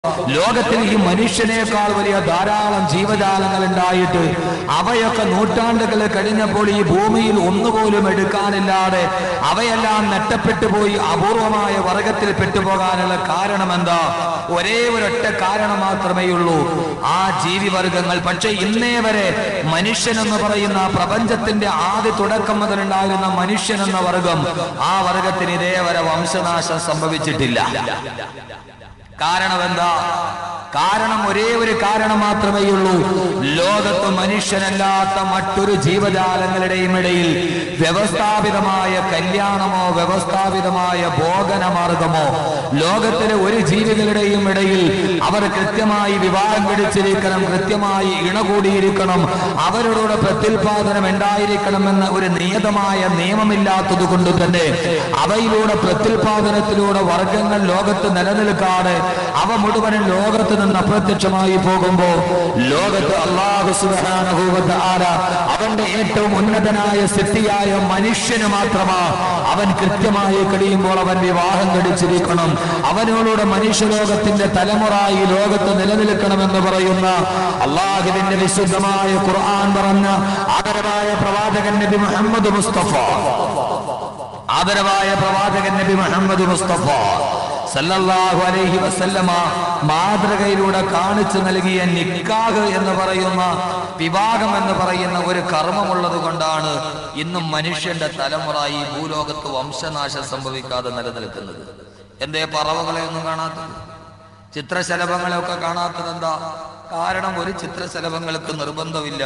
ലോകത്തിൽ ഈ മനുഷ്യനേക്കാൾ വലിയ ധാരാളം ജീവജാലങ്ങൾ ഉണ്ടായിട്ട് അവയൊക്കെ നൂറ്റാണ്ടുകൾ കഴിഞ്ഞപ്പോൾ ഈ ഭൂമിയിൽ ഒന്നുപോലും എടുക്കാനില്ലാതെ അവയെല്ലാം നഷ്ടപ്പെട്ടു പോയി അപൂർവമായ വർഗത്തിൽ പെട്ടുപോകാനുള്ള കാരണം എന്താ? ഒരേ ഒരൊറ്റ കാരണം മാത്രമേ ഉള്ളൂ, ആ ജീവിവർഗങ്ങൾ. പക്ഷെ ഇന്നേ വരെ മനുഷ്യനെന്ന് പറയുന്ന പ്രപഞ്ചത്തിന്റെ ആദ്യ തുടക്കം മുതലുണ്ടായിരുന്ന മനുഷ്യൻ എന്ന വർഗം, ആ വർഗത്തിന് ഇതേവരെ വംശനാശം സംഭവിച്ചിട്ടില്ല. കാരണം എന്താ? കാരണം ഒരേ ഒരു കാരണം മാത്രമേ ഉള്ളൂ, ലോകത്ത് മനുഷ്യനല്ലാത്ത മറ്റൊരു ജീവജാലങ്ങളുടെയും ഇടയിൽ വ്യവസ്ഥാപിതമായ കല്യാണമോ വ്യവസ്ഥാപിതമായ ഭോഗനമാർഗമോ ലോകത്തിലെ ഒരു ജീവികളുടെയും ഇടയിൽ അവർ കൃത്യമായി വിവാഹം കഴിച്ചിരിക്കണം, കൃത്യമായി ഇണകൂടിയിരിക്കണം, അവരുടെ പ്രത്യുൽപാദനം ഉണ്ടായിരിക്കണമെന്ന ഒരു നിയതമായ നിയമമില്ലാത്തത് കൊണ്ട് തന്നെ അവയിലൂടെ പ്രത്യുൽപാദനത്തിലൂടെ വർഗങ്ങൾ ലോകത്ത് നിലനിൽക്കാതെ അവ മുഴുവനും ലോകത്ത് നിന്ന് അപ്രത്യക്ഷമായി പോകുമ്പോ ലോകത്ത് അല്ലാഹു സുബ്ഹാനഹു വ തആല അവന്റെ ഏറ്റവും ഉന്നതനായ സൃഷ്ടിയായ മനുഷ്യന് മാത്രമാ അവൻ കൃത്യമായി കഴിയുമ്പോൾ അവൻ വിവാഹം കഴിച്ചിരിക്കണം, അവനോടുകൂടെ മനുഷ്യലോകത്തിന്റെ തലമുറ ഈ ലോകത്ത് നിലനിൽക്കണമെന്ന് പറയുന്ന അല്ലാഹുവിന്റെ വിശുദ്ധമായ ഖുർആൻ പറഞ്ഞ ആദരവായ പ്രവാചകൻ നബി മുഹമ്മദ് മുസ്തഫ, ആദരവായ പ്രവാചകൻ നബി മുഹമ്മദ് മുസ്തഫ സല്ലല്ലാഹു അലൈഹി വസല്ലമ മാതൃകയിലൂടെ കാണിച്ചു നൽകിയ നിക്കാഹ് എന്ന് പറയുന്ന വിവാഹം എന്ന് പറയുന്ന ഒരു കർമ്മമുള്ളത് കൊണ്ടാണ് ഇന്നും മനുഷ്യന്റെ തലമുറ ഈ ഭൂലോകത്ത് വംശനാശം സംഭവിക്കാതെ നിലനിൽക്കുന്നത്. എന്തേ പറവകളെ ഒന്നും കാണാത്തത്, ചിത്രശലഭങ്ങളെയൊക്കെ കാണാത്തത് എന്താ? കാരണം ഒരു ചിത്രശലഭങ്ങൾക്ക് നിർബന്ധമില്ല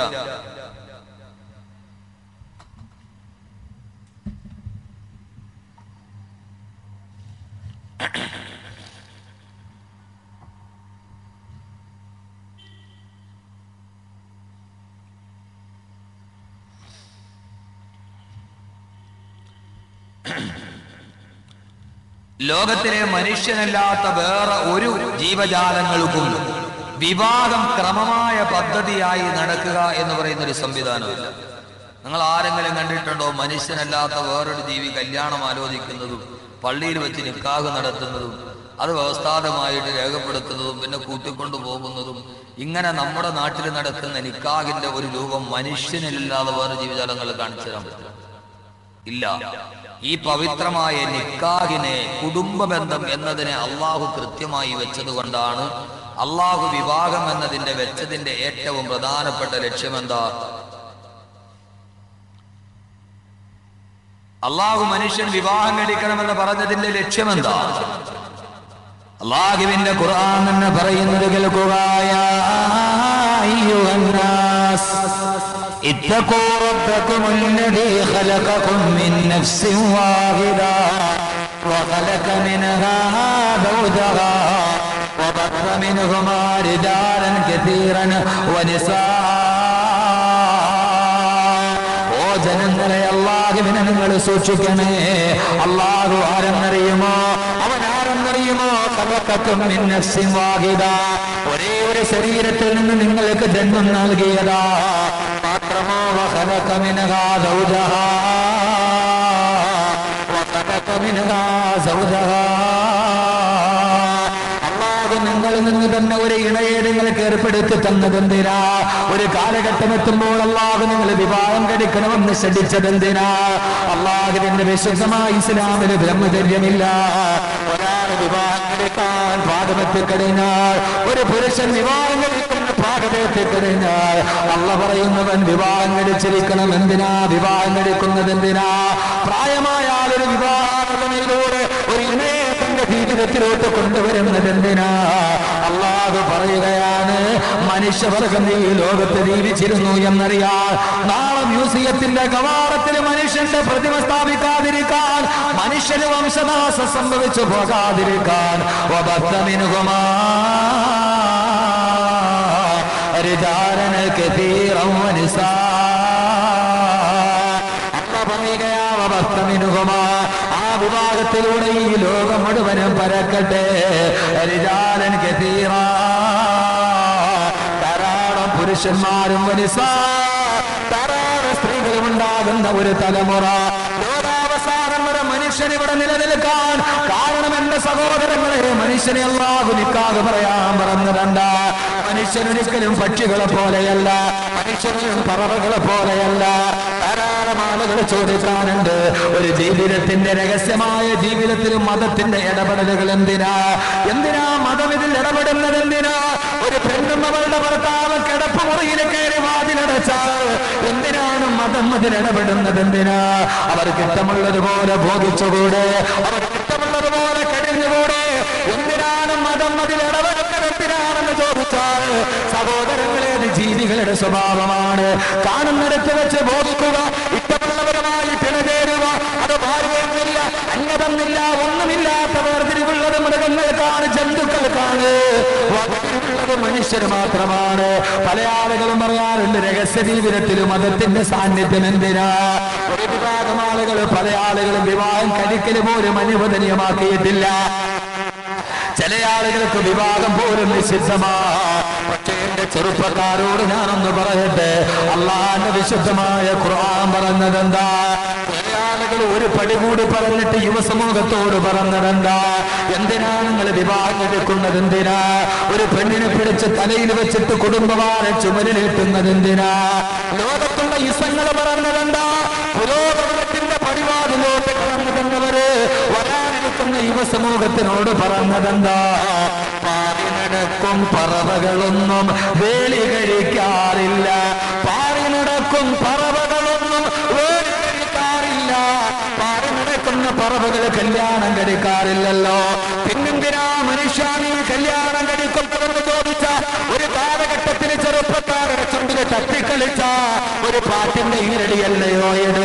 ലോകത്തിലെ മനുഷ്യനല്ലാത്ത വേറെ ഒരു ജീവജാലങ്ങൾക്കും വിവാഹം ക്രമമായ പദ്ധതിയായി നടക്കുക എന്ന് പറയുന്ന ഒരു സംവിധാനമില്ല. നിങ്ങൾ ആരെങ്കിലും കണ്ടിട്ടുണ്ടോ മനുഷ്യനല്ലാത്ത വേറൊരു ജീവി കല്യാണം ആലോചിക്കുന്നതും പള്ളിയിൽ വെച്ച് നിക്കാഹ് നടത്തുന്നതും അത് വ്യവസ്ഥാതമായിട്ട് രേഖപ്പെടുത്തുന്നതും പിന്നെ കൂട്ടിക്കൊണ്ടു പോകുന്നതും? ഇങ്ങനെ നമ്മുടെ നാട്ടിൽ നടക്കുന്ന നിക്കാഹിന്റെ ഒരു രൂപം മനുഷ്യനില്ലാതെ വേറെ ജീവജാലങ്ങൾ കാണിച്ചു തരാൻ പറ്റില്ല, ഇല്ല. ഈ പവിത്രമായ നിക്കാഹിനെ, കുടുംബ ബന്ധം എന്നതിനെ അള്ളാഹു കൃത്യമായി വെച്ചത് കൊണ്ടാണ് അള്ളാഹു വിവാഹം എന്നതിന്റെ വെച്ചതിന്റെ ഏറ്റവും പ്രധാനപ്പെട്ട ലക്ഷ്യമെന്താ? അള്ളാഹു മനുഷ്യൻ വിവാഹം കഴിക്കണമെന്ന് പറഞ്ഞതിന്റെ ലക്ഷ്യമെന്താ? അള്ളാഹുവിന്റെ ഖുർആൻ തന്നെ പറയുന്നത് കേൾക്കുക, യാ അയ്യുഹന്നാസ് ഇത്തഖൂ റബ്ബകും അല്ലദീ ഖലഖകും മിൻ നഫ്സിൻ വാഹിദ വഖലഖ മിൻഹാ സൗജഹാ വബഥ മിൻഹുമാ റിജാലൻ കസീറൻ വനിസാ. ഓ ജനങ്ങളെ, അല്ലാഹുവിനെ നിങ്ങൾ സൂക്ഷിക്കണേ. അല്ലാഹു ആരെന്നറിയുമോ? അവൻ ആരെന്നറിയുമോ? ഖലഖകും മിൻ നഫ്സിൻ വാഹിദ, ഒരേ ഒരു ശരീരത്തിൽ നിന്ന് നിങ്ങൾക്ക് ജന്മം നൽകിയതാ. മാത്രമോ വഖലഖ മിൻഹാ സൗജഹാ വഖലഖ മിൻഹാ സൗജഹാ. അല്ലാഹു നിങ്ങളിൽ നിന്ന് തന്നെ ഒരു ഇണയെ നിങ്ങൾക്ക് ഏർപ്പെടുത്തി തന്നതെന്തിനാ? ഒരു കാലഘട്ടം എത്തുമ്പോൾ അല്ലാഹു നിങ്ങൾ വിവാഹം കഴിക്കണമെന്ന് ശ്രദ്ധിച്ചതെന്തിനാ? അല്ലാഹുവിന്റെ വിശുദ്ധമായ ഇസ്ലാമിന് ബ്രഹ്മചര്യമില്ല. ഒരാൾ വിവാഹം കഴിക്കാൻ പാകമെത്തിക്കഴിഞ്ഞാൽ, ഒരു പുരുഷൻ വിവാഹം കഴിക്കുന്ന പാകമെത്തിക്കഴിഞ്ഞാൽ അല്ലാഹു പറയുന്നവൻ വിവാഹം കഴിച്ചിരിക്കണം. എന്തിനാ വിവാഹം കഴിക്കുന്നത്? എന്തിനാ? പ്രായമായ ഒരു വിവാഹത്തിലൂടെ ഒരു ഇണയെ തന്റെ ജീവിതത്തിലോട്ട് കൊണ്ടുവരുന്നത് എന്തിനാ? അല്ലാഹു പറയുകയാണ്, മനുഷ്യവർഗം ഈ ലോകത്ത് ജീവിച്ചിരുന്നു എന്നറിയാൻ നാളെ മ്യൂസിയത്തിന്റെ കവാടത്തിൽ മനുഷ്യന്റെ പ്രതിമ സ്ഥാപിക്കാതിരിക്കാൻ, മനുഷ്യന് വംശനാശം സംഭവിച്ചു പോകാതിരിക്കാൻ വബഥ മിൻഹുമാ റിജാലൻ കസീറൻ വനിസാ. അല്ലാഹു പറയുകയാ, വബഥ മിൻഹുമാ, ആ വിവാഹത്തിലൂടെ ഈ ലോകം മുഴുവനും പരക്കട്ടെ. റിജാലൻ കസീറാ, ധാരാളം പുരുഷന്മാരും വനിസാ, ധാരാളം സ്ത്രീകളും ഉണ്ടാകുന്ന ഒരു തലമുറ ലോകാവസാനം വരെ മനുഷ്യൻ ഇവിടെ നിലനിൽക്കാൻ കാരണം എന്റെ സഹോദര സഹോദരങ്ങളെ, മനുഷ്യനെ അല്ലാഹു നിക്കാഹ് പറയാൻ പറഞ്ഞിട്ടുണ്ട്. മനുഷ്യനൊരിക്കലും പക്ഷികളെ പോലെയല്ല, മനുഷ്യനും പറവകളെ പോലെയല്ല. ധാരാളം ആളുകൾ ചോദിക്കാനുണ്ട്, ഒരു ജീവിതത്തിന്റെ രഹസ്യമായ ജീവിതത്തിലും മതത്തിന്റെ ഇടപെടലുകൾ എന്തിനാ? മതം ഇതിൽ ഇടപെടുന്നത് എന്തിനാ? ഒരു പെണ്ണും അവളുടെ ഭർത്താവ് കിടപ്പ് മുറിയിൽ കയറി വാതിലടച്ചാൽ എന്തിനാണ് മതം അതിൽ ഇടപെടുന്നത്? എന്തിനാ? അവർക്ക് ഇഷ്ടമുള്ളതുപോലെ ബോധിച്ചുകൂടെ? അവർക്ക് ഇഷ്ടമുള്ളതുപോലെ കഴിഞ്ഞുകൂടെ? എന്തിനാണ് മതം അതിൽ ഇടപെടുന്നത്? എന്തിനാണെന്ന് ചോദിച്ചാൽ സഹോദരങ്ങളെ, അത് ജീവികളുടെ സ്വഭാവമാണ്. കാണുന്നിടത്ത് വെച്ച് ബോധിക്കുക, ഇഷ്ടമുള്ളവരുമായി പിണചേരുക. അത് ഭാര്യയൊന്നുമില്ല, അന്യതന്നില്ല, ഒന്നുമില്ലാത്ത വേർതിരിവുള്ളത് മൃഗങ്ങൾക്കാണ്, ജന്തുക്കൾക്കാണ്. വേർതിരിവുള്ളത് മനുഷ്യർ മാത്രമാണ്. പല ആളുകളും പറയാറുണ്ട്, രഹസ്യ ജീവിതത്തിലും മതത്തിന്റെ സാന്നിധ്യം എന്തിനാ? ഒരു വിഭാഗം ആളുകൾ, പല ആളുകളും വിവാഹം കഴിക്കൽ പോലും അനുവദനീയമാക്കിയിട്ടില്ല. ചില ആളുകൾക്ക് വിവാഹം പോലും നിഷിദ്ധമാ. പക്ഷേ എന്റെ ചെറുപ്പക്കാരോട് ഞാനൊന്ന് പറയട്ടെ, അള്ളാന്റെ വിശുദ്ധമായ ഖുർആൻ പറഞ്ഞതെന്താ? ചില ആളുകൾ ഒരു പടി കൂടി പറഞ്ഞിട്ട് യുവസമൂഹത്തോട് പറഞ്ഞതെന്താ? എന്തിനാണ് നിങ്ങൾ വിവാഹം എടുക്കുന്നത്? എന്തിനാ? ഒരു പെണ്ണിനെ പിടിച്ച് തലയിൽ വെച്ചിട്ട് കുടുംബവാരെ ചുമലിലേറ്റുന്നത് എന്തിനാ? ലോകത്തുള്ള ഇസങ്ങൾ പറഞ്ഞതെന്താ? പുരോഗമനത്തിന്റെ പടിവാതിലോട്ട് കടന്നുവന്നവര് വരാനെടുക്കുന്ന യുവസമൂഹത്തിനോട് പറഞ്ഞതെന്താ? പാറി നടക്കും പറവകളൊന്നും വേളി കഴിക്കാറില്ല. പാറി നടക്കും പറവകളൊന്നും വേളി കഴിക്കാറില്ല. പാറി നടക്കുന്ന പറവകൾ കല്യാണം കഴിക്കാറില്ലല്ലോ. പിന്നെന്തിനാ മനുഷ്യ നീ കല്യാണം കഴിക്കുന്നതെന്ന് ചോദിച്ച ഒരു കാലഘട്ടത്തിൽ ചെറുപ്പക്കാരുടെ ചുണ്ടിൽ തട്ടിക്കളിച്ച ഒരു പാട്ടിന്റെ ഈരടിയല്ലയോ ഇത്?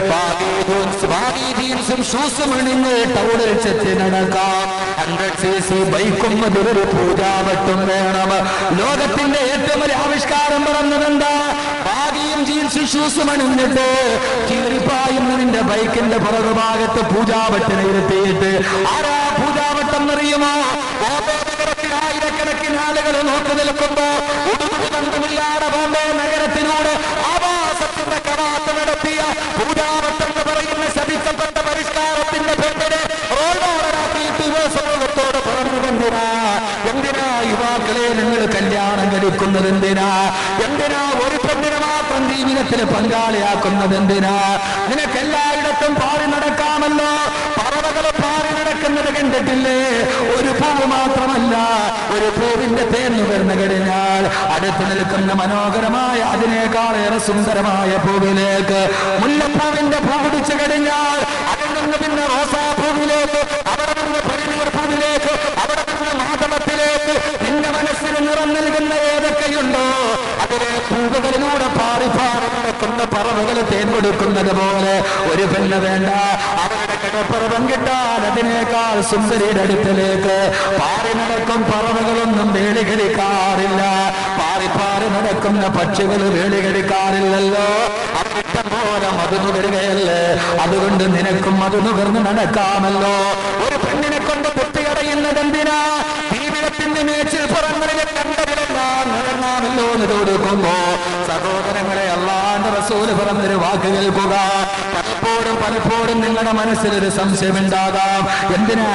ജീൻസും ഷൂസും അണിഞ്ഞ് ടൗണിൽ ചെത്തി നടക്കാം. 100cc ബൈക്കും അതൊരു പൂജാവട്ടും വേണം. ലോകത്തിന്റെ ഏറ്റവും വലിയ ആവിഷ്കാരം പറഞ്ഞതെന്താ? ഭാഗിയും ജീൻസും ഷൂസും അണിഞ്ഞിട്ട് കീറിപ്പായുന്നതിന്റെ ബൈക്കിന്റെ പുറകുഭാഗത്ത് പൂജാവട്ടിനെ ഇരുത്തിയിട്ട് ആരാ പൂജാവട്ടം എന്നറിയുമോ? ആയിരക്കണക്കിന് ആളുകൾ നോക്കി നിൽക്കുമ്പോ ബന്ധമില്ലാതെ ബോംബെ നഗരത്തിലൂടെ ആവാസത്തിന്റെ കവാത്ത് നടത്തിയ പൂജാവട്ടം എന്ന് പറയുന്ന ശപിക്കപ്പെട്ട പരിഷ്കാരത്തിന്റെ പെണ്ണിനെ റോൾ മോഡലാക്കിയിട്ട് യുവസമൂഹത്തോട് പറഞ്ഞു കൊണ്ടിരാ. എന്തിനാ യുവാക്കളെ നിങ്ങൾ കല്യാണം കഴിക്കുന്നത്? എന്തിനാ? എന്തിനാ ഒരു പെണ്ണിനെ മാത്രം ജീവിതത്തിൽ പങ്കാളിയാക്കുന്നത്? എന്തിനാ? നിനക്ക് എല്ലായിടത്തും പാറി നടക്കാമല്ലോ. പറവകൾ പാറി നടക്കുന്നത് കണ്ടിട്ടില്ലേ? ഒരു പൂവ് മാത്രമല്ല, ഒരു പൂവിന്റെ തേൻ നുകർന്നു കഴിഞ്ഞാൽ അടുത്ത് നിൽക്കുന്ന മനോഹരമായ അതിനേക്കാളേറെ സുന്ദരമായ പൂവിലേക്ക്, മുല്ലപ്പൂവിന്റെ പൂ പിടിച്ചു കഴിഞ്ഞാൽ അതിൽ നിന്ന് പിന്നെ റോസാപ്പൂവിലേക്ക്, അവിടെ നിന്ന് പരിമള പൂവിലേക്ക്, അവിടെ നിന്ന് മാധവത്തിലേക്ക് നിന്റെ മനസ്സിന് നിറം നൽകുന്ന ഏതൊക്കെയുണ്ടോ അതിലെ പൂവുകളിലൂടെ പാറി പാറി നടക്കുന്ന പറവകൾ തേൻ കൊടുക്കുന്നത് പോലെ ഒരു പെണ്ണ് വേണ്ട. അവരുടെ കിടപ്പുറം കിട്ടാൻ അതിനേക്കാൾ സുന്ദരിയുടെ അടുത്തിലേക്ക് പാറി നടക്കും പറവകളൊന്നും വേളി കഴിക്കാറില്ല. പാറി പാറി നടക്കുന്ന പക്ഷികൾ വേളി കഴിക്കാറില്ലല്ലോ. അവരിഷ്ടം പോലെ മധു നുകരുകയല്ലേ? അതുകൊണ്ട് നിനക്കും മധു നുകർന്ന് നടക്കാമല്ലോ. ഒരു പെണ്ണിനെ കൊണ്ട് തൃപ്തിയടയുന്നത് എന്തിനാ? ജീവിതത്തിന്റെ മേച്ചിൽ പുറങ്ങളിലെ കണ്ടതിലെല്ലാം നിറങ്ങാമല്ലോ എന്ന് ചോദിക്കുമ്പോ സഹോദരങ്ങളെ, അല്ലാഹുവിന്റെ റസൂൽ പറഞ്ഞൊരു വാക്ക് കേൾക്കുക. പലപ്പോഴും നിങ്ങളുടെ മനസ്സിലൊരു സംശയമുണ്ടാകാം, എന്തിനാ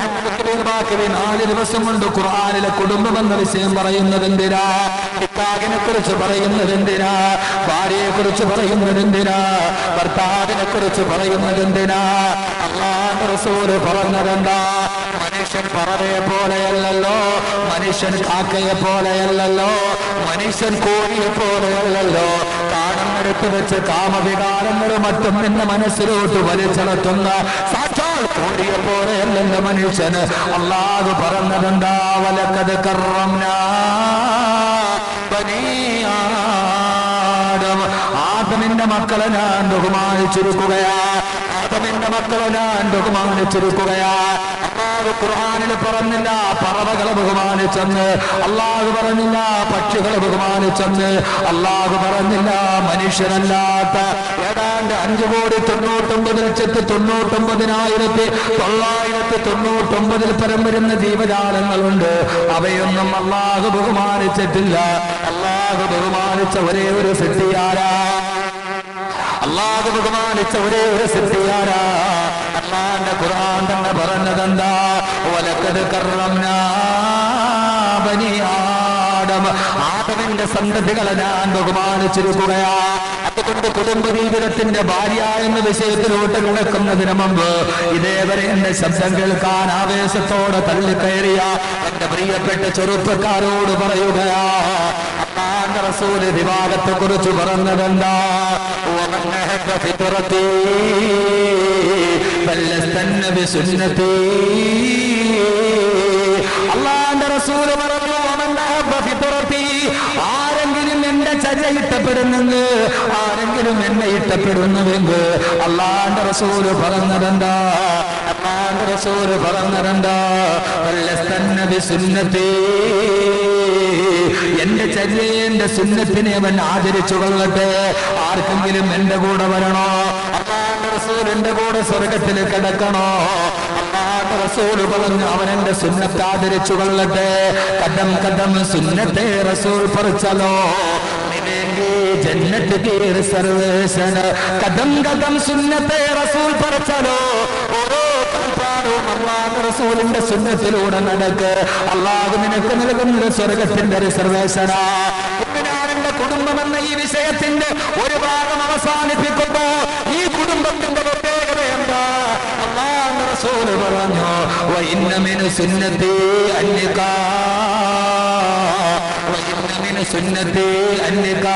4 ദിവസം കൊണ്ട് ഖുർആനിലെ കുടുംബം എന്ന വിഷയം പറയുന്നത് എന്തിനാ? നിക്കാഹിനെ കുറിച്ച് പറയുന്നത് എന്തിനാ? ഭാര്യയെ കുറിച്ച് പറയുന്നത് എന്തിനാ? ഭർത്താവിനെ കുറിച്ച് പറയുന്നത് എന്തിനാ? അല്ലാഹുവിന്റെ റസൂൽ പറഞ്ഞതെന്താ? മനുഷ്യൻ പറവയെ പോലെയല്ലല്ലോ, മനുഷ്യൻ കാക്കയെ പോലെയല്ലല്ലോ, മനുഷ്യൻ കോഴിയെ പോലെയല്ലല്ലോ. കാണുന്നിടത്ത് വെച്ച് കാമവികാരങ്ങളും മറ്റും നിന്റെ മനസ്സിലോട്ട് വലിച്ചെടുത്തുന്ന സാക്ഷാൽ കോഴിയെ പോലെയല്ലല്ലോ മനുഷ്യന്. അല്ലാഹു പറഞ്ഞതെന്താ? വലഖദ് കറംനാ ബനീ ആദം. ആദമിന്റെ മക്കളെ ഞാൻ ബഹുമാനിച്ചിരിക്കുകയാ. ആദമിന്റെ മക്കളെ ഞാൻ ബഹുമാനിച്ചിരിക്കുകയാ. അല്ലാഹു ഖുർആനിൽ പറഞ്ഞില്ല പറവകളെ ബഹുമാനിച്ചെന്ന്. അല്ലാഹു പറഞ്ഞില്ല പക്ഷികളെ ബഹുമാനിച്ചെന്ന്. അല്ലാഹു പറഞ്ഞില്ല മനുഷ്യരല്ലാത്ത ഏതാണ്ട് 5,99,999,999 പരം വരുന്ന ജീവജാലങ്ങളുണ്ട്. അവയൊന്നും അല്ലാഹു ബഹുമാനിച്ചിട്ടില്ല. അല്ലാഹു ബഹുമാനിച്ച ഒരേ ഒരു സൃഷ്ടിയാരാ? അള്ളാഹു ബഹുമാനിച്ച ഒരേ ഒരു സിദ്ധിയാരാ? അള്ളാന്റെ ഖുർആൻ തന്നെ പറഞ്ഞതെന്താ? വലഖദ് കർറംനാ ബനി ആദം. ആദമിന്റെ സന്തതികളെ ഞാൻ ബഹുമാനിച്ചിരിക്കുകയാ. അതുകൊണ്ട് കുടുംബ ജീവിതത്തിന്റെ ഭാര്യ എന്ന വിഷയത്തിലോട്ട് കിടക്കുന്നതിന് മുമ്പ് ഇതേവരെ എന്റെ ശബ്ദം കേൾക്കാൻ ആവേശത്തോടെ തള്ളിക്കയറിയ എന്റെ പ്രിയപ്പെട്ട ചെറുപ്പക്കാരോട് പറയുകയാ, അല്ലാഹുവിന്റെ റസൂൽ വിവാഹത്തെ കുറിച്ച് പറഞ്ഞതെന്താ? അല്ലാഹുവിന്റെ റസൂൽ പറഞ്ഞു, ആരെങ്കിലും എന്റെ ചര്യ ഇഷ്ടപ്പെടുന്നെങ്കിൽ, ആരെങ്കിലും എന്നെ ഇഷ്ടപ്പെടുന്നുവെങ്കിൽ അല്ലാഹുവിന്റെ റസൂല് പറഞ്ഞതെന്താ? അല്ലാഹുവിന്റെ റസൂല് പറഞ്ഞതെന്താ? എന്റെ ചര്യയെ എന്റെ സുന്നത്തിനെ അവൻ ആചരിച്ചു കൊള്ളട്ടെ. ആർക്കെങ്കിലും എന്റെ കൂടെ വരണോ? അല്ലാഹുവിന്റെ റസൂൽ എന്റെ കൂടെ സ്വർഗത്തിൽ കിടക്കണോ? അല്ലാഹുവിന്റെ റസൂൽ പറഞ്ഞു, അവൻ എന്റെ സുന്നത്ത് ആദരിച്ചു കൊള്ളട്ടെ. കദം കദം സുന്നത്തെ റസൂൽ പറിച്ചല്ലോ ജന്നത്ത് കീ റിസർവേഷൻ. കദം കദം സുന്നത്തെ റസൂൽ പറിച്ചല്ലോ. ഓരോ കൽപ്പാടും അല്ലാഹുവിന്റെ റസൂലിന്റെ സുന്നത്തിലൂടെ നടക്ക്. അല്ലാഹു നിനക്ക് നൽകുന്നത് സ്വർഗത്തിന്റെ റിസർവേഷനാ. എന്റെ കുടുംബം എന്ന ഈ വിഷയത്തിന്റെ ഒരു ഭാഗം അവസാനിപ്പിക്കുമ്പോ ഈ കുടുംബത്തിന്റെ പ്രത്യേകത എന്താ? അല്ലാഹുവിന്റെ റസൂൽ പറഞ്ഞു, വഇന്ന മിൻ സുന്നത്തി അന്നികാ, വഇന്ന മിൻ സുന്നത്തി അന്നികാ.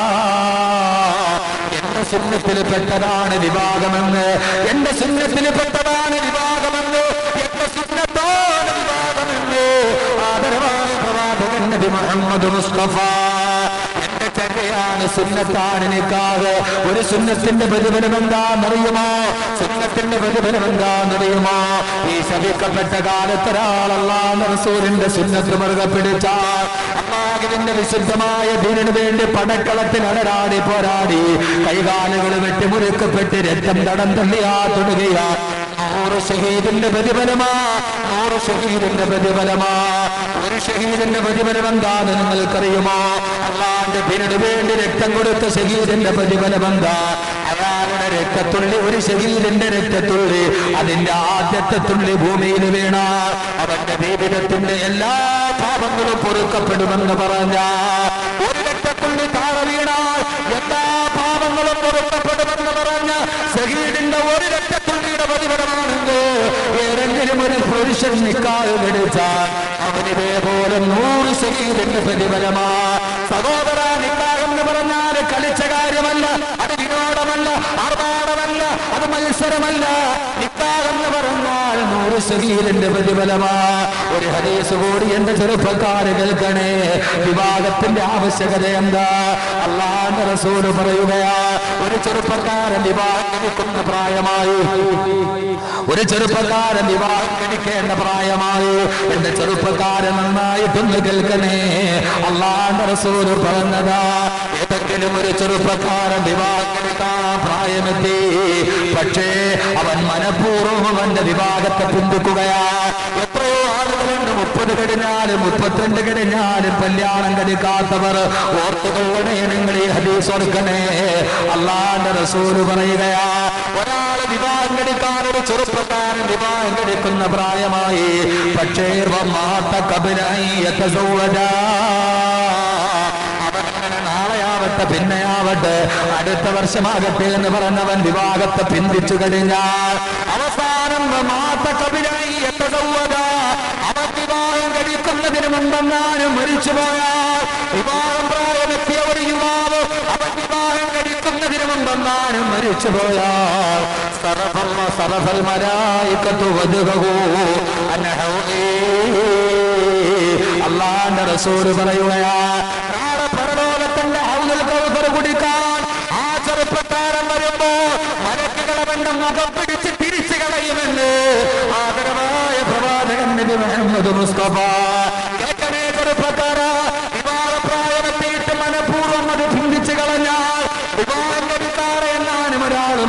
എന്റെ സുന്നത്തിൽ പെട്ടതാണ് വിവാഹമെന്ന്, എന്റെ സുന്നത്തിൽ പെട്ടതാണ് വിവാഹമെന്ന്, എന്റെ സുന്നത്താണ് വിവാഹമെന്ന് ആദരവായ പ്രവാചകൻ നബി മുഹമ്മദ് മുസ്തഫ. എന്റെ ചര്യയാണ്, സുന്നത്താണ് നിക്കാഹ്. ഒരു സുന്നത്തിന്റെ പ്രതിഫലം എന്താണെന്നറിയുമോ? സുന്നത്തിന്റെ പ്രതിഫലം എന്താണെന്നറിയുമോ? ഈ ശപിക്കപ്പെട്ട കാലത്ത് ഒരാൾ അല്ലാഹുവിന്റെ റസൂലിന്റെ സുന്നത്ത് മുറുകെ പിടിച്ചാൽ അല്ലാഹുവിന്റെ വിശുദ്ധമായ ദീനിനു വേണ്ടി പടക്കളത്തിൽ അടരാടി പോരാടി കൈകാലുകൾ വെട്ടിമുറിക്കപ്പെട്ട് രക്തം തടം തള്ളിയാ തൊടുകയാ 100 ഷഹീദിന്റെ പ്രതിഫലമാ, 100 ഷഹീദിന്റെ പ്രതിഫലമാ. ഒരു ഷഹീദിന്റെ പ്രതിഫലം എന്താന്ന് നിങ്ങൾക്കറിയുമോ? അല്ലാഹുവിന്റെ ദീനിനു വേണ്ടി രക്തം കൊടുത്ത ഷഹീദിന്റെ പ്രതിഫലം എന്താ? അയാളുടെ രക്തത്തുള്ളി, ഒരു ഷഹീദിന്റെ രക്തത്തുള്ളി, അതിന്റെ ആദ്യത്തെ തുള്ളി ഭൂമിയിൽ വീണ അവന്റെ ജീവിതത്തിന്റെ എല്ലാ പാപങ്ങളും പൊറുക്കപ്പെടുമെന്ന് പറഞ്ഞ ഒരു രക്തത്തുള്ളി താഴെ വീണാൽ എല്ലാ പാപങ്ങളും പൊറുക്കപ്പെടുമെന്ന് പറഞ്ഞ ഷഹീദിന്റെ ഒരു രക്തത്തുള്ളിയുടെ പ്രതിഫലമാണെങ്കിൽ ഏതെങ്കിലും ഒരു പുരുഷൻ നിക്കാഹ് കഴിച്ചാൽ അവനിതേപോലെ 100 ഷഹീദിന്റെ പ്രതിഫലമാ. സഹോദര, നിക്കാഹ് എന്ന് പറഞ്ഞാൽ കളിച്ച കാര്യമല്ല, അത് വിനോദമല്ല, ആർഭാടമല്ല, അത് മത്സരമല്ല. നിക്കാഹ് എന്ന് പറഞ്ഞാൽ 100 ഷഹീദിന്റെ പ്രതിഫലമാ. ഒരു ഹദീസ് കൂടി എന്റെ ചെറുപ്പക്കാരെ കേൾക്കണേ. വിവാഹത്തിന്റെ ആവശ്യകത എന്താ? അല്ലാഹുവിന്റെ റസൂൽ പറയുകയാ, ഒരു ചെറുപ്പക്കാരൻ വിവാഹം കഴിക്കുന്ന പ്രായമായി, ഒരു ചെറുപ്പക്കാരൻ വിവാഹം കഴിക്കേണ്ട പ്രായമായി. എന്റെ ചെറുപ്പക്കാരൻ നന്നായിട്ടൊന്ന് കേൾക്കണേ. അല്ലാഹുവിന്റെ റസൂൽ പറഞ്ഞതാ, ഏതെങ്കിലും ഒരു ചെറുപ്പക്കാരൻ വിവാഹം കഴിക്കാൻ പ്രായമെത്തി, പക്ഷേ അവൻ മനഃപൂർവ്വം അവന്റെ വിവാഹത്തെ പിന്തുക്കുകയാ. എത്രയോ ആളുകളുണ്ട് 30 കഴിഞ്ഞാലും 32 കഴിഞ്ഞാലും കല്യാണം കഴിക്കാത്തവർ. ഓർത്തുകൊള്ളണേ, നിങ്ങൾ ഈ ഹദീസ് ഓർക്കണേ. അല്ലാഹുവിന്റെ റസൂൽ പറയുകയാ, ഒരാൾ വിവാഹം കഴിക്കാൻ, ഒരു ചെറുപ്പക്കാരൻ വിവാഹം കഴിക്കുന്ന പ്രായമായി, പക്ഷേ നാളെയാവട്ടെ പിന്നെയാവട്ടെ അടുത്ത വർഷമാകട്ടെ എന്ന് പറഞ്ഞവൻ വിവാഹത്തെ പിന്തിച്ചു കഴിഞ്ഞാൽ അവസാനം അവൻ വിവാഹം കഴിക്കുന്നതിന് മുമ്പെങ്ങാനും മരിച്ചുപോയാൽ, വിവാഹം പ്രായമെത്തിയ ഒരു യുവാവ് അവൻ വിവാഹം കഴിക്കുന്നതിന് മുമ്പെങ്ങാനും മരിച്ചുപോയാൽ സറഫൽ മലായികത്തു വദ്ഹു അൻഹൗലി. അല്ലാഹുവിന്റെ റസൂൽ പറയുകയാ, നാളെ പരലോകത്തിന്റെ ഹൗദുൽ കൗസർ കുടിക്കാൻ ആ ചെറുപ്പക്കാരൻ വരുമ്പോ മലക്കുകൾ അവന്റെ മുഖം പിടിച്ച് തിരിച്ചു കളയുമെന്ന് ആദരവായ പ്രവാചകൻ നബി മുഹമ്മദ് മുസ്തഫ. കേൾക്കണേ ചെറുപ്പക്കാരാ, വിവാഹപ്രായമെത്തിയിട്ട് മനഃപൂർവ്വം അത് ചിന്തിച്ചു കളഞ്ഞാൽ, വിവാഹം കഴിക്കാതെ എന്നാലും ഒരാൾ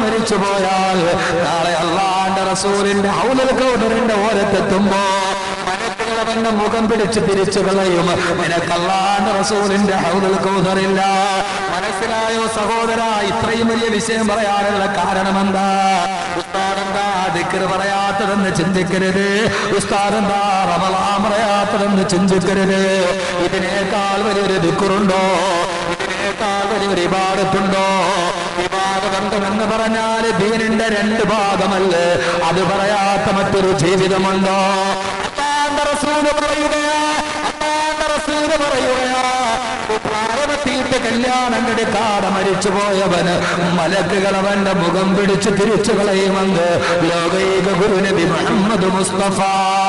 മരിച്ചുപോയാൽ നാളെ അല്ലാഹുവിന്റെ റസൂലിന്റെ ഹൗദുൽ കൗസറിന്റെ ഓരത്തെത്തുമ്പോ മലക്കുകൾ അവന്റെ മുഖം പിടിച്ച് തിരിച്ചു കളയും. നിനക്ക് അല്ലാഹുവിന്റെ റസൂലിന്റെ ഹൗദുൽ കൗസറില്ല. മനസ്സിലായോ സഹോദര? ഇത്രയും വലിയ വിഷയം പറയാനുള്ള കാരണം എന്താ? ഉസ്താദ് എന്താ ദിക്ർ പറയാത്തതെന്ന് ചിന്തിക്കരുത്. ഉസ്താദ് എന്താ റമളാൻ പറയാത്തതെന്ന് ചിന്തിക്കരുത്. ഇതിനേക്കാൾ വലിയൊരു ദിക്റുണ്ടോ? ഇതിനേക്കാൾ വലിയൊരു ഇബാദത്തുണ്ടോ? ഇബാദത്തെന്ന് പറഞ്ഞാൽ ദീനിന്റെ രണ്ട് ഭാഗമല്ലേ? അത് പറയാത്ത മറ്റൊരു ജീവിതമുണ്ടോ? അല്ലാഹുവിന്റെ റസൂല് പറയുകയാ, അല്ലാഹുവിന്റെ റസൂല് പറയുകയാ, പ്രായമെത്തിയിട്ട് കല്യാണം കഴിക്കാതെ മരിച്ചുപോയവന് മലക്കുകൾ അവന്റെ മുഖം പിടിച്ച് തിരിച്ചു കളയുമെന്ന് ലോകൈക ഗുരു നബി മുഹമ്മദ് മുസ്തഫ.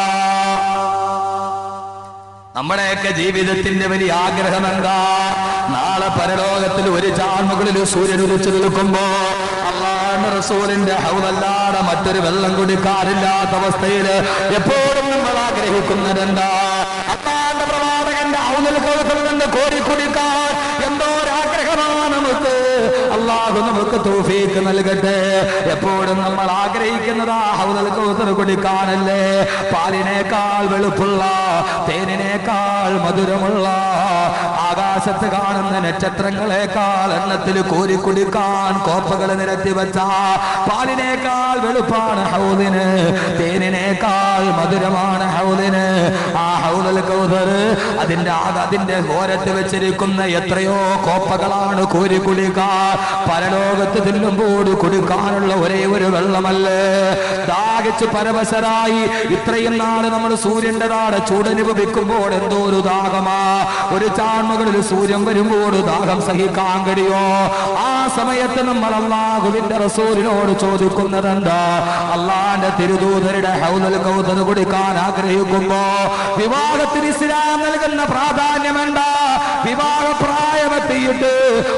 നമ്മുടെയൊക്കെ ജീവിതത്തിന്റെ വലിയ ആഗ്രഹം എന്താ? നാളെ പരലോകത്തിൽ ഒരു ചാൺമുകളിൽ സൂര്യൻ ഉദിച്ചു നിൽക്കുമ്പോ അല്ലാഹുവിന്റെ റസൂലിന്റെ ഹൗദല്ലാതെ മറ്റൊരു വെള്ളം കുടിക്കാറില്ലാത്ത അവസ്ഥയിൽ എപ്പോഴും നമ്മൾ ആഗ്രഹിക്കുന്നതെന്താ? അല്ലാഹുവിന്റെ പ്രവാചകന്റെ ഹൗദുൽ കൗസറിൽ നിന്ന് കോരി കുടിക്കാൻ എന്തോ ഒരാഗ്രഹമാണ് നമുക്ക്. അല്ലാഹു നമുക്ക് തൗഫീഖ് നൽകട്ടെ. എപ്പോഴും നമ്മൾ ആഗ്രഹിക്കുന്നത് ഹൗദുൽ കൗസർ കുടിക്കാനല്ലേ? പാലിനേക്കാൾ വെളുപ്പുള്ള, തേനിനേക്കാൾ മധുരമുള്ള, ആകാശത്ത് കാണുന്ന നക്ഷത്രങ്ങളെക്കാൾ എണ്ണത്തിൽ കോരി കുടിക്കാൻ കോപ്പകൾ നിരത്തി വെച്ച പാലിനേക്കാൾ വെളുപ്പാണ് ഹൗദിന്, തേനിനേക്കാൾ മധുരമാണ് ഹൗദിന്. ആ ഹൗദുൽ കൗസർ അതിന്റെ ഓരത്ത് വെച്ചിരിക്കുന്ന എത്രയോ കോപ്പകളാണ് കോരി കുടിക്കാൻ. പരലോകത്ത് തിന്നുമ്പോൾ കുടിക്കാനുള്ള ഒരേ ഒരു വെള്ളമല്ലേ? ദാഹിച്ച് പരവശരായി ഇത്രയും നാള് നമ്മൾ സൂര്യന്റെ താഴെ ചൂടനുഭവിക്കുമ്പോൾ എന്തോ ഒരു ദാഹമാ. ഒരു ചാൺമകളിൽ സൂര്യൻ വരുമ്പോൾ ദാഹം സഹിക്കാൻ കഴിയോ? ആ സമയത്ത് നമ്മൾ അല്ലാഹുവിന്റെ റസൂലിനോട് ചോദിക്കുന്നതെന്താ? അല്ലാഹുവിന്റെ തിരുദൂതരുടെ ഹൗദുൽ കൗസർ കുടിക്കാൻ ആഗ്രഹിക്കുമ്പോ വിവാഹത്തിന് ഇസ്ലാം നൽകുന്ന പ്രാധാന്യം എന്താ? വിവാഹ പ്രായമെത്തിയിട്ട്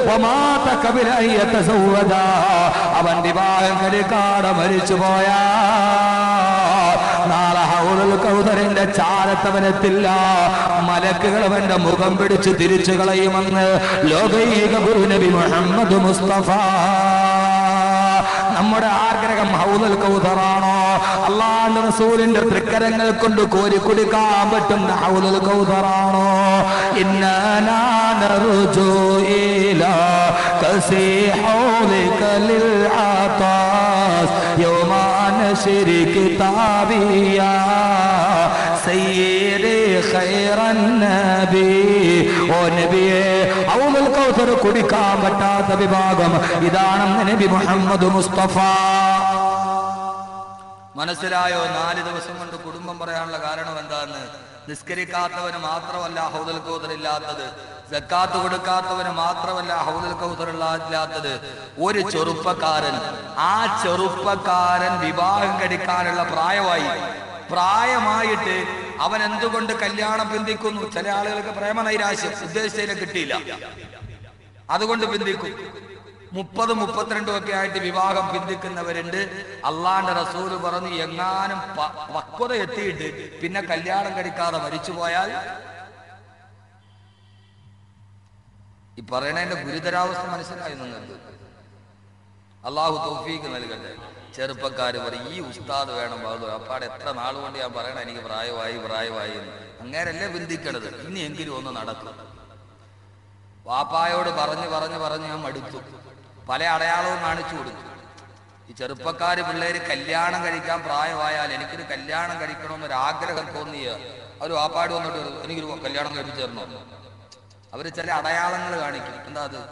അവൻ വിവാഹം കഴിക്കാതെ മരിച്ചു പോയാ നാളെ ഹൗദുൽ കൗസറിന്റെ ചാരത്തവനെത്തില്ല. മലക്കുകൾ അവന്റെ മുഖം പിടിച്ച് തിരിച്ചു കളയുമെന്ന് ലോകൈക ഗുരു നബി മുഹമ്മദ് മുസ്തഫ. നമ്മുടെ ആഗ്രഹം ഹൗദുൽ കൗസറാണോ? അല്ലാഹുവിന്റെ റസൂലിന്റെ തൃക്കരങ്ങൾ കൊണ്ട് കോരി കുടിക്കാൻ പറ്റുന്ന ഹൗദുൽ കൗസറാണോ? ഇന്നാ നർജു ഇലാ കസി ഹൗദിക ലിൽ ആതാസ് യൗമാ നശ്രി കിതാബിയാ സയ്യിദി ഖൈറൻ നബി. ഓ നബിയേ, ഹൗദുൽ കൗസർ കുടിക്കാൻ പറ്റാത്ത വിഭാഗം ഇതാണെന്ന് നബി മുഹമ്മദ് മുസ്തഫ. മനസ്സിലായോ? 4 ദിവസം കൊണ്ട് കുടുംബം പറയാനുള്ള കാരണം എന്താന്ന്? നിസ്കരിക്കാത്തവന് മാത്രമല്ല ഹൗദുൽ കൗസർ ഇല്ലാത്തത്, സക്കാത്ത് കൊടുക്കാത്തവന് മാത്രമല്ല ഹൗദുൽ കൗസർ ഇല്ലാത്തത്. ഒരു ചെറുപ്പക്കാരൻ, ആ ചെറുപ്പക്കാരൻ വിവാഹം കഴിക്കാനുള്ള പ്രായമായിട്ട് അവൻ എന്തുകൊണ്ട് കല്യാണം ബന്ധിക്കുന്നു? ചില ആളുകൾക്ക് പ്രേമനൈരാശ്യം ഉദ്ദേശിച്ചതിനെ കിട്ടിയില്ല, അതുകൊണ്ട് ബന്ധിക്കും. 30-32 ഒക്കെ ആയിട്ട് വിവാഹം ബന്ധിക്കുന്നവരുണ്ട്. അള്ളാന്റെ റസൂല് പറഞ്ഞു, എങ്ങാനും പക്വത എത്തിയിട്ട് പിന്നെ കല്യാണം കഴിക്കാതെ മരിച്ചുപോയാൽ, ഈ പറയണതിന്റെ ഗുരുതരാവസ്ഥ മനസ്സിലായി നിങ്ങൾക്ക്? അള്ളാഹു തൗഫീഖ് നൽകട്ടെ. ചെറുപ്പക്കാർ പറയും, ഈ ഉസ്താദ് വേണം ബാധു. അപ്പാടെ എത്ര നാളുകൊണ്ട് ഞാൻ പറയണ എനിക്ക് പ്രായമായി എന്ന്. അങ്ങേരല്ലേ ബന്ധിക്കണത്, ഇനി എങ്കിലും ഒന്ന് നടക്കും. വാപ്പായോട് പറഞ്ഞ് ഞാൻ മടുത്തു. പല അടയാളവും കാണിച്ചു കൊടുത്തു. ഈ ചെറുപ്പക്കാര് പിള്ളേര് കല്യാണം കഴിക്കാൻ പ്രായമായാൽ എനിക്കൊരു കല്യാണം കഴിക്കണമെന്നൊരാഗ്രഹം തോന്നിയ അവർ വാപ്പാട് വന്നിട്ട് എനിക്കൊരു കല്യാണം കഴിപ്പിച്ചു തരണോ? അവര് ചില അടയാളങ്ങൾ കാണിക്കും. എന്താ അത്?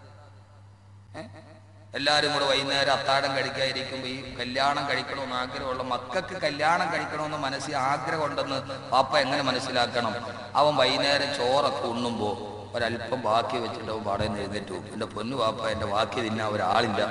എല്ലാവരും കൂടെ വൈകുന്നേരം അത്താഴം കഴിക്കാതിരിക്കുമ്പോൾ ഈ കല്യാണം കഴിക്കണമെന്ന് ആഗ്രഹമുള്ള മക്കൾക്ക് കല്യാണം കഴിക്കണമെന്ന് മനസ്സിൽ ആഗ്രഹം ഉണ്ടെന്ന് പാപ്പ എങ്ങനെ മനസ്സിലാക്കണം? അവൻ വൈകുന്നേരം ചോറൊക്കെ ഉണ്ണുമ്പോൾ ഒരല്പം ബാക്കി വെച്ചിട്ട് അവൻ പാടേന്ന് എഴുന്നേറ്റ് പോകും. എൻ്റെ പൊന്നു പാപ്പ, എൻ്റെ ബാക്കി തിന്നാൻ ഒരാളില്ല.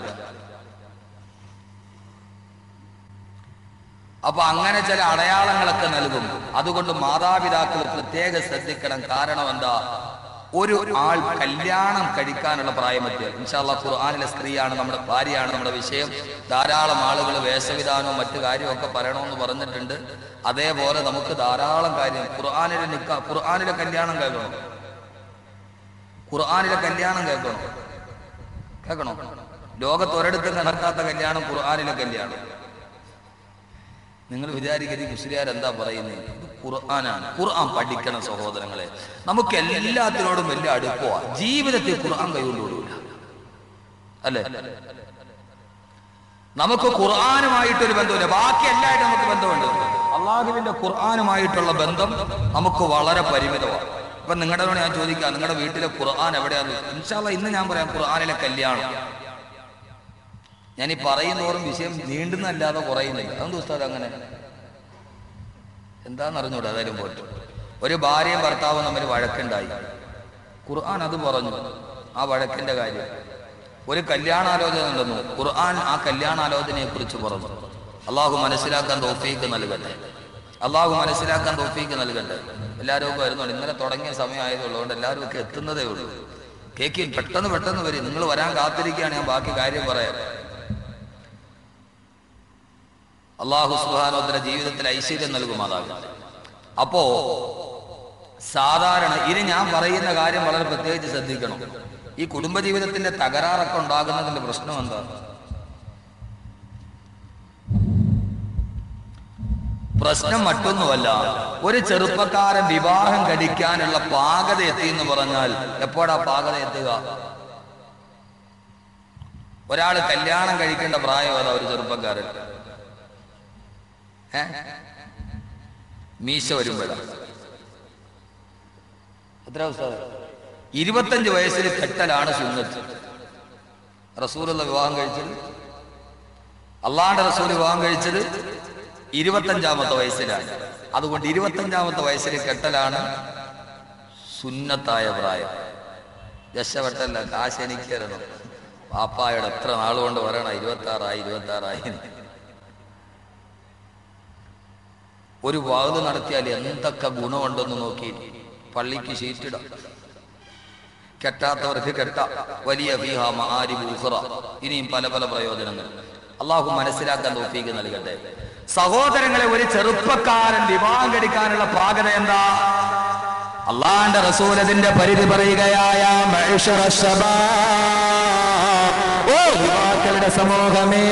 അപ്പൊ അങ്ങനെ ചില അടയാളങ്ങളൊക്കെ നൽകും. അതുകൊണ്ട് മാതാപിതാക്കൾ പ്രത്യേകം ശ്രദ്ധിക്കണം. കാരണം എന്താ? ഒരു ആൾ കല്യാണം കഴിക്കാനുള്ള പ്രായമെത്തിയാൽ, ഇൻഷാ അല്ലാഹ് ഖുർആനിലെ സ്ത്രീയാണ് നമ്മുടെ ഭാര്യയാണ് നമ്മുടെ വിഷയം. ധാരാളം ആളുകൾ വേഷവിധാനവും മറ്റു കാര്യവും ഒക്കെ പറയണമെന്ന് പറഞ്ഞിട്ടുണ്ട്. അതേപോലെ നമുക്ക് ധാരാളം കാര്യം ഖുർആനിലെ കല്യാണം കേൾക്കണം. ഖുർആനിലെ കല്യാണം കേൾക്കണോ? ലോകത്ത് ഒരിടത്തും നടക്കാത്ത കല്യാണം ഖുർആനിലെ കല്യാണം. നിങ്ങൾ വിചാരിക്കരുത് മുസ്ലിയാർ എന്താ പറയുന്നത്? ഖുർആനാണ്. ഖുർആൻ പഠിക്കണം സഹോദരങ്ങളെ. നമുക്ക് എല്ലാത്തിനോടും വലിയ അടുപ്പമാണ്. ജീവിതത്തിൽ ഖുർആൻ കൈകൊണ്ടുകൂടില്ല അല്ലേ? നമുക്ക് ഖുർആനുമായിട്ടൊരു ബന്ധമില്ല, ബാക്കി എല്ലായിട്ടും നമുക്ക് ബന്ധമുണ്ട്. അള്ളാഹുവിന്റെ ഖുർആനുമായിട്ടുള്ള ബന്ധം നമുക്ക് വളരെ പരിമിതമാണ്. ഇപ്പൊ നിങ്ങളുടെ ഞാൻ ചോദിക്കാം, നിങ്ങളുടെ വീട്ടിലെ ഖുർആൻ എവിടെയാണ്? ഇൻഷാ അല്ലാഹ് ഇന്ന് ഞാൻ പറയാം ഖുർആനിലെ കല്യാണം. ഞാൻ ഈ പറയുന്നോറും വിഷയം നീണ്ടുന്നല്ലാതെ കുറയുന്നില്ല. അതെന്ത് ഉസ്താദ് അങ്ങനെ? എന്താണെന്നറിഞ്ഞൂടെ? അതായാലും പോയിട്ട് ഒരു ഭാര്യയും ഭർത്താവും തമ്മിൽ വഴക്കുണ്ടായി. ഖുർആൻ അത് പറഞ്ഞു, ആ വഴക്കിന്റെ കാര്യം. ഒരു കല്യാണാലോചന ഉണ്ടെന്നു, ഖുർആൻ ആ കല്യാണാലോചനയെ കുറിച്ച് പറഞ്ഞു. അള്ളാഹു മനസ്സിലാക്കാൻ തൗഫീഖ് നൽകട്ടെ, അള്ളാഹു മനസ്സിലാക്കാൻ തൗഫീഖ് നൽകട്ടെ. എല്ലാവരും ഒക്കെ വരുന്നുണ്ട്. ഇന്നലെ തുടങ്ങിയ സമയമായതുള്ളതുകൊണ്ട് എല്ലാവരും ഒക്കെ എത്തുന്നതേ ഉള്ളൂ. കേക്ക് പെട്ടെന്ന് വരും. നിങ്ങൾ വരാൻ കാത്തിരിക്കുകയാണ്, ഞാൻ ബാക്കി കാര്യം പറയാം. അള്ളാഹു സുബ്ഹാനഹു വ തആല ജീവിതത്തിൽ ഐശ്വര്യം നൽകുമാറാകട്ടെ. അപ്പോ സാധാരണ ഇനി ഞാൻ പറയുന്ന കാര്യം വളരെ പ്രത്യേകിച്ച് ശ്രദ്ധിക്കണം. ഈ കുടുംബജീവിതത്തിന്റെ തകരാറൊക്കെ ഉണ്ടാകുന്നതിന്റെ പ്രശ്നം എന്താ? പ്രശ്നം മറ്റൊന്നുമല്ല, ഒരു ചെറുപ്പക്കാരൻ വിവാഹം കഴിക്കാനുള്ള പാകത എത്തി എന്ന് പറഞ്ഞാൽ എപ്പോഴാ പാകത എത്തുക? ഒരാൾ കല്യാണം കഴിക്കേണ്ട പ്രായം ഏതാ? ഒരു ചെറുപ്പക്കാരൻ മീശ വരുമ്പോഴാ. എത്ര 25 വയസ്സിൽ കെട്ടലാണ് സുന്നത്ത്. റസൂലുള്ള വിവാഹം കഴിച്ചത്, അള്ളാഹുവിന്റെ റസൂൽ വിവാഹം കഴിച്ചത് 25-ാമത്തെ വയസ്സിലാണ്. അതുകൊണ്ട് 25-ാമത്തെ വയസ്സിൽ കെട്ടലാണ് സുന്നത്തായ പ്രായം. രക്ഷപ്പെട്ടല്ല, കാശ് എനിക്കായിരുന്നു. പാപ്പായുടെ എത്ര നാളുകൊണ്ട് പറയണം 26 ഒരു വാത് നടത്തിയാൽ എന്തൊക്കെ ഗുണമുണ്ടെന്ന് നോക്കി. പള്ളിക്ക് ഷീറ്റിടാം, കെട്ടാത്തവർക്ക് കെട്ടാം. വലിയ ഫീഹാ മആരിബു ഉഖറ, ഇനിയും പല പല പ്രയോജനങ്ങൾ. അള്ളാഹു മനസ്സിലാക്കാൻ തൗഫീഖ് നൽകട്ടെ. സഹോദരങ്ങളെ, ഒരു ചെറുപ്പക്കാരൻ വിവാഹം കഴിക്കാനുള്ള പാകത എന്താ? അള്ളാഹുവിന്റെ റസൂൽ അതിന്റെ പരിധി പറയുകയായ യുവാക്കളുടെ സമൂഹമേ,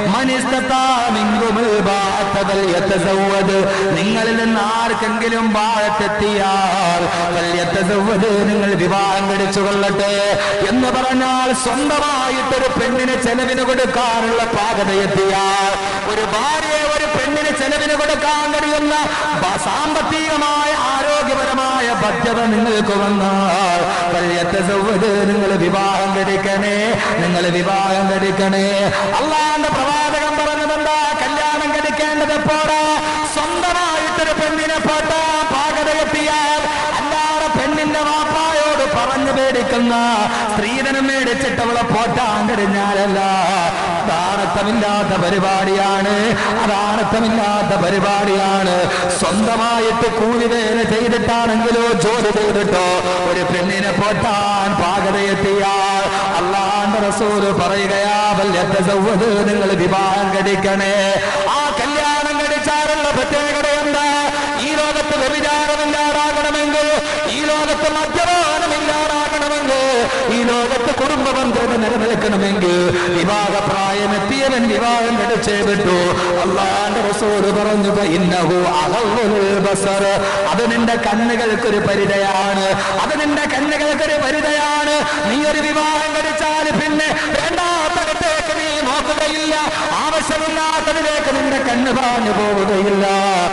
നിങ്ങളിൽ നിന്ന് ആർക്കെങ്കിലും ബാഴത്തെത്തിയാൽ നിങ്ങൾ വിവാഹം കഴിച്ചു കൊള്ളട്ടെ എന്ന് പറഞ്ഞാൽ, സ്വന്തമായിട്ടൊരു പെണ്ണിന് ചെലവിന് കൊടുക്കാനുള്ള പാകത എത്തിയാൽ, ഒരു ഭാര്യയെ ഒരു പെണ്ണിന് ചെലവിന് കൊടുക്കാൻ കഴിയുന്ന സാമ്പത്തികമായ ആരോഗ്യപരമായ ബാധ്യത നിങ്ങൾക്ക് വന്നാൽ നിങ്ങൾ വിവാഹം കഴിക്കണേ, നിങ്ങൾ വിവാഹം കഴിക്കണേ. അള്ളാഹുവിന്റെ പ്രവാചകൻ പറഞ്ഞതെന്താ? കല്യാണം കഴിക്കേണ്ടത് എപ്പോഴാ? സ്വന്തമായിട്ടൊരു പെണ്ണിനെ പോട്ടാ പാകതയെത്തിയാൽ. അല്ലാതെ പെണ്ണിന്റെ വാപ്പായോട് പറഞ്ഞു മേടിക്കുന്ന സ്ത്രീധനം മേടിച്ചിട്ട് അവളെ പോറ്റാൻ കഴിഞ്ഞാലല്ല. അതാണത്തമില്ലാത്ത പരിപാടിയാണ്, അതാണത്തമില്ലാത്ത പരിപാടിയാണ്. സ്വന്തമായിട്ട് കൂലിവേല ചെയ്തിട്ടാണെങ്കിലോ ജോലി ചെയ്തിട്ടോ ഒരു പെണ്ണിനെ പോറ്റാൻ പാകതയെത്തിയാൽ അല്ലാഹുവിന്റെ റസൂൽ പറയുകയാ, നിങ്ങൾ വിവാഹം കഴിക്കണേ. ആ കല്യാണം കഴിച്ചാലുള്ള പ്രത്യേകത എന്താ? ഈ ലോകത്ത് വ്യഭിചാരമില്ലാതാകണമെങ്കിൽ, ഈ ലോകത്ത് മദ്യപാനമില്ലാതാകണമെങ്കിൽ, ഈ ലോകത്ത് കുടുംബ ബന്ധം നിലനിൽക്കണമെങ്കിൽ വിവാഹപ്രായമെത്തിയവൻ വിവാഹം കഴിച്ചേ പറ്റൂ. അല്ലാഹുവിന്റെ റസൂൽ പറഞ്ഞു, ഇന്നഹു അഗളുൽ ബസർ, അത് നിന്റെ കണ്ണുകൾക്കൊരു പരിധയാണ്, അത് നിന്റെ കണ്ണുകൾക്കൊരു പരിധയാണ്. നീ ഒരു വിവാഹം കഴിച്ചാൽ പിന്നെ വേണ്ടാത്തടത്തേക്ക് നീ നോക്കുകയില്ല, ആവശ്യമില്ലാത്തതിലേക്ക് നിന്റെ കണ്ണ് പാഞ്ഞു പോവുകയില്ല.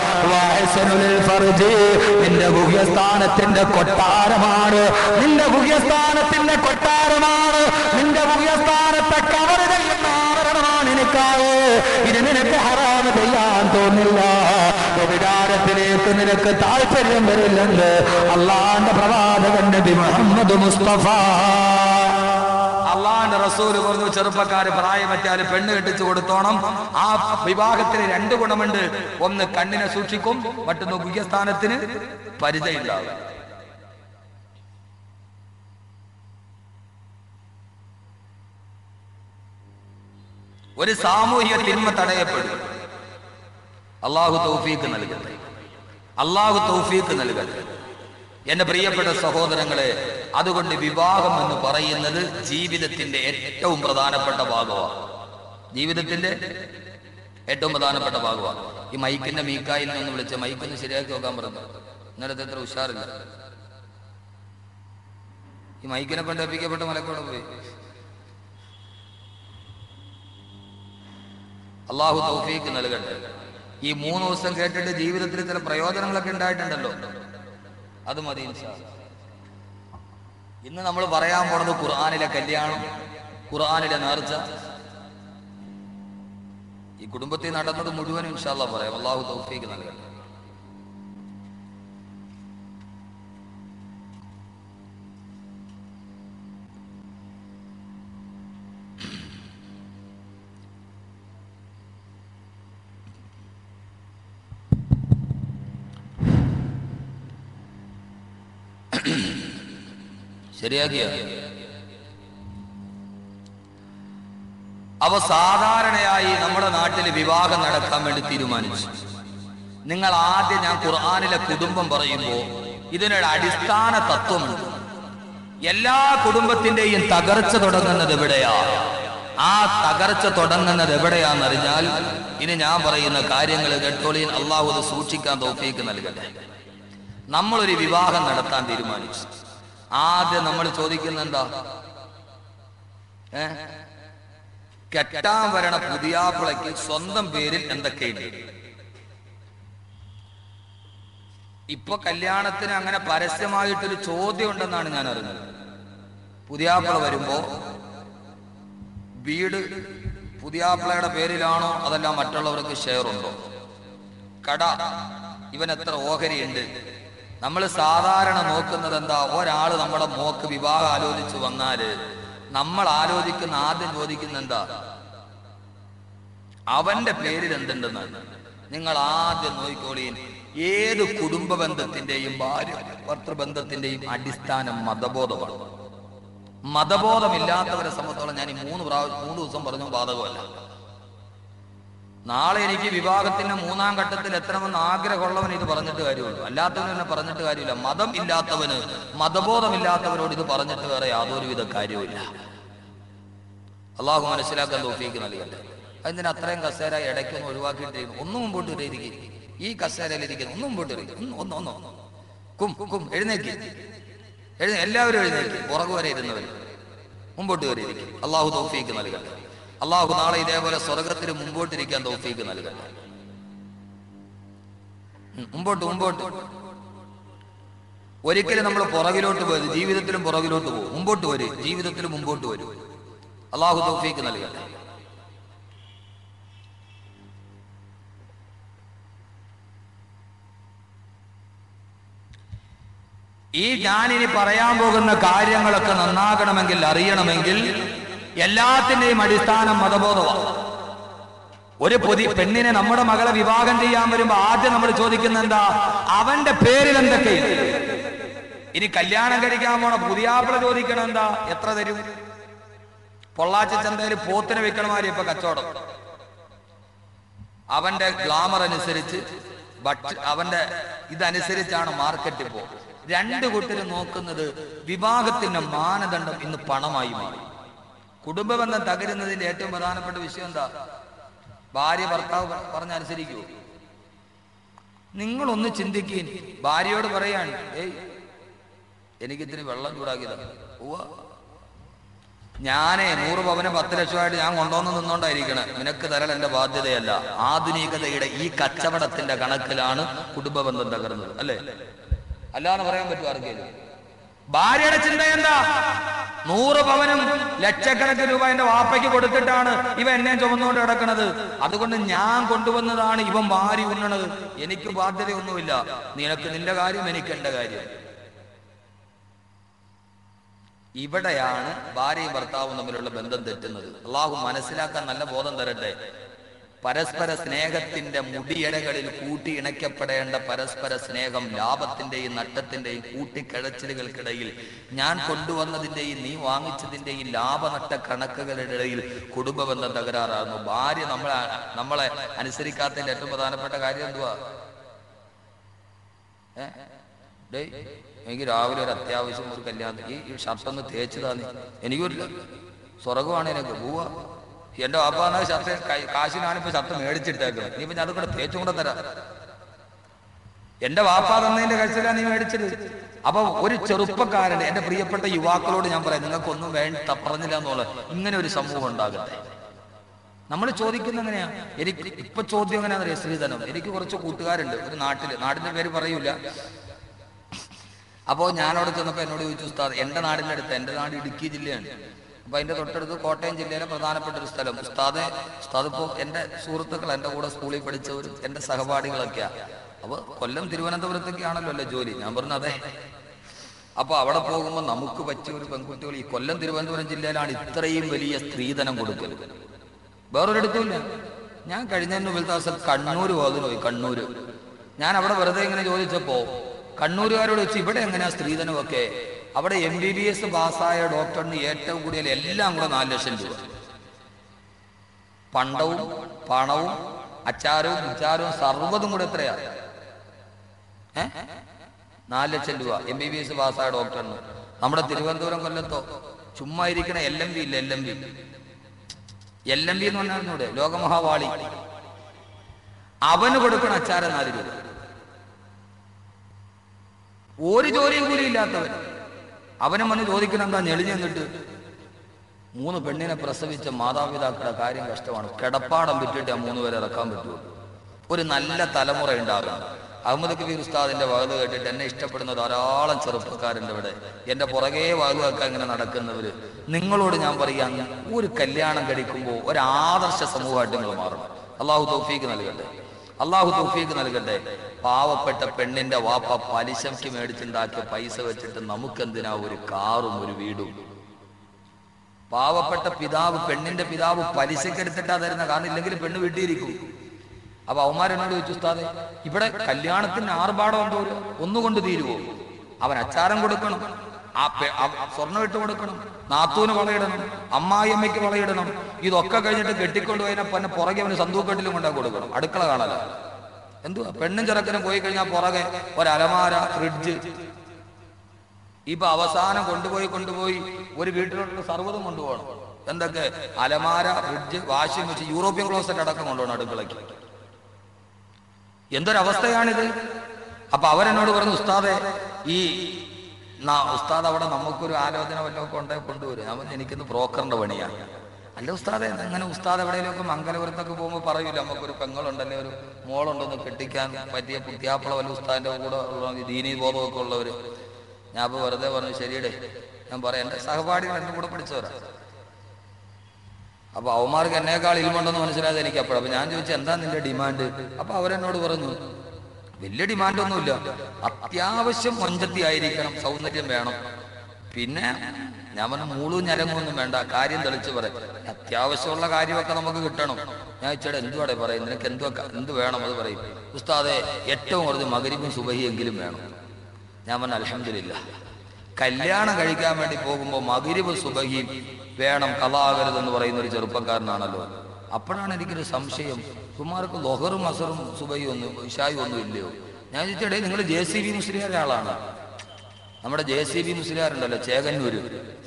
നിന്റെ ഗുഹ്യസ്ഥാനത്തിന്റെ കൊട്ടാരമാണ്, നിന്റെ ഗുഹ്യസ്ഥാനത്തിന്റെ കൊട്ടാരമാണ്, നിന്റെ ഗുഹ്യസ്ഥാനത്തെ കവർ ചെയ്യുന്ന ആവരണമാണ് നിനക്കാവ്. ഇത് നിനക്ക് ഹറാമ് ചെയ്യാൻ തോന്നില്ല, വികാരത്തിലേക്ക് നിനക്ക് താല്പര്യം വരില്ലെന്ന് അള്ളാഹുവിന്റെ പ്രവാചകൻ നബി മുഹമ്മദ് മുസ്തഫ. അള്ളാഹുവിന്റെ റസൂല് പറഞ്ഞു, ചെറുപ്പക്കാര് പ്രായമെത്തിയാൽ പെണ്ണ് കെട്ടിച്ചു കൊടുത്തോണം. ആ വിവാഹത്തിന് 2 ഗുണമുണ്ട്. ഒന്ന് കണ്ണിനെ സൂക്ഷിക്കും, മറ്റൊന്ന് ഗുഹ്യസ്ഥാനത്തിന് പരിചയമുണ്ടാകും. ഒരു സാമൂഹിക തിന്മ തടയപ്പെടും. അള്ളാഹു തൗഫീഖ് നൽകട്ടെ, അള്ളാഹു തൗഫീഖ് നൽകട്ടെ. എന്റെ പ്രിയപ്പെട്ട സഹോദരങ്ങളെ, അതുകൊണ്ട് വിവാഹം എന്ന് പറയുന്നത് ജീവിതത്തിന്റെ ഏറ്റവും പ്രധാനപ്പെട്ട ഭാഗമാണ്. ജീവിതത്തിന്റെ ഏറ്റവും പ്രധാനപ്പെട്ട ഭാഗമാണ്. ഈ മൈക്കിന്റെ മീക്കായിൽ നിന്ന് വിളിച്ച് മൈക്കൊന്ന് ശരിയാക്കി നോക്കാൻ പറഞ്ഞു. ഇന്നലത്തെ അത്ര ഉഷാറില്ല. ഈ മൈക്കിനെ കൊണ്ട് ഏൽപ്പിക്കപ്പെട്ട മലക്കോടെ പോയി. അള്ളാഹു തൗഫീക്ക് നൽകട്ടെ. ഈ 3 ദിവസം കേട്ടിട്ട് ജീവിതത്തിൽ ചില പ്രയോജനങ്ങളൊക്കെ ഉണ്ടായിട്ടുണ്ടല്ലോ, അത് മതി ഇൻഷാ അല്ലാഹ്. ഇന്ന് നമ്മൾ പറയാൻ പോണത് ഖുർആനിലെ കല്യാണം, ഖുർആനിലെ നേർച്ച. ഈ കുടുംബത്തിൽ നടന്നത് മുഴുവനും ഇൻഷാ അല്ലാഹ് പറയാം. അള്ളാഹു തൗഫീക്ക് നൽകട്ടെ. ശരിയാക്കിയ അവ സാധാരണയായി നമ്മുടെ നാട്ടിൽ വിവാഹം നടക്കാൻ വേണ്ടി തീരുമാനിച്ചു. നിങ്ങൾ ആദ്യം ഞാൻ ഖുർആനിലെ കുടുംബം പറയുമ്പോൾ ഇതിനൊരു അടിസ്ഥാന തത്വമുണ്ട്. എല്ലാ കുടുംബത്തിന്റെയും തകർച്ച തുടങ്ങുന്നത് എവിടെയാ? ആ തകർച്ച തുടങ്ങുന്നത് എവിടെയാണെന്നറിഞ്ഞാൽ ഇനി ഞാൻ പറയുന്ന കാര്യങ്ങൾ കേട്ടോളീൻ. അള്ളാഹു അത് സൂക്ഷിക്കാൻ തൗഫീക്ക് നൽകട്ടെ. നമ്മളൊരു വിവാഹം നടത്താൻ തീരുമാനിച്ചു. ആദ്യം നമ്മൾ ചോദിക്കുന്ന എന്താ? കെട്ടാൻ വരണ പുതിയാപ്പിളയ്ക്ക് സ്വന്തം പേരിൽ എന്തൊക്കെയുണ്ട്? ഇപ്പൊ കല്യാണത്തിന് അങ്ങനെ പരസ്യമായിട്ടൊരു ചോദ്യം ഉണ്ടെന്നാണ് ഞാൻ അറിഞ്ഞത്. പുതിയാപ്പിള വരുമ്പോ വീട് പുതിയാപ്പിളയുടെ പേരിലാണോ അതല്ല മറ്റുള്ളവർക്ക് ഷെയർ ഉണ്ടോ? കട ഇവൻ എത്ര ഓഹരിയുണ്ട്? നമ്മൾ സാധാരണ നോക്കുന്നത് എന്താ? ഒരാൾ നമ്മുടെ മോക്ക് വിവാഹം ആലോചിച്ച് വന്നാല് നമ്മൾ ആലോചിക്കുന്ന ആദ്യം ചോദിക്കുന്ന എന്താ? അവന്റെ പേരിൽ എന്തുണ്ടെന്നാണ്. നിങ്ങൾ ആദ്യം നോക്കിക്കോളീൻ. ഏത് കുടുംബ ബന്ധത്തിന്റെയും ഭാര്യ ഭർത്തൃബന്ധത്തിന്റെയും അടിസ്ഥാനം മതബോധമാണ്. മതബോധമില്ലാത്തവരെ സംബന്ധിച്ചോളം ഞാൻ ഈ 3 ദിവസം പറഞ്ഞു ബാധകമല്ല. നാളെ എനിക്ക് വിവാഹത്തിന്റെ 3-ാം ഘട്ടത്തിൽ എത്തണമെന്ന് ആഗ്രഹമുള്ളവന് ഇത് പറഞ്ഞിട്ട് കാര്യമുള്ളൂ, അല്ലാത്തവന് തന്നെ പറഞ്ഞിട്ട് കാര്യമില്ല. മതം ഇല്ലാത്തവന്, മതബോധമില്ലാത്തവരോട് ഇത് പറഞ്ഞിട്ട് വേറെ യാതൊരുവിധ കാര്യവുമില്ല. അള്ളാഹു മനസ്സിലാക്കാൻ തൗഫീക്ക് നൽകട്ടെ. അതിന് അത്രയും കസേര ഇടയ്ക്കൊന്ന് ഒഴിവാക്കിയിട്ട് ഒന്നും മുമ്പോട്ട് വരെയിരിക്കും. ഈ കസേരയിൽ ഇരിക്കുന്നു, ഒന്നും മുമ്പോട്ട് വരും. എഴുന്നേക്ക്, എല്ലാവരും എഴുന്നേക്ക്. പുറകു വരെ ഇരുന്നവർ മുമ്പോട്ട് വരെ ഇരിക്കും. അള്ളാഹു തൗഫീക്ക് നൽകട്ടെ. അള്ളാഹു നാളെ ഇതേപോലെ സ്വർഗത്തിന് മുമ്പോട്ടിരിക്കാൻ തൗഫീക്ക് നൽകട്ടെ. മുമ്പോട്ട്. ഒരിക്കലും നമ്മൾ പുറകിലോട്ട് പോയത് ജീവിതത്തിലും പുറകിലോട്ട് പോകും. മുമ്പോട്ട് വരും, ജീവിതത്തിലും മുമ്പോട്ട് വരും. അള്ളാഹു തൗഫീക്ക് നൽകട്ടെ. ഈ ഞാനിനി പറയാൻ പോകുന്ന കാര്യങ്ങളൊക്കെ നന്നാകണമെങ്കിൽ, അറിയണമെങ്കിൽ എല്ലാത്തിന്റെയും അടിസ്ഥാനം മതബോധമാണ്. ഒരു പെണ്ണിനെ നമ്മുടെ മകളെ വിവാഹം ചെയ്യാൻ വരുമ്പോ ആദ്യം നമ്മൾ ചോദിക്കുന്ന എന്താ? അവന്റെ പേരിൽ എന്തൊക്കെയാണ്? ഇനി കല്യാണം കഴിക്കാൻ പോണ പുതിയാപ്പിള ചോദിക്കണം എന്താ? എത്ര തരും? പൊള്ളാച്ചി ചന്തയിൽ പോത്തിനെ വിൽക്കണമാരി ഇപ്പൊ കച്ചവടം. അവന്റെ ഗ്ലാമർ അനുസരിച്ച്, അവന്റെ ഇതനുസരിച്ചാണ് മാർക്കറ്റ് ഇപ്പോ. 2 കൂട്ടരും നോക്കുന്നത് വിവാഹത്തിന്റെ മാനദണ്ഡം ഇന്ന് പണമായി മാറി. കുടുംബ ബന്ധം തകരുന്നതിന്റെ ഏറ്റവും പ്രധാനപ്പെട്ട വിഷയം എന്താ? ഭാര്യ ഭർത്താവ് പറഞ്ഞനുസരിക്കൂ. നിങ്ങളൊന്ന് ചിന്തിക്കുക. ഭാര്യയോട് പറയാണ്, എനിക്കിത്തിരി വെള്ളം ചൂടാക്കിയതാണ്. ഞാനേ 100 പവന് 10 ലക്ഷമായിട്ട് ഞാൻ കൊണ്ടുവന്ന് നിന്നോണ്ടായിരിക്കണം. നിനക്ക് തരൽ എന്റെ ബാധ്യതയല്ല. ആധുനികതയുടെ ഈ കച്ചവടത്തിന്റെ കണക്കിലാണ് കുടുംബ ബന്ധം തകർന്നത്, അല്ലേ? അല്ലാന്ന് പറയാൻ പറ്റുമോ ആർക്കെങ്കിലും? ഭാര്യയുടെ ചിന്ത എന്താ? 100 പവനും ലക്ഷക്കണക്കിന് രൂപ എന്റെ വാപ്പയ്ക്ക് കൊടുത്തിട്ടാണ് ഇവ എന്നെ ചുമന്നുകൊണ്ട് കിടക്കണത്. അതുകൊണ്ട് ഞാൻ കൊണ്ടുവന്നതാണ് ഇവൻ വാരി ഉണ്ണണത്. എനിക്ക് ബാധ്യതയൊന്നുമില്ല. നിനക്ക് നിന്റെ കാര്യം, എനിക്ക് എന്റെ കാര്യം. ഇവിടെയാണ് ഭാര്യയും ഭർത്താവും തമ്മിലുള്ള ബന്ധം തെറ്റുന്നത്. അള്ളാഹു മനസ്സിലാക്കാൻ നല്ല ബോധം തരട്ടെ. പരസ്പര സ്നേഹത്തിന്റെ മുടിയടകളിൽ കൂട്ടി ഇണയ്ക്കപ്പെടേണ്ട പരസ്പര സ്നേഹം ലാഭത്തിന്റെയും നഷ്ടത്തിന്റെയും കൂട്ടിക്കിഴച്ചിലുകൾക്കിടയിൽ, ഞാൻ കൊണ്ടുവന്നതിന്റെയും നീ വാങ്ങിച്ചതിന്റെയും ലാഭനഷ്ട കണക്കുകളുടെ ഇടയിൽ കുടുംബ ബന്ധം തകരാറാകുന്നു. ഭാര്യ നമ്മളെ അനുസരിക്കാത്തതിന്റെ ഏറ്റവും പ്രധാനപ്പെട്ട കാര്യം എന്തുവാ? എനിക്ക് രാവിലെ ഒരു അത്യാവശ്യം ഒരു കല്യാണം, ഈ ഷർട്ടൊന്ന് തേച്ചതാന്ന്, എനിക്കൊരു സ്വർഗമാണ്, എനിക്ക് പോവാ. എന്റെ വാപ്പാന്ന ഷർട്ട് കാശിനാണിപ്പോ ഷർട്ട് മേടിച്ചിട്ടേക്കണം, ഇനിയിപ്പോ ഞാൻ അതുകൂടെ തേച്ചും കൂടെ തരാം. എന്റെ വാപ്പ തന്നതിന്റെ കഴിച്ചിലാണ് നീ മേടിച്ചത്. അപ്പൊ ഒരു ചെറുപ്പക്കാരൻ, എന്റെ പ്രിയപ്പെട്ട യുവാക്കളോട് ഞാൻ പറയാം, നിങ്ങൾക്കൊന്നും വേണ്ട പറഞ്ഞില്ല എന്നുള്ളത്, ഇങ്ങനെ ഒരു സമൂഹം ഉണ്ടാകട്ടെ. നമ്മൾ ചോദിക്കുന്ന എങ്ങനെയാ? എനിക്ക് ഇപ്പൊ ചോദ്യം എങ്ങനെയാണെന്നറിയാം, സ്ത്രീധനം. എനിക്ക് കുറച്ച് കൂട്ടുകാരുണ്ട് ഒരു നാടിന്റെ പേര് പറയൂല. അപ്പോൾ ഞാനവിടെ ചെന്നപ്പോൾ എന്നോട് ചോദിച്ചു, ഉസ്താദ് എന്റെ നാടിന്റെ അടുത്ത്, എന്റെ നാട് ഇടുക്കി ജില്ലയാണ്, അപ്പൊ അതിന്റെ തൊട്ടടുത്ത് കോട്ടയം ജില്ലയിലെ പ്രധാനപ്പെട്ട ഒരു സ്ഥലം. ഉസ്താദ് ഇപ്പോ എന്റെ സുഹൃത്തുക്കൾ, എന്റെ കൂടെ സ്കൂളിൽ പഠിച്ചവരും എന്റെ സഹപാഠികളൊക്കെയാ. അപ്പൊ കൊല്ലം തിരുവനന്തപുരത്തൊക്കെ ആണല്ലോ അല്ലേ ജോലി? ഞാൻ പറഞ്ഞു അതെ. അപ്പൊ അവിടെ പോകുമ്പോൾ നമുക്ക് പറ്റിയ ഒരു പെൺകുട്ടികൾ ഈ കൊല്ലം തിരുവനന്തപുരം ജില്ലയിലാണ് ഇത്രയും വലിയ സ്ത്രീധനം കൊടുക്കൽ, വേറൊരിടത്തുമില്ല. ഞാൻ കഴിഞ്ഞ ദിവസം കണ്ണൂർ പോയി. കണ്ണൂര് ഞാൻ അവിടെ വെറുതെ ഇങ്ങനെ ചോദിച്ചപ്പോ കണ്ണൂരുകാരോട് വെച്ച് ഇവിടെ എങ്ങനെയാ സ്ത്രീധനമൊക്കെ? അവിടെ MBBS പാസ്സായ ഡോക്ടറിന് ഏറ്റവും കൂടുതൽ എല്ലാം കൂടെ 4 ലക്ഷം രൂപ. പണ്ടവും പണവും അച്ചാരവും വിചാരവും സർവ്വതും കൂടെ എത്രയാ? 4 ലക്ഷം രൂപ MBBS പാസ്സായ ഡോക്ടറിന്. നമ്മുടെ തിരുവനന്തപുരം കൊല്ലത്തോ ചുമ്മാ ഇരിക്കണ LMB ഇല്ല, LMB എന്ന് പറഞ്ഞാൽ ലോകമഹാവാളി, അവന് കൊടുക്കണ അച്ചാരം 4 രൂപ. ഒരു ജോലിയും കൂടി ഇല്ലാത്തവൻ അവനും വന്ന് ചോദിക്കണം എന്താ ഞെളിഞ്ഞു നിന്നിട്ട്? 3 പെണ്ണിനെ പ്രസവിച്ച മാതാപിതാക്കളുടെ കാര്യം കഷ്ടമാണ്. കിടപ്പാടം വിട്ടിട്ട് ആ 3 പേരെ ഇറക്കാൻ പറ്റുമോ? ഒരു നല്ല തലമുറ ഉണ്ടാകണം. അഹമ്മദ് കബീർ ഉസ്താദിന്റെ വഅദ് കേട്ടിട്ട് എന്നെ ഇഷ്ടപ്പെടുന്ന ധാരാളം ചെറുപ്പക്കാരുണ്ട് ഇവിടെ. എന്റെ പുറകെ വഅദ് കേൾക്കാൻ ഇങ്ങനെ നടക്കുന്നവര്. നിങ്ങളോട് ഞാൻ പറയാം, ഒരു കല്യാണം കഴിക്കുമ്പോൾ ഒരു ആദർശ സമൂഹമായിട്ട് നിങ്ങൾ മാറണം. അള്ളാഹു തൗഫീഖ് നൽകട്ടെ. പാവപ്പെട്ട പെണ്ണിന്റെ വാപ്പ പലിശയ്ക്ക് മേടിച്ചുണ്ടാക്കിയ പൈസ വെച്ചിട്ട് നമുക്കെന്തിനാ ഒരു കാറും ഒരു വീടും? പാവപ്പെട്ട പെണ്ണിന്റെ പിതാവ് പലിശക്കെടുത്തിട്ടാ തരുന്ന, കാരണം ഇല്ലെങ്കിൽ പെണ്ണ് വീട്ടിയിരിക്കും. അപ്പൊ അവന്മാരെന്നോട് ചോദിച്ചു, ഉസ്താദേ ഇവിടെ കല്യാണത്തിന് ആർഭാടം എന്തോ ഒന്നുകൊണ്ട് തീരുവോ? അവൻ അച്ചാരം കൊടുക്കണം, സ്വർണ്ണം ഇട്ട് കൊടുക്കണം, നാത്തൂന് വളയിടണം, അമ്മായിയമ്മയ്ക്ക് വളയിടണം. ഇതൊക്കെ കഴിഞ്ഞിട്ട് കെട്ടിക്കൊണ്ടുപോയതിനെ പിന്നെ പുറകെ അവന് സന്തൂക്കെട്ടിലും കൊണ്ടാ കൊടുക്കണം. അടുക്കള കാണല എന്തുവാ? പെണ്ണും ചെറുക്കനും പോയി കഴിഞ്ഞാൽ പുറകെ ഒരലമാര, ഫ്രിഡ്ജ്. ഇപ്പൊ അവസാനം കൊണ്ടുപോയി ഒരു വീട്ടിലുള്ള സർവ്വതും കൊണ്ടുപോകണം. എന്തൊക്കെ? അലമാര, fridge, washing machine, European closet അടക്കം കൊണ്ടുപോകണം അടുക്കളയ്ക്ക്. എന്തൊരവസ്ഥയാണിത്? അപ്പൊ അവരെന്നോട് പറഞ്ഞു, ഉസ്താദെ ഉസ്താദ് അവിടെ നമുക്കൊരു ആലോചന വല്ലതൊക്കെ കൊണ്ടുവരും. ഞാൻ പറഞ്ഞു, എനിക്കിന്ന് ബ്രോക്കറിന്റെ പണിയാണ്. അല്ല ഉസ്താദെ, അങ്ങനെ ഉസ്താദ് എവിടെയെങ്കിലുമൊക്കെ മംഗലപുരത്തൊക്കെ പോകുമ്പോൾ പറയൂല, നമുക്കൊരു പെങ്ങളുണ്ടല്ലേ, ഒരു മോളുണ്ടെന്ന് കെട്ടിക്കാൻ പറ്റിയ പുത്യാപ്പള വല്ല ഉസ്താദിന്റെ കൂടെ ഉള്ള ദീനീ ബോധമൊക്കെ ഉള്ളവര്. ഞാൻ അപ്പൊ വെറുതെ പറഞ്ഞു, ശരിയടേ. ഞാൻ പറയാം, എന്റെ സഹപാഠികൾ എന്റെ കൂടെ പഠിച്ചവരാ. അപ്പൊ അവന്മാർക്ക് എന്നേക്കാൾ ഇൽമുണ്ടെന്ന് മനസ്സിലായത് എനിക്ക് അപ്പോഴും. അപ്പൊ ഞാൻ ചോദിച്ചു, എന്താ നിന്റെ ഡിമാൻഡ്? അപ്പൊ അവരെന്നോട് പറഞ്ഞു, വലിയ ഡിമാൻഡൊന്നുമില്ല, അത്യാവശ്യം മൊഞ്ചത്തി ആയിരിക്കണം, സൗന്ദര്യം വേണം. പിന്നെ ഞാൻ പറഞ്ഞു, മൂളും ഞരങ്ങൊന്നും വേണ്ട, കാര്യം തെളിച്ച് പറയും. അത്യാവശ്യമുള്ള കാര്യമൊക്കെ നമുക്ക് കിട്ടണം. ഞാൻ ചോദിച്ചാൽ എന്തുവാടെ പറയും, നിനക്ക് എന്ത് വേണം അത് പറയും. ഉസ്താദെ ഏറ്റവും കുറച്ച് മഗ്‌രിബും സുബഹിയെങ്കിലും വേണം. ഞാൻ പറഞ്ഞു, അൽഹംദുലില്ലാ, കല്യാണം കഴിക്കാൻ വേണ്ടി പോകുമ്പോൾ മഗ്‌രിബും സുബഹിയും വേണം, കളാകരുതെന്ന് പറയുന്ന ഒരു ചെറുപ്പക്കാരനാണല്ലോ. അപ്പോഴാണ് എനിക്കൊരു സംശയം, കുമാർക്ക് ലൊഹറും അസറും സുബഹിയും ഒന്നും ഇശായും ഒന്നും ഇല്ലയോ? ഞാൻ ചോദിച്ചടേ, നിങ്ങൾ JCB മുസ്ലിയാരുടെ ആളാണ്? നമ്മുടെ JCB മുസ്ലിയാരുണ്ടല്ലോ, ചേകന്നൂര്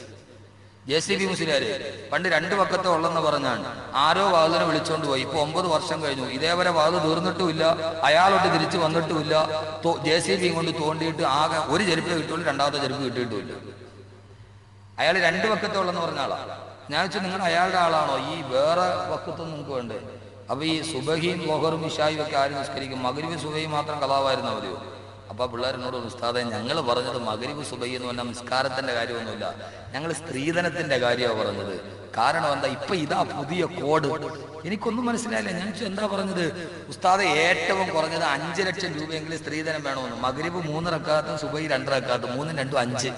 JCB മുസ്ലിയാര് പണ്ട് 2 പക്കത്തെ ഉള്ളെന്ന് പറഞ്ഞാണ് ആരോ വാതിനെ വിളിച്ചോണ്ട് പോയി. ഇപ്പൊ 9 വർഷം കഴിഞ്ഞു, ഇതേവരെ വാത് തീർന്നിട്ടുമില്ല, അയാളോട്ട് തിരിച്ചു വന്നിട്ടുമില്ല. JCB കൊണ്ട് തോണ്ടിയിട്ട് ആകെ ഒരു ചെരുപ്പ് കിട്ടുള്ളൂ, 2ാമത്തെ ചെരുപ്പ് കിട്ടിയിട്ടുമില്ല. അയാൾ 2 പക്കത്തെ ഉള്ളെന്ന് പറഞ്ഞ ആളാ. ഞാൻ വെച്ചാൽ നിങ്ങൾ അയാളുടെ ആളാണോ? ഈ വേറെ വക്കത്തൊന്നും നിങ്ങൾക്ക് വേണ്ടേ? അപ്പൊ ഈ സുബഹിയും ലൊഹറും ഇശായും ഒക്കെ ആരും നിസ്കരിക്കും, മഗ്‌രിബ് സുബഹിയും മാത്രം കളാവായിരുന്ന മതിയോ? അപ്പൊ പിള്ളേരെന്നോട്, ഉസ്താദെ ഞങ്ങൾ പറഞ്ഞത് മഗ്‌രിബ് സുബഹി എന്ന് പറഞ്ഞാൽ നിസ്കാരത്തിന്റെ കാര്യമൊന്നുമില്ല, ഞങ്ങൾ സ്ത്രീധനത്തിന്റെ കാര്യമാണ് പറഞ്ഞത്. കാരണം എന്താ, ഇപ്പൊ ഇതാ പുതിയ കോഡ്. എനിക്കൊന്നും മനസ്സിലായില്ല. ഞാൻ എന്താ പറഞ്ഞത്? ഉസ്താദെ ഏറ്റവും കുറഞ്ഞത് 5 ലക്ഷം രൂപയെങ്കിലും സ്ത്രീധനം വേണമെന്ന്. മഗ്‌രിബ് 3 റക്അത്തും സുബഹി 2 റക്അത്തും, 3 2 5.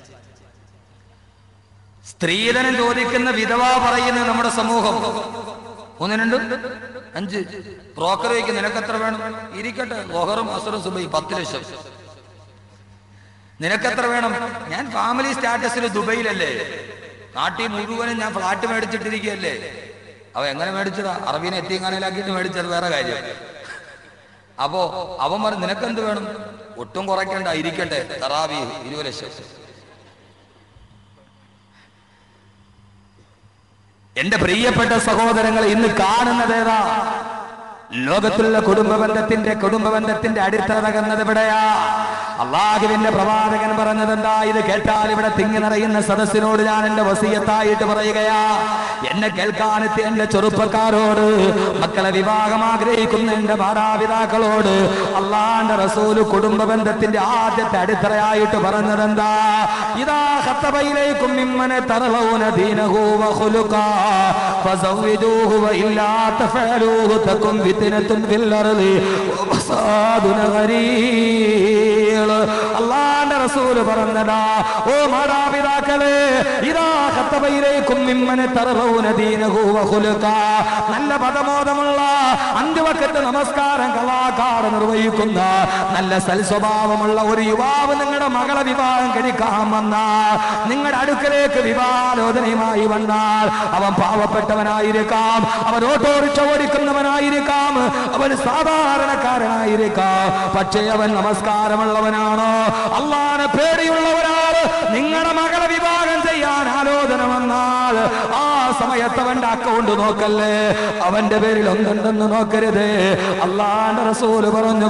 സ്ത്രീധനം ചോദിക്കുന്ന വിധവ പറയുന്നത് നമ്മുടെ സമൂഹം. 1 2 5. ബ്രോക്കർ ചോദിക്കും, നിനക്കെത്ര വേണം? ഇരിക്കട്ടെ, ലൊഹറും അസറും സുബഹി 10 ലക്ഷം. നിനക്കെത്ര വേണം? ഞാൻ ഫാമിലി സ്റ്റാറ്റസിൽ ദുബൈയിലല്ലേ, നാട്ടിൽ മുഴുവനും ഞാൻ ഫ്ലാറ്റ് മേടിച്ചിട്ടിരിക്കുകയല്ലേ. അവ എങ്ങനെ മേടിച്ചതാ? അറബീനെ എത്തിങ്ങാനയിലാക്കിയിട്ട് മേടിച്ചത് വേറെ കാര്യം. അപ്പോ അവൻ പറഞ്ഞു, നിനക്കെന്ത് വേണം? ഒട്ടും കുറയ്ക്കണ്ട, ഇരിക്കട്ടെ, തറാവീഹ് 20 ലക്ഷം. എന്റെ പ്രിയപ്പെട്ട സഹോദരങ്ങളെ, ഇന്ന് കാണുന്നതേതാ? ലോകത്തുള്ള കുടുംബബന്ധത്തിന്റെ അടിത്തറ തകർന്നത് എവിടെയാ? അള്ളാഹുവിന്റെ പ്രവാചകൻ പറഞ്ഞത് എന്താ? ഇത് കേട്ടാൽ ഇവിടെ തിങ്ങി നിറയുന്ന സദസ്സിനോട് ഞാൻ എന്റെ വസിയത്തായിട്ട് പറയുകയാ, എന്നെ കേൾക്കാനെത്തി എന്റെ ചെറുപ്പക്കാരോട്, മക്കളെ വിവാഹം ആഗ്രഹിക്കുന്ന എന്റെ മാതാപിതാക്കളോട് അള്ളാന്റെ റസൂല് കുടുംബബന്ധത്തിന്റെ ആദ്യത്തെ അടിത്തറയായിട്ട് പറഞ്ഞതെന്താ? ഇതാ ഖത്തബയിലേക്കും മിമ്മനെ തറലൗന ദീനഹു വഖുലുഖാ ഫസവ്വിജൂഹു വഇല്ലാ തഫഅലൂഹു തകും ഫിത്നത്തുൻ ഫിൽ അർളി വഫസാദുൻ ഗരീർ. അല്ലാഹുവിന്റെ റസൂൽ പറഞ്ഞതാ, ഓ മാതാപിതാക്കളെ, ഇദാ ഖത്തബയിലേക്കും മിമ്മനെ തറലൗന ദീനഹു വഖുലുഖാ, നല്ല പദബോധമുള്ള അഞ്ചുവക്ത് നമസ്കാരം കലാകാട് നിർവഹിക്കുന്ന നല്ല സൽസ്വഭാവമുള്ള ഒരു യുവാവ് നിങ്ങളുടെ മകളെ വിവാഹം കഴിക്കാൻ വന്നാൽ, നിങ്ങളുടെ അടുക്കലേക്ക് വിവാഹാലോചനയുമായി വന്നാൽ, അവൻ പാവപ്പെട്ടവനായിരിക്കാം, അവൻ ഓട്ടോറിക്ഷ ഓടിക്കുന്നവനായിരിക്കാം, അവൻ സാധാരണക്കാരനായിരിക്കാം, പക്ഷേ അവൻ നമസ്കാരമുള്ളവനാണോ, അല്ലാഹുവിനെ പേടിയുള്ളവരാണ്. നിങ്ങളുടെ മകളെ വിവാഹം ചെയ്യാൻ ആലോചന വന്നാൽ ആ സമയത്ത് അവന്റെ അക്കൗണ്ട് നോക്കല്ലേ, അവന്റെ പേരിൽ ഒന്നുണ്ടെന്ന് നോക്കരുത്. അല്ലാഹുവിന്റെ റസൂൽ പറഞ്ഞു,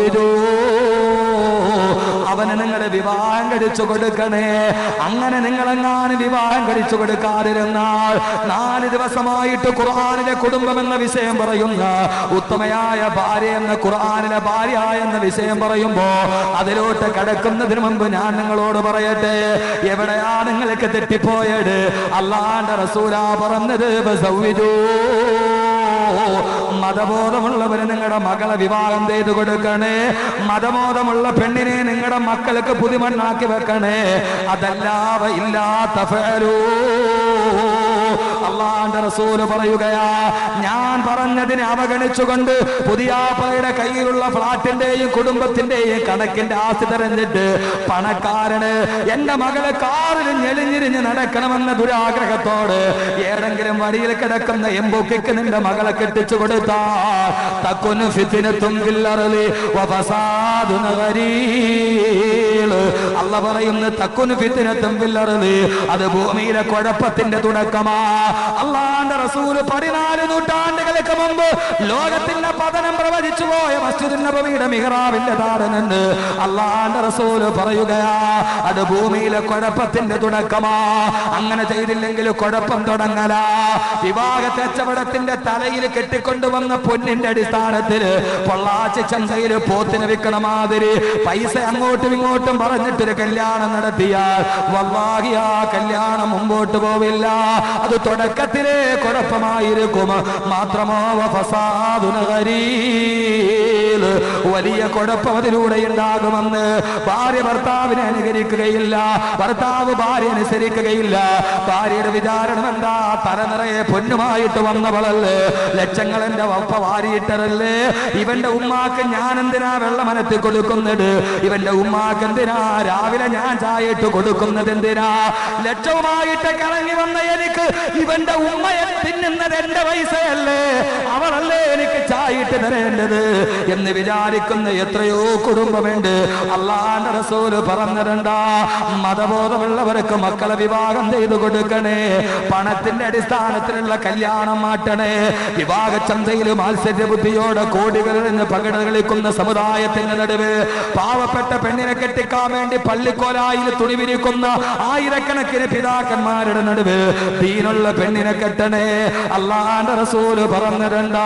അവന് നിങ്ങളുടെ വിവാഹം കഴിച്ചു കൊടുക്കണേ. അങ്ങനെ നിങ്ങളെങ്ങാനും വിവാഹം കഴിച്ചു കൊടുക്കാതിരുന്നാൽ 4 ദിവസമായിട്ട് ഖുർആനിലെ കുടുംബം എന്ന വിഷയം പറയുന്ന ഉത്തമയായ ഭാര്യ എന്ന ഖുർആനിലെ ഭാര്യ എന്ന വിഷയം പറയുമ്പോ അതിലോട്ട് കടക്കുന്നതിന് മുമ്പ് ഞാൻ നിങ്ങളോട് പറയട്ടെ, എവിടെയാ നിങ്ങൾക്ക് തെറ്റിപ്പോയത്? അല്ലാഹുവിന്റെ റസൂലാ പറഞ്ഞത്, മതബോധമുള്ളവര് നിങ്ങളുടെ മകളെ വിവാഹം ചെയ്തു കൊടുക്കണേ. മതബോധമുള്ള പെണ്ണിനെ നിങ്ങളുടെ മക്കൾക്ക് പുതുമണ്ണാക്കി വെക്കണേ. അതല്ലാതെ ഇല്ലാത്ത അല്ലാഹുവിന്റെ റസൂല് പറയുകയാ, ഞാൻ പറഞ്ഞതിനെ അവഗണിച്ചുകൊണ്ട് പുതിയാപ്പയുടെ കയ്യിലുള്ള ഫ്ലാറ്റിന്റെയും കുടുംബത്തിന്റെയും കണക്കിന്റെ ആസ്തി തെരഞ്ഞിട്ട് പണക്കാരന് എന്റെ മകളെ കാറിൽ ഞെളിഞ്ഞിരിഞ്ഞ് നടക്കണമെന്ന ദുരാഗ്രഹത്തോട് ഏതെങ്കിലും വഴിയിൽ കിടക്കുന്ന എംബൊക്കിക്ക് നിന്റെ മകളെ കെട്ടിച്ചു കൊടുത്താൽ തക്കുന് ഫിത്നത്തുൻ ഫിൽ അർളി വഫസാദുൻ ഗരീർ. അല്ലാഹു പറയുന്നു, തക്കുന് ഫിത്നത്തുൻ ഫിൽ അർളി, അത് ഭൂമിയിലെ കുഴപ്പത്തിന്റെ തുടക്കമാ. അല്ലാഹുവിന്റെ റസൂൽ 14 നൂറ്റാണ്ടുകൾക്ക് മുമ്പ് ലോകത്തിന്റെ പതനം പ്രവചിച്ചു പോയ മസ്ജിദുൻ നബവിയുടെ മിഹ്റാബിന്റെ താടനുണ്ട്. അല്ലാഹുവിന്റെ റസൂൽ പറയുകയാ, അത് ഭൂമിയിലെ കുഴപ്പത്തിന്റെ തുടക്കമാ. അങ്ങനെ ചെയ്തില്ലെങ്കിൽ കുഴപ്പം തുടങ്ങല. വിവാഹ കച്ചവടത്തിന്റെ തലയിൽ കെട്ടിക്കൊണ്ടുവന്ന പൊന്നിന്റെ അടിസ്ഥാനത്തിൽ പൊള്ളാച്ചി ചന്തയിൽ പോത്തിന് വിൽക്കണ മാതിരി പൈസ അങ്ങോട്ടും ഇങ്ങോട്ടും പറഞ്ഞിട്ടൊരു കല്യാണം നടത്തിയാൽ വല്ലാഹി ആ കല്യാണം മുമ്പോട്ട് പോവില്ല. അത് തുടക്കത്തിലെ കുഴപ്പമായിരിക്കും. മാത്രമോ വഫസാദുൻ ഗരീർ, വലിയ കുഴപ്പം അതിലൂടെ ഉണ്ടാകുമെന്ന്. ഭാര്യ ഭർത്താവിനെ അനുകരിക്കുകയില്ല, ഭർത്താവ് ഭാര്യ അനുസരിക്കുകയില്ല. ഭാര്യയുടെ വിചാരണം എന്താ? തലനിറയെ പൊന്നുമായിട്ട് വന്നവളല്ലേ, ലക്ഷങ്ങൾ എന്റെ വപ്പ വാരിയിട്ടരല്ലേ, ഇവന്റെ ഉമ്മാക്ക് ഞാൻ എന്തിനാ വെള്ളമനത്തി കൊടുക്കുന്നത്, ഇവന്റെ ഉമ്മാക്ക് എന്തിനാ രാവിലെ ഞാൻ ചായ ഇട്ട് കൊടുക്കുന്നത്, എന്തിനാ ലക്ഷവുമായിട്ട് കറങ്ങി വന്ന എനിക്ക് ഇവന്റെ ഉമ്മയെ തിന്നുന്നത് എന്റെ പൈസയല്ലേ, അവളല്ലേ എനിക്ക് ചായ ഇട്ട് തരേണ്ടത് എന്ന് വിചാരിക്കുന്ന എത്രയോ കുടുംബമുണ്ട്. അല്ലാഹുവിന്റെ റസൂൽ പറഞ്ഞിട്ടുണ്ടാ, മതബോധമുള്ളവർക്ക് മക്കളെ വിവാഹം ചെയ്തു കൊടുക്കണേ, പണത്തിന്റെ അടിസ്ഥാനത്തിലുള്ള കല്യാണം മാറ്റണേ. വിവാഹ ചന്തയിൽ മാത്സര്യ ബുദ്ധിയോടെ കോടികളിൽ നിന്ന് പകിട കളിക്കുന്ന സമുദായത്തിന്റെ നടുവ് പാവപ്പെട്ട പെണ്ണിനെ കെട്ടിക്കാൻ വേണ്ടി പള്ളിക്കോലായിൽ തുണി വിരിക്കുന്ന ആയിരക്കണക്കിന് പിതാക്കന്മാരുടെ നടുവ് ദീനുള്ള പെണ്ണിനെ കെട്ടണേ. അല്ലാഹുവിന്റെ റസൂല് പറഞ്ഞിട്ടുണ്ടാ,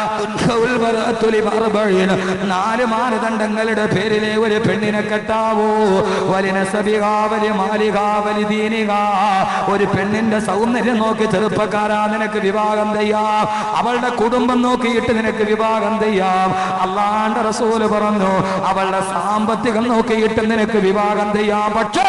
4 മാനദണ്ഡങ്ങളുടെ പേരിലെ ഒരു പെണ്ണിനെ കെട്ടാവൂ. ഒരു പെണ്ണിന്റെ സൗന്ദര്യം നോക്കി ചെറുപ്പക്കാരാ നിനക്ക് വിവാഹം ചെയ്യാം, അവളുടെ കുടുംബം നോക്കിയിട്ട് നിനക്ക് വിവാഹം ചെയ്യാം. അല്ലാഹുവിന്റെ റസൂല് പറഞ്ഞു, അവളുടെ സാമ്പത്തികം നോക്കിയിട്ട് നിനക്ക് വിവാഹം ചെയ്യാം. പക്ഷേ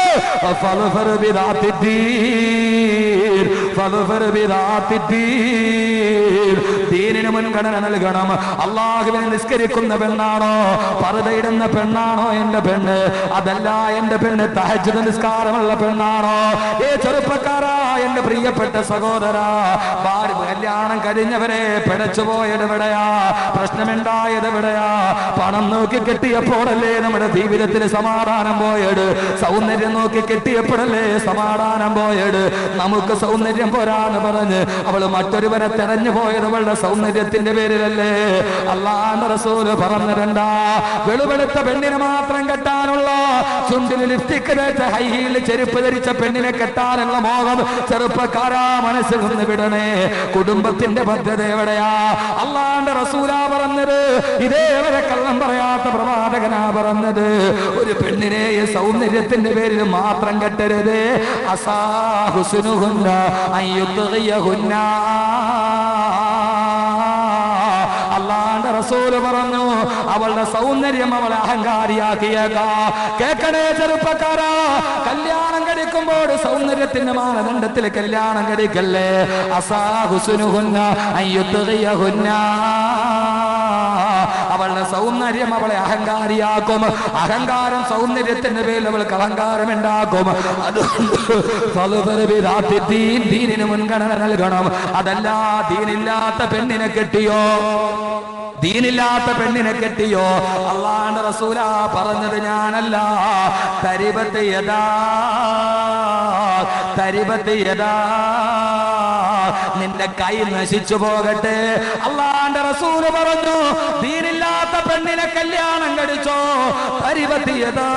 ദീനിന് മുൻഗണന നൽകണം. അല്ലാഹുവിനെ നിസ്കരിക്കുന്ന പെണ്ണാണോ, പർദ്ദയിടുന്ന പെണ്ണാണോ എന്റെ പെണ്ണ്? അതല്ല എന്റെ പെണ്ണ് തഹജ്ജുദ് നിസ്കാരമുള്ള പെണ്ണാണോ? ഏ ചെറുപ്പക്കാരാ, എന്റെ പ്രിയപ്പെട്ട സഹോദരാ, കല്യാണം കഴിഞ്ഞവരെ പിഴച്ചുപോയത് എവിടെയാ? പ്രശ്നമുണ്ടായത് എവിടെയാ? പണം നോക്കി കെട്ടിയപ്പോഴല്ലേ നമ്മുടെ ജീവിതത്തിൽ സമാധാനം പോയത്? സൗന്ദര്യം നോക്കി കെട്ടിയപ്പോഴല്ലേ സമാധാനം പോയത്? നമുക്ക് സൗന്ദര്യം സൗന്ദര്യം പോരാന്ന് പറഞ്ഞ് അവള് മറ്റൊരുവനെ തെരഞ്ഞു പോയത് അവളുടെ സൗന്ദര്യത്തിന്റെ പേരിലല്ലേ? അല്ലാഹുവിന്റെ റസൂല് പറഞ്ഞിരണ്ടാ, വെളുവെളുത്ത പെണ്ണിനെ മാത്രം കെട്ടാനുള്ള, ചുണ്ടിൽ ലിപ്സ്റ്റിക് തേച്ച ഹൈ ഹീൽ ചെരുപ്പ് ധരിച്ച പെണ്ണിനെ കെട്ടാനുള്ള മോഹം ചെറുപ്പക്കാരാ മനസ്സിൽ നിന്ന് വിടണേ. കുടുംബത്തിന്റെ ഭദ്രത എവിടെയാ? അല്ലാഹുവിന്റെ റസൂലാ പറഞ്ഞത്. ഇതേവരെ കള്ളം പറയാത്ത പ്രവാചകനാ പറഞ്ഞത്. ഒരു പെണ്ണിനെ സൗന്ദര്യത്തിന്റെ പേരിൽ മാത്രം കെട്ടരുത്. അസാഹുസ്നുഹുന്ന അയ്യുദ്ഗിയഹുന്ന. അല്ലാഹുവിന്റെ റസൂല് പറഞ്ഞു, അവളുടെ സൗന്ദര്യം അവളെ അഹങ്കാരിയാക്കിയേക്കാ. കേൾക്കണേ ചെറുപ്പക്കാരാ, കല്യാണം കഴിക്കുമ്പോൾ സൗന്ദര്യത്തിന്റെ മാനദണ്ഡത്തിൽ കല്യാണം കഴിക്കല്ലേ. അസാഹുസ്നുഹുന്ന അയ്യുദ്ഗിയഹുന്ന. അവളുടെ സൗന്ദര്യം അവളെ അഹങ്കാരിയാക്കും. അഹങ്കാരം സൗന്ദര്യത്തിന്റെ പേരിൽ അവൾക്ക് അഹങ്കാരം ഉണ്ടാക്കും. അതുകൊണ്ട് ദീനിന് മുൻഗണന നൽകണം. അതല്ല, ദീനില്ലാത്ത പെണ്ണിനെ കെട്ടിയോ, ദീനില്ലാത്ത പെണ്ണിനെ കെട്ടിയോ? അല്ലാഹുവിന്റെ റസൂലാ പറഞ്ഞത്, ഞാനല്ല. തരിബത്ത് യദാ, തരിബത്ത് യദാ, നിന്റെ കൈ നശിച്ചു പോകട്ടെ. അല്ലാഹുവിന്റെ റസൂല് പറഞ്ഞു, ദീനില്ലാത്ത പെണ്ണിനെ കല്യാണം കഴിച്ചോ, തരിബത്ത് യദാ.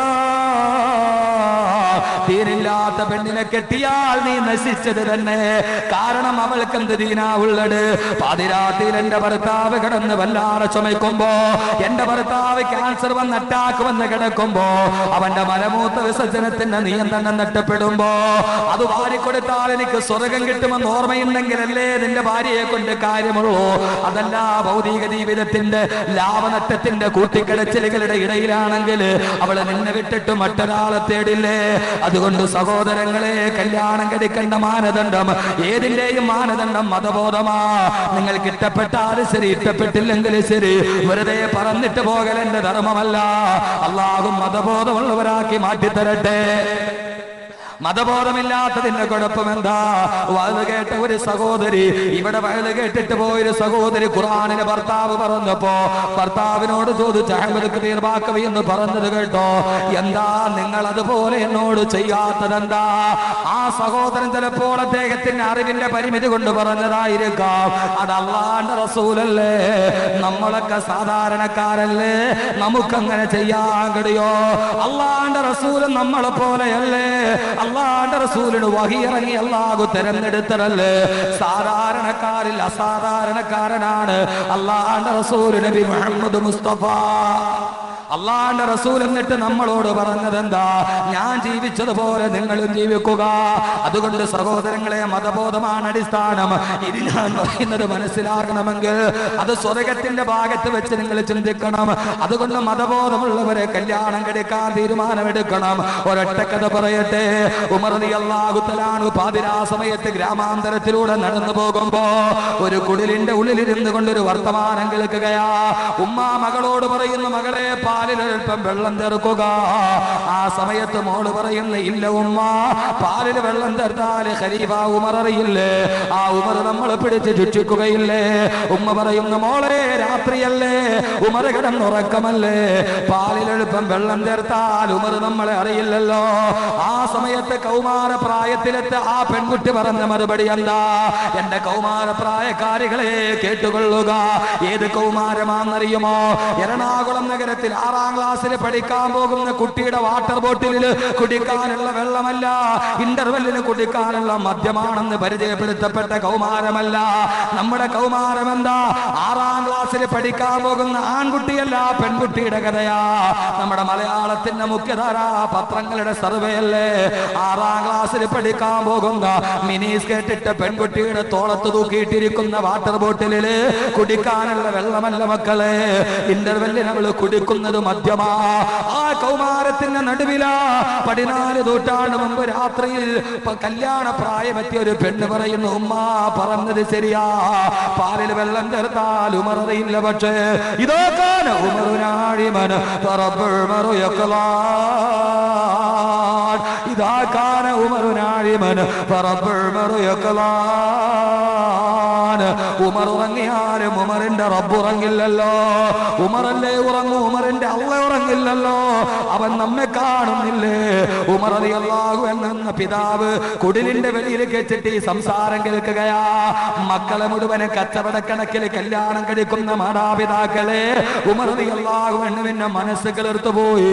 ദീനില്ലാത്ത പെണ്ണിനെ കെട്ടിയാൽ നീ നശിച്ചത് തന്നെ. കാരണം അവൾക്ക് എന്ത് ദീനാ ഉള്ളത്? പാതിരാത്രിയിൽ എന്റെ ഭർത്താവ് കിടന്ന് വല്ലാതെ ചുമയ്ക്കുമ്പോ, എന്റെ ഭർത്താവ് ക്യാൻസർ വന്ന് അറ്റാക്ക് വന്ന് കിടക്കുമ്പോ, അവന്റെ മലമൂത്ര വിസർജനത്തിന്റെ നിയന്ത്രണം നഷ്ടപ്പെടുമ്പോ, അത് വാരിക്കൊടുത്താൽ എനിക്ക് സ്വർഗം കിട്ടുമെന്ന് ഓർമ്മയുണ്ടെങ്കിലല്ലേ നിന്റെ ഭാര്യയെ കൊണ്ട് കാര്യമുള്ളൂ. അതല്ല, ഭൗതിക ജീവിതത്തിന്റെ ലാഭനഷ്ടത്തിന്റെ കൂട്ടിക്കിടച്ചിലുകളുടെ ഇടയിലാണെങ്കിൽ അവള് നിന്നെ വിട്ടിട്ട് മറ്റൊരാളെ തേടില്ലേ? അതുകൊണ്ട് സഹോദരങ്ങളെ, കല്യാണം കഴിക്കേണ്ട മാനദണ്ഡം ഏതിന്റെയും മാനദണ്ഡം മതബോധമാ. നിങ്ങൾക്ക് ഇഷ്ടപ്പെട്ടാലും ശരി, ഇഷ്ടപ്പെട്ടില്ലെങ്കിലും ശരി, വെറുതെ പറന്നിട്ട് പോകൽ എന്റെ ധർമ്മമല്ല. അല്ലാഹു മതബോധമുള്ളവരാക്കി മാറ്റിത്തരട്ടെ. മതബോധമില്ലാത്തതിന്റെ കുഴപ്പമെന്താ? വയത് കേട്ട ഒരു സഹോദരി, ഇവിടെ വയത് കേട്ടിട്ട് പോയൊരു സഹോദരി ഖുർആനിലെ ഭർത്താവ് പറഞ്ഞപ്പോ ഭർത്താവിനോട് ചോദിച്ചു, അഹ്മദ് കബീർ ബാക്കവി എന്ന് പറഞ്ഞത് കേട്ടോ, എന്താ നിങ്ങൾ അതുപോലെ എന്നോട് ചെയ്യാത്തതെന്താ? ആ സഹോദരൻ ചിലപ്പോൾ അദ്ദേഹത്തിന്റെ അറിവിന്റെ പരിമിതി കൊണ്ട് പറഞ്ഞതായിരിക്കാം. അത് അല്ലാഹുവിന്റെ റസൂലല്ലേ, നമ്മളൊക്കെ സാധാരണക്കാരല്ലേ, നമുക്കങ്ങനെ ചെയ്യാൻ കഴിയോ? അല്ലാഹുവിന്റെ റസൂൽ നമ്മളെ പോലെയല്ലേ? അല്ലാഹുവിന്റെ റസൂലിന് വഹി ഇറങ്ങി അല്ലാഹു തെരഞ്ഞെടുത്തതല്ലേ? സാധാരണക്കാരിൽ അസാധാരണക്കാരനാണ് അല്ലാഹുവിന്റെ റസൂൽ നബി മുഹമ്മദ് മുസ്തഫ. അല്ലാഹുവിന്റെ റസൂൽ എന്നിട്ട് നമ്മളോട് പറഞ്ഞതെന്താ? ഞാൻ ജീവിച്ചതുപോലെ നിങ്ങളും ജീവിക്കുക. അതുകൊണ്ട് സഹോദരങ്ങളെ, മതബോധമാണ് അടിസ്ഥാനം. ഇത് ഞാൻ പറയുന്നത് മനസ്സിലാക്കണമെങ്കിൽ അത് സ്വർഗത്തിന്റെ ഭാഗത്ത് വെച്ച് നിങ്ങൾ ചിന്തിക്കണം. അതുകൊണ്ട് മതബോധമുള്ളവരെ കല്യാണം കഴിക്കാൻ തീരുമാനമെടുക്കണം. ഒരൊറ്റ കഥ പറയട്ടെ. ഉമർ റളിയല്ലാഹു തആല അൻഹു പാതിരാ സമയത്ത് ഗ്രാമാന്തരത്തിലൂടെ നടന്നു പോകുമ്പോ ഒരു കുടിലിന്റെ ഉള്ളിലിരുന്നു കൊണ്ടൊരു വർത്തമാനം കേൾക്കുകയാ. ഉമ്മ മകളോട് പറയുന്നു, മകളെ പാലിലൽപ്പം വെള്ളം ചേർക്കുക. ആ സമയത്ത് മോള് പറയുന്നു, ഇല്ല ഉമ്മ, പാലിൽ വെള്ളം ചേർത്താല് ഖലീഫ ഉമർ അറിയില്ലേ? ആ ഉമർ നമ്മളെ പിടിച്ച് ശിക്ഷിക്കുകയില്ലേ? ഉമ്മ പറയുന്നു, മോളെ രാത്രിയല്ലേ, ഉമർ കിടന്നുറക്കമല്ലേ, പാലിലെളുപ്പം വെള്ളം ചേർത്താൽ ഉമർ നമ്മളെ അറിയില്ലല്ലോ. ആ സമയത്ത് കൗമാര പ്രായത്തിലെത്ത ആ പെൺകുട്ടി പറഞ്ഞ മറുപടി എന്താ? എന്റെ കൗമാര പ്രായക്കാരികളെ കേട്ടുകൊള്ളുക. ഏത് കൗമാരമാണെന്നറിയുമോ? എറണാകുളം നഗരത്തിൽ 6ാം ക്ലാസ്സിൽ പഠിക്കാൻ പോകുന്ന കുട്ടിയുടെ വാട്ടർ ബോട്ടിലിൽ കുടിക്കാനുള്ള വെള്ളമല്ല, ഇന്റർവെല്ലിന് കുടിക്കാനുള്ള മദ്യമാണെന്ന് പരിചയപ്പെടുത്തപ്പെട്ട കൗമാരമല്ല. നമ്മുടെ കൗമാരം എന്താ? 6ാം ക്ലാസ്സിൽ പഠിക്കാൻ പോകുന്ന ആൺകുട്ടിയല്ല, പെൺകുട്ടിയുടെ കഥയാ. നമ്മുടെ മലയാളത്തിന്റെ മുഖ്യധാരാ പത്രങ്ങളുടെ സർവേ അല്ലേ? 6ാം ക്ലാസ്സിൽ പഠിക്കാൻ പോകുന്ന മിനി സ്കേർട്ടിട്ട പെൺകുട്ടിയുടെ തോളത്ത് തൂക്കിയിട്ടിരിക്കുന്ന വാട്ടർ ബോട്ടിലില് കുടിക്കാനുള്ള വെള്ളമല്ല മക്കളെ, ഇന്റർവെല്ലിന് അവള് കുടിക്കുന്നത് മദ്യമാ. ആ കൗമാരത്തിന്റെ നടുവിലാ 14 നൂറ്റാണ്ട് മുമ്പ് രാത്രിയിൽ കല്യാണ പ്രായമെത്തിയ ഒരു പെണ്ണ് പറയുന്നു, ഉമ്മ പറഞ്ഞത് ശരിയാ, പാലിൽ വെള്ളം ചേർത്താൽ ഉമർ അറിയില്ല. പക്ഷേ ഇതൊക്കെ ഉമറുനാഴിമൻ ഇതാക്കാന ഉമറുനാഴിമൻ ഉമർ ഉറങ്ങിയാലും ഉമറിന്റെ റബ്ബ് ഉറങ്ങില്ലല്ലോ. ഉമറല്ലേ ഉറങ്ങൂ, ഉമറിന്റെ അള്ള ഉറങ്ങും. കാണുന്നില്ലല്ലോ, അവൻ നമ്മെ കാണുന്നില്ലേ? ഉമർ റളിയല്ലാഹു അൻഹു എന്ന പിതാവ് കുടിലിന്റെ വെളിയിൽ കെട്ടിട്ട് ഈ സംസാരം കേൾക്കുകയാ. മക്കളെ മുഴുവനെ കച്ചവടക്കണക്കിൽ കല്യാണം കഴിക്കുന്ന മാതാപിതാക്കളെ ഉമർ റളിയല്ലാഹു അൻഹുവിന്റെ മനസ്സ് കിളിർത്തു പോയി.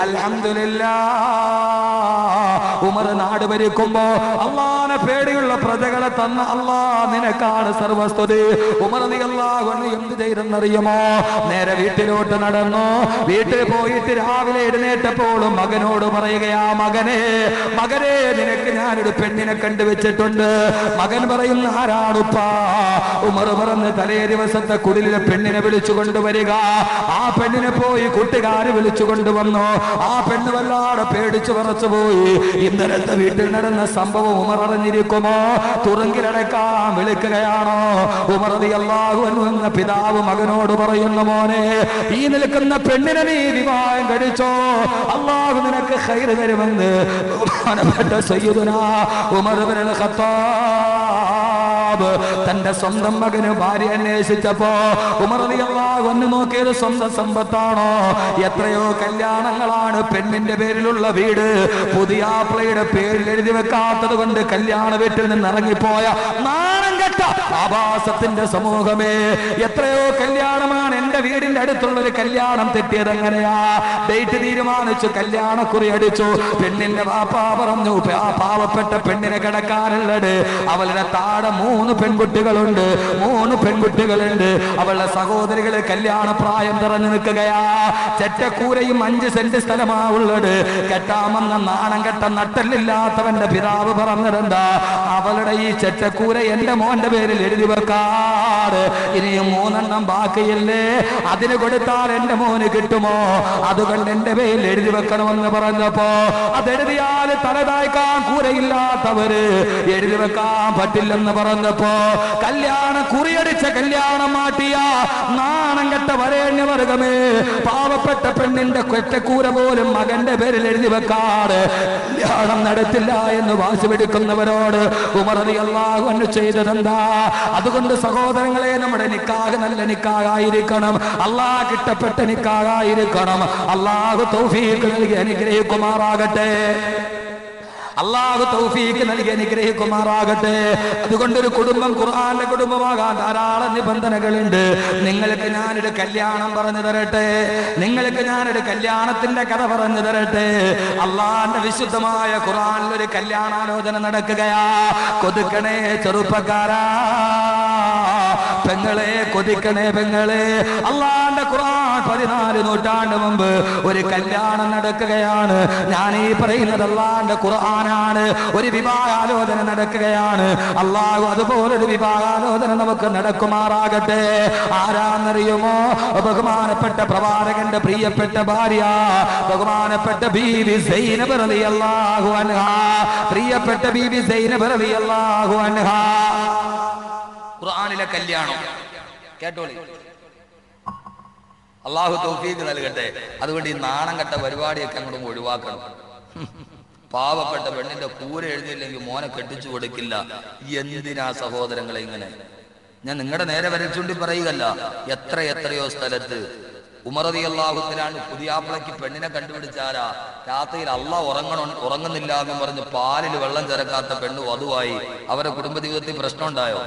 അൽഹംദുലില്ലാഹ്, ഉമർ നാട് ഭരിക്കുമ്പോ അള്ളാനെ പേടിയുള്ള പ്രജകളെ തന്ന അള്ളാ നിനക്കാണ് സർവസ്തുതി. ഉമർ റളിയല്ലാഹു അൻഹു എന്ത് ചെയ്തെന്നറിയുമോ? നേരെ വീട്ടിലോട്ട് നടന്നു. വീട്ടിൽ പോയിട്ട് രാവിലെ എഴുന്നേറ്റപ്പോൾ മകനോട് പറയുകയാ, മകനെ മകനെ നിനക്ക് ഞാനൊരു പെണ്ണിനെ കണ്ടുവച്ചിട്ടുണ്ട്. മകൻ പറയുന്ന ആരാണുപ്പാ? ഉമർ പറഞ്ഞ് തലേ ദിവസത്തെ കുടിലിലെ പെണ്ണിനെ വിളിച്ചു കൊണ്ടുവരിക. ആ പെണ്ണിനെ പോയി കൂട്ടുകാര് വിളിച്ചു കൊണ്ടുവന്നു. ആ പെണ്ണ് വല്ലാതെ പേടിച്ചു പറച്ചു പോയി. ഇന്നലത്തെ വീട്ടിൽ നടന്ന സംഭവം ഉമർ അറിഞ്ഞിരിക്കുമോ? തുറങ്കിലടക്കാൻ വിളിക്കുകയാണോ? ഉമർ റളിയല്ലാഹു അൻഹു എന്ന പിതാവ് മകനോട് പറയുന്നു, മോനെ ഈ നിൽക്കുന്ന പെണ്ണിനെ നീ വിവാഹം കഴിച്ചോ, അല്ലാഹു നിനക്ക് ഖൈർ തരുമെന്ന് ബഹുമാനപ്പെട്ട സയ്യിദുനാ ഉമർ ഇബ്നുൽ ഖത്താബ് തന്റെ സ്വന്തം മകന് ഭാര്യ അന്വേഷിച്ചപ്പോ ഉമർ റളിയല്ലാഹു അൻഹു നോക്കിയത് സ്വന്തം സമ്പത്താണോ? എത്രയോ കല്യാണങ്ങളാണ് പെണ്ണിന്റെ പേരിലുള്ള വീട് പുതിയാപ്ലയുടെ പേരിൽ എഴുതി വെക്കാത്തത് കൊണ്ട് കല്യാണ വീട്ടിൽ നിന്ന് ഇറങ്ങിപ്പോയ നാണം കെട്ട ആഭാസത്തിന്റെ സമൂഹമേ, എത്രയോ കല്യാണമാണ് എന്റെ വീടിന്റെ അടുത്തുള്ള ഒരു കല്യാണം തെറ്റിയത്. എങ്ങനെയാ? ഡേറ്റ് തീരുമാനിച്ചു, കല്യാണക്കുറി അടിച്ചു. പെണ്ണിന്റെ വാപ്പാ പറഞ്ഞു, ആ പാവപ്പെട്ട പെണ്ണിനെ കിടക്കാനുള്ളത്. അവളുടെ താഴെ 3 പെൺകുട്ടികളുണ്ട്. അവളുടെ സഹോദരികളെ കല്യാണ പ്രായം നിറഞ്ഞു നിൽക്കുകയാ. ചെറ്റക്കൂരയും 5 സെന്റ് സ്ഥലമാ ഉള്ളത്. കെട്ടാമെന്ന നാണം കെട്ട നട്ടല്ലില്ലാത്തവന്റെ പിതാവ് പറഞ്ഞിരുന്ന അവളുടെ ഈ ചെറ്റക്കൂര എന്റെ മോന്റെ പേരിൽ എഴുതി വെക്കാറ്. ഇനിയും 3 എണ്ണം ബാക്കിയില്ലേ, അതിന് കൊടുത്താൽ എന്റെ മോന് കിട്ടുമോ? അതുകൊണ്ട് എന്റെ പേരിൽ എഴുതി വെക്കണമെന്ന് പറഞ്ഞപ്പോ അതെഴുതിയാൽ തലതായ്ക്കാൻ കൂരയില്ലാത്തവര് എഴുതി വെക്കാൻ പറ്റില്ലെന്ന് പറഞ്ഞപ്പോ കല്യാണ കുറിയടിച്ച കല്യാണം മാറ്റിയ നാണം കെട്ട വരേണ്യവർഗമേ, പാവപ്പെട്ട പെണ്ണിന്റെ കൊറ്റക്കൂര പോലും മകന്റെ പേരിൽ എഴുതി വെക്കാറ് കല്യാണം നടത്തില്ല എന്ന് വാശി പിടിക്കുന്നവരോട് ഉമർ റളിയല്ലാഹു അൻഹു ചെയ്തതെന്താ? അതുകൊണ്ട് സഹോദരങ്ങളെ, നമ്മുടെ നിക്കാഹ് നല്ല നിക്കാഹായിരിക്കണം. അല്ലാഹ് കിട്ടപ്പെട്ട നിക്കാഹായിരിക്കണം. അല്ലാഹു തൗഫീഖ് നൽകി അനുഗ്രഹിക്കുമാറാകട്ടെ. അല്ലാഹു തൗഫീഖ് നൽകി അനുഗ്രഹിക്കുമാറാകട്ടെ. അതുകൊണ്ടൊരു കുടുംബം ഖുർആന്റെ കുടുംബമാകാൻ ധാരാളം നിബന്ധനകളുണ്ട്. നിങ്ങൾക്ക് ഞാനൊരു കല്യാണം പറഞ്ഞു തരട്ടെ, നിങ്ങൾക്ക് ഞാനൊരു കല്യാണത്തിന്റെ കഥ പറഞ്ഞു തരട്ടെ. അള്ളാന്റെ വിശുദ്ധമായ ഖുർആനിൽ ഒരു കല്യാണാലോചന നടക്കുകയാ. കൊതിക്കണേ ചെറുപ്പക്കാരാ, പെങ്ങളെ കൊതിക്കണേ പെങ്ങളെ. അള്ളാന്റെ ഖുർആൻ 14 നൂറ്റാണ്ട് മുമ്പ് ഒരു കല്യാണം നടക്കുകയാണ്. ഞാൻ ഈ പറയുന്നത് അള്ളാന്റെ ഖുർആനാണ്. ഒരു വിവാഹാലോചന നടക്കുകയാണ്. അള്ളാഹു അതുപോലൊരു വിവാഹാലോചന നമുക്ക് നടക്കുമാറാകട്ടെ. ആരാന്നറിയുമോ? ബഹുമാനപ്പെട്ട പ്രവാചകന്റെ പ്രിയപ്പെട്ട ഭാര്യ ബഹുമാനപ്പെട്ട ബീവി സൈനബ് റളിയല്ലാഹു അൻഹാ. പ്രിയപ്പെട്ട ബീവി സൈനബ് റളിയല്ലാഹു അൻഹാ. ഖുർആനിലെ കല്യാണം കേട്ടോളി. അള്ളാഹു തൗഫീഖ് നൽകട്ടെ. അതുകൊണ്ട് ഈ നാണം കെട്ട പരിപാടിയൊക്കെ അങ്ങോട്ട് ഒഴിവാക്കണം. പാവപ്പെട്ട പെണ്ണിന്റെ കൂര എഴുതിയില്ലെങ്കിൽ മോനെ കെട്ടിച്ചു കൊടുക്കില്ല. എന്തിനാ സഹോദരങ്ങളെ ഇങ്ങനെ? ഞാൻ നിങ്ങളുടെ നേരെ വരച്ചുണ്ടി പറയുകയല്ല. എത്രയോ സ്ഥലത്ത് ഉമർ റളിയല്ലാഹു അൻഹു പുതിയാപ്പിളയ്ക്ക് പെണ്ണിനെ കണ്ടുപിടിച്ചാരാ രാത്രിയിൽ ഉറങ്ങുന്നില്ല എന്ന് പറഞ്ഞ് പാലിൽ വെള്ളം ചേർക്കാത്ത പെണ്ണ് വധുവായി. അവരുടെ കുടുംബ ജീവിതത്തിൽ പ്രശ്നം ഉണ്ടായോ?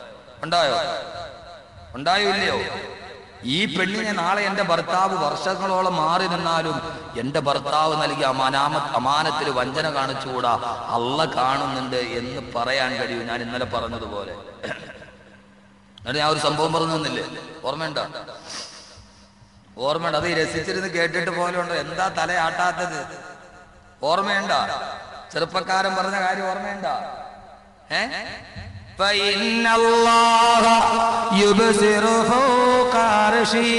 ഇല്ലയോ? ഈ പെണ്ണിനെ നാളെ എന്റെ ഭർത്താവ് വർഷങ്ങളോളം മാറി നിന്നാലും എന്റെ ഭർത്താവ് നൽകിയ അമാനത്തിൽ വഞ്ചന കാണിച്ചുകൂടാ, അള്ള കാണുന്നുണ്ട് എന്ന് പറയാൻ കഴിയും. ഞാൻ ഇന്നലെ പറഞ്ഞതുപോലെ. എന്നിട്ട് ഞാൻ ഒരു സംഭവം പറഞ്ഞു തന്നില്ലേ? ഓർമ്മയുണ്ട? അത് രസിച്ചിരുന്ന് കേട്ടിട്ട് പോലുണ്ടോ? എന്താ തലയാട്ടാത്തത്? ഓർമ്മയുണ്ട? ചെറുപ്പക്കാരൻ പറഞ്ഞ കാര്യം ഓർമ്മയുണ്ട? فإن الله يبصر فوق عرشه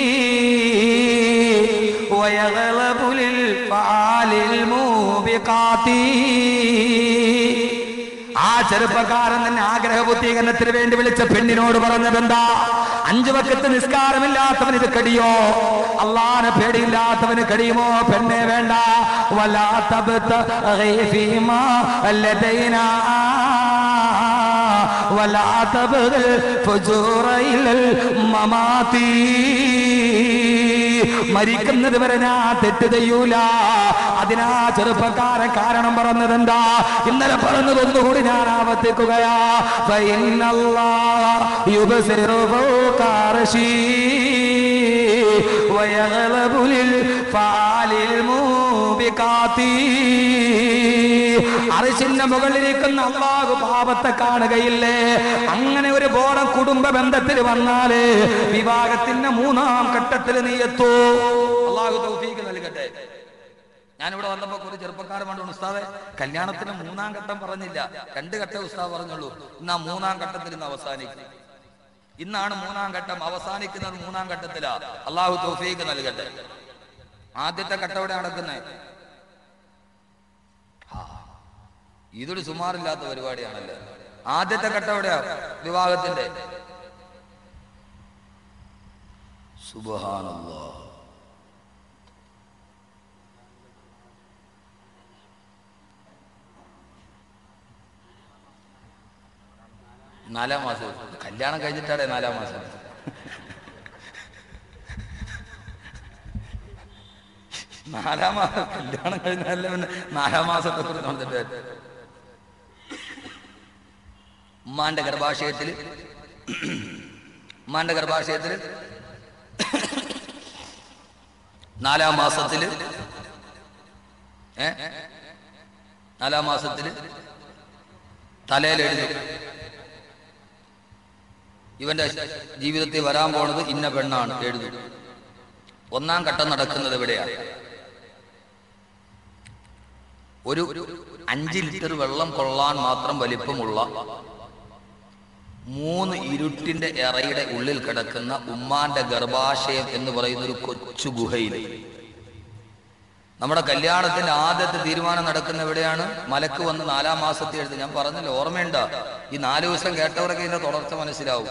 ويغلب للفعال الموبقات. ആ ചെറുപ്പക്കാരൻ തന്നെ ആഗ്രഹപൂർത്തീകരണത്തിന് വേണ്ടി വിളിച്ച പെണ്ണിനോട് പറഞ്ഞതെന്താ? 5 വക്ത് നിസ്കാരമില്ലാത്തവന് ഇത് കടിയോ? അള്ളാനെ പേടിയില്ലാത്തവന് കഴിയുമോ? പെണ്ണെ വേണ്ട. വലാ തബ്തഗി ഫീമാ ലദൈനാ വലാ തബ്ഗിൽ ഫുജൂറ ഇലൽ മമാതി. മരിക്കുന്നത് വരെ ഞാൻ തെറ്റ് ചെയ്യൂല. അതിനാ ചെറുപ്പക്കാരൻ കാരണം പറഞ്ഞതെന്താ? ഇന്നലെ പറഞ്ഞതൊന്നുകൂടി ഞാൻ ആവർത്തിക്കുകയാ. ഫഇന്നല്ലാഹ യുബ്സിറു ഫൗക അർശി വയഗ്ലബു ലിൽ ഫാലിൽ മൂബികാതി. അർശിന്റെ മുകളിലിരിക്കുന്ന അല്ലാഹു പാപത്തെ കാണുകയില്ലേ? അങ്ങനെ ഒരു ബോധം കുടുംബ ബന്ധത്തിൽ വന്നാല് വിവാഹത്തിന്റെ 3-ാം ഘട്ടത്തിൽ നീ എത്തൂ. അല്ലാഹു തൗഫീഖ് നൽകട്ടെ. ഞാനിവിടെ വന്നപ്പോ ഒരു ചെറുപ്പക്കാരൻ പറഞ്ഞു, ഉസ്താദെ കല്യാണത്തിന് 3-ാം ഘട്ടം പറഞ്ഞില്ല, 2 ഘട്ടം ഉസ്താദ് പറഞ്ഞുള്ളൂ. ഇന്നാ 3-ാം ഘട്ടത്തിൽ ഇന്ന് അവസാനിക്കും. ഇന്നാണ് 3-ാം ഘട്ടം അവസാനിക്കുന്നത്. 3-ാം ഘട്ടത്തിലാ. അല്ലാഹു തൗഫീഖ് നൽകട്ടെ. ആദ്യത്തെ ഘട്ടം എവിടെ നടക്കുന്നത്? ഇതൊരു സുമാറില്ലാത്ത പരിപാടിയാണല്ലോ. ആദ്യത്തെ ഘട്ടം എവിടെയാ? വിവാഹത്തിന്റെ. സുബ്ഹാനല്ലാഹ്. നാലാം മാസം. കല്യാണം കഴിഞ്ഞിട്ടാണ് 4-ാം മാസം. നാലാം മാസം കല്യാണം കഴിഞ്ഞാലേ പിന്നെ 4-ാം മാസത്തെ കുറിച്ച് നടന്നിട്ട് ഉമ്മാന്റെ ഗർഭാശയത്തില് 4-ാം മാസത്തില് 4-ാം മാസത്തില് തലയിലെഴുതി ഇവന്റെ ജീവിതത്തിൽ വരാൻ പോണത് ഇന്ന പെണ്ണാണ് എഴുതും. 1-ാം ഘട്ടം നടക്കുന്നത് എവിടെയാണ്? ഒരു 5 ലിറ്റർ വെള്ളം കൊള്ളാൻ മാത്രം വലിപ്പമുള്ള 3 ഇരുട്ടിന്റെ എറയുടെ ഉള്ളിൽ കിടക്കുന്ന ഉമ്മാന്റെ ഗർഭാശയം എന്ന് പറയുന്ന ഒരു കൊച്ചു ഗുഹയിൽ നമ്മുടെ കല്യാണത്തിന്റെ ആദ്യത്തെ തീരുമാനം നടക്കുന്ന എവിടെയാണ്? മലക്ക് വന്ന് 4-ാം മാസത്തിൽ എഴുതി. ഞാൻ പറഞ്ഞില്ല, ഓർമ്മയുണ്ടോ? ഈ 4 ദിവസം കേട്ടവരൊക്കെ ഇതിന്റെ തുടർച്ച മനസ്സിലാവും.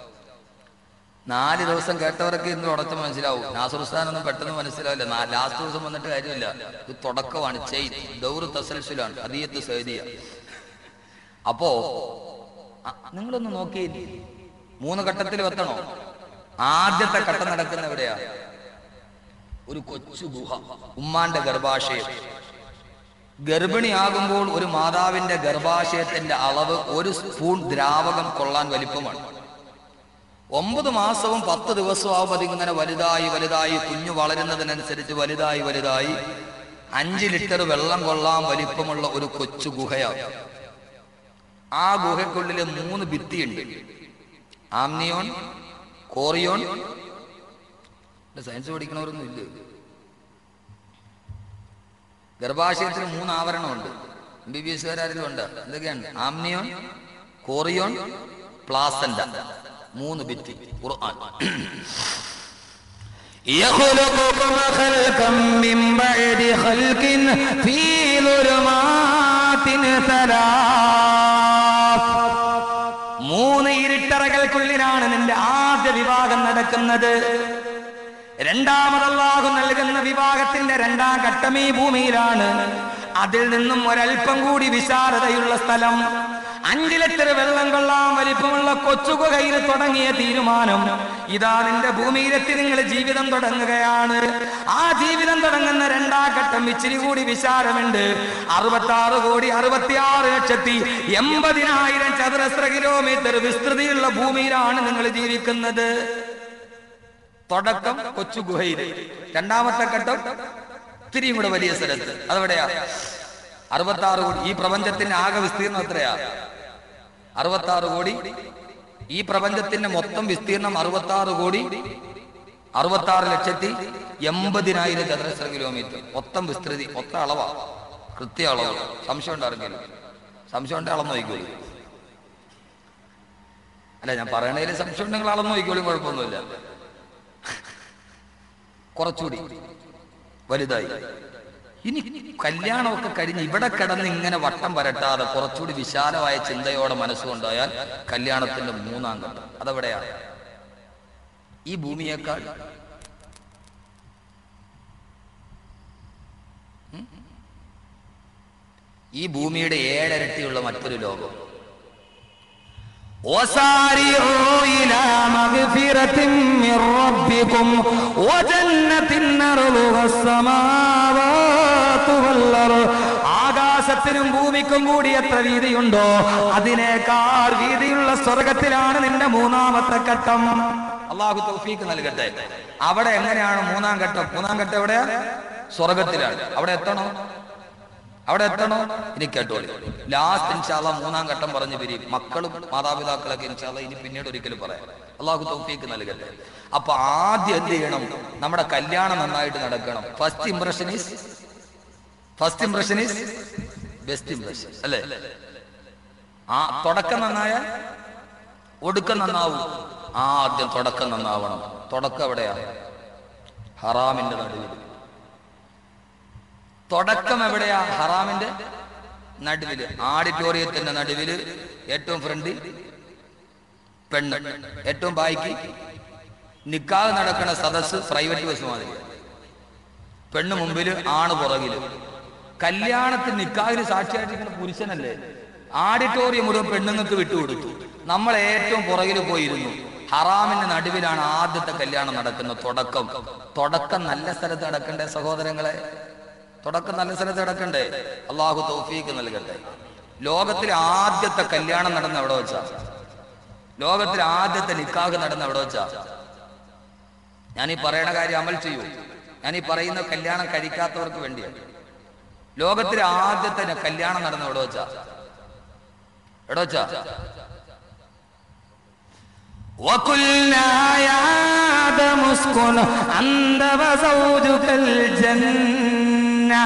4 ദിവസം കേട്ടവരൊക്കെ ഇന്ന് തുടർച്ച മനസ്സിലാവും. നാസറുസ്ഥാനൊന്നും പെട്ടെന്ന് മനസ്സിലാവില്ല. ലാസ്റ്റ് ദിവസം വന്നിട്ട് കാര്യമില്ല. ഇത് തുടക്കമാണ്. ദൗറ് തസൽസുലാണ്, ഹദിയത്ത് സൈദിയ. അപ്പോ നിങ്ങളൊന്ന് നോക്കി, 3 ഘട്ടത്തിൽ എത്തണോ? ആദ്യത്തെ ഘട്ടം നടക്കുന്ന എവിടെയാ? ഒരു കൊച്ചു ഗുഹ, ഉമ്മാന്റെ ഗർഭാശയം. ഗർഭിണിയാകുമ്പോൾ ഒരു മാതാവിന്റെ ഗർഭാശയത്തിന്റെ അളവ് 1 സ്പൂൺ ദ്രാവകം കൊള്ളാൻ വലിപ്പമാണ്. 9 മാസവും 10 ദിവസവും ആവുമ്പോൾ അതിങ്ങനെ വലുതായി കുഞ്ഞു വളരുന്നതിനനുസരിച്ച് വലുതായി 5 ലിറ്റർ വെള്ളം കൊള്ളാൻ വലിപ്പമുള്ള ഒരു കൊച്ചു ഗുഹയാണ്. ആ ഗുഹയ്ക്കുള്ളിൽ 3 ഭിത്തിയുണ്ട്. Amnion, chorion. സയൻസ് പഠിക്കണവരൊന്നും ഇല്ല. ഗർഭാശയത്തിന് 3 ആവരണമുണ്ട്. MBBS കാരും ഉണ്ട്. എന്തൊക്കെയാണ്? Amnion, chorion, placenta. 3 ഭിത്തി. ഖുർആൻ يخلقكم خلقا من بعد خلق في ظلمات 3 ഇരുട്ടറകൾക്കുള്ളിലാണ് നിന്റെ ആദ്യ വിവാഹം നടക്കുന്നത്. രണ്ടാമത് അല്ലാഹു നൽകുന്ന വിവാഹത്തിന്റെ 2-ാം ഘട്ടം ഈ ഭൂമിയിലാണ്. അതിൽ നിന്നും ഒരൽപ്പം കൂടി വിശാലതയുള്ള സ്ഥലം, 5 ലിറ്റർ വെള്ളം കൊള്ളാൻ വലിപ്പമുള്ള കൊച്ചുകുകയിൽ തുടങ്ങിയ തീരുമാനം ഇതാ നിന്റെ ഭൂമിയിലെത്തി നിങ്ങൾ ജീവിതം തുടങ്ങുകയാണ്. ആ ജീവിതം തുടങ്ങുന്ന 2-ാം ഘട്ടം ഇച്ചിരി കൂടി വിശാലമുണ്ട്. 66,66,80,000 ചതുരശ്ര കിലോമീറ്റർ വിസ്തൃതിയുള്ള ഭൂമിയിലാണ് നിങ്ങൾ ജീവിക്കുന്നത്. തുടക്കം കൊച്ചു ഗുഹയിൽ. 2-ാമത്തെ ഘട്ടം ഇത്തിരിയും കൂടെ വലിയ സ്ഥലത്ത്. അതെവിടെയാ? 66 കോടി. ഈ പ്രപഞ്ചത്തിന്റെ ആകെ വിസ്തീർണം എത്രയാ? 66 കോടി. ഈ പ്രപഞ്ചത്തിന്റെ മൊത്തം വിസ്തീർണം 66,66,80,000 ചതുരശ്ര കിലോമീറ്റർ. മൊത്തം വിസ്തൃതി, മൊത്തം അളവാ, കൃത്യ അളവ്. സംശയം ഉണ്ടായിരുന്നല്ലോ. സംശയം ഉണ്ടെ അളന്ന് നോക്കിക്കോളൂ. അല്ല, ഞാൻ പറയണതിൽ സംശയം ഉണ്ടെങ്കിൽ അളന്ന് നോക്കിക്കോളും, കുഴപ്പമൊന്നുമില്ല. കുറച്ചുകൂടി വലുതായി. ഇനി കല്യാണമൊക്കെ കഴിഞ്ഞ് ഇവിടെ കിടന്ന് ഇങ്ങനെ വട്ടം വരട്ടാതെ കുറച്ചുകൂടി വിശാലമായ ചിന്തയോടെ മനസ്സുകൊണ്ടായാൽ കല്യാണത്തിന്റെ 3-ാം ഘട്ടം അതെവിടെയാണ്? ഈ ഭൂമിയേക്കാൾ ഈ ഭൂമിയുടെ 7 ഇരട്ടിയുള്ള മറ്റൊരു ലോകം. وسارعوا إلى مغفرة من ربكم وجنة أرضها السماوات والأرض. ആകാശത്തിനും ഭൂമിക്കും കൂടി എത്ര വീതിയുണ്ടോ അതിനേക്കാൾ വീതിയുള്ള സ്വർഗത്തിലാണ് നിന്റെ മൂന്നാമത്തെ ഘട്ടം. അള്ളാഹു തൗഫീഖ് നൽകട്ടെ. അവിടെ എങ്ങനെയാണ് മൂന്നാം ഘട്ടം? മൂന്നാം ഘട്ടം എവിടെയാ? സ്വർഗത്തിലാണ്. അവിടെ എത്തണോ ഇനി കേട്ടോളി. ലാസ്റ്റ് ഇൻഷാ അല്ലാഹ് മൂന്നാം ഘട്ടം പറഞ്ഞു പിരിയും. മക്കളും മാതാപിതാക്കളൊക്കെ ഇൻഷാ അല്ലാഹ് ഇനി പിന്നീട് ഒരിക്കലും പറയാം. അള്ളാഹു തൗഫീഖ് നൽകട്ടെ. അപ്പൊ ആദ്യം എന്ത് ചെയ്യണം? നമ്മുടെ കല്യാണം നന്നായിട്ട് നടക്കണം. First impression is best impression അല്ലേ? ആ തുടക്കം നന്നായാൽ ഒടുക്കം നന്നാവും. ആദ്യം തുടക്കം നന്നാവണം. തുടക്കം എവിടെയാ? ഹറാമിന്റെ നടുവിൽ. തുടക്കം എവിടെയാ? ഹറാമിന്റെ നടുവില്. ആഡിറ്റോറിയത്തിന്റെ നടുവില് ഏറ്റവും ഫ്രണ്ട് പെണ്ണ്, ഏറ്റവും ബാക്കി നിക്കാഹ് നടക്കുന്ന സദസ് പ്രൈവറ്റ് ബസ് മാതിരി. പെണ്ണ് മുമ്പില്, ആണ് പുറകില്. കല്യാണത്തിന് നിക്കാഹിന് സാക്ഷിയായിട്ടിരിക്കുന്ന പുരുഷനല്ലേ? ആഡിറ്റോറിയം മുഴുവൻ പെണ്ണുങ്ങൾക്ക് വിട്ടുകൊടുത്തു. നമ്മൾ ഏറ്റവും പുറകിൽ പോയിരുന്നു. ഹറാമിന്റെ നടുവിലാണ് ആദ്യത്തെ കല്യാണം നടക്കുന്നത്. തുടക്കം നല്ല സ്ഥലത്ത് നടക്കണ്ടേ സഹോദരങ്ങളെ? തുടക്കം നല്ല സ്ഥലത്ത് നടക്കണ്ടേ? അള്ളാഹു തൗഫീഖ് നൽകട്ടെ. ലോകത്തിലെ ആദ്യത്തെ കല്യാണം നടന്ന എവിടെ വെച്ചാ? ലോകത്തിലെ ആദ്യത്തെ നിക്കാഹ് നടന്ന എവിടെ വെച്ചാ? ഞാൻ ഈ പറയുന്ന കാര്യം അമൽ ചെയ്യൂ. ഞാൻ ഈ പറയുന്ന കല്യാണം കഴിക്കാത്തവർക്ക് വേണ്ടിയാണ്. ലോകത്തിലെ ആദ്യത്തെ കല്യാണം നടന്ന എവിടെ വെച്ചാ? وَقُلْنَا يَا آدَمُ اسْكُنْ أَنْتَ وَزَوْجُكَ الْجَنَّةَ.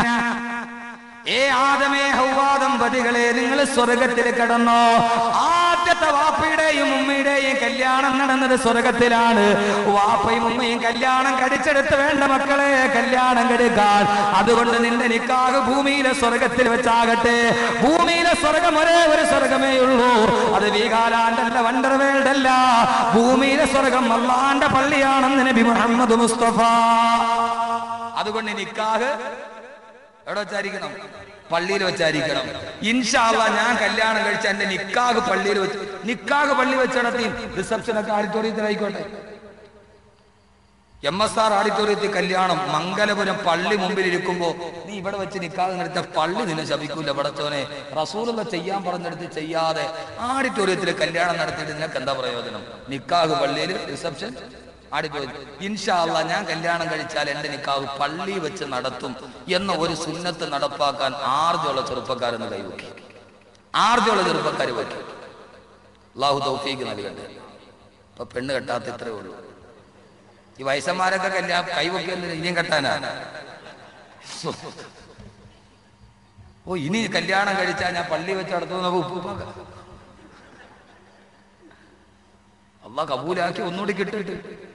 ആദമേ, ഹവ്വാ ദമ്പതികളെ, നിങ്ങൾ സ്വർഗത്തിൽ കടന്നോ. ആദ്യത്തെ വാപ്പയുടെയും ഉമ്മയുടെയും കല്യാണം നടന്നത് സ്വർഗത്തിലാണ്. വാപ്പയും ഉമ്മയും കല്യാണം കഴിച്ചെടുത്ത് വേണ്ട മക്കളെ കല്യാണം കഴിക്കാൻ. അതുകൊണ്ട് നിന്റെ നിക്കാഹ് ഭൂമിയിലെ സ്വർഗത്തിൽ വെച്ചാകട്ടെ. ഭൂമിയിലെ സ്വർഗം ഒരേ ഒരു സ്വർഗമേ ഉള്ളൂ. അത് വീഗാലാൻഡല്ല, വണ്ടർവേൾഡ് അല്ല. ഭൂമിയിലെ സ്വർഗം അല്ലാഹുവിന്റെ പള്ളിയാണെന്ന് നബി മുഹമ്മദ് മുസ്തഫ. അതുകൊണ്ട് നിക്കാഹ് എവിടെ വെച്ചായിരിക്കണം? പള്ളിയിൽ വെച്ചായിരിക്കണം. ഇൻഷാ അല്ലാഹ് ഞാൻ കല്യാണം കഴിച്ച എന്റെ നിക്കാഹ് പള്ളിയിൽ വെച്ച്, നിക്കാഹ് പള്ളി വെച്ച് നടത്തി. റിസപ്ഷനൊക്കെ ആഡിറ്റോറിയത്തിലായിക്കോട്ടെ. MSR ആഡിറ്റോറിയത്തിൽ കല്യാണം, മംഗലപുരം പള്ളി മുമ്പിൽ ഇരിക്കുമ്പോ നീ ഇവിടെ വെച്ച് നിക്കാഹ് നടത്തിയ പള്ളി നിന്നെ ശപിക്കൂല. പടച്ചോനെ, റസൂലുള്ള ചെയ്യാൻ പറഞ്ഞെടുത്ത് ചെയ്യാതെ ആഡിറ്റോറിയത്തിൽ കല്യാണം നടത്തിയിട്ട് നിനക്ക് എന്താ പ്രയോജനം? നിക്കാഹ് പള്ളിയിൽ, റിസപ്ഷൻ ആഡിറ്റോറിയം. ഇൻഷാ അല്ലാഹ് ഞാൻ കല്യാണം കഴിച്ചാൽ എന്റെ നിക്കാഹ് പള്ളി വെച്ച് നടത്തും എന്ന ഒരു സുന്നത്ത് നടപ്പാക്കാൻ ആർജമുള്ള ചെറുപ്പക്കാരെന്ന് കൈവക്കി. ആർജമുള്ള ചെറുപ്പക്കാർ വയ്ക്കും. അല്ലാഹു തൗഫീഖ് നൽകട്ടെ. ഇപ്പൊ പെണ്ണ് കെട്ടാത്ത ഇത്രേ ഉള്ളൂ. ഈ വയസ്സന്മാരൊക്കെ കൈവക്കിയല്ല, ഇനിയും കെട്ടാനാ? ഇനി കല്യാണം കഴിച്ചാൽ ഞാൻ പള്ളി വെച്ച് നടത്തുന്ന ഉപ്പുപ്പാക്ക അള്ളാഹ് കബൂലാക്കി ഒന്നുകൂടി കിട്ടിട്ട്.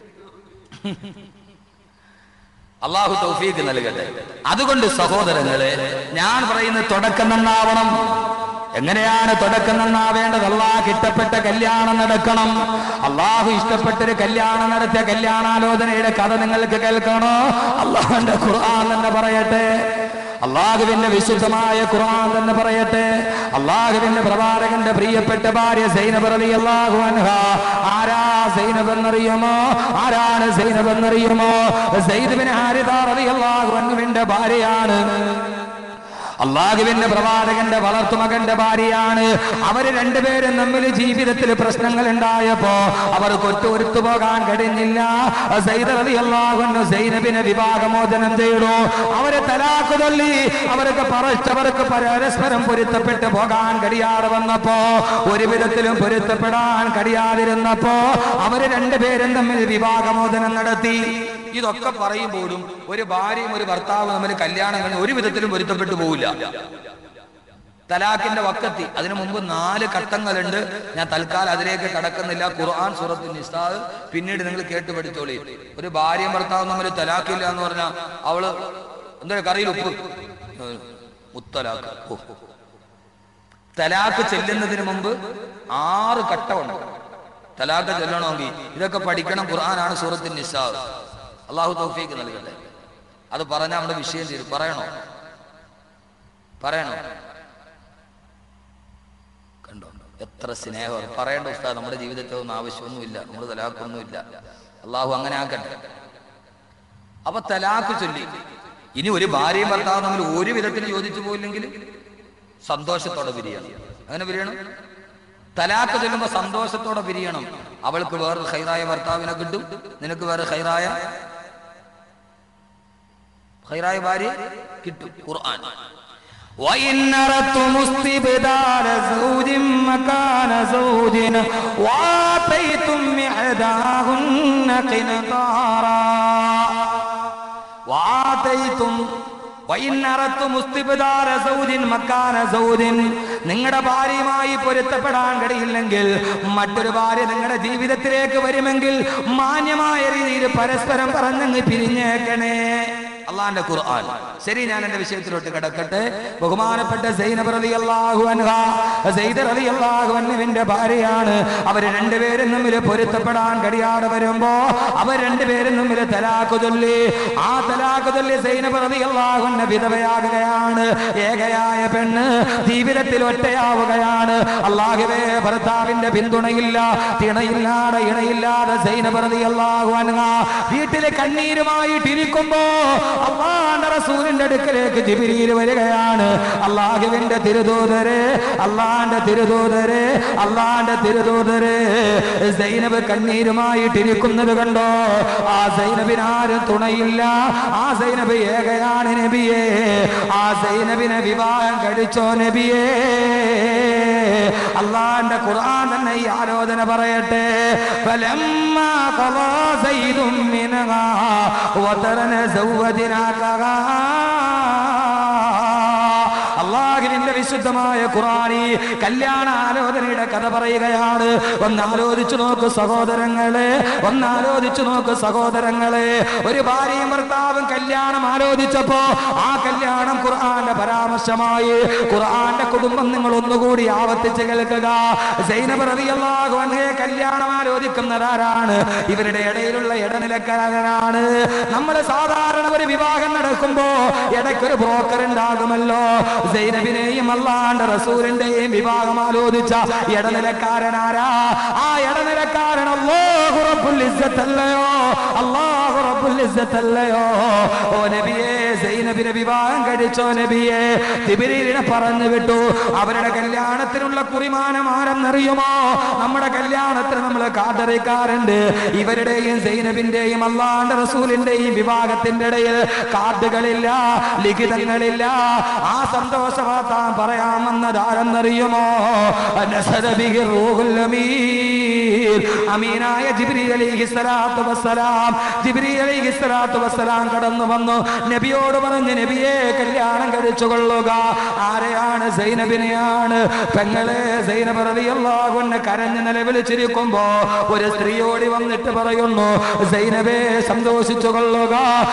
അള്ളാഹു തൗഫീഖ് നൽകട്ടെ. അതുകൊണ്ട് സഹോദരങ്ങളെ, ഞാൻ പറയുന്ന തുടക്കം നന്നാവണം. എങ്ങനെയാണ് തുടക്കം നന്നാവേണ്ടത്? അള്ളാഹ് ഇഷ്ടപ്പെട്ട കല്യാണം നടക്കണം. അള്ളാഹു ഇഷ്ടപ്പെട്ടൊരു കല്യാണം നടത്തിയ കല്യാണാലോചനയുടെ കഥ നിങ്ങൾക്ക് കേൾക്കണോ? അള്ളാഹുവിന്റെ ഖുർആൻ തന്നെ പറയട്ടെ. അള്ളാഹുവിന്റെ വിശുദ്ധമായ ഖുർആൻ തന്നെ പറയട്ടെ. അള്ളാഹുവിന്റെ പ്രവാചകന്റെ പ്രിയപ്പെട്ട ഭാര്യ സൈനബ് റളിയല്ലാഹു അൻഹ. ആരാ സൈനബ് എന്നറിയുമോ? ആരാണ് സൈനബ് എന്നറിയുമോ? സയ്യിദ് ബിൻ ഹാരിഥ റളിയല്ലാഹു അൻഹുവിന്റെ ഭാര്യയാണ്. അള്ളാഹുവിന്റെ പ്രവാചകന്റെ വളർത്തുമകന്റെ ഭാര്യയാണ്. അവര് രണ്ടുപേരും തമ്മിൽ ജീവിതത്തിൽ പ്രശ്നങ്ങൾ ഉണ്ടായപ്പോ അവർക്ക് ഒത്തു പോകാൻ കഴിഞ്ഞില്ല. സയ്യിദ് റളിയല്ലാഹു അൻഹു സൈനബിനെ വിവാഹമോചനം ചെയ്തു. അവരെ തലാഖ് ചൊല്ലി. അവർക്ക് പരസ്പരം പൊരുത്തപ്പെട്ട് പോകാൻ കഴിയാതെ വന്നപ്പോ, ഒരു വിധത്തിലും പൊരുത്തപ്പെടാൻ കഴിയാതിരുന്നപ്പോ അവര് രണ്ടുപേരും തമ്മിൽ വിവാഹമോചനം നടത്തി. ഇതൊക്കെ പറയുമ്പോഴും ഒരു ഭാര്യയും ഒരു ഭർത്താവും തമ്മിൽ കല്യാണം കഴിഞ്ഞ് ഒരു വിധത്തിലും പൊരുത്തപ്പെട്ടു പോവില്ല. തലാഖിന്റെ വക്കത്തി. അതിനു മുമ്പ് 4 ഘട്ടങ്ങളുണ്ട്. ഞാൻ തൽക്കാലം അതിലേക്ക് കടക്കുന്നില്ല. ഖുർആൻ സൂറത്തുൻ നിസാ പിന്നീട് നിങ്ങൾ കേട്ട് പഠിച്ചോളി. ഒരു ഭാര്യയും ഭർത്താവും തമ്മിൽ തലാഖില്ല എന്ന് പറഞ്ഞാൽ അവള് എന്താ കറിയിൽ ഉപ്പ്, മുത്തലാഖ്. തലാഖ് ചെല്ലുന്നതിന് മുമ്പ് 6 ഘട്ടമുണ്ട്. തലാഖ് ചെല്ലണമെങ്കിൽ ഇതൊക്കെ പഠിക്കണം. ഖുർആനാണ് സൂറത്തുൻ നിസാ. അള്ളാഹു തൗഫീഖ് നൽകട്ടെ. അത് പറഞ്ഞാൽ നമ്മുടെ വിഷയം തീരും. പറയണോ? കണ്ടോ എത്ര സ്നേഹം. പറയേണ്ട ഉസ്താദ് നമ്മുടെ ജീവിതത്തിൽ ഒന്നും ആവശ്യമൊന്നുമില്ല, നമ്മൾ തലാഖൊന്നുമില്ല. അള്ളാഹു അങ്ങനെ ആക്കട്ടെ. അപ്പൊ തലാഖ് ചൊല്ലി ഇനി ഒരു ഭാര്യയും ഭർത്താവും തമ്മിൽ ഒരു വിധത്തിന് യോജിച്ചു പോയില്ലെങ്കിൽ സന്തോഷത്തോടെ പിരിയണം. അങ്ങനെ പിരിയണം. തലാഖ് ചൊല്ലുമ്പോ സന്തോഷത്തോടെ പിരിയണം. അവൾക്ക് വേറെ ഖൈറായ ഭർത്താവിനെ കിട്ടും, നിനക്ക് വേറെ ഖൈറായ ഭാര്യ കിട്ടും. ഖുർആൻ وَإِنْ أَرَدْتُمُ اسْتِبْدَالَ زَوْجٍ مَّكَانَ زَوْجٍ وَآتَيْتُمْ إِحْدَاهُنَّ قِنْطَارًا നിങ്ങളുടെ ഭാര്യയുമായി പൊരുത്തപ്പെടാൻ കഴിയില്ലെങ്കിൽ, മറ്റൊരു ഭാര്യ നിങ്ങളുടെ ജീവിതത്തിലേക്ക് വരുമെങ്കിൽ മാന്യമായ രീതിയിൽ പരസ്പരം പറഞ്ഞങ്ങ് പിരിഞ്ഞേക്കണേ. അള്ളാന്റെ ഖുർആൻ. ശരി, ഞാൻ എന്റെ വിഷയത്തിലോട്ട് കിടക്കട്ടെ. ബഹുമാനപ്പെട്ട സൈനബ് റളിയല്ലാഹു അൻഹാ, സൈദ് റളിയല്ലാഹു അൻഹുവിന്റെ ഭാര്യയാണ്. അവര് രണ്ടുപേരും തമ്മിൽ പൊരുത്തപ്പെടാൻ കഴിയാതെ വരുമ്പോ അവർ രണ്ടുപേരും തമ്മിൽ തലാഖ് ചൊല്ലി. ആ തലാഖ് ചൊല്ലി സൈനബ് റളിയല്ലാഹു അൻഹ വിധവയാകുകയാണ്. ഏകയായ പെണ്ണ് ജീവിതത്തിൽ ഒറ്റയാവുകയാണ്. അല്ലാഹുവേ, ഭർത്താവിന്റെ പിന്തുണയില്ല, ഇണയില്ലാതെ സൈനബ് റളിയല്ലാഹു അൻഹ വീട്ടിലെ കണ്ണീരുമായിട്ടിരിക്കുമ്പോ അല്ലാഹുവിന്റെ റസൂലിന്റെ അടുക്കലേക്ക് ജിബ്രീൽ വരികയാണ്. അല്ലാഹുവിന്റെ തിരുദൂതരെ, അല്ലാഹുവിന്റെ തിരുദൂതരെ, സൈനബ് കണ്ണീരുമായിട്ടിരിക്കുന്നത് കണ്ടോ? ആ സൈനബിനാരും തുണയില്ല, ആ സൈനബ് ഏകയാണ് നബിയേ. ആ സൈനബിനെ വിവാഹം കഴിച്ചോ നബിയേ? അല്ലാഹുവിന്റെ ഖുർആൻ തന്നെ ഈ ആലോചന പറയട്ടെ. ഫലമ്മാ ഖളാ സൈദും മിൻഹാ വതറന സൗവദിനാകാ. അല്ലാഹുവിന്റെ വിശുദ്ധമായ ഖുർആനി കല്യാണ ആലോചനയുടെ കഥ പറയുകയാണ്. ഒന്നാലോചിച്ചു നോക്ക് സഹോദരങ്ങളെ, ഒരു ഭാര്യയും ഭർത്താവും കല്യാണം ആലോചിച്ചപ്പോ ആ കല്യാണം ഖുർആന്റെ പരാമർശമായി. ഖുർആന്റെ കുടുംബം നിങ്ങൾ ഒന്നുകൂടി ആവർത്തിച്ച് കേൾക്കുക. സൈനബ് റളിയല്ലാഹു അൻഹയെ കല്യാണം ആലോചിക്കുന്നതാരാണ്? ഇവരുടെ ഇടയിലുള്ള ഇടനിലക്കാരനാണ്. നമ്മൾ സാധാരണ ഒരു വിവാഹം നടക്കുമ്പോ ഇടയ്ക്കൊരു ബ്രോക്കർ ഉണ്ടാകുമല്ലോ. സൈനബിനെയും അല്ലാഹുവിന്റെ റസൂലിന്റെയും വിവാഹം ആലോചിച്ച ഇടനിലക്കാരനാരാ? ആ ഇടനിലക്കാരൻ അല്ലാഹു റബ്ബുൽ ഇസ്സത്തല്ലയോ. ഓ നബിയേ, സൈനബിനെ വിവാഹം കഴിച്ചോ നബിയേ? ജിബ്രീലിനെ പറഞ്ഞു വിട്ടു. അവരുടെ കല്യാണത്തിനുള്ള കുറിമാനം ആരെന്നറിയുമോ? നമ്മുടെ കല്യാണത്തിന് നമ്മൾ കാർഡറിക്കാറുണ്ട്. ഇവരുടെയും സൈനബിന്റെയും അല്ലാഹുവിന്റെ റസൂലിന്റെയും വിവാഹത്തിന്റെ ഇടയിൽ കാർഡുകളില്ല, ലിഖിതങ്ങളില്ല. ആ സന്തോഷ വാർത്ത പറയാമെന്നതാരെന്നറിയുമോ? അമീനായ ജിബ്രീൽ അലൈഹിസ്സലാത്തു വസ്സലാം കടന്നു വന്നു. നബിയോട് പറഞ്ഞു, നബിയെ കല്യാണം കഴിച്ചുകൊള്ളുക. ആരെയാണ്? സൈനബിനെയാണ്. പെങ്ങളെ സൈനബ് റളിയല്ലാഹു അൻഹ കരഞ്ഞ് നിലവിളിച്ചിരിക്കുമ്പോ ഒരു സ്ത്രീയോടി വന്നിട്ട് പറയുന്നു, സൈനബേ സന്തോഷിച്ചുകൊള്ളുക,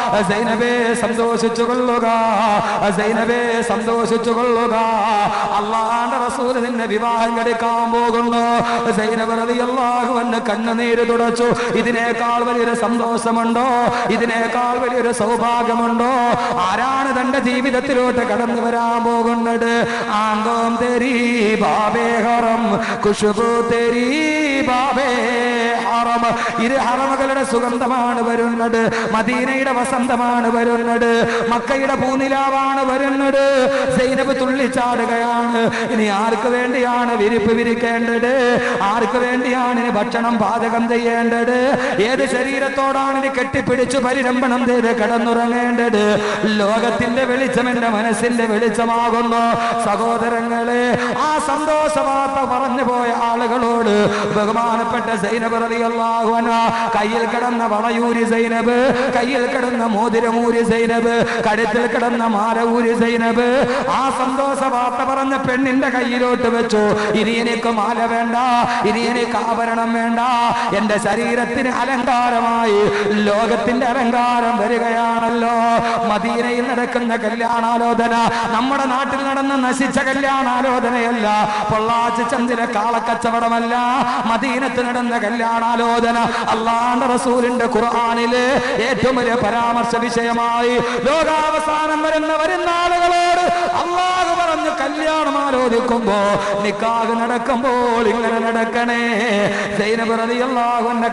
അല്ലാഹുവിന്റെ റസൂൽ നിന്നെ വിവാഹം കഴിക്കാൻ പോകുന്നു. സൈനബ് റളിയല്ലാഹു അൻഹ കണ്ണുനീര് തുടച്ചു. ഇതിനേക്കാൾ വലിയൊരു സന്തോഷമുണ്ടോ? ഇതിനേക്കാൾ വലിയൊരു സൗഭാഗ്യമുണ്ടോ? ആരാണ് തന്റെ ജീവിതത്തിലോട്ട് കടന്നു വരാൻ പോകുന്നത്? ആങ്കോം തെരീ ബാബേ ഹറം, ഖുശ്ബൂ തെരീ ബാബേ ഹറം. ഇരു ഹറമുകളുടെ സുഗന്ധമാണ് വരുന്നത്. മദീനയുടെ വസന്തമാണ് വരുന്നത്. മക്കയുടെ പൂനിലാവാണ് വരുന്നത്. സൈനബ് തുള്ളിച്ചാടുകയാണ്. ഇനി ആർക്ക് വേണ്ടിയാണ് വിരിപ്പ് വിരിക്കേണ്ടത്? ആർക്ക് വേണ്ടിയാണ് ഇനി ഭക്ഷണം പാചകം ചെയ്യേണ്ടത്? ഏത് ശരീരത്തോടാണ് ഇനി കെട്ടിപ്പിടിച്ചു പരിരംഭണം ചെയ്ത് കിടന്നുറങ്ങേണ്ടത്? ലോകത്തിന്റെ വെളിച്ചം എന്റെ മനസ്സിന്റെ വെളിച്ചമാകുന്നു. സഹോദരങ്ങളെ, ആ സന്തോഷ വാർത്ത പറഞ്ഞു പോയ ആളുകളോട് ബഹുമാനപ്പെട്ട സൈനബ് റളിയല്ലാഹു അൻഹ കയ്യിൽ കിടന്ന വളയൂരി സൈനബ്, കയ്യിൽ കിടന്ന മോതിരമൂരി സൈനബ്, കഴുത്തിൽ കിടന്ന മാലൂരി സൈനബ് ആ സന്തോഷ വാർത്ത പറഞ്ഞ പെണ്ണിന്റെ കയ്യിലോട്ട് വെച്ചു. ഇനി എനിക്ക് മാല വേണ്ട, ഇനി എനിക്ക് ആഭരണം വേണ്ട. എന്റെ ശരീരത്തിന് അലങ്കാരമായി ലോകത്തിന്റെ അലങ്കാരം വരികയാണല്ലോ. മദീനയിൽ നടക്കുന്ന കല്യാണാലോചന നമ്മുടെ നാട്ടിൽ നടന്ന നശിച്ച കല്യാണാലോചനയല്ല. പൊള്ളാച്ചി ചന്തിലെ കാളക്കച്ചവടമല്ല. മദീനത്ത് നടന്ന കല്യാണാലോചന അള്ളാഹുവിന്റെ റസൂലിന്റെ ഖുർആനിലെ ഏറ്റവും വലിയ പരാമർശ വിഷയമായി. ലോകാവസാനം വരുന്ന ആളുകളോട് അള്ളാഹു പറഞ്ഞു, കല്യാണം ആലോചിക്കുമ്പോ നിക്കാഹ് നടക്കുമ്പോൾ ഇങ്ങനെ നടക്കണേ. സൈനബ് റളിയല്ലാഹു അൻഹ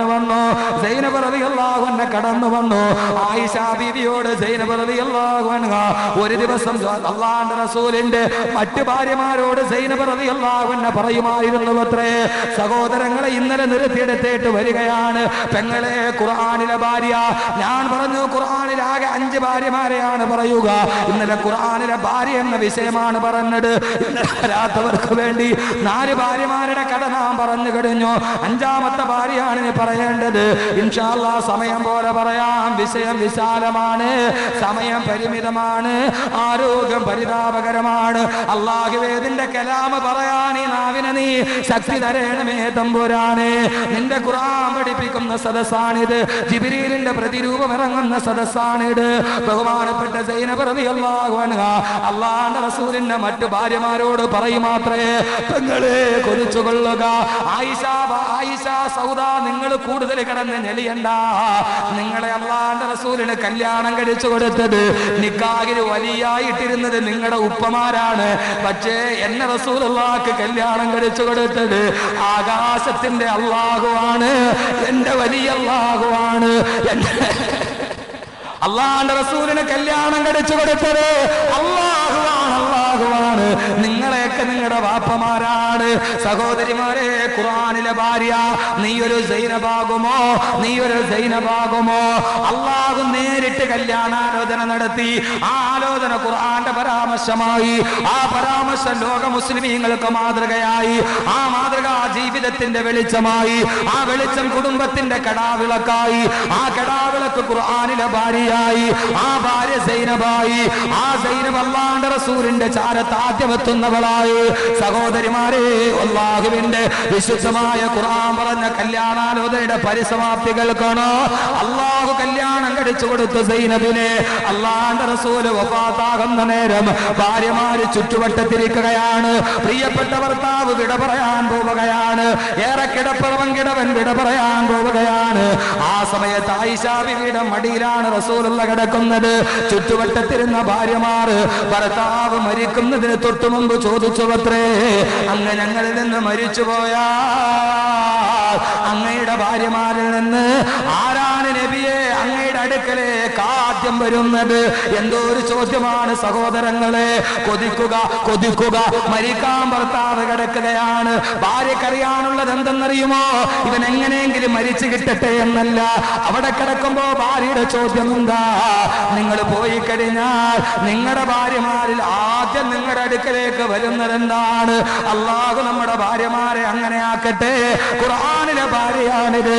കടന്നു വന്നു. ആയിഷ ബീവിയോട് സൈനബ് റളിയല്ലാഹു അൻഹ ഒരു ദിവസം അള്ളാഹുവിന്റെ റസൂലിന്റെ മറ്റു ഭാര്യമാരോട് സൈനബ് റളിയല്ലാഹു അൻഹ പറയുമായിരുന്നു അത്രേ, സഹോദരങ്ങളെ ഇന്നലെ നിർത്തിയെടുത്തിട്ട് വരികയാണ് പെങ്ങളെ ഖുർആനിലെ ഭാര്യ. ഞാൻ പറഞ്ഞു ഖുർആനിൽ ആകെ 5 ഭാര്യമാരെയാണ് പറയുക. ഇന്നലെ ഖുർആനിലെ ഭാര്യ എന്ന വിഷയമാണ് പറഞ്ഞത്. ഇന്നലെ വരാത്തവർക്ക് വേണ്ടി 4 ഭാര്യമാരുടെ കഥ നാം പറഞ്ഞു കഴിഞ്ഞു. 5ാമത്തെ ഭാര്യയാണ് ഇനി പറയേണ്ടത്. ഇൻഷാ അല്ലാഹ് സമയം പോലെ പറയാം. വിഷയം വിശാലമാണ്, സമയം പരിമിതമാണ്, ആരോഗ്യം പരിതാപകരമാണ്. അല്ലാഹുവേ നിന്റെ കലാമ പറയാൻ ഈ നാവിനെ നീ ശക്തി തരണമേ തമ്പുരാനെ. നിന്റെ ഖുർആൻ പഠിപ്പിക്കുന്ന സദസ്സാണിത്. ജിബ്രീലിന്റെ പ്രതിരൂപം ഇറങ്ങുന്ന സദസ്സാണിത്. ബഹുമാനപ്പെട്ട സൈനബ് റളിയല്ലാഹു അൻഹ അല്ലാഹുവിന്റെ റസൂലിന്റെ മറ്റു ഭാര്യമാരോട് പറയുമാത്രേ, പെങ്ങളെ കൊതിച്ചുകൊള്ളുക. ആയിഷ സൗദ, നിങ്ങൾ കൂടുതൽ കിടന്ന് ഞെളിയണ്ട. നിങ്ങളെ അല്ലാഹുവിന്റെ റസൂലിന് കല്യാണം കഴിച്ചു കൊടുത്തത്, നിക്കാഹിന് വലിയായിട്ടിരുന്നത് നിങ്ങളുടെ ഉപ്പമാരാണ്. പക്ഷേ എന്നെ റസൂലുള്ളാഹിക്ക് കല്യാണം കഴിച്ചു കൊടുത്തത് ആകാശത്തിന്റെ അല്ലാഹുവാണ്, എന്റെ വലിയ അല്ലാഹുവാണ്. അള്ളാഹുവിന്റെ റസൂലിന് കല്യാണം കഴിച്ചു കൊടുത്തത് അല്ലാഹുവാണ്. നിങ്ങളെയൊക്കെ നിങ്ങളുടെ വാപ്പമാരാണ്. സഹോദരിമാരെ, ഖുർആനിലെ ഭാര്യ നീ ഒരു സൈനബാകുമോ? അള്ളാഹു നേരിട്ട് കല്യാണാലോചന നടത്തി. ആ ആലോചന ഖുർആന്റെ പരാമർശമായി. ആ പരാമർശം ലോക മുസ്ലിമീങ്ങൾക്ക് മാതൃകയായി. ആ മാതൃക ജീവിതത്തിന്റെ വെളിച്ചമായി. ആ വെളിച്ചം കുടുംബത്തിന്റെ കടാവിളക്കായി. ആ കടാവിളക്ക് ഖുർആനിലെ ഭാര്യയായി. ആ ഭാര്യ സൈനബായി. ആ സൈനബ് അല്ലാഹുവിന്റെ റസൂലിന്റെ ചാരത്ത് ആദ്യമെത്തുന്നവളായി. സഹോദരിമാരെ, അല്ലാഹുവിന്റെ വിശുദ്ധമായ ഖുർആൻ പറഞ്ഞ കല്യാണാലോചനയുടെ പരിസമാപ്തി കേൾക്കണോ? അല്ലാഹു കല്യാണം കഴിച്ചു കൊടുത്ത സൈനബിനെ അല്ലാഹുവിന്റെ റസൂല് വഫാത്താകുന്ന നേരം ഭാര്യമാര് ചുറ്റുവട്ടത്തിരിക്കുകയാണ്. പ്രിയപ്പെട്ട ഭർത്താവ് വിട പറയാൻ പോവുകയാണ്. ഏറെ കിടപ്പറവൻ കിടവൻ വിട പറയാൻ പോവുകയാണ്. ആ സമയത്ത് ആയിഷ ബിവിയുടെ മടിയിലാണ് റസൂലുള്ള കിടക്കുന്നത്. ചുറ്റുവട്ടത്തിരുന്ന ഭാര്യമാർ ഭർത്താവ് മരിക്കുന്നതിന് തൊട്ടു മുമ്പ് ചോദിച്ചുവത്രേ, അങ്ങ് ഞങ്ങളിൽ നിന്ന് മരിച്ചുപോയാ അങ്ങയുടെ ഭാര്യമാരിൽ നിന്ന് ആരാണ് നബിയെ അങ്ങയുടെ അടുക്കലേക്ക് ആദ്യം വരുന്നത്? എന്തോ ഒരു ചോദ്യമാണ് സഹോദരങ്ങളെ. കൊതിക്കുക. മരിക്കാൻ ഭർത്താവ് കിടക്കുകയാണ്. ഭാര്യക്കറിയാനുള്ളത് എന്തെന്നറിയുമോ? ഇവൻ എങ്ങനെയെങ്കിലും മരിച്ചു കിട്ടട്ടെ എന്നല്ല. അവിടെ കിടക്കുമ്പോ ഭാര്യയുടെ ചോദ്യം എന്താ? നിങ്ങൾ പോയി കഴിഞ്ഞാൽ നിങ്ങളുടെ ഭാര്യമാരിൽ ആദ്യം നിങ്ങളുടെ അടുക്കലേക്ക് വരുന്നത് എന്താണ്? അല്ലാഹു നമ്മുടെ ഭാര്യമാരെ അങ്ങനെ ആക്കട്ടെ. ഖുർആനിലെ ഭാര്യയാണിത്.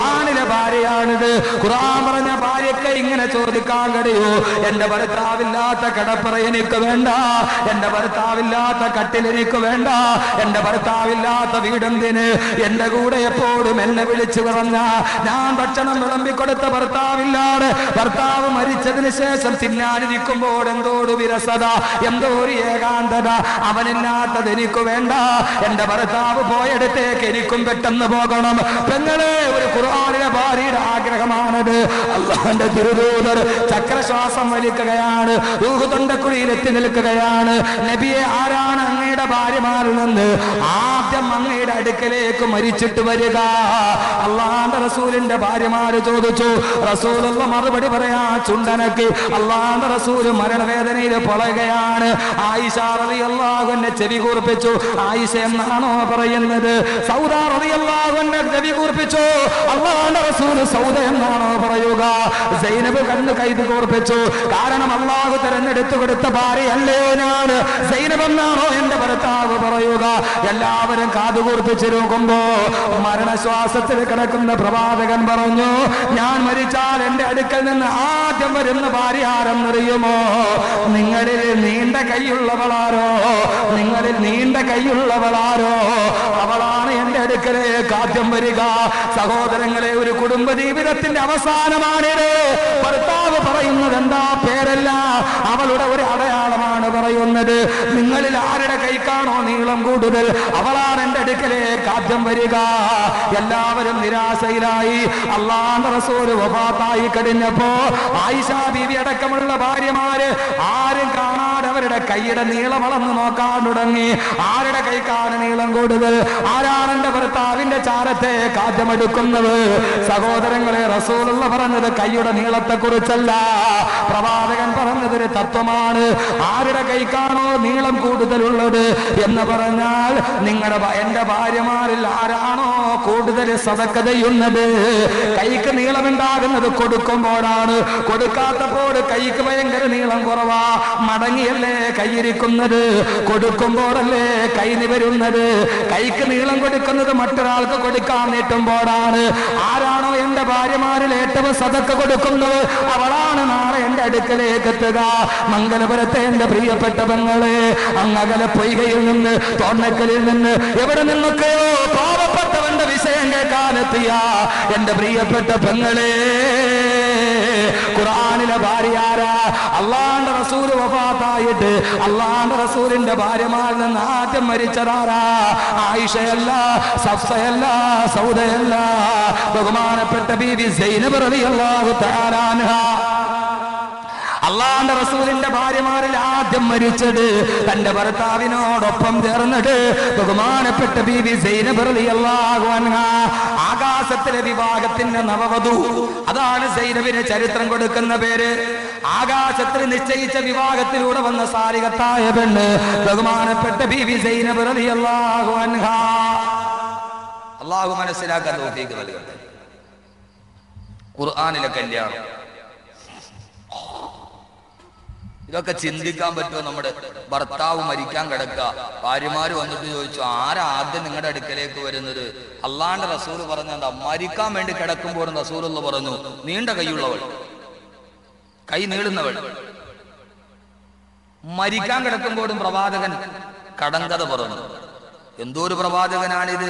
ഖുർആൻ പറഞ്ഞ ഭാര്യക്ക് ഇങ്ങനെ ചോദിക്കാൻ കഴിയൂ? എന്റെ ഭർത്താവില്ലാത്ത കടപ്പറ എനിക്ക് വേണ്ട, എന്റെ ഭർത്താവില്ലാത്ത കട്ടിൽ എനിക്ക് വേണ്ട, എന്റെ ഭർത്താവില്ലാത്ത വീടെന്തിന്? എന്റെ കൂടെ എപ്പോഴും എന്നെ വിളിച്ചു പറഞ്ഞ ഞാൻ ഭക്ഷണം വിളമ്പിക്കൊടുത്ത ഭർത്താവില്ലാതെ ഭർത്താവ് മരിച്ചതിന് ശേഷം തിന്നാനിരിക്കുമ്പോൾ എന്തോട് വിരസത, എന്തോ ഒരു ഏകാന്തത. അവനില്ലാത്തത് എനിക്ക് വേണ്ട. എന്റെ ഭർത്താവ് പോയടത്തേക്ക് എനിക്കും പെട്ടെന്ന് പോകണം. പെങ്ങളെ, ഒരു ഖുർആനിലെ ഭാര്യയുടെ ആഗ്രഹമാണത്. അല്ലാഹുവിന്റെ തിരുദൂതർ ചക്രശ്വാസം വലിക്കുകയാണ്. റൂഹ് തൊണ്ടക്കുഴിയിൽ എത്തി നിൽക്കുകയാണ്. നബിയെ, ആരാണ് അങ്ങയുടെ ഭാര്യമാരിൽ നിന്ന് ആദ്യം അങ്ങയുടെ അടുക്കലേക്ക് മരിച്ചിട്ട് വരിക? അല്ലാഹുവിന്റെ റസൂലിന്റെ ഭാര്യമാര് ചോദിച്ചു. റസൂലുള്ള മറുപടി പറയാ ചുണ്ടനക്ക്. അല്ലാഹുവിന്റെ റസൂല് മരണവേദനയിൽ പൊളയുകയാണ്. ആയിഷ റളിയല്ലാഹു അൻഹ ചെവി കൂർപ്പിച്ചു. ആയിഷ എന്നാണോ പറയുന്നത്? സൗദ റളിയല്ലാഹു അൻഹ ചെവി കൂർപ്പിച്ചു. അല്ലാഹുവിന്റെ റസൂല് സൗദ എന്നാണോ പറയുക? സൈനബ് കണ്ണ് കൈത് കൂർപ്പിച്ചു. കാരണം അല്ലാഹു തിരഞ്ഞെടുത്തു കൊടുത്ത ഭാര്യയല്ലേ ഞാൻ. സൈനബ് എന്നാണോ എന്റെ ഭർത്താവ് പറയുക? എല്ലാവരും കാതു കൂർപ്പിച്ചിരിക്കുമ്പോ മരണശ്വാസത്തിൽ കിടക്കുന്ന പ്രവാചകൻ പറഞ്ഞു, ഞാൻ മരിച്ചാൽ എന്റെ അടുക്കൽ നിന്ന് ആദ്യം വരുന്ന ഭാര്യ ആരെന്നറിയുമോ? നിങ്ങളിൽ നീണ്ട കൈയുള്ളവളാരോ? അവളാണ് എന്റെ അടുക്കലേക്ക് ആദ്യം വരിക. സഹോദരങ്ങളെ, ഒരു കുടുംബ ജീവിതത്തിന്റെ അവസാനമാണിത്. ഭർത്താവ് പറയുന്നത് എന്താ? പേരല്ല, അവളുടെ ഒരു അടയാളമാണ് അള്ളാഹുവാണ് പറയുന്നത്, നിങ്ങളിൽ ആരുടെ കൈക്കാണോ നീളം കൂടുതൽ അവളാണ് എന്റെ അടുക്കലേക്ക് ആദ്യം വരിക. എല്ലാവരും നിരാശയിലായി. അള്ളാഹുവിന്റെ റസൂൽ വഫാത്തായി കഴിഞ്ഞപ്പോ ആയിഷ ബീവി അടക്കമുള്ള ഭാര്യമാര് ആരും കാണാതെ അവരുടെ കൈയുടെ നീളം അളന്ന് നോക്കാൻ തുടങ്ങി. ആരുടെ കൈക്കാണ് നീളം കൂടുതൽ, ആരാണ് എന്റെ ഭർത്താവിന്റെ ചാരത്തെ ആദ്യമെടുക്കുന്നത്? സഹോദരങ്ങളെ, റസൂലുള്ള പറഞ്ഞത് കൈയുടെ നീളത്തെ കുറിച്ചല്ല, പ്രവാചകൻ പറഞ്ഞതൊരു തത്വമാണ്. ആരുടെ കൈക്കാണോ നീളം കൂടുതലുള്ളത് എന്ന് പറഞ്ഞാൽ എന്റെ ഭാര്യമാരിൽ ആരാണോ കൂടുതൽ സദഖ ചെയ്യുന്നത്? കൈക്ക് നീളമുണ്ടാകുന്നത് കൊടുക്കുമ്പോഴാണ്. കൊടുക്കാത്തപ്പോൾ കൈക്ക് ഭയങ്കര നീളം കുറവാ. മടങ്ങിയല്ലേ കൈയിരിക്കുന്നത്, കൊടുക്കുമ്പോഴല്ലേ കൈ നിവരുന്നത്. കൈക്ക് നീളം കൊടുക്കുന്നത് മറ്റൊരാൾക്ക് കൊടുക്കാൻ നീട്ടുമ്പോഴാണ്. ആരാണോ എന്റെ ഭാര്യമാരിൽ ഏറ്റവും സദഖ കൊടുക്കുന്നത് അവളാണ് നാളെ എന്റെ അടുക്കലേക്ക് എത്തുക. മംഗലപുരത്തെ എന്റെ പ്രിയപ്പെട്ട പെങ്ങളെ, അങ്ങകലെ പൊയ്കയിൽ നിന്ന്, തോന്നക്കലിൽ നിന്ന്, എവിടെ നിന്നൊക്കെയോ പാവപ്പെട്ടവന്റെ വിഷയം കേൾക്കാനെത്തിയ എന്റെ പ്രിയപ്പെട്ട പെങ്ങളെ, ഖുർആനിലെ ഭാര്യ ആരാ? അള്ളാന്റെ റസൂൽ വഫാത്തായിട്ട് അള്ളാന്റെ റസൂലിന്റെ ഭാര്യമാരിൽ നിന്ന് ആദ്യം മരിച്ചതാരാ? ആയിഷയല്ല, സഫ്സയല്ല, സൗദയല്ല, ബഹുമാനപ്പെട്ട ബീവി സൈനബ് റളിയല്ലാഹു തആല അൻഹ. അള്ളാന്റെ റസൂലിന്റെ ഭാര്യമാരിൽ ആദ്യം മരിച്ചത് തന്റെ ഭർത്താവിനോടൊപ്പം ചേർന്നിട്ട് ബഹുമാനപ്പെട്ട ബീവി സൈനബ് റളിയല്ലാഹു അൻഹ. ആകാശത്തിലെ വിവാഹത്തിന്റെ നവവധു, അതാണ് സൈനബിന് ചരിത്രം കൊടുക്കുന്ന പേര്. ആകാശത്തിൽ നിശ്ചയിച്ച വിവാഹത്തിലൂടെ വന്ന സാലിഹത്തായ പെണ്ണ് ബഹുമാനപ്പെട്ട ബീവി സൈനബ് റളിയല്ലാഹു അൻഹ. അള്ളാഹു മനസ്സിലാക്കാൻ തൗഫീഖ് നൽകട്ടെ. ഖുർആനിലെ കല്യാണം, ഇതൊക്കെ ചിന്തിക്കാൻ പറ്റുമോ? നമ്മുടെ ഭർത്താവ് മരിക്കാൻ കിടക്കുക, ഭാര്യമാര് വന്നിട്ട് ചോദിച്ചു, ആരാ ആദ്യം നിങ്ങളുടെ അടുക്കലേക്ക് വരുന്നത്? അള്ളാന്റെ റസൂൽ പറഞ്ഞെന്താ? മരിക്കാൻ വേണ്ടി കിടക്കുമ്പോഴും റസൂലുള്ള പറഞ്ഞു, നീണ്ട കൈയുള്ളവൾ, കൈ നീളുന്നവൾ. മരിക്കാൻ കിടക്കുമ്പോഴും പ്രവാചകൻ കടങ്കഥ പറഞ്ഞു. എന്തോ ഒരു പ്രവാചകനാണിത്.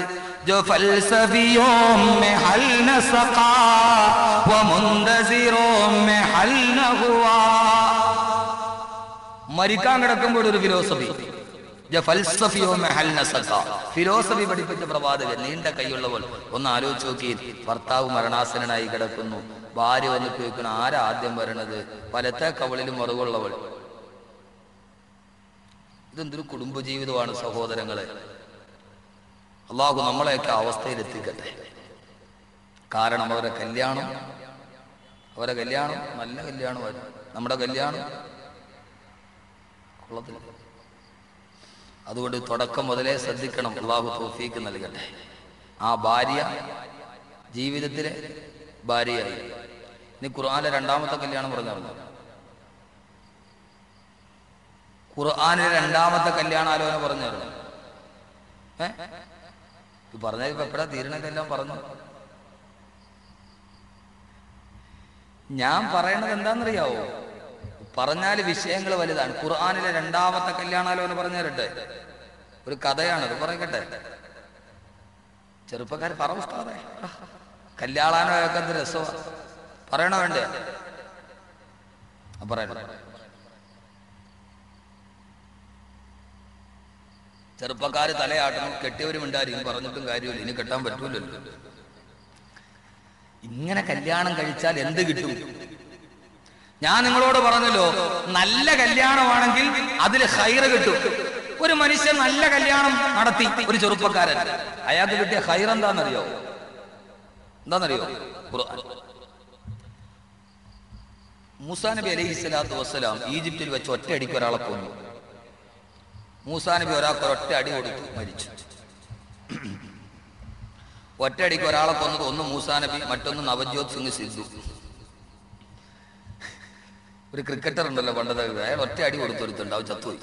മരിക്കാൻ കിടക്കുമ്പോൾ ഒരു ഫിലോസഫി, ഫിലോസഫി പഠിപ്പിച്ച പ്രവാചകൻ, നീണ്ട കൈയുള്ളവൾ. ഒന്ന് ആലോചിച്ച് നോക്കി, ഭർത്താവ് മരണാസനായി കിടക്കുന്നു, ഭാര്യ വന്ന് കേൾക്കണം, ആരാ ആദ്യം വരണത്? പലത്തെ കവളിലും മറുകുള്ളവൾ. ഇതെന്തൊരു കുടുംബജീവിതമാണ് സഹോദരങ്ങളെ. അള്ളാഹു നമ്മളെയൊക്കെ അവസ്ഥയിലെത്തിക്കട്ടെ. കാരണം അവരുടെ കല്യാണം നല്ല കല്യാണമായിരുന്നു. നമ്മുടെ കല്യാണം കൊള്ളത്തില്ല. അതുകൊണ്ട് തുടക്കം മുതലേ ശ്രദ്ധിക്കണം. അള്ളാഹു തൗഫീഖ് നൽകട്ടെ. ആ ഭാര്യ ജീവിതത്തിലെ ഭാര്യയായി. ഇനി ഖുർആനിലെ രണ്ടാമത്തെ കല്യാണം പറഞ്ഞായിരുന്നു. ഖുർആനിലെ രണ്ടാമത്തെ കല്യാണാലോചന പറഞ്ഞായിരുന്നു. പറഞ്ഞപ്പോ എപ്പോഴാ തീരണക്കെല്ലാം പറഞ്ഞു. ഞാൻ പറയണത് എന്താണെന്നറിയാവോ? പറഞ്ഞാല് വിഷയങ്ങൾ വലുതാണ്. ഖുർആനിലെ രണ്ടാമത്തെ കല്യാണാലോചന പറഞ്ഞു തരട്ടെ. ഒരു കഥയാണത്, പറയട്ടെ. ചെറുപ്പക്കാർ പറ ഉസ്താദേ, കല്യാണാലോചന എന്ത് രസമാണ്. പറയണോ വേണ്ടേ? പറയണ. ചെറുപ്പക്കാര് തലയാട്ടണം, കെട്ടിയവരും ഉണ്ടായിരിക്കും, പറഞ്ഞിട്ടും കാര്യമില്ല, ഇനി കെട്ടാൻ പറ്റൂലല്ലോ. ഇങ്ങനെ കല്യാണം കഴിച്ചാൽ എന്ത് കിട്ടും? ഞാൻ നിങ്ങളോട് പറഞ്ഞല്ലോ, നല്ല കല്യാണമാണെങ്കിൽ അതിൽ ഖൈറ് കിട്ടും. ഒരു മനുഷ്യൻ നല്ല കല്യാണം നടത്തി, ഒരു ചെറുപ്പക്കാരൻ, അയാൾക്ക് കിട്ടിയ ഖൈർ എന്താണെന്നറിയോ? ഖുർആൻ. മൂസാ നബി അലൈഹിസ്സലാത്തു വസ്സലാം ഈജിപ്തിൽ വെച്ച് ഒറ്റയടിക്ക് ഒരാളെ കൊന്നു. മൂസാ നബി ഒരാൾക്ക് ഒരൊറ്റ അടി കൊടുത്തു, മരിച്ചു. ഒറ്റയടിക്ക് ഒരാളെ കൊന്നത് ഒന്ന് മൂസാ നബി, മറ്റൊന്ന് നവജ്യോത് സിംഗ് സിദ്ധു. ഒരു ക്രിക്കറ്റർ ഉണ്ടല്ലോ പണ്ടത്തെ, അയാൾ ഒറ്റ അടി കൊടുത്തൊരുത്തുണ്ട്, അവൻ ചത്തുപോയി.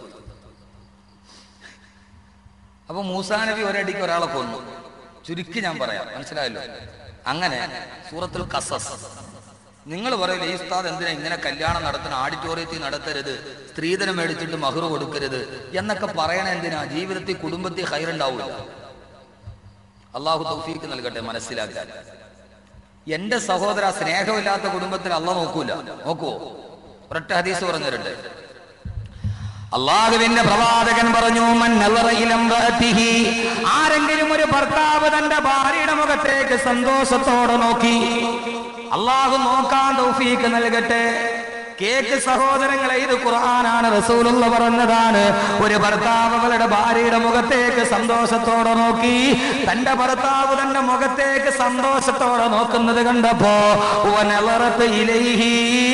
അപ്പൊ മൂസാ നബി ഒരടിക്ക് ഒരാളെ കൊന്നു. ചുരുക്കി ഞാൻ പറയാം, മനസ്സിലായല്ലോ. അങ്ങനെ സൂറത്തുൽ ഖസസ്. നിങ്ങൾ പറയില്ല, ഈ ഉസ്താദ് എന്തിനാ ഇങ്ങനെ കല്യാണം നടത്തുന്ന, ആഡിറ്റോറിയത്തിൽ നടത്തരുത്, സ്ത്രീധനം മേടിച്ചിട്ട് മഹ്റ് കൊടുക്കരുത് എന്നൊക്കെ പറയണ എന്തിനാ? ജീവിതത്തിൽ കുടുംബത്തിൽ ഖൈറുണ്ടാവില്ല. അള്ളാഹു തൗഫീഖ് നൽകട്ടെ മനസ്സിലാക്കാൻ. എന്റെ സഹോദര, സ്നേഹമില്ലാത്ത കുടുംബത്തിൽ അള്ളാഹ് നോക്കൂല. നോക്കുവോ? ഒരൊറ്റ ഹദീസ് പറഞ്ഞു തരട്ടെ. അള്ളാഹുവിന്റെ പ്രവാചകൻ പറഞ്ഞു, മൻ നളറ ഇലാ ഇംറഅതിഹി, ആരെങ്കിലും ഒരു ഭർത്താവ് തന്റെ ഭാര്യയുടെ മുഖത്തേക്ക് സന്തോഷത്തോടെ നോക്കി, അള്ളാഹു നോക്കാൻ തൗഫീഖ് നൽകട്ടെ. കേക്ക് സഹോദരങ്ങളെ, ഇത് ഖുർആനാണ്, റസൂലുള്ള പറഞ്ഞതാണ്. ഒരു ഭർത്താവ് അവളുടെ ഭാര്യയുടെ മുഖത്തേക്ക് സന്തോഷത്തോടെ നോക്കി, തന്റെ ഭർത്താവ് തന്റെ മുഖത്തേക്ക് സന്തോഷത്തോടെ നോക്കുന്നത് കണ്ടപ്പോ വനളറത്ത് ഇലൈഹി,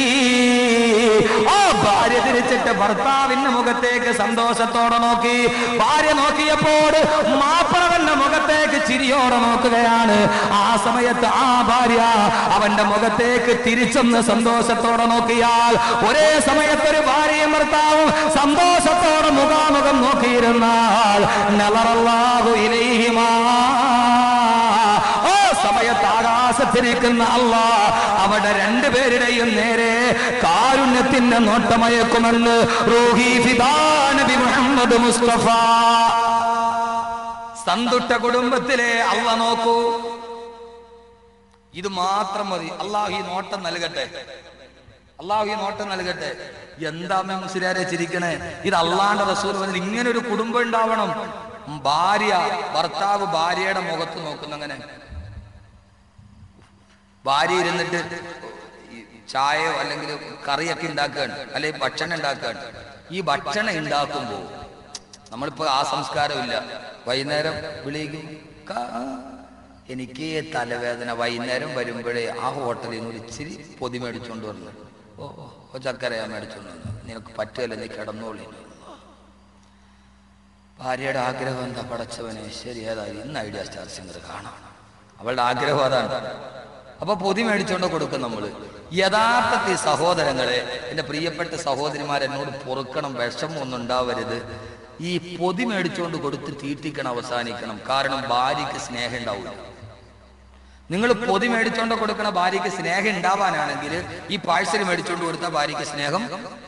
ആ ഭാര്യ തിരിച്ചിട്ട് ഭർത്താവിന്റെ മുഖത്തേക്ക് സന്തോഷത്തോടെ നോക്കി. ഭാര്യ നോക്കിയപ്പോൾ മാപ്പിളവന്റെ മുഖത്തേക്ക് ചിരിയോടെ നോക്കുകയാണ്. ആ സമയത്ത് ആ ഭാര്യ അവന്റെ മുഖത്തേക്ക് തിരിച്ചൊന്ന് സന്തോഷത്തോടെ നോക്കിയാൽ, ഒരേ സമയത്ത് ഒരു ഭാര്യയും ഭർത്താവും സന്തോഷത്തോടെ മുഖാമുഖം നോക്കിയിരുന്നാൽ നളറല്ലാഹു ഇലൈഹിമാ, ആ സമയത്ത് ആകാശത്തിരിക്കുന്ന അല്ലാഹ് അവിടെ രണ്ടുപേരുടെയും നേരെ കാരുണ്യത്തിന്റെ നോട്ടമയക്കുമെന്ന് റൂഹി ഫിദാ നബി മുഹമ്മദ് മുസ്തഫ. സന്തുഷ്ട കുടുംബത്തിലെ അല്ലാഹ് നോക്കൂ, ഇത് മാത്രം മതി. അല്ലാഹു ഈ നോട്ടം നൽകട്ടെ, അല്ലാഹു ഈ നോട്ടം നൽകട്ടെ. എന്താ മുസ്ലിയാരെ ചിരിക്കണേ? ഇത് അള്ളാന്റെ റസൂൽ പറഞ്ഞ ഇങ്ങനെ ഒരു കുടുംബം ഉണ്ടാവണം. ഭാര്യ ഭർത്താവ് ഭാര്യയുടെ മുഖത്ത് നോക്കുന്ന, അങ്ങനെ ഭാര്യ ഇരുന്നിട്ട് ചായയോ അല്ലെങ്കിൽ കറിയൊക്കെ ഉണ്ടാക്കുകയാണ്, അല്ലെങ്കിൽ ഭക്ഷണം ഉണ്ടാക്കുകയാണ്. ഈ ഭക്ഷണം ഉണ്ടാക്കുമ്പോ നമ്മളിപ്പോ ആ സംസ്കാരമില്ല. വൈകുന്നേരം വിളിക്കും, എനിക്ക് തലവേദന, വൈകുന്നേരം വരുമ്പോഴേ ആ ഹോട്ടലിൽ നിന്ന് ഒരു ഇച്ചിരി പൊതി മേടിച്ചോണ്ട് വരണം. ഓ ചക്കരയാ മേടിച്ചോണ്ട് വന്നു, നിനക്ക് പറ്റുമല്ല, നീ കിടന്നോളി. ഭാര്യയുടെ ആഗ്രഹം എന്താ? പടച്ചവനെ, ശരി ഏതായാലും ഇന്ന് ഐഡിയ സ്റ്റാർ സിംഗർ കാണാം. അവളുടെ ആഗ്രഹം അതാണ്. അപ്പൊ പൊതി മേടിച്ചോണ്ട് കൊടുക്കും നമ്മള്. യഥാർത്ഥത്തിൽ സഹോദരങ്ങളെ, എന്റെ പ്രിയപ്പെട്ട സഹോദരിമാർ എന്നോട് പൊറുക്കണം, വിഷമൊന്നും ഉണ്ടാവരുത്. ഈ പൊതി മേടിച്ചുകൊണ്ട് കൊടുത്ത് തീറ്റിക്കണം, അവസാനിക്കണം. കാരണം ഭാര്യയ്ക്ക് സ്നേഹം ഉണ്ടാവില്ല. നിങ്ങൾ പൊതി മേടിച്ചോണ്ട് കൊടുക്കണ ഭാര്യയ്ക്ക് സ്നേഹം ഉണ്ടാവാനാണെങ്കിൽ ഈ പാഴ്സൽ മേടിച്ചോണ്ട് കൊടുത്ത ഭാര്യയ്ക്ക് സ്നേഹം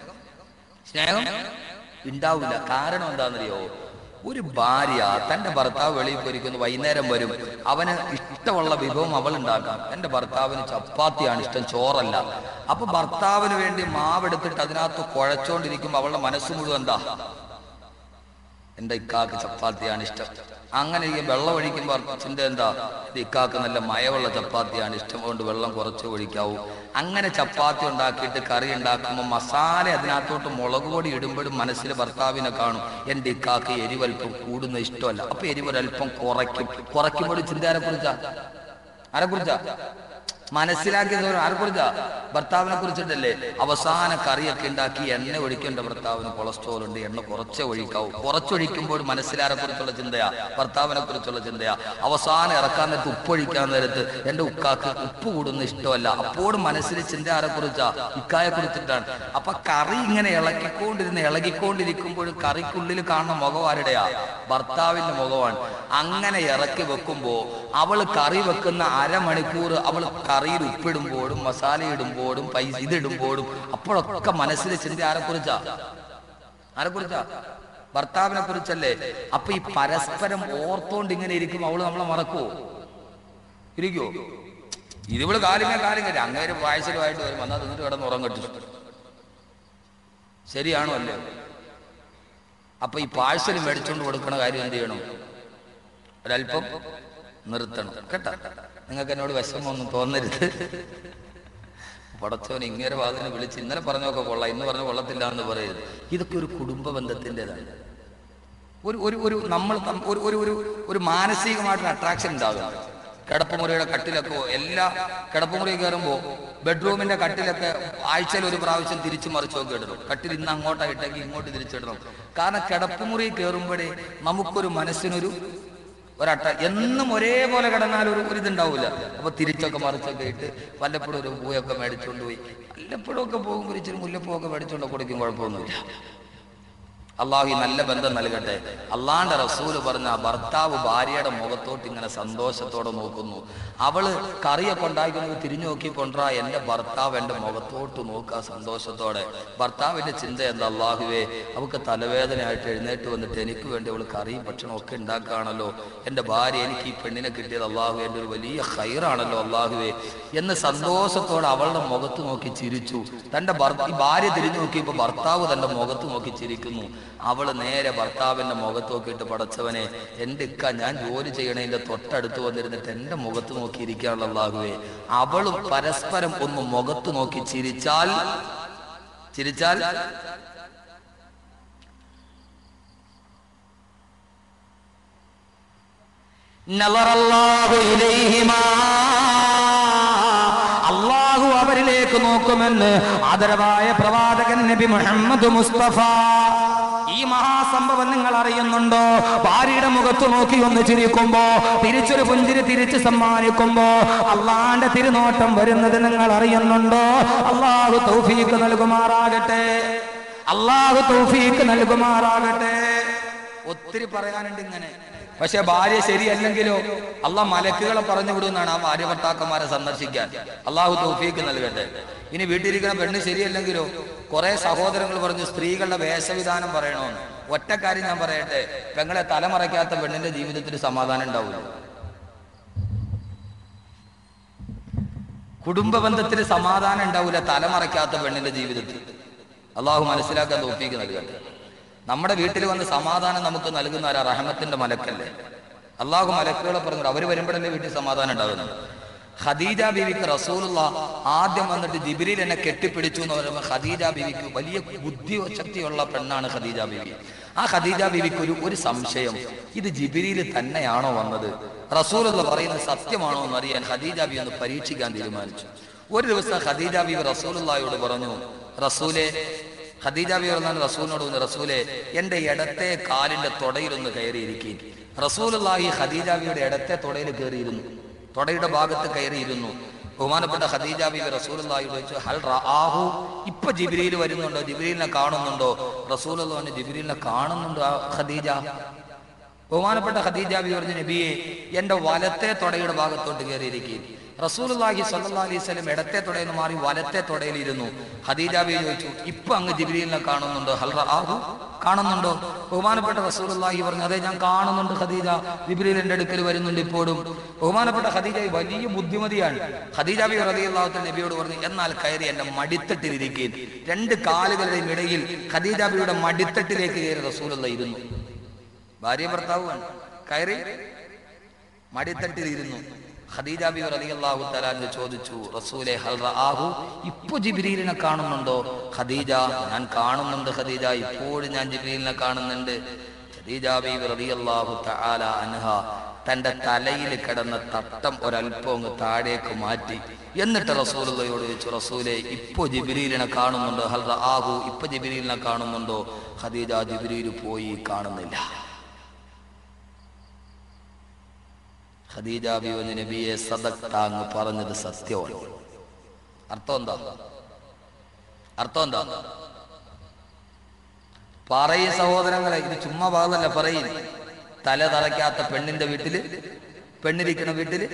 ഉണ്ടാവില്ല. കാരണം എന്താണെന്നറിയോ? ഒരു ഭാര്യ തന്റെ ഭർത്താവ് വെളിയിൽ പോയിരിക്കുന്നു, വൈകുന്നേരം വരും, അവന് ഇഷ്ടമുള്ള വിഭവം അവൾ ഉണ്ടാക്കാം. എന്റെ ഭർത്താവിന് ചപ്പാത്തിയാണ് ഇഷ്ടം, ചോറല്ല. അപ്പൊ ഭർത്താവിന് വേണ്ടി മാവെടുത്തിട്ട് അതിനകത്ത് കുഴച്ചോണ്ടിരിക്കുമ്പോ അവളുടെ മനസ്സ് മുഴുവൻ എന്താ? എന്റെ ഇക്കാക്ക് ചപ്പാത്തിയാണ് ഇഷ്ടം. അങ്ങനെ ഈ വെള്ളം ഒഴിക്കുമ്പോൾ ചിന്ത എന്താ? ഇക്കാക്ക് നല്ല മയവുള്ള ചപ്പാത്തിയാണ് ഇഷ്ടം, കൊണ്ട് വെള്ളം കുറച്ച് ഒഴിക്കാവൂ. അങ്ങനെ ചപ്പാത്തി ഉണ്ടാക്കിയിട്ട് കറി ഉണ്ടാക്കുമ്പോൾ മസാല അതിനകത്തോട്ട് മുളക് പൊടി ഇടുമ്പോഴും മനസ്സിൽ ഭർത്താവിനെ കാണും, എന്റെ ഇക്കാക്ക് എരിവൽപ്പം കൂടുന്ന ഇഷ്ടമല്ല. അപ്പൊ എരിവൊരൽപ്പം കുറയ്ക്കുമ്പോഴും ചിന്ത ആരെക്കുറിച്ചാ? മനസ്സിലാക്കിയത് ആരെക്കുറിച്ചാ? ഭർത്താവിനെ കുറിച്ചിട്ടല്ലേ? അവസാന കറിയൊക്കെ ഉണ്ടാക്കി എണ്ണ ഒഴിക്കേണ്ട ഭർത്താവിന് കൊളസ്ട്രോൾ ഉണ്ട്, എണ്ണ കുറച്ചേ ഒഴിക്കാവൂ. കുറച്ചൊഴിക്കുമ്പോൾ മനസ്സിലാരെ കുറിച്ചുള്ള ചിന്തയാ? ഭർത്താവിനെ കുറിച്ചുള്ള ചിന്തയാ. അവസാനം ഇറക്കാൻ നേരത്ത് ഉപ്പൊഴിക്കാൻ നേരത്ത് എന്റെ ഉക്കാക്ക് ഉപ്പ് കൂടുന്ന ഇഷ്ടമല്ല. അപ്പോഴും മനസ്സിൽ ചിന്ത ആരെ കുറിച്ചാ? ഇക്കായെ കുറിച്ചിട്ടാണ്. അപ്പൊ കറി ഇങ്ങനെ ഇളകിക്കൊണ്ടിരിക്കുമ്പോഴും കറിക്കുള്ളിൽ കാണുന്ന മുഖം ആരുടെയാ? ഭർത്താവിന്റെ മുഖമാണ്. അങ്ങനെ ഇറക്കി വെക്കുമ്പോ അവള് കറി വെക്കുന്ന അരമണിക്കൂർ അവൾ കറിയിൽ ഉപ്പിടുമ്പോഴും മസാല ഇടുമ്പോഴും ഇതിടുമ്പോഴും അപ്പോഴൊക്കെ മനസ്സിലെ ചിന്ത ആരെക്കുറിച്ചാ? ഭർത്താവിനെ കുറിച്ചല്ലേ? അപ്പൊ ഈ പരസ്പരം ഓർത്തോണ്ട് ഇങ്ങനെ ഇരിക്കും അവള് നമ്മളെ മറക്കുവോ? ഇരിക്കുവോ? ഇതിവള് കാര്യം അങ്ങേര് വായസലുമായിട്ട് വരും, വന്നാൽ തിന്നിട്ട് കിടന്ന് ഉറങ്ങട്ടു. ശരിയാണോ അല്ലേ? അപ്പൊ ഈ പാഴ്സൽ മേടിച്ചോണ്ട് കൊടുക്കണ കാര്യം എന്ത് ചെയ്യണം? ഒരല്പം നിർത്തണം കേട്ടാ. നിങ്ങൾക്ക് എന്നോട് വിഷമമൊന്നും തോന്നരുത്. പടച്ചവൻ ഇങ്ങനെ വാതിനെ വിളിച്ച് ഇന്നലെ പറഞ്ഞൊക്കെ കൊള്ളാം, ഇന്ന് പറഞ്ഞ കൊള്ളത്തില്ല എന്ന് പറയരുത്. ഇതൊക്കെ ഒരു കുടുംബ ബന്ധത്തിൻ്റെതാണ്. ഒരു മാനസികമായിട്ടൊരു അട്രാക്ഷൻ ഉണ്ടാകും. കിടപ്പുമുറിയുടെ കട്ടിലൊക്കെ, എല്ലാ കിടപ്പുമുറി കയറുമ്പോൾ ബെഡ്റൂമിന്റെ കട്ടിലൊക്കെ ആഴ്ചയിൽ ഒരു പ്രാവശ്യം തിരിച്ചു മറിച്ചൊക്കെ ഇടണം. കട്ടിൽ ഇന്ന് അങ്ങോട്ടായിട്ടെങ്കിൽ ഇങ്ങോട്ട് തിരിച്ചിടണം. കാരണം കിടപ്പുമുറി കയറുമ്പോഴേ നമുക്കൊരു മനസ്സിനൊരു എന്നും ഒരേപോലെ കിടന്നാൽ ഒരു ഇതുണ്ടാവില്ല. അപ്പൊ തിരിച്ചൊക്കെ മറിച്ചൊക്കെ ഇട്ട് വല്ലപ്പോഴും ഒരു പൂയൊക്കെ മേടിച്ചോണ്ട് പോയി, വല്ലപ്പോഴും ഒക്കെ പോകുമ്പോൾ ഇച്ചിരി മുല്ലപ്പൂവൊക്കെ മേടിച്ചോണ്ട് കൊടുക്കും, കുഴപ്പമൊന്നുമില്ല. അള്ളാഹു നല്ല ബന്ധം നൽകട്ടെ. അള്ളാന്റെ റസൂല് പറഞ്ഞ ഭർത്താവ് ഭാര്യയുടെ മുഖത്തോട്ട് ഇങ്ങനെ സന്തോഷത്തോടെ നോക്കുന്നു. അവള് കറിയൊക്കെ ഉണ്ടാക്കുന്നത് തിരിഞ്ഞു നോക്കി കൊണ്ടാ എന്റെ ഭർത്താവ് എന്റെ മുഖത്തോട്ട് നോക്കുക സന്തോഷത്തോടെ. ഭർത്താവിന്റെ ചിന്ത എന്താ? അള്ളാഹുവേ, അവൾക്ക് തലവേദനയായിട്ട് എഴുന്നേറ്റ് വന്നിട്ട് എനിക്ക് വേണ്ടി അവള് കറിയും ഭക്ഷണം ഒക്കെ ഉണ്ടാക്കുകയാണല്ലോ. എന്റെ ഭാര്യ, എനിക്ക് ഈ പെണ്ണിനെ കിട്ടിയത് അള്ളാഹു എന്റെ ഒരു വലിയ ഖൈറാണല്ലോ അള്ളാഹുവേ എന്ന് സന്തോഷത്തോടെ അവളുടെ മുഖത്ത് നോക്കി ചിരിച്ചു. തന്റെ ഭാര്യ തിരിഞ്ഞു നോക്കിയപ്പോ ഭർത്താവ് തന്റെ മുഖത്ത് നോക്കി ചിരിക്കുന്നു. അവള് നേരെ ഭർത്താവിന്റെ മുഖത്ത് നോക്കിയിട്ട്, പടച്ചവനെ എൻ്റെ ഇക്ക ഞാൻ ജോലി ചെയ്യണതിന്റെ തൊട്ടടുത്ത് വന്നിരുന്നിട്ട് എൻ്റെ മുഖത്ത് നോക്കിയിരിക്കാനുള്ള അല്ലാഹുവേ, അവളും പരസ്പരം ഒന്ന് മുഖത്ത് നോക്കി ചിരിച്ചാൽ അല്ലാഹു അവരിലേക്ക് നോക്കുമെന്ന് ആദരവായ പ്രവാചകൻ നബി മുഹമ്മദ് മുസ്തഫ. ഈ മഹാസംഭവം നിങ്ങൾ അറിയുന്നുണ്ടോ? ഭാര്യയുടെ മുഖത്ത് നോക്കി ഒന്ന് ചിരിക്കുമ്പോ, തിരിച്ചൊരു പുഞ്ചിരി തിരിച്ച് സമ്മാനിക്കുമ്പോ അള്ളാന്റെ തിരുനോട്ടം വരുന്നത് നിങ്ങൾ അറിയുന്നുണ്ടോ? അള്ളാഹു തൗഫീഖ് നൽകുമാറാകട്ടെ, അള്ളാഹു തൗഫീഖ് നൽകുമാറാകട്ടെ. ഒത്തിരി പറയാനുണ്ട് ഇങ്ങനെ. പക്ഷെ ഭാര്യ ശരിയല്ലെങ്കിലോ അള്ളാഹ് മലക്കുകളെ പറഞ്ഞു വിടുമെന്നാണ് ആ ഭാര്യ ഭർത്താക്കന്മാരെ സന്ദർശിക്കാൻ. അള്ളാഹു തൗഫീഖ് നൽകട്ടെ. ഇനി വീട്ടിലിരിക്കുന്ന പെണ്ണ് ശരിയല്ലെങ്കിലോ കുറെ സഹോദരങ്ങൾ പറഞ്ഞു സ്ത്രീകളുടെ വേഷവിധാനം പറയണമെന്ന്. ഒറ്റ കാര്യം ഞാൻ പറയട്ടെ, പെങ്ങളെ തലമറയ്ക്കാത്ത പെണ്ണിന്റെ ജീവിതത്തിൽ സമാധാനം ഉണ്ടാവില്ല. കുടുംബ ബന്ധത്തിന് സമാധാനം ഉണ്ടാവില്ല തലമറയ്ക്കാത്ത പെണ്ണിന്റെ ജീവിതത്തിൽ. അള്ളാഹു മനസ്സിലാക്കാൻ തൗഫീഖ് നൽകട്ടെ. നമ്മുടെ വീട്ടിൽ വന്ന് സമാധാനം നമുക്ക് നൽകുന്ന ആരാ? റഹ്മത്തിന്റെ മലക്കല്ലേ. അള്ളാഹു മലക്കുകളെ പറഞ്ഞു അവർ വരുമ്പോഴല്ലേ വീട്ടിൽ സമാധാനം ഉണ്ടാകുന്നത്. ഖദീജ ബീവിക്ക് റസൂലുള്ള ആദ്യം വന്നിട്ട് ജിബ്രീൽ എന്നെ കെട്ടിപ്പിടിച്ചു എന്ന് പറയുമ്പോൾ ഖദീജ ബീവിക്ക് വലിയ ബുദ്ധിശക്തിയുള്ള പെണ്ണാണ് ഖദീജ ബീവി. ആ ഖദീജ ബീവിക്ക് ഒരു സംശയം, ഇത് ജിബ്രീൽ തന്നെയാണോ വന്നത്, റസൂലുള്ള പറയുന്നത് സത്യമാണോ എന്ന് അറിയാൻ ഖദീജ ബീവി ഒന്ന് പരീക്ഷിക്കാൻ തീരുമാനിച്ചു. ഒരു ദിവസം ഖദീജ ബീവി റസൂലുള്ളാഹിയോട് പറഞ്ഞു, റസൂലെ, ഖദീജ ബീവി പറഞ്ഞാൽ റസൂലിനോട് പറഞ്ഞു, റസൂലെ എൻ്റെ ഇടത്തെ കാലിന്റെ തൊടയിലൊന്ന് കയറിയിരിക്കും. റസൂലുള്ളാഹി ഖദീജ ബീവിയുടെ ഇടത്തെ തൊടയിൽ കയറിയിരുന്നു, തൊടയുടെ ഭാഗത്ത് കയറിയിരുന്നു. ബഹുമാനപ്പെട്ട ഖദീജ ബീവി റസൂലുള്ളാഹിയോട് ചോദിച്ചു, ഹൽ റആഹു, ഇപ്പൊ ജിബ്രീൽ വരുന്നുണ്ടോ, ജിബ്രീലിനെ കാണുന്നുണ്ടോ? റസൂലുള്ളാഹി ജിബ്രീലിനെ കാണുന്നുണ്ടോ ഖദീജ? ബഹുമാനപ്പെട്ട ഖദീജ ബീവി പറഞ്ഞു, നബിയെ എൻ്റെ വലത്തെ തൊടയുടെ ഭാഗത്തോട്ട് കയറിയിരിക്കും. റസൂലുള്ളാഹി സ്വല്ലല്ലാഹി അലൈഹി വസല്ലം ഇടത്തെ തൊടയിൽ നിന്ന് മാറി വലത്തെ തൊടയിൽ ഇരുന്നു. ഖദീജ ബീവി ചോദിച്ചു, ഇപ്പൊ അങ്ങ് ജിബ്രീലിനെ കാണുന്നുണ്ടോ? ഹൽ റആഹു, കാണുന്നുണ്ടോ? ബഹുമാനപ്പെട്ട റസൂലുള്ളാഹി പറഞ്ഞു, അതെ ഞാൻ കാണുന്നുണ്ട് ഖദീജ, ജിബ്രീൽ എൻ്റെ അടുക്കൽ വരുന്നുണ്ട് ഇപ്പോഴും. ബഹുമാനപ്പെട്ട ഖദീജ വലിയ ബുദ്ധിമതിയാണ്. ഖദീജ ബീവി റളിയല്ലാഹു തആല നബിയോട് പറഞ്ഞു, എന്നാൽ കയറി എൻ്റെ മടിത്തട്ടിലിരിക്കും. രണ്ട് കാലുകളുടെയും ഇടയിൽ ഖദീജ ബീവിയുടെ മടിത്തട്ടിലേക്ക് കയറി റസൂലുള്ളാഹി ഇരുന്നു. ഭാര്യ ഭർത്താവുമാണ്, കയറി മടിത്തട്ടിലിരുന്നു. ഖദീജ ബീവി റളിയല്ലാഹു തആല ചോദിച്ചു, റസൂലേ ഹൽ റആഹു, ഇപ്പോ ജിബ്രീലിനെ കാണുന്നുണ്ടോ? ഖദീജ, ഞാൻ കാണുന്നുണ്ട് ഖദീജ, ഇപ്പോഴും ഞാൻ ജിബ്രീലിനെ കാണുന്നുണ്ട്. ഖദീജ ബീവി റളിയല്ലാഹു തആല അൻഹ തന്റെ തലയിൽ കിടന്ന തട്ടം ഒരൽപ്പം അങ്ങ് താഴേക്ക് മാറ്റി. എന്നിട്ട് റസൂലുള്ളാഹിയോട് ചോദിച്ചു, റസൂലേ ഇപ്പോ ജിബ്രീലിനെ കാണുന്നുണ്ടോ? ഹൽ റആഹു, ഇപ്പോ ജിബ്രീലിനെ കാണുന്നുണ്ടോ? ഖദീജ, ജിബ്രീൽ പോയി, കാണുന്നില്ല. ഖദീജ ബീവി നബിയെ സദഖ്ത, അങ്ങ് പറഞ്ഞത് സത്യമാണ്. അർത്ഥം എന്താ? പറയ സഹോദരങ്ങളെ, ഇത് ചുമ്മാ പാകല്ല പറയും. തല തറയ്ക്കാത്ത പെണ്ണിന്റെ വീട്ടില്, പെണ്ണിരിക്കുന്ന വീട്ടില്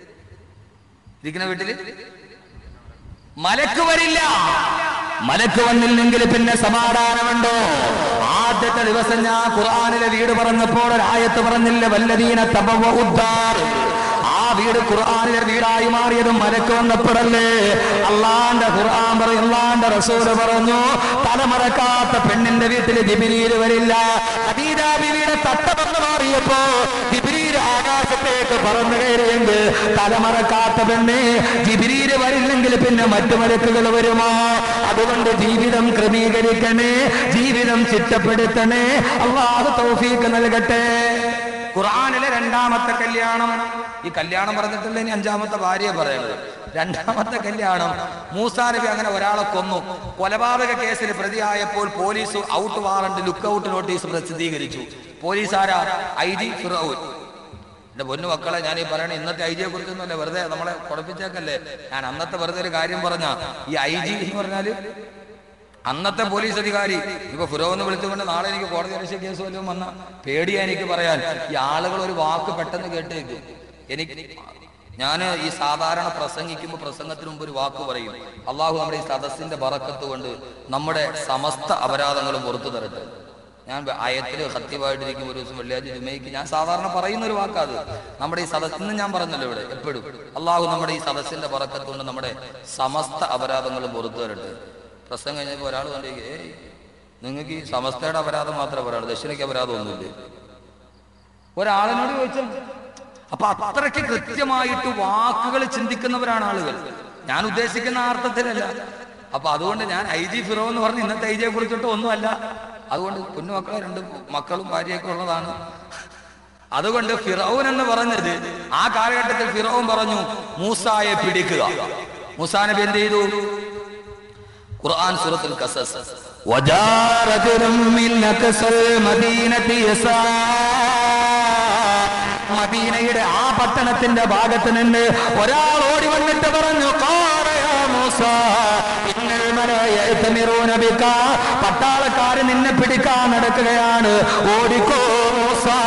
മലക്ക് വരില്ല. മലക്ക് വന്നില്ലെങ്കിൽ പിന്നെ സമാധാനമുണ്ടോ? ആദ്യത്തെ ദിവസം ഞാൻ ഖുർആനിലെ വീട് പറഞ്ഞപ്പോൾ ഒരായത്ത് പറഞ്ഞില്ല, വല്ലദീന തബവഉദ്ദാർ. ആ വീട് ഖുർആനിലെ വീടായി മാറിയത് മലക്ക് വന്നപ്പോഴല്ലേ? അള്ളാന്റെ ഖുർആൻ പറയും, അള്ളാന്റെ റസൂൽ പറഞ്ഞു, തലമറക്കാത്ത പെണ്ണിന്റെ വീട്ടിൽ ജിബ്രീൽ വരില്ല. ഖദീജ ബീവിയുടെ തട്ടമെന്ന് മാറിയപ്പോ ജിബ്രീൽ ആകാശത്തേക്ക് പറന്നു കയറിയെങ്കിൽ തലമറക്കാത്ത പെണ്ണ് ജിബ്രീൽ വരില്ലെങ്കിൽ പിന്നെ മറ്റു മലക്കുകൾ വരുമോ? അതുകൊണ്ട് ജീവിതം ക്രമീകരിക്കണേ, ജീവിതം ചിട്ടപ്പെടുത്തണേ. അല്ലാഹു തൗഫീഖ് നൽകട്ടെ. ഖുർആനിലെ രണ്ടാമത്തെ കല്യാണം, ഈ കല്യാണം പറഞ്ഞിട്ടില്ല, ഇനി അഞ്ചാമത്തെ ഭാര്യ പറയുന്നത്. രണ്ടാമത്തെ കല്യാണം, മൂസാ നബി അങ്ങനെ ഒരാളെ കൊന്നു. കൊലപാതക കേസിൽ പ്രതിയായപ്പോൾ police out warrant, look out notice പ്രസിദ്ധീകരിച്ചു. പോലീസുകാരാ? IG ഫിറഔൻ. എന്റെ പൊന്നു മക്കളെ, ഞാൻ ഈ പറയണ ഇന്നത്തെ IG യെ കുറിച്ചൊന്നുമല്ല, വെറുതെ നമ്മളെ കുഴപ്പിച്ചേക്കല്ലേ. ഞാൻ അന്നത്തെ വെറുതെ ഒരു കാര്യം പറഞ്ഞ, ഈ IG എന്ന് പറഞ്ഞാല് അന്നത്തെ പോലീസ് അധികാരി. ഇപ്പൊ ഫിറൗനെ വിളിച്ചുകൊണ്ട് നാളെ എനിക്ക് കോടതി അലക്ഷ്യ കേസ് വല്ലതും വന്ന പേടിയാ എനിക്ക് പറയാൻ. ഈ ആളുകൾ ഒരു വാക്ക് പെട്ടെന്ന് കേട്ടേക്കും. ഞാൻ ഈ സാധാരണ പ്രസംഗിക്കുമ്പോൾ പ്രസംഗത്തിന് മുമ്പ് ഒരു വാക്ക് പറയും. അള്ളാഹു നമ്മുടെ ഈ സദസ്സിന്റെ ബറക്കത്ത് കൊണ്ട് നമ്മുടെ സമസ്ത അപരാധങ്ങളും പുറത്തു തരട്ടെ. ഞാൻ ആയത്തിൽ ഹത്യമായിട്ടിരിക്കും ഒരു ദിവസം വെള്ളിയാഴ്ച ജുമയ്ക്ക് ഞാൻ സാധാരണ പറയുന്ന ഒരു വാക്കാത്. നമ്മുടെ ഈ സദസ്സിന് ഞാൻ പറഞ്ഞല്ലോ ഇവിടെ എപ്പോഴും, അള്ളാഹു നമ്മുടെ ഈ സദസ്സിന്റെ ബറക്കത്ത് കൊണ്ട് നമ്മുടെ സമസ്ത അപരാധങ്ങളും പുറത്തു തരട്ടെ. പ്രസംഗം കഴിഞ്ഞപ്പോൾ ഒരാൾ കണ്ടേ, നിങ്ങൾക്ക് ഈ സമസ്തയുടെ അപരാധം മാത്രമേ പറയാനുള്ളൂ, ദക്ഷിണയ്ക്ക് അപരാധമൊന്നുമില്ലേ? ഒരാളിനോട് ചോദിച്ചു. അപ്പൊ അത്രയ്ക്ക് കൃത്യമായിട്ട് വാക്കുകൾ ചിന്തിക്കുന്നവരാണ് ആളുകൾ. ഞാൻ ഉദ്ദേശിക്കുന്ന അർത്ഥത്തിലല്ല. അപ്പൊ അതുകൊണ്ട് ഞാൻ IG ഫിറോ എന്ന് പറഞ്ഞ് ഇന്നത്തെ IG-യെ കുറിച്ചിട്ട് ഒന്നുമല്ല. അതുകൊണ്ട് കുഞ്ഞുമക്കളെ 2 മക്കളും ഭാര്യയൊക്കെ ഉള്ളതാണ്. അതുകൊണ്ട് ഫിറൗൻ എന്ന് പറഞ്ഞത് ആ കാലഘട്ടത്തിൽ ഫിറൗൻ പറഞ്ഞു മൂസായെ പിടിക്കുക. മൂസാ നബി എന്ത് ചെയ്തു? ഖുർആൻ സൂറത്തുൽ ഖസസ് മദീനയുടെ ആ പട്ടണത്തിന്റെ ഭാഗത്ത് നിന്ന് ഒരാൾ ഓടി വന്നിട്ട് പറഞ്ഞു, പട്ടാളക്കാര് നിന്നെ പിടിക്കാൻ നടക്കുകയാണ്, ഓടിക്കോ മൂസാ.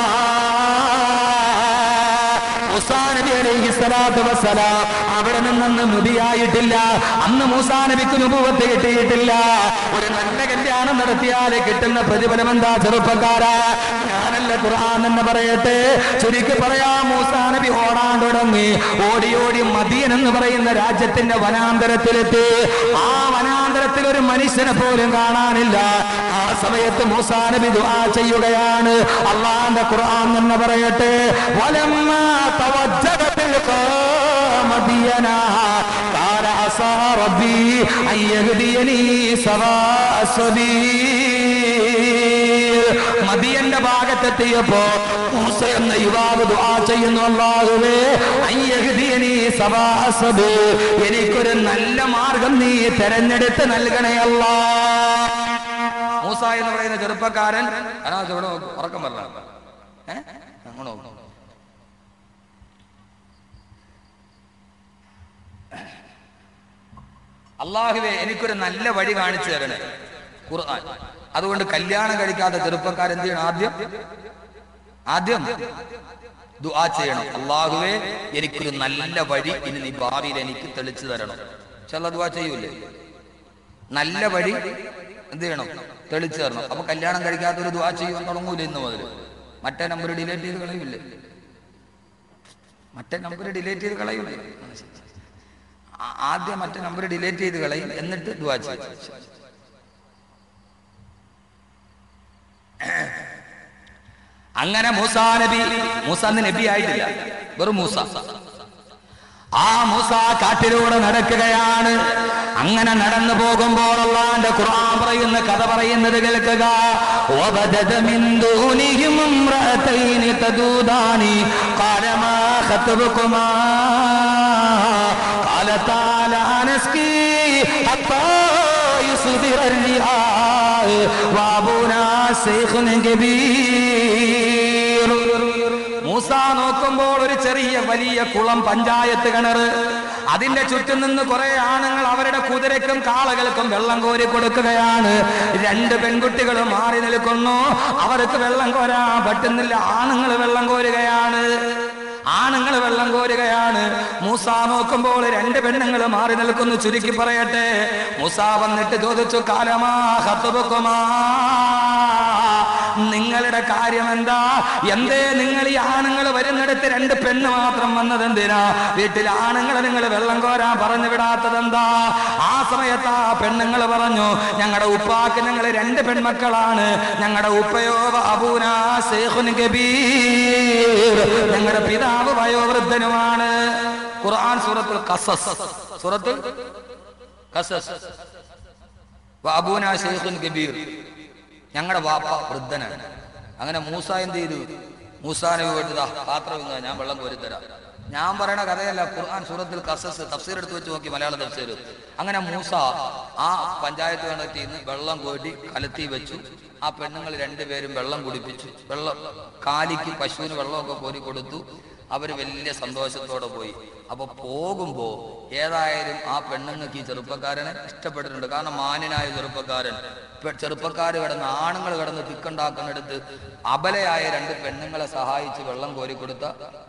മൂസാ നബി അലൈഹി സ്വലാത്തു വസ്സലാം അവിടെ നിന്നന്ന് നബിയായിട്ടില്ല. അന്ന് മൂസാ നബിക്ക് നുബുവത്ത് കിട്ടിയിട്ടില്ല. ഒരു നല്ല കല്യാണം നടത്തിയാൽ കിട്ടുന്ന പ്രതിഫലം എന്താ ചെറുപ്പക്കാരാ? ഞാനല്ല ഖുർആൻ എന്ന് പറയട്ടെ. ചുരുക്കി പറയാം, മൂസാ നബി ഓടാൻ തുടങ്ങി. ഓടി ഓടി മദീൻ എന്ന് പറയുന്ന രാജ്യത്തിന്റെ വനാന്തരത്തിലെത്തി. ആ വനാന്തരത്തിൽ ഒരു മനുഷ്യനെ പോലും കാണാനില്ല. ആ സമയത്ത് മൂസാ നബി ദുആ ചെയ്യുകയാണ്. അല്ലാഹുവിന്റെ ഖുർആൻ എന്ന് പറയട്ടെ, വലമ്മാ തവജ്ജഹ മദിയനാ ഖാല അസാ റബ്ബി അയ്യഹ്ദിയനി സവാഅ സബീൽ. മദിയന്റെ ഭാഗത്തെത്തിയപ്പോ മൂസ എന്ന യുവാവ് ദുആ ചെയ്യുന്നു, അല്ലാഹുവേ അയ്യഹ്ദിയനി സവാഅ സബീൽ, എനിക്കൊരു നല്ല മാർഗം നീ തെരഞ്ഞെടുത്ത് നൽകണേ അല്ലാഹ്. മൂസ എന്ന് പറയുന്ന ചെറുപ്പക്കാരൻ ഉറക്കം പറഞ്ഞ അങ്ങോട്ട് അല്ലാഹുവേ എനിക്കൊരു നല്ല വഴി കാണിച്ചു തരണേ, ഖുർആൻ. അതുകൊണ്ട് കല്യാണം കഴിക്കാത്ത ചെറുപ്പക്കാരൻ എന്ത് ചെയ്യണം? ആദ്യം ദുആ ചെയ്യണം, അല്ലാഹുവേ എനിക്കൊരു നല്ല വഴി ഇനി നീ ഭാവിയിൽ എനിക്ക് തെളിച്ചു തരണം. ചില ദുആ ചെയ്യൂലേ, നല്ല വഴി എന്ത് ചെയ്യണം? തെളിച്ചു തരണം. അപ്പൊ കല്യാണം കഴിക്കാത്തൊരു ദുആ ചെയ്യാൻ തുടങ്ങൂല ഇന്ന് മുതൽ. മറ്റേ നമ്പർ ഡിലീറ്റ് ചെയ്ത് കളയൂലേ? ആദ്യം മറ്റേ നമ്പർ ഡിലീറ്റ് ചെയ്ത് കളയും, എന്നിട്ട് ദുആ ചെയ്യും. അങ്ങനെ മൂസാ നബി ആയിട്ടില്ല, വെറും മൂസ. ആ മൂസ കാട്ടിലൂടെ നടക്കുകയാണ്. അങ്ങനെ നടന്നു പോകുമ്പോൾ അല്ലാഹുവിന്റെ ഖുർആൻ പറയുന്ന കഥ പറയുന്നത് കേൾക്കുക. വബദദ മിൻ ദൂനിഹിം ഇംറഅതൈനി തദൂദാനി ഖാല മാ ഖത്ബുകുമാ ഖാലതാ ലാ നസ്കി ഹത്താ യുസ്ദിറ الرعاء വഅബൂനാ ശൈഖുൻ കബീർ. മൂസ നോക്കുമ്പോൾ ഒരു ചെറിയ വലിയ കുളം, പഞ്ചായത്ത് കിണർ. അതിന്റെ ചുറ്റും നിന്ന് കുറെ ആണുങ്ങൾ അവരുടെ കുതിരക്കും കാളകൾക്കും വെള്ളം കോരി കൊടുക്കുകയാണ്. 2 പെൺകുട്ടികൾ മാറി നിൽക്കുന്നു. അവർക്ക് വെള്ളം കോരാൻ പറ്റുന്നില്ല. ആണുങ്ങൾ വെള്ളം കോരുകയാണ്. മൂസ നോക്കുമ്പോൾ 2 പെണ്ണുങ്ങൾ മാറി നിൽക്കുന്നു. ചുരുക്കി പറയട്ടെ, മൂസ വന്നിട്ട് ചോദിച്ചു, കാലമാ ഖത്ബുകുമാ, നിങ്ങളുടെ കാര്യം എന്താ? എന്തേ നിങ്ങൾ ഈ ആണുങ്ങൾ വരുന്നിടത്ത് 2 പെണ്ണ് മാത്രം വന്നത് എന്തിനാ? വീട്ടിൽ ആണുങ്ങളെ നിങ്ങൾ വെള്ളം കോരാൻ പറഞ്ഞു വിടാത്തത് എന്താ? ആ സമയത്ത് ആ പെണ്ണുങ്ങൾ പറഞ്ഞു, ഞങ്ങളുടെ ഉപ്പാക്ക് ഞങ്ങൾ 2 പെൺമക്കളാണ്. ഞങ്ങളുടെ ഉപ്പയോ അബൂനാ ശൈഖുൻ കബീർ, ഞങ്ങളുടെ പിതാവ് വയോവൃദ്ധനുമാണ്. ഖുർആൻ സൂറത്തുൽ ഖസസ് അബൂനാ ശൈഖുൻ കബീർ, ഞങ്ങളുടെ വാപ്പ വൃദ്ധനാണ്. അങ്ങനെ മൂസ എന്ത് ചെയ്തു? മൂസാ നബി പോയിട്ട് പാത്രം ഞാൻ വെള്ളം കോരിത്തരാം. ഞാൻ പറയണ കഥയല്ല, ഖുർആൻ സൂറത്തുൽ ഖസസ് തഫ്സീർ എടുത്ത് വെച്ച് നോക്കി, മലയാള തഫ്സീർ. അങ്ങനെ മൂസ ആ പഞ്ചായത്ത് കിണറ്റിൽ നിന്ന് വെള്ളം കോരി കലത്തി വെച്ചു. ആ പെണ്ണുങ്ങൾ 2 പേരും വെള്ളം കുടിപ്പിച്ചു. വെള്ളം കാലിക്ക് പശുവിന് വെള്ളമൊക്കെ കോരി കൊടുത്തു. അവര് വലിയ സന്തോഷത്തോടെ പോയി. അപ്പൊ പോകുമ്പോ ഏതായാലും ആ പെണ്ണുങ്ങൾക്ക് ഈ ചെറുപ്പക്കാരനെ ഇഷ്ടപ്പെട്ടിട്ടുണ്ട്. കാരണം മാന്യനായ ചെറുപ്പക്കാര് കിടന്ന്, ആണുങ്ങൾ കിടന്ന് തിക്കുണ്ടാക്കുന്നിടത്ത് അബലയായ 2 പെണ്ണുങ്ങളെ സഹായിച്ച് വെള്ളം കോരി കൊടുത്ത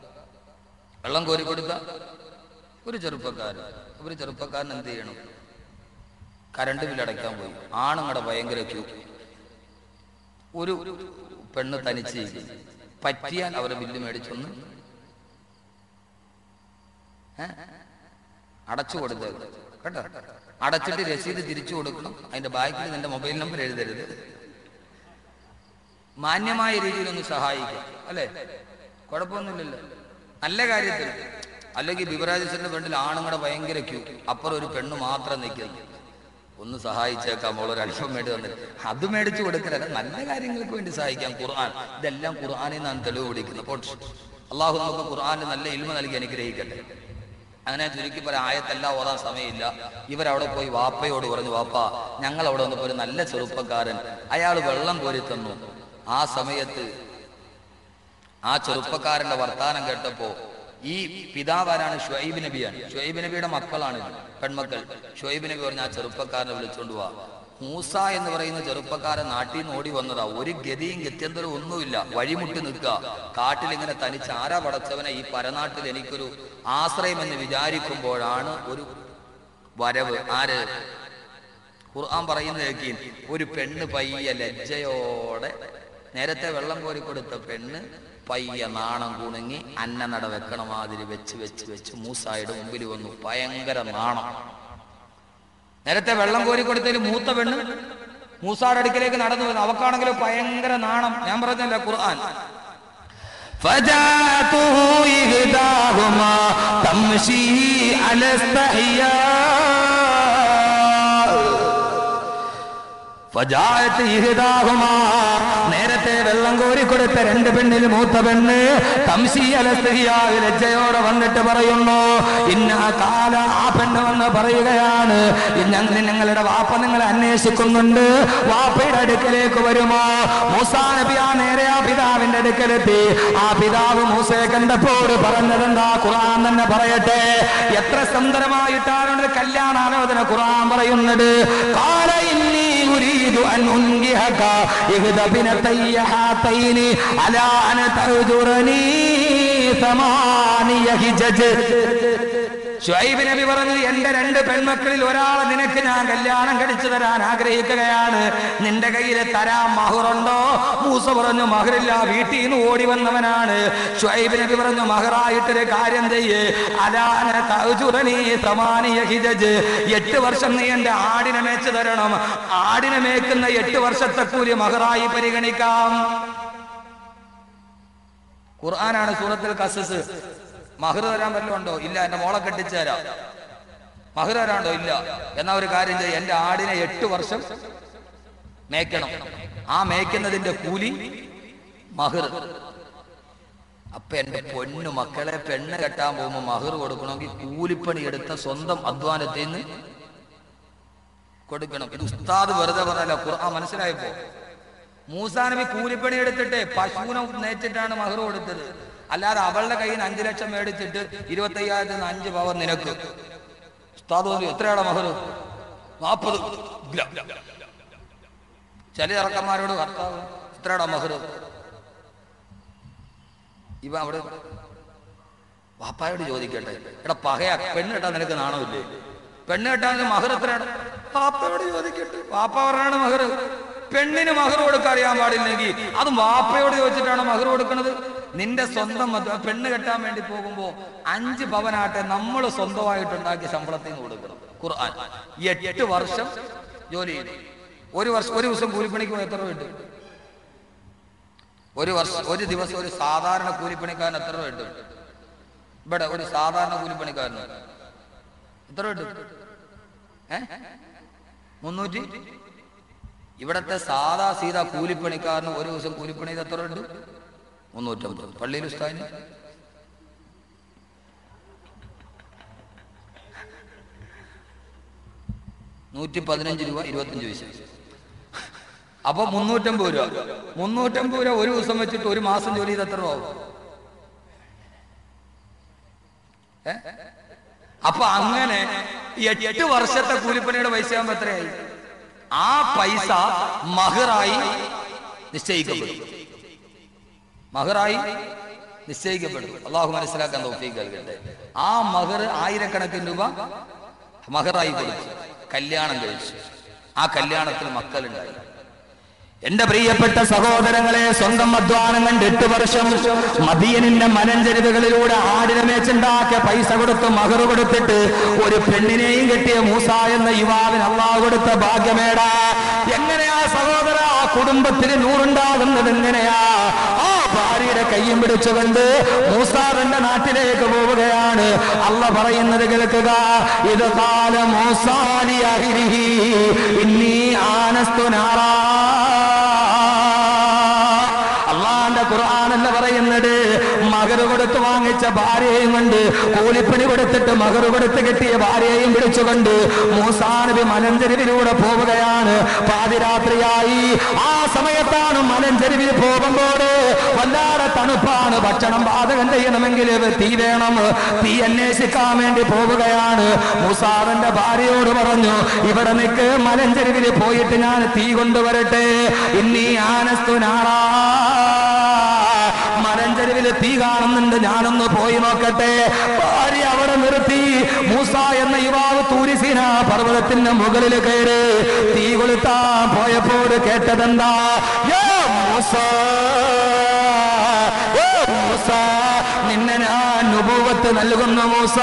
ഒരു ചെറുപ്പക്കാരൻ എന്ത് ചെയ്യണം? കറണ്ട് ബില്ലടയ്ക്കാൻ പോയി. ആണുങ്ങളുടെ ഭയങ്കര ക്യൂ. ഒരു പെണ്ണ് തനിച്ച് പറ്റിയാൽ അവരെ ബില്ല് മേടിച്ചൊന്ന് അടച്ചു കൊടുത്തത്. കേട്ടോ. അടച്ചിട്ട് രസീത് തിരിച്ചു കൊടുക്കണം. അതിന്റെ ബാക്കിൽ നിന്റെ മൊബൈൽ നമ്പർ എഴുതരുത്. മാന്യമായ രീതിയിലൊന്ന് സഹായിക്കാം, അല്ലേ? കുഴപ്പമൊന്നുമില്ലല്ലോ, നല്ല കാര്യത്തിൽ. അല്ലെങ്കിൽ ബിവറാജസിന്റെ ഫ്രണ്ടിൽ ആണുങ്ങളുടെ ഭയങ്കര ക്യൂ, അപ്പുറം ഒരു പെണ്ണ് മാത്രം നിൽക്കുന്നു. ഒന്ന് സഹായിച്ചേക്കാം, ഒരു അല്പം വേണ്ടി വന്നിട്ട് അത് മേടിച്ചു കൊടുക്കരുത്. നല്ല കാര്യങ്ങൾക്ക് വേണ്ടി സഹായിക്കാം. ഖുർആൻ, ഇതെല്ലാം ഖുർആനിൽ നിന്നാണ് തെളിവ് പിടിക്കുന്നത്. അപ്പോൾ അള്ളാഹു നമുക്ക് ഖുർആനിൽ നല്ല ഇൽമ നൽകി അനുഗ്രഹിക്കട്ടെ. അങ്ങനെ ചുരുക്കി പറയാൻ ആയത്തെല്ലാം ഓതാൻ സമയമില്ല. ഇവരവിടെ പോയി വാപ്പയോട് പറഞ്ഞു, വാപ്പ ഞങ്ങൾ അവിടെ വന്നപ്പോൾ ഒരു നല്ല ചെറുപ്പക്കാരൻ, അയാൾ വെള്ളം കോരി തന്നു. ആ സമയത്ത് ആ ചെറുപ്പക്കാരന്റെ വർത്താനം കേട്ടപ്പോ ഈ പിതാവാരാണ്? ഷുഐബ് നബിയാണ്. ഷുഐബ് നബിയുടെ മക്കളാണ് പെൺമക്കൾ. ഷുഐബ് നബി പറഞ്ഞ ആ ചെറുപ്പക്കാരനെ വിളിച്ചോണ്ട് പോവാ. മൂസ എന്ന് പറയുന്ന ചെറുപ്പക്കാരൻ നാട്ടിൽ നിന്ന് ഓടി വന്നതാ. ഒരു ഗതിയും ഗത്യന്തരം ഒന്നുമില്ല, വഴിമുട്ടി നിൽക്കുക. കാട്ടിലിങ്ങനെ തനിച്ച് ആരാ പടച്ചവനെ, ഈ പരനാട്ടിൽ എനിക്കൊരു ആശ്രയമെന്ന് വിചാരിക്കുമ്പോഴാണ് ഒരു വരവ്. ആര്? ഖുർആൻ പറയുന്നത് കേൾക്കീൻ. ഒരു പെണ്ണ് പയ്യ ലജ്ജയോടെ, നേരത്തെ വെള്ളം കോരി കൊടുത്ത പെണ്ണ് പയ്യ നാണം കുണുങ്ങി അന്നനട വെക്കണ മാതിരി വെച്ച് വെച്ച് വെച്ച് മൂസായുടെ മുമ്പിൽ വന്നു. ഭയങ്കര നാണം. നേരത്തെ വെള്ളം കോരി കൊടുത്തതിൽ മൂത്ത പെണ്ണ് മൂസായുടെ അടുക്കിലേക്ക് നടന്നു വരുന്നു. അവക്കാണെങ്കിലും ഭയങ്കര നാണം. ഞാൻ പറഞ്ഞല്ല ഖുർആൻ, നേരത്തെ വെള്ളം കോരി കൊടുത്ത രണ്ട് പെണ്ണിൽ മൂത്ത പെണ്ണ് തംശി അലസ്തഹിയായി ലജ്ജയോടെ വന്നിട്ട് പറയുന്നു, ഇന്ന കാല. ആ പെണ്ണ് വന്ന് പറയുകയാണ്, ഞങ്ങളുടെ വാപ്പ നിങ്ങളെ അന്വേഷിക്കുന്നുണ്ട്, വാപ്പയുടെ അടുക്കലേക്ക് വരുമോ? മൂസാ നബി ആ നേരെ ആ പിതാവിന്റെ അടുക്കലെത്തി. ആ പിതാവ് മൂസയെ കണ്ടപ്പോൾ പറഞ്ഞതെന്താ? ഖുർആൻ തന്നെ പറയട്ടെ. എത്ര സുന്ദരമായിട്ടാണ് കല്യാണാലോചന ഖുർആൻ പറയുന്നത്. കാല ഇന്നി ഉരീദു അൻ ഉൻകിഹക ഇഹ്ദ ബിനതയ്യ ഹാതൈനി അലാ അൻ തഅജുറനി സമാനിയ ഹിജജ്. ശുഐബ് നബി പറഞ്ഞു, എന്റെ രണ്ട് പെൺമക്കളിൽ ഒരാളെ നിനക്ക് ഞാൻ കല്യാണം കഴിച്ചു തരാൻ ആഗ്രഹിക്കുകയാണ്. നിന്റെ കയ്യിൽ തരാൻ മഹറുണ്ടോ? മൂസ പറഞ്ഞു, മഹറില്ല, വീട്ടിൽ നിന്ന് ഓടി വന്നവനാണ്. ശുഐബ് നബി പറഞ്ഞു, മഹറായിട്ടൊരു കാര്യം ചെയ്യേ, അലാന തഅജുറനി സമാനിയ ഹിജജ്. 8 വർഷം നീ എന്റെ ആടിനെ മേച്ചു തരണം. ആടിനെ മേക്കുന്ന 8 വർഷത്തെ കൂലി മഹറായി പരിഗണിക്കാം. ഖുർആനാണ് സൂറത്തുൽ ഖസസ്. മഹർ തരാൻ വല്ലതുണ്ടോ? ഇല്ല. എന്റെ മോളെ കെട്ടിച്ചു തരാം. മഹർ തരാണ്ടോ? ഇല്ല. എന്നാ ഒരു കാര്യം ചെയ്യ, എന്റെ ആടിനെ 8 വർഷം മേയ്ക്കണം. ആ മേയ്ക്കുന്നതിന്റെ കൂലി മഹർ. അപ്പൊ എന്റെ പൊന്നു മക്കളെ, പെണ്ണ് കെട്ടാൻ പോകുമ്പോ മഹർ കൊടുക്കണമെങ്കിൽ കൂലിപ്പണി എടുത്ത സ്വന്തം അധ്വാനത്തിൽ നിന്ന് കൊടുക്കണം. ഇത് ഉസ്താദ് വെറുതെ പറഞ്ഞല്ല, ഖുർആൻ മനസ്സിലായപ്പോ. മൂസാ നബി കൂലിപ്പണി എടുത്തിട്ട് പശുവിനെ നേറ്റിട്ടാണ് മഹർ കൊടുത്തത്. അല്ലാതെ അവളുടെ കയ്യിൽ നിന്ന് 5 ലക്ഷം മേടിച്ചിട്ട് 25,000 5 പവൻ നിനക്ക്. ഉസ്താദ് പറഞ്ഞു, എത്രയാടാ മഹർ? 40 ഗ്രാം. ചില ഇറക്കന്മാരോട്, കർത്താവ് എത്രയാടാ മഹർ? ഇവ അവിടെ വാപ്പായോട് ചോദിക്കട്ടെ, എടാ പകയാ, പെണ്ണ് കെട്ടാൻ നിനക്ക് നാണമില്ലേ? പെണ്ണ് കെട്ടാൻ മഹർ എത്രയാണ്? വാപ്പയോട് ചോദിക്കട്ടെ. വാപ്പ പറഞ്ഞാണ് മഹർ. പെണ്ണിന് മഹർ കൊടുക്കാൻ അറിയാൻ പാടില്ലെങ്കിൽ അതും വാപ്പയോട് ചോദിച്ചിട്ടാണ് മഹർ കൊടുക്കുന്നത്. നിന്റെ സ്വന്തം പെണ്ണ് കെട്ടാൻ വേണ്ടി പോകുമ്പോ 5 പവനാട്ടെ നമ്മൾ സ്വന്തമായിട്ടുണ്ടാക്കിയ ശമ്പളത്തിൽ നിന്ന് കൊടുക്കണം. ഖുർആൻ 8 വർഷം ജോലി ചെയ്തു. ഒരു ദിവസം കൂലിപ്പണിക്ക് എത്ര രൂപ കിട്ടും? ഒരു ദിവസം ഒരു സാധാരണ കൂലിപ്പണിക്കാരൻ എത്ര രൂപ കിട്ടും? ഇവിടെ ഒരു സാധാരണ കൂലിപ്പണിക്കാരന് എത്ര രൂപ കിട്ടും? 300. ഇവിടത്തെ സാധാ സീതാ കൂലിപ്പണിക്കാരന് ഒരു ദിവസം കൂലിപ്പണി എത്ര രൂപ കിട്ടും? 350. പള്ളിയിൽ ഉസ്താദിന് 115 രൂപ 25 പൈസ. അപ്പൊ 350 രൂപ. 350 രൂപ ഒരു ദിവസം വെച്ചിട്ട് ഒരു മാസം ജോലി ചെയ്ത് എത്ര രൂപ ആവും? അപ്പൊ അങ്ങനെ 8 വർഷത്തെ കൂലിപ്പണിയുടെ പൈസ ആകുമ്പോ എത്രയായി? ആ പൈസ മഹറായി നിശ്ചയിക്കപ്പെടും. മഹറായി നിശ്ചയിക്കപ്പെടും. അള്ളാഹു മനസ്സിലാക്കാൻ തൗഫീഖ് നൽകട്ടെ. ആ മഹർ 1000 രൂപ മഹറായി കൊടുത്തു. കല്യാണം കഴിച്ചു. ആ കല്യാണത്തിൽ മക്കളുണ്ടായി. എന്റെ പ്രിയപ്പെട്ട സഹോദരങ്ങളെ, സ്വന്തം അധ്വാനം കണ്ട് 8 വർഷം മദീനന്റെ മലഞ്ചെരുവുകളിലൂടെ ആടിനെ മേച്ചുണ്ടാക്കിയ പൈസ കൊടുത്ത് മഹർ കൊടുത്തിട്ട് ഒരു പെണ്ണിനെയും കെട്ടിയ മൂസ എന്ന യുവാവിന് അള്ളാഹു കൊടുത്ത ഭാഗ്യമേടാ. എങ്ങനെയാ സഹോദര ആ കുടുംബത്തിന് നൂറുണ്ടാകുന്നത്? എങ്ങനെയാ? ആ ഭാര്യയുടെ കയ്യും പിടിച്ചുകൊണ്ട് മൂസ തന്റെ നാട്ടിലേക്ക് പോവുകയാണ്. അള്ളാഹ് പറയുന്നത് കേൾക്കുക, ഇത് കാല മൂസാലി അഹ്ലിഹി ഇന്നി ആനസ്തു നാറാ. അള്ളാന്റെ ഖുർആനല്ല പറയുന്നത്, മഹർ കൊടുത്ത് വാങ്ങിച്ച ഭാര്യയെയും കൊണ്ട്, കൂലിപ്പണി കൊടുത്തിട്ട് മഹർ കൊടുത്ത് കിട്ടിയ ഭാര്യയെയും പിടിച്ചുകൊണ്ട് മൂസാ നബി മലഞ്ചെരുവിലൂടെ പോവുകയാണ്. പാതിരാത്രിയായി. ആ സമയത്താണ് മലഞ്ചെരുവിൽ പോകുമ്പോൾ വല്ലാതെ തണുപ്പാണ്. ഭക്ഷണം പാചകം ചെയ്യണമെങ്കിൽ തീ വേണം. തീ അന്വേഷിക്കാൻ വേണ്ടി പോവുകയാണ്. മൂസാറിന്റെ ഭാര്യയോട് പറഞ്ഞു, ഇവിടെ നിൽക്ക്, മലഞ്ചെരുവിൽ പോയിട്ട് ഞാൻ തീ കൊണ്ടുവരട്ടെ. ഇന്നീ ആനസ്തു നാറാ, മലഞ്ചെരുവില് തീ കാണുന്നുണ്ട്, ഞാനൊന്ന് പോയി നോക്കട്ടെ. ഭാര്യ അവിടെ നിർത്തി. മൂസ എന്ന യുവാവ് തൂരിസീന പർവ്വതത്തിന്റെ മുകളിൽ കയറി തീ കൊളുത്താൻ പോയപ്പോൾ കേട്ടതെന്താ? മൂസ, മൂസ, നിന്നെ ഞാൻ നുബുവത്ത് നൽകുന്നു മൂസ,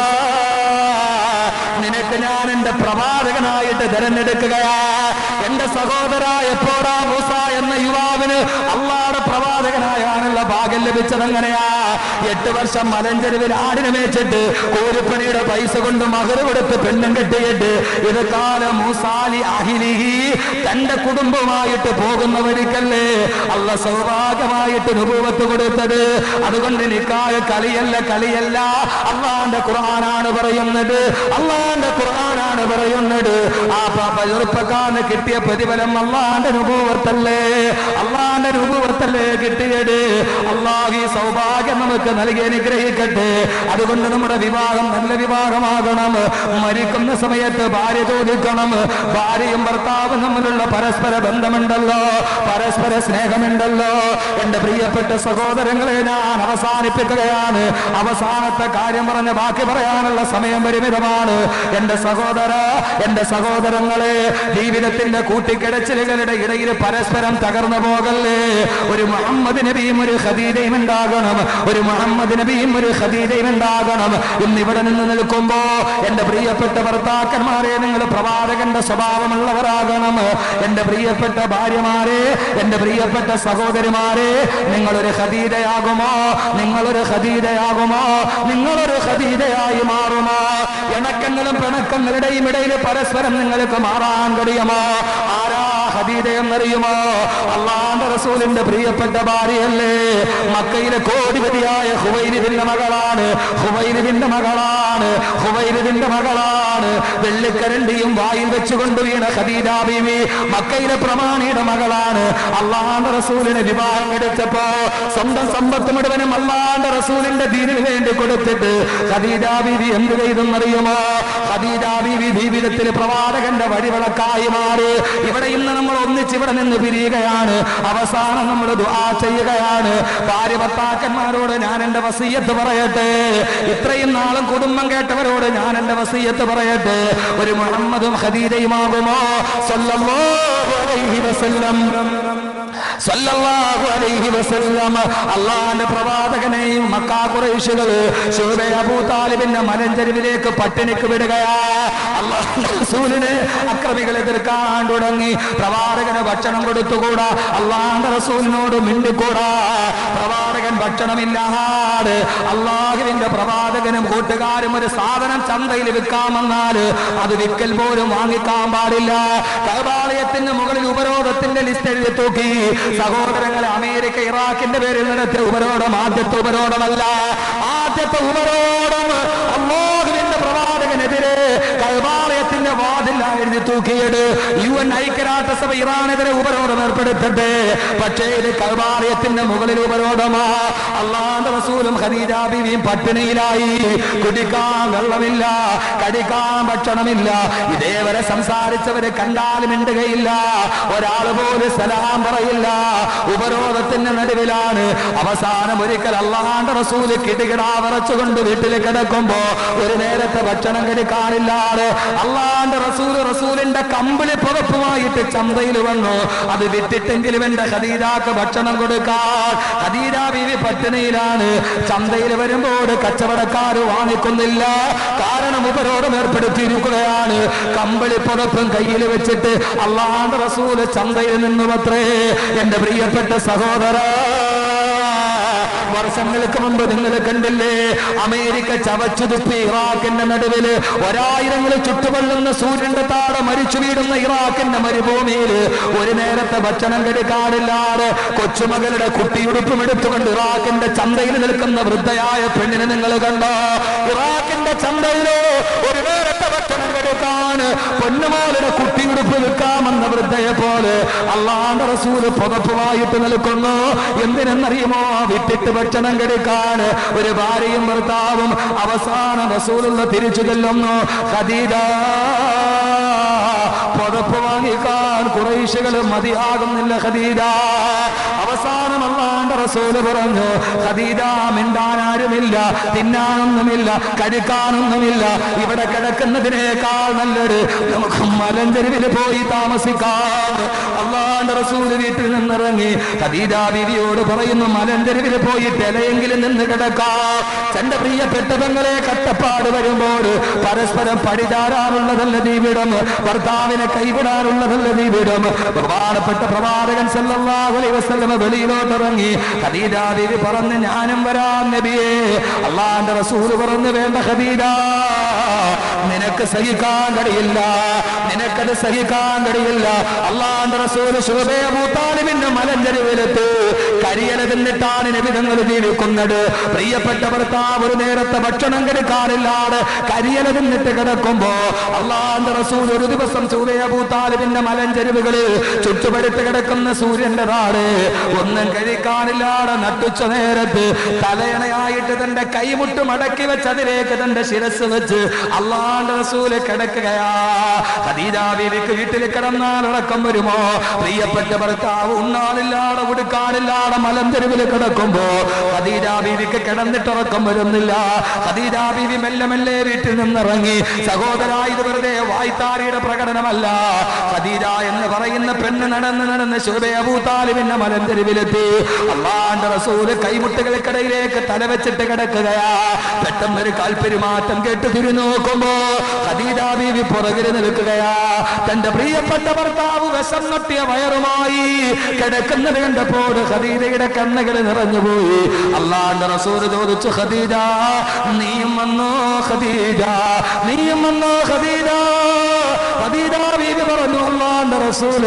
നിനക്ക് ഞാൻ എന്റെ പ്രവാചകനായിട്ട് തിരഞ്ഞെടുക്കുകയാ. എന്റെ സഹോദര, എപ്പോഴാ മൂസ എന്ന യുവാവിന് അള്ളാഹുവിന്റെ പ്രവാചകനായാണുള്ള ഭാഗ്യം ലഭിച്ചത്? എങ്ങനെയാ? 8 വർഷം മലഞ്ചെരുവിൽ ആടിനെ മേച്ചിട്ട് കൂലിപ്പണിയുടെ പൈസ കൊണ്ട് മഹർ കൊടുത്ത് പെണ്ണും കെട്ടിയിട്ട് ഇത് കാല മൂസാലി അഹ്ലിഹി, തന്റെ കുടുംബമായിട്ട് പോകുന്നവരിക്കല്ലേ അള്ളാഹ് സൗഭാഗ്യമായിട്ട് നുബുവത്ത് കൊടുത്തത്. അതുകൊണ്ട് നിക്കാഹ് കളിയല്ല, കളിയല്ല. അള്ളാന്റെ ഖുർആനാണ് പറയുന്നത്, അള്ളാന്റെ ഖുർആനാണ് പറയുന്നത്. ആ ചെറുപ്പക്കാരന് കിട്ടിയ പ്രതിഫലം അള്ളാന്റെ നുബുവത്തല്ലേ, അള്ളാന്റെ നുബുവത്തല്ലേ കിട്ടിയത്. അള്ളാഹു ഈ സൗഭാഗ്യം നമുക്ക് നൽകി അനുഗ്രഹിക്കട്ടെ. അതുകൊണ്ട് നമ്മുടെ വിവാഹം നല്ല വിവാഹമാകണം. മരിക്കുന്ന സമയത്ത് ഭാര്യ ചോദിക്കണം, ഭാര്യയും ഭർത്താവും തമ്മിലുള്ള പരസ്പര ബന്ധമുണ്ടല്ലോ, പരസ്പര സ്നേഹമുണ്ടല്ലോ. എന്റെ പ്രിയപ്പെട്ട സഹോദരങ്ങളെ, ഞാൻ അവസാനിപ്പിക്കുകയാണ്. അവസാനത്തെ കാര്യം പറഞ്ഞ് ബാക്കി പറയാനുള്ള സമയം പരിമിതമാണ്. എന്റെ സഹോദര, എന്റെ സഹോദരങ്ങളെ, ജീവിതത്തിന്റെ കൂട്ടിക്കിടച്ചിലുകളുടെ ഇടയിൽ പരസ്പരം തകർന്നു പോകല്ലേ. ഒരു മുഹമ്മദ് നബിയും ഒരു ഖദീജയും ഉണ്ടാകണം, ഒരു മുഹമ്മദ് നബിയും ഒരു ഖദീജയും ഉണ്ടാകണം. ഇന്ന് ഇവിടെ നിന്ന് നിൽക്കുമ്പോ എന്റെ പ്രിയപ്പെട്ട ഭർത്താക്കന്മാരെ, നിങ്ങൾ പ്രവാചകന്റെ സ്വഭാവമുള്ളവരാകണം. എന്റെ പ്രിയപ്പെട്ട ഭാര്യമാരെ, എന്റെ പ്രിയപ്പെട്ട സഹോദരിമാരെ, നിങ്ങളൊരു ഖദീജയാകുമോ? നിങ്ങളൊരു ഖദീജയാകുമോ? നിങ്ങളൊരു ഖദീജയായി മാറുമോ? ഇണക്കങ്ങളും പിണക്കങ്ങളുടെയും ഇടയിൽ പരസ്പരം നിങ്ങൾക്ക് മാറാൻ കഴിയുമോ? ആരാ ഖദീജ എന്നറിയുമോ? അല്ലാഹുവിന്റെ റസൂലിന്റെ പ്രിയപ്പെട്ട ഭാര്യയല്ലേ. മക്കയിലെ കോടിപതിയായ ഖുവൈലിദിന്റെ മകളാണ്, ഖുവൈലിദിന്റെ മകളാണ്, ഖുവൈലിദിന്റെ മകളാണ്. വെള്ളിക്കരണ്ടിയും വായിൽ വെച്ചുകൊണ്ട് വീണ ഖദീജ ബീവി മക്കയിലെ പ്രമാണിയുടെ മകളാണ്. അല്ലാഹുവിന്റെ റസൂലിനെ വിവാഹം എടുത്തപ്പോ സ്വന്തം സമ്പത്ത് മുഴുവനും അല്ലാഹുവിന്റെ റസൂലിന്റെ ദീനിന് വേണ്ടി കൊടുത്തിട്ട് ഖദീജ ബീവി എന്ത് ചെയ്തെന്നറിയുമോ? ഖദീജ ബീവി ജീവിതത്തിൽ പ്രവാചകന്റെ വഴിവിളക്കായി മാറി. ഇവിടെ ഇന്ന് നമ്മൾ ഒന്നിച്ച് ഇവിടെ നിന്ന് പിരിയുകയാണ്. അവസാനം നമ്മൾ ദുആ ചെയ്യുകയാണ്. ഭാര്യ ഭർത്താക്കന്മാരോട് ഞാൻ എന്റെ വസിയ്യത്ത് പറയട്ടെ, ഇത്രയും നാളും കുടുംബം കേട്ടവരോട് ഞാൻ എന്റെ വസിയ്യത്ത് പറയട്ടെ. ഒരു മുഹമ്മദും ഖദീജയുമാകുമോ? സല്ലല്ലാഹു അലൈഹി വസല്ലം, സല്ലല്ലാഹു അലൈഹി വസല്ലം. അല്ലാഹുവിന്റെ പ്രവാചകനെയും മക്കാ ഖുറൈശികൾ ശുഅബ അബൂ താലിബിന്റെ മലഞ്ചെരുവിലേക്ക് പട്ടിണിക്ക് വിടുകയാ. അല്ലാഹുവിന്റെ റസൂലിനെ അക്രമികൾ എതിർക്കാൻ തുടങ്ങി. പ്രവാചകന് ഭക്ഷണം കൊടുത്തുകൂടാ, അല്ലാഹുവിന്റെ റസൂലിനോട് മിണ്ടിക്കൂടാ. പ്രവാചകൻ ഭക്ഷണമില്ലാതെ, അല്ലാഹുവിന്റെ പ്രവാചകനും കൂട്ടുകാരും ഒരു സാധനം ചന്തയിൽ വിൽക്കാമെന്നാൽ അത് വിൽക്കൽ പോലും വാങ്ങിക്കാൻ പാടില്ല. കഅബാലയത്തിന് മുകളിൽ ഉപരോധത്തിന്റെ ലിസ്റ്റ് എഴുതി തൂക്കി. സഹോദരങ്ങളെ, അമേരിക്ക ഇറാഖിന്റെ പേരിൽ നടത്തിയ ഉപരോധം ആദ്യത്തെ ഉപരോധമല്ല. ആദ്യത്തെ ഉപരോധം അല്ലാഹുവിന്റെ പ്രവാചകനെതിരെ കഅബാലയത്തിന്റെ വാതിൽ എഴുതി തൂക്കിയത്. UN ഐക്യരാഷ്ട്രസഭ ഇറാനെതിരെ ഉപരോധം ഏർപ്പെടുത്തട്ടെ, പക്ഷേ ഇത് കഅബാലയത്തിന്റെ മുകളിൽ ഉപരോധമാ. അല്ലാഹുവിന്റെ റസൂലും ഖദീജ ബീവിയും പട്ടിണിയിലായി. കുടിക്കാൻ വെള്ളമില്ല, കടിക്കാൻ ഭക്ഷണമില്ല. ഇതേവരെ സംസാരിച്ചവരെ കണ്ടാൽ മിണ്ടുകയില്ല, ഒരാൾ പോലും സലാം പറയില്ല. ഉപരോധത്തിന്റെ നടുവിലാണ്. അവസാനം ഒരിക്കൽ അല്ലാഹുവിന്റെ റസൂൽ കിടുകിടാ വിറച്ചുകൊണ്ട് വീട്ടിൽ കിടക്കുമ്പോ ഒരു നേരത്തെ ഭക്ഷണം കഴിക്കാനില്ലാതെ അല്ലാഹുവിന്റെ റസൂൽ റസൂലിന്റെ കമ്പിളി പുറപ്പുമായിട്ട് ചന്തയിൽ വന്നു. അത് വിറ്റിട്ടെങ്കിലും എന്റെ ഖദീജാക്ക് ഭക്ഷണം കൊടുക്കാൻ. ഖദീജ ബീവി പട്ടിണിയിലാണ്. ചന്തയിൽ വരുമ്പോൾ കച്ചവടക്കാർ വാങ്ങിക്കുന്നില്ല. കാരണം ഉപരോധം ഏർപ്പെടുത്തിയിരിക്കുകയാണ്. കമ്പിളി പുറപ്പും കയ്യിൽ വെച്ചിട്ട് അല്ലാഹുവിന്റെ റസൂൽ ചന്തയിൽ നിന്നുമത്രേ. എന്റെ പ്രിയപ്പെട്ട സഹോദര, വർഷങ്ങൾക്ക് മുമ്പ് നിങ്ങൾ കണ്ടില്ലേ, അമേരിക്ക ചവച്ചു തുപ്പി ഇറാഖിന്റെ നടുവില് 1000 ചുട്ടുകൊള്ളുന്ന സൂര്യന്റെ താഴെ മരിച്ചു വീടുന്ന ഇറാഖിന്റെ മരുഭൂമിയിൽ ഒരു നേരത്തെ ഭക്ഷണം കഴിക്കാറില്ലാതെ കൊച്ചുമകളുടെ കുട്ടിയുടുപ്പും എടുത്തുകൊണ്ട് ഇറാഖിന്റെ ചന്തയിൽ നിൽക്കുന്ന വൃദ്ധയായ പെണ്ണിനെ നിങ്ങൾ കണ്ടോ? ഇറാഖിന്റെ ചന്തയിലോ ഒരു നേരത്തെ ഭക്ഷണം കഴിക്കാൻ പൊന്നുമോളുടെ കുട്ടിയുടുപ്പ് വിൽക്കാമെന്ന വൃദ്ധയെ പോലെ അല്ലാഹുവിന്റെ റസൂൽ പുതപ്പുമായിട്ട് നിൽക്കുന്നു. എന്തിനെന്നറിയുമോ? വിട്ടിട്ട് ഭക്ഷണം കഴിക്കാൻ ഒരു ഭാര്യയും ഭർത്താവും. അവസാനം റസൂലുള്ള തിരിച്ചു ചെല്ലുന്നു. ഖദീജ പുതപ്പ് വാങ്ങിക്കാൻ ഖുറൈശികൾ മതിയാകുന്നില്ല. ഖദീജ അവസാനം അല്ലാഹുവിന്റെ റസൂൽ പറഞ്ഞു, ഖദീജ മിണ്ടാനാരുമില്ല, തിന്നാനൊന്നുമില്ല, കഴിക്കാനൊന്നുമില്ല. ഇവിടെ കിടക്കുന്നതിനേക്കാൾ നല്ലത് നമുക്ക് മലഞ്ചെരുവിൽ പോയി താമസിക്കാം. അല്ലാഹുവിന്റെ റസൂൽ വീട്ടിൽ നിന്നിറങ്ങി ഖദീജ ബീവിയോട് പറയുന്നു, മലഞ്ചെരുവിൽ പോയിട്ട് ഇലയെങ്കിലും നിന്ന് കിടക്കാം. തന്റെ പ്രിയപ്പെട്ട പെങ്ങളെ കട്ടപ്പാട് വരുമ്പോൾ പരസ്പരം പടിചാരാനുള്ളതല്ല ജീവിതം, ഭർത്താവിനെ കൈവിടാനുള്ളതല്ല ജീവിതം. ബഹുമാനപ്പെട്ട പ്രവാചകൻ സല്ലല്ലാഹു അലൈഹി വസല്ലം വെളിയിലോട്ട് ഇറങ്ങി. ഖദീജ ബീവി പറഞ്ഞു, ഞാനും വരാം നബിയേ. അല്ലാഹുവിന്റെ റസൂൽ പറഞ്ഞു, വേണ്ട ഖദീജ, നിനക്ക് സഹിക്കാൻ കഴിയില്ല, നിനക്കത് സഹിക്കാൻ കഴിയില്ല. അല്ലാഹുവിന്റെ റസൂൽ ശുഹബേ അബൂ താലിബിന്റെ മലഞ്ചെരുവിലെത്ത് കരിയല തിന്നിട്ടാണ് നബി തങ്ങൾ ജീവിക്കുന്നത്. പ്രിയപ്പെട്ട ഭർത്താവ് ഒരു നേരത്തെ ഭക്ഷണം കഴിക്കാറില്ലാതെ കരിയല തിന്നിട്ട് കിടക്കുമ്പോ അല്ലാഹുവിന്റെ റസൂൽ ഒരു ദിവസം ശുഹബേ അബൂ താലിബിന്റെ മലഞ്ചെരുവുകളിൽ ചുറ്റുപടുത്ത് കിടക്കുന്ന സൂര്യന്റെ നാട് ഒന്നും കഴിക്കാനില്ലാതെ നട്ടുച്ച നേരത്ത് തലയണയായിട്ട് തന്റെ കൈമുട്ട് മടക്കി വെച്ച് അതിലേക്ക് തന്റെ ശിരസ് വെച്ച് അല്ലാഹുവിന്റെ റസൂൽ കിടക്കുകയാ. ഖദീജ ബീവിക്ക് വീട്ടിൽ കിടന്നാൽ ഉറക്കം വരുമോ? പ്രിയപ്പെട്ട ഭർത്താവ് ഉണ്ണാനില്ലാതെ ഉടുക്കാനില്ലാതെ മലഞ്ചെരുവിൽ കിടക്കുമ്പോ ഖദീജ ബീവിക്ക് കിടന്നിട്ട് ഉറക്കം വരുന്നില്ല. ഖദീജ ബീവി മെല്ലെ മെല്ലെ വീട്ടിൽ നിന്നിറങ്ങി. സഹോദരാ, ഇത് വെറുതെ വായ്ത്താരിയുടെ പ്രകടനമല്ല. ഖദീജ എന്ന് പറയുന്ന പെണ്ണ് നടന്ന് നടന്ന് ശുഹബേ അബൂ താലിബിന്റെ മലഞ്ചെരുവിലെത്തി. അല്ലാഹുവിന്റെ റസൂൽ കൈമുട്ടുകൾക്കിടയിലേക്ക് തലവെച്ചിട്ട് കിടക്കുകയാ. പെട്ടെന്നൊരു കാൽപെരുമാറ്റം കേട്ട് തിരിഞ്ഞു നോക്കുമ്പോ ഖദീജ ബീവി പുറകിൽ നിൽക്കുകയാ. തന്റെ പ്രിയപ്പെട്ട ഭർത്താവ് വിഷം നൊട്ടിയ വയറുമായി കിടക്കുന്നത് കണ്ടപ്പോൾ ഖദീജയുടെ കണ്ണുകൾ നിറഞ്ഞുപോയി. അല്ലാഹുവിന്റെ റസൂൽ ചോദിച്ചു, ഖദീജ നീയും വന്നോ? ഖദീജ നീയും വന്നോ? ഖദീജ ഖദീജ ബീവി പറഞ്ഞു, അല്ലാഹുവിന്റെ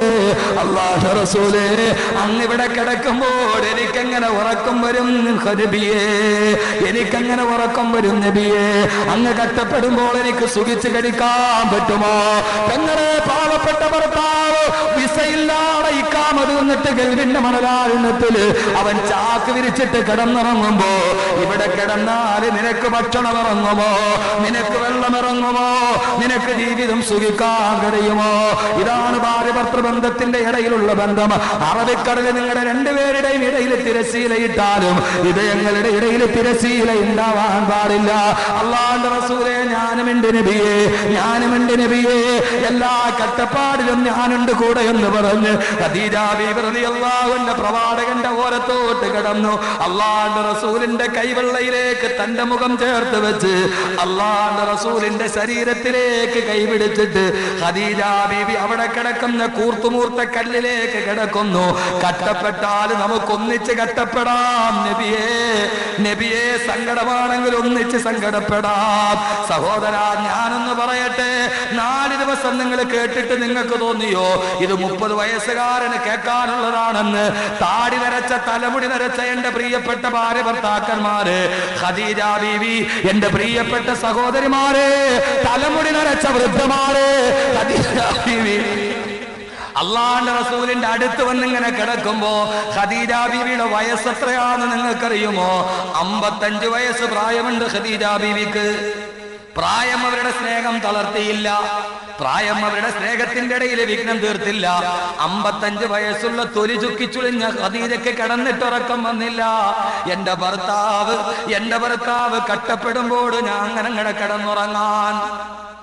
റസൂലേ, അങ്ങിവിടെ കിടക്കുമ്പോൾ എനിക്കെങ്ങനെ ഉറക്കം വരും നബിയേ? എനിക്കെങ്ങനെ ഉറക്കം വരും നബിയേ? അങ്ങ് കഷ്ടപ്പെടുമ്പോൾ എനിക്ക് സുഖിച്ച് കഴിക്കാൻ പറ്റുമോ? പെങ്ങളെ, പാവപ്പെട്ട ഭർത്താവ് വിസയില്ലാതെ ഇക്കാമത് നിന്നിട്ട് ഗൾഫിന്റെ മണലാരണത്തില് അവൻ ചാക്ക് വിരിച്ചിട്ട് കിടന്നിറങ്ങുമ്പോ ഇവിടെ കിടന്നാൽ നിനക്ക് ഭക്ഷണം ഇറങ്ങുമോ? നിനക്ക് വെള്ളം ഇറങ്ങുമോ? നിനക്ക് ജീവിതം സുഖിക്കാൻ കഴിയുമോ? ഇതാണ് ഭാര്യ ഭർത്തൃബന്ധത്തിന്റെ ഇടയിലുള്ള ബന്ധം. അറബിക്കടലിൽ നിങ്ങളുടെ രണ്ടുപേരുടെയും ഇടയിൽ തിരശീലയിട്ടാലും ഇടയങ്ങളുടെ ഇടയിൽ തിരശീല ഉണ്ടാവാൻ പാടില്ല. അല്ലാഹുവിന്റെ റസൂലേ, ഞാനുമുണ്ട് നബിയേ, ഞാനുമുണ്ട് നബിയേ, എല്ലാ കട്ടപ്പാടിലും ഞാനുണ്ട് കൂടെ എന്ന് പറഞ്ഞ് ഖദീജ ബീവി റളിയല്ലാഹു അൻഹ പ്രവാചകന്റെ ഓരത്തോട്ട് കിടന്നു. അല്ലാഹുവിന്റെ റസൂലിന്റെ കൈവെള്ളയിലേക്ക് തന്റെ മുഖം ചേർത്ത് വെച്ച് അല്ലാഹുവിന്റെ റസൂലിന്റെ ശരീരത്തിലേക്ക് കൈപിടിച്ചിട്ട് ഖദീജ ബീവി അവിടെ കിടക്കുന്ന കൂർത്തുമൂർത്ത കല്ലിലേക്ക് കിടക്കുന്നു. കട്ടപ്പെട്ടാൽ നമുക്കൊന്നിച്ച് കട്ടപ്പെടാം നബിയേ, നബിയേ, സങ്കടമാണെങ്കിൽ ഒന്നിച്ച് സങ്കടപ്പെടാം. സഹോദരാ, ഞാനൊന്ന് പറയട്ടെ, 4 ദിവസം നിങ്ങൾ കേട്ടിട്ട് നിങ്ങൾക്ക് തോന്നിയോ ഇത് 30 വയസ്സുകാരന് കേൾക്കാനുള്ളതാണെന്ന്? താടി നരച്ച, തലമുടി നരച്ച എന്റെ പ്രിയപ്പെട്ട ഭാര്യ ഭർത്താക്കന്മാര്, ഖദീജ ബീവി, എന്റെ പ്രിയപ്പെട്ട സഹോദരിമാരെ, തലമുടി നരച്ച വൃദ്ധമാരെ, ഖദീജ ബീവി അല്ലാഹുവിന്റെ റസൂലിന്റെ അടുത്ത് വന്നിങ്ങനെ കിടക്കുമ്പോ ഖദീജ ബീവിയുടെ വയസ്സ് എത്രയാണെന്ന് നിങ്ങൾക്കറിയുമോ? 55 വയസ്സ് പ്രായമുണ്ട് ഖദീജ ബീവിക്ക്. പ്രായം അവരുടെ സ്നേഹം തളർത്തിയില്ല, പ്രായം അവരുടെ സ്നേഹത്തിന്റെ ഇടയിൽ വിഘ്നം തീർത്തില്ല. 55 വയസ്സുള്ള തൊലി ചുക്കിച്ചുളിഞ്ഞ ഖദീജയ്ക്ക് കിടന്നിട്ടുറക്കം വന്നില്ല. എന്റെ ഭർത്താവ് കഷ്ടപ്പെടുമ്പോൾ ഞാൻ അങ്ങനെ കിടന്നുറങ്ങാൻ.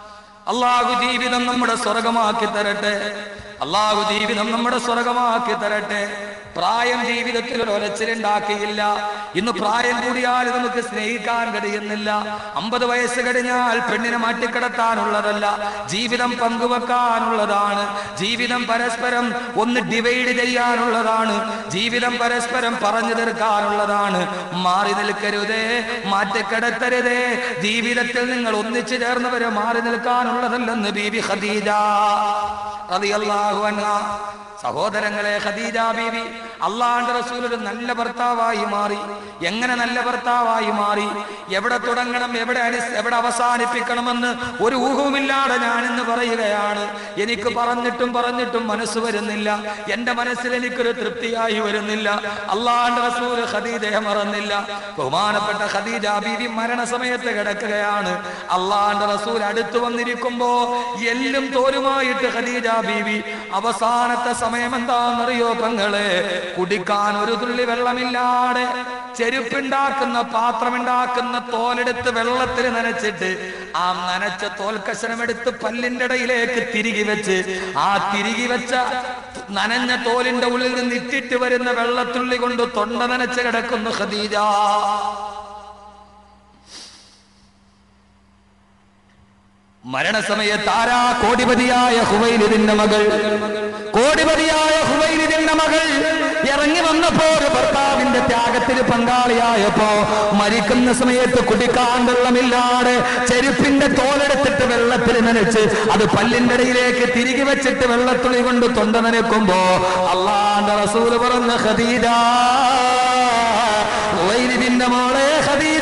അള്ളാഹു ജീവിതം നമ്മുടെ സ്വർഗമാക്കി തരട്ടെ. അള്ളാഹു ജീവിതം നമ്മുടെ സ്വർഗമാക്കി തരട്ടെ. പ്രായം ജീവിതത്തിൽ ഒരു ഒലച്ചിലുണ്ടാക്കിയില്ല. ഇന്ന് പ്രായം കൂടിയാൽ നമുക്ക് സ്നേഹിക്കാൻ കഴിയുന്നില്ല. 50 വയസ്സ് കഴിഞ്ഞാൽ പെണ്ണിനെ മാറ്റിക്കിടത്താനുള്ളതല്ല, ജീവിതം പങ്കുവെക്കാനുള്ളതാണ്. ജീവിതം പരസ്പരം ഒന്ന് ഡിവൈഡ് ചെയ്യാനുള്ളതാണ്. ജീവിതം പരസ്പരം പറഞ്ഞു തീർക്കാനുള്ളതാണ്. മാറി നിൽക്കരുതേ, മാറ്റിക്കിടത്തരുതേ. ജീവിതത്തിൽ നിങ്ങൾ ഒന്നിച്ചു ചേർന്നവരെ മാറി നിൽക്കാനുള്ളതല്ലെന്ന് ബീബി ഖദീജ റളിയല്ലാഹു അൻഹാ. സഹോദരങ്ങളെ, ഖദീജ ബീവി അള്ളാഹുവിന്റെ റസൂൽ ഒരു നല്ല ഭർത്താവായി മാറി. എങ്ങനെ നല്ല ഭർത്താവായി മാറി? എവിടെ തുടങ്ങണം, എവിടെ അവസാനിപ്പിക്കണമെന്ന് ഒരു ഊഹവുമില്ലാതെ ഞാനിന്ന് പറയുകയാണ്. എനിക്ക് പറഞ്ഞിട്ടും മനസ്സ് വരുന്നില്ല. എന്റെ മനസ്സിൽ എനിക്കൊരു തൃപ്തിയായി വരുന്നില്ല. അള്ളാഹുവിന്റെ റസൂൽ ഖദീജയെ മറന്നില്ല. ബഹുമാനപ്പെട്ട ഖദീജ ബീവി മരണസമയത്ത് കിടക്കുകയാണ്. അള്ളാഹുവിന്റെ റസൂൽ അടുത്തു വന്നിരിക്കുമ്പോ എല്ലും തോലുമായിട്ട് ഖദീജ ബീവി അവസാനത്തെ സമയം എന്താണെന്നറിയോ പെങ്ങളെ? കുടിക്കാൻ ഒരു തുള്ളി വെള്ളമില്ലാതെ ചെരുപ്പുണ്ടാക്കുന്ന പാത്രമുണ്ടാക്കുന്ന തോലെടുത്ത് വെള്ളത്തിൽ നനച്ചിട്ട് ആ നനച്ച തോൽക്കഷണമെടുത്ത് പല്ലിന്റെ ഇടയിലേക്ക് തിരികെ വെച്ച് ആ തിരികെ വെച്ച നനഞ്ഞ തോലിന്റെ ഉള്ളിൽ നിന്ന് ഇറ്റിട്ട് വരുന്ന വെള്ളത്തുള്ളി കൊണ്ട് തൊണ്ട നനച്ച് കിടക്കുന്നു ഖദീജ. മരണസമയത്ത് ആരാ? കോടിപതിയായ ഖുവൈലിദിന്റെ മകൾ. കോടിപതിയായ ഖുവൈലിദിന്റെ മകൾ ഇറങ്ങി വന്നപ്പോ ഒരു ഭർത്താവിന്റെ ത്യാഗത്തിൽ പങ്കാളിയായപ്പോ മരിക്കുന്ന സമയത്ത് കുടിക്കാൻ വെള്ളമില്ലാതെ ചെരുപ്പിന്റെ തോലെടുത്തിട്ട് വെള്ളത്തിൽ നനച്ച് അത് പല്ലിന്റെ ഇടയിലേക്ക് തിരികെ വെച്ചിട്ട് വെള്ളത്തുള്ളി കൊണ്ട് തൊണ്ട നനയ്ക്കുമ്പോ അള്ളാഹുവിന്റെ റസൂൽ പറഞ്ഞ ഖദീജ, ഖുവൈലിദിന്റെ മോളെ ഖദീജ,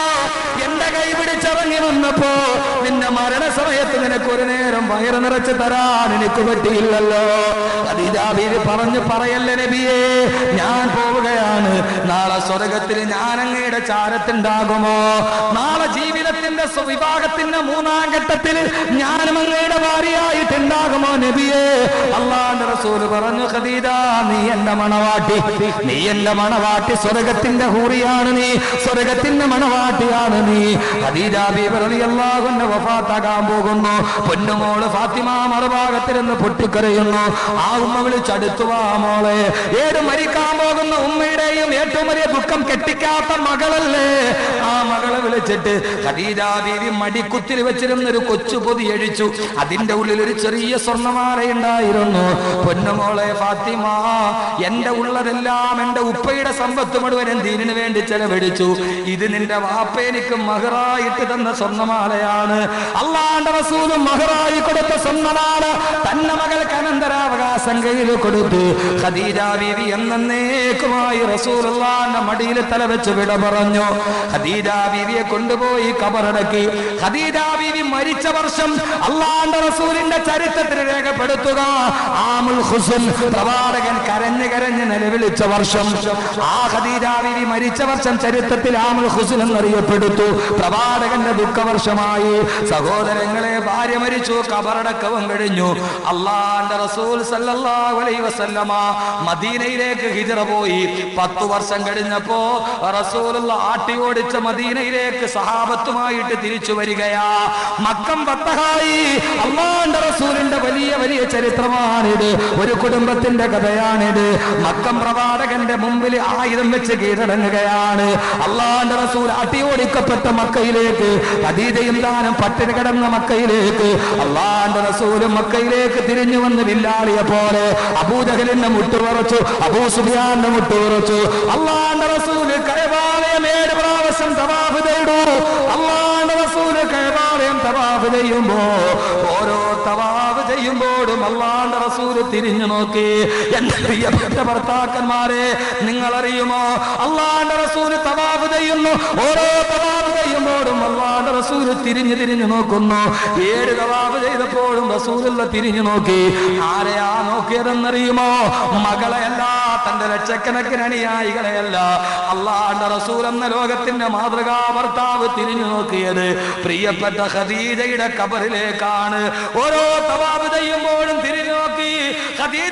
എന്റെ കൈ പിടിച്ചിറങ്ങി വന്നപ്പോ നിന്റെ മരണസമയത്ത് നിനക്ക് ഒരു നേരം വയറ് നിറച്ച് തരാൻ എനിക്ക് പറ്റിയില്ലല്ലോ. ഖദീജ ബീവി പറഞ്ഞു, പറയല്ലേ നബിയേ, ഞാൻ പോവുകയാണ്. നാളെ സ്വർഗത്തിൽ ഞാൻ അങ്ങയുടെ ചാരത്തുണ്ടാകുമോ? നാളെ ജീവിതത്തിന്റെ വിഭാഗത്തിന്റെ 3-ാം ഘട്ടത്തിൽ ഞാനും അങ്ങയുടെ ഭാര്യയായിട്ടുണ്ടാകുമോ നബിയേ? അള്ളാഹുവിന്റെ റസൂൽ പറഞ്ഞു, ഖദീജ, നീ എന്റെ മണവാട്ടി, നീ എന്റെ മണവാട്ടി, സ്വർഗത്തിന്റെ ഹൂറിയാണ് നീ, സ്വർഗത്തിന്റെ മണവാട്ടിയാണ് നീ. ഖദീജ ബീവി റളിയല്ലാഹു അൻഹ വഫാത്താകാൻ പോകുന്നു. പൊന്നുമോള് ഫാത്തിമ മറുഭാഗത്തിരുന്ന് പൊട്ടിക്കരയുന്നു. ആ ഉമ്മ വിളിച്ചടുത്തു വാ മോളെ. ഏത് മരിക്കാൻ പോകുന്ന ഉമ്മയുടെയും ഏറ്റവും വലിയ ദുഃഖം കെട്ടിക്കാത്ത മകളല്ലേ? ആ മകളെ വിളിച്ചിട്ട് ഖദീജ ബീവി മടിക്കുത്തിൽ വെച്ചിരുന്ന ഒരു കൊച്ചു പൊതി അഴിച്ചു. അതിന്റെ ഉള്ളിൽ ഒരു ചെറിയ സ്വർണ്ണമാല ഉണ്ടായിരുന്നു. പൊന്നുമോളെ ഫാത്തിമ, എന്റെ ഉള്ളതെല്ലാം എന്റെ ഉപ്പയുടെ സമ്പത്ത് മുഴുവൻ ദീനിന് വേണ്ടി ചെലവഴിച്ചു. ഇത് നിന്റെ വാപ്പ എനിക്ക് മഹറായിട്ട് തന്ന സ്വർണ്ണമാലയാണ്. അള്ളാഹുവിന്റെ റസൂൽ മഹറായി കൊടുത്ത സ്വർണ്ണമാല തന്റെ മകൾക്ക് അനന്തരാവകാശം കയ്യിൽ കൊടുത്തു. ഖദീജ ബീവി എന്നേക്കുമായി റസൂലുള്ളാഹിന്റെ മടിയിൽ തലവെച്ച് വിട പറഞ്ഞു. ഖദീജ ബീവിയെ കൊണ്ടുപോയി ഖബറടക്കി. ഖദീജ ബീവി മരിച്ച വർഷം അള്ളാഹുവിന്റെ റസൂലിന്റെ ചരിത്രത്തിൽ രേഖപ്പെടുത്തുക ആമുൽ ഹുസ്ൻ, പ്രവാചകൻ കരഞ്ഞ് നിലവിളിച്ച വർഷം. ആ ഖദീജ ബീവി മരിച്ച വർഷം ചരിത്രത്തിൽ ആമുൽ ഹുസ്ൻ എന്നറിയപ്പെടുത്തു. പ്രവാചകന്റെ ദുഃഖവർഷമായി. സഹോദരങ്ങളെ, ഭാര്യ മരിച്ചു, ഖബറടക്കവും കഴിഞ്ഞു. അള്ളാഹുവിന്റെ റസൂൽ സല്ലല്ലാഹു അലൈഹി വസല്ലമ മദീനയിലേക്ക് ഹിജ്റ പോയി. 10 വർഷം കഴിഞ്ഞപ്പോ റസൂലുള്ള ആട്ടി ഓടിച്ച മദീനയിലേക്ക് സഹാബത്തുമായിട്ട് തിരിച്ചു വരികയാ. മക്കം ഫതഹായി. അള്ളാഹുവിന്റെ റസൂലിന്റെ വലിയ ചരിത്രമാണിത്. ഒരു കുടുംബത്തിന്റെ കഥയാണിത്. മക്കം പ്രവാചകന്റെ മുമ്പിൽ ആയുധം വെച്ച് കീഴടങ്ങുകയാണ്. അള്ളാഹുവിന്റെ റസൂൽ ആട്ടി ഓടിക്കപ്പെട്ട മക്കയിലേക്ക്, ഖദീജയും താനും പട്ടിണി കിടന്ന മക്കയിലേക്ക് അള്ളാഹുവിന്റെ റസൂലും മക്കയിലേക്ക് തിരിഞ്ഞു വന്ന് വില്ലാളിയെ പോലെ അബൂജഹലിന്റെ മുട്ടുറച്ചു, അബൂ സുഫിയാന്റെ മുട്ടുറച്ചു. അള്ളാഹുവിന്റെ റസൂൽ കഅബാലയം 7 പ്രാവശ്യം തവാഫ് ചെയ്തു. അള്ളാഹുവിന്റെ റസൂൽ കഅബാലയം തവാഫ് ചെയ്യുമ്പോ ഓരോ തവാഫ് ചെയ്യുമ്പോഴും അള്ളാഹുവിന്റെ റസൂൽ തിരിഞ്ഞു നോക്കി. എന്റെ പ്രിയപ്പെട്ട ഭർത്താക്കന്മാരെ, നിങ്ങൾ അറിയുമോ, അള്ളാഹുവിന്റെ റസൂൽ തവാഫ് ചെയ്യുന്നു. ഓരോ തവാഫ് ചെയ്യുമ്പോഴും അള്ളാഹുവിന്റെ റസൂൽ തിരിഞ്ഞു നോക്കുന്നു. 7 തവാഫ് ചെയ്തപ്പോഴും റസൂലുള്ള തിരിഞ്ഞു നോക്കി. ആരെയാ നോക്കിയതെന്നറിയുമോ? മകളെയല്ല, തന്റെ ലക്ഷക്കണക്കിന് അനുയായികളെയല്ല, അള്ളാഹുവിന്റെ റസൂൽ എന്ന ലോകത്തിന്റെ മാതൃകാ ഭർത്താവ് തിരിഞ്ഞു നോക്കിയത് പ്രിയപ്പെട്ട ഖദീജയുടെ ഖബറിലേക്കാണ്. ഓരോ തവാഫ് ചെയ്യുമ്പോഴും തിരിഞ്ഞു നോക്കി. ഖദീജ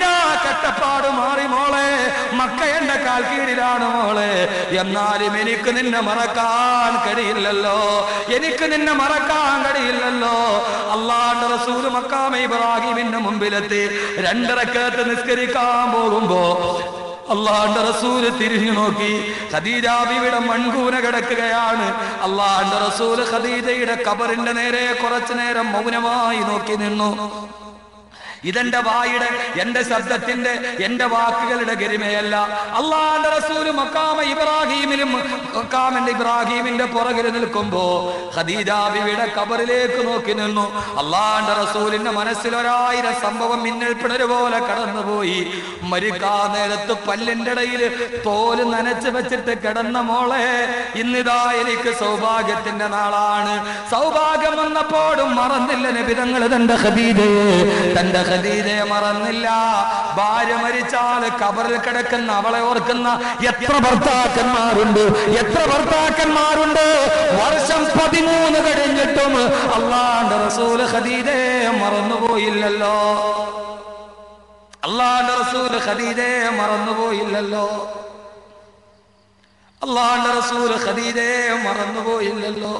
കട്ടപ്പാട് മാറി മോളെ, മക്ക എന്റെ കാൽ കീഴിലാണ് മോളെ. എന്നാലും എനിക്ക് നിന്നെ മറക്കാൻ കഴിയില്ലല്ലോ, എനിക്ക് നിന്നെ മറക്കാൻ കഴിയില്ലല്ലോ. അല്ലാഹുവിന്റെ റസൂൽ മഖാമ ഇബ്രാഹിമിന്റെ മുമ്പിലെത്തി 2 റക്അത്ത് നിസ്കരിക്കാൻ പോകുമ്പോ അള്ളാഹുവിന്റെ റസൂല് തിരിഞ്ഞു നോക്കി. ഖദീജ ബീവിയുടെ മൺകൂന കിടക്കുകയാണ്. അള്ളാഹുവിന്റെ റസൂല് ഖദീജയുടെ ഖബറിന്റെ നേരെ കുറച്ചു നേരം മൗനമായി നോക്കി നിന്നു. ഇതെന്റെ വായുടെ, എന്റെ ശബ്ദത്തിന്റെ, എന്റെ വാക്കുകളുടെ ഗരിമയല്ല. അള്ളാഹുവിന്റെ റസൂല് മഖാമ ഇബ്രാഹിമിന്റെ പുറകിൽ നിൽക്കുമ്പോ ഖദീജ ബീവിയുടെ ഖബറിലേക്ക് നോക്കി നിന്നു. അള്ളാഹുവിന്റെ റസൂലിന്റെ മനസ്സിൽ 1000 സംഭവം മിന്നൽപ്പിണര് പോലെ കടന്നുപോയി. മരിക്കാൻ നേരത്ത് പല്ലിന്റെ ഇടയിൽ തോല് നനച്ചു വെച്ചിട്ട് കിടന്ന മോളെ, ഇന്നിതാ എനിക്ക് സൗഭാഗ്യത്തിന്റെ നാളാണ്. സൗഭാഗ്യം വന്നപ്പോഴും മറന്നില്ല നബി തങ്ങൾ തന്റെ ഖദീജയെ മറന്നില്ല. ഭാര്യ മരിച്ചാൽ ഖബറിൽ കിടക്കുന്ന അവളെ ഓർക്കുന്ന എത്ര ഭർത്താക്കന്മാരുണ്ട്, എത്ര ഭർത്താക്കന്മാരുണ്ട്. വർഷം 13 കഴിഞ്ഞിട്ടും അള്ളാഹുവിന്റെ റസൂല് ഖദീജയെ മറന്നുപോയില്ലല്ലോ. അള്ളാഹുവിന്റെ റസൂല് ഖദീജയെ മറന്നുപോയില്ലല്ലോ. അള്ളാഹുവിന്റെ റസൂല് ഖദീജയെ മറന്നുപോയില്ലല്ലോ.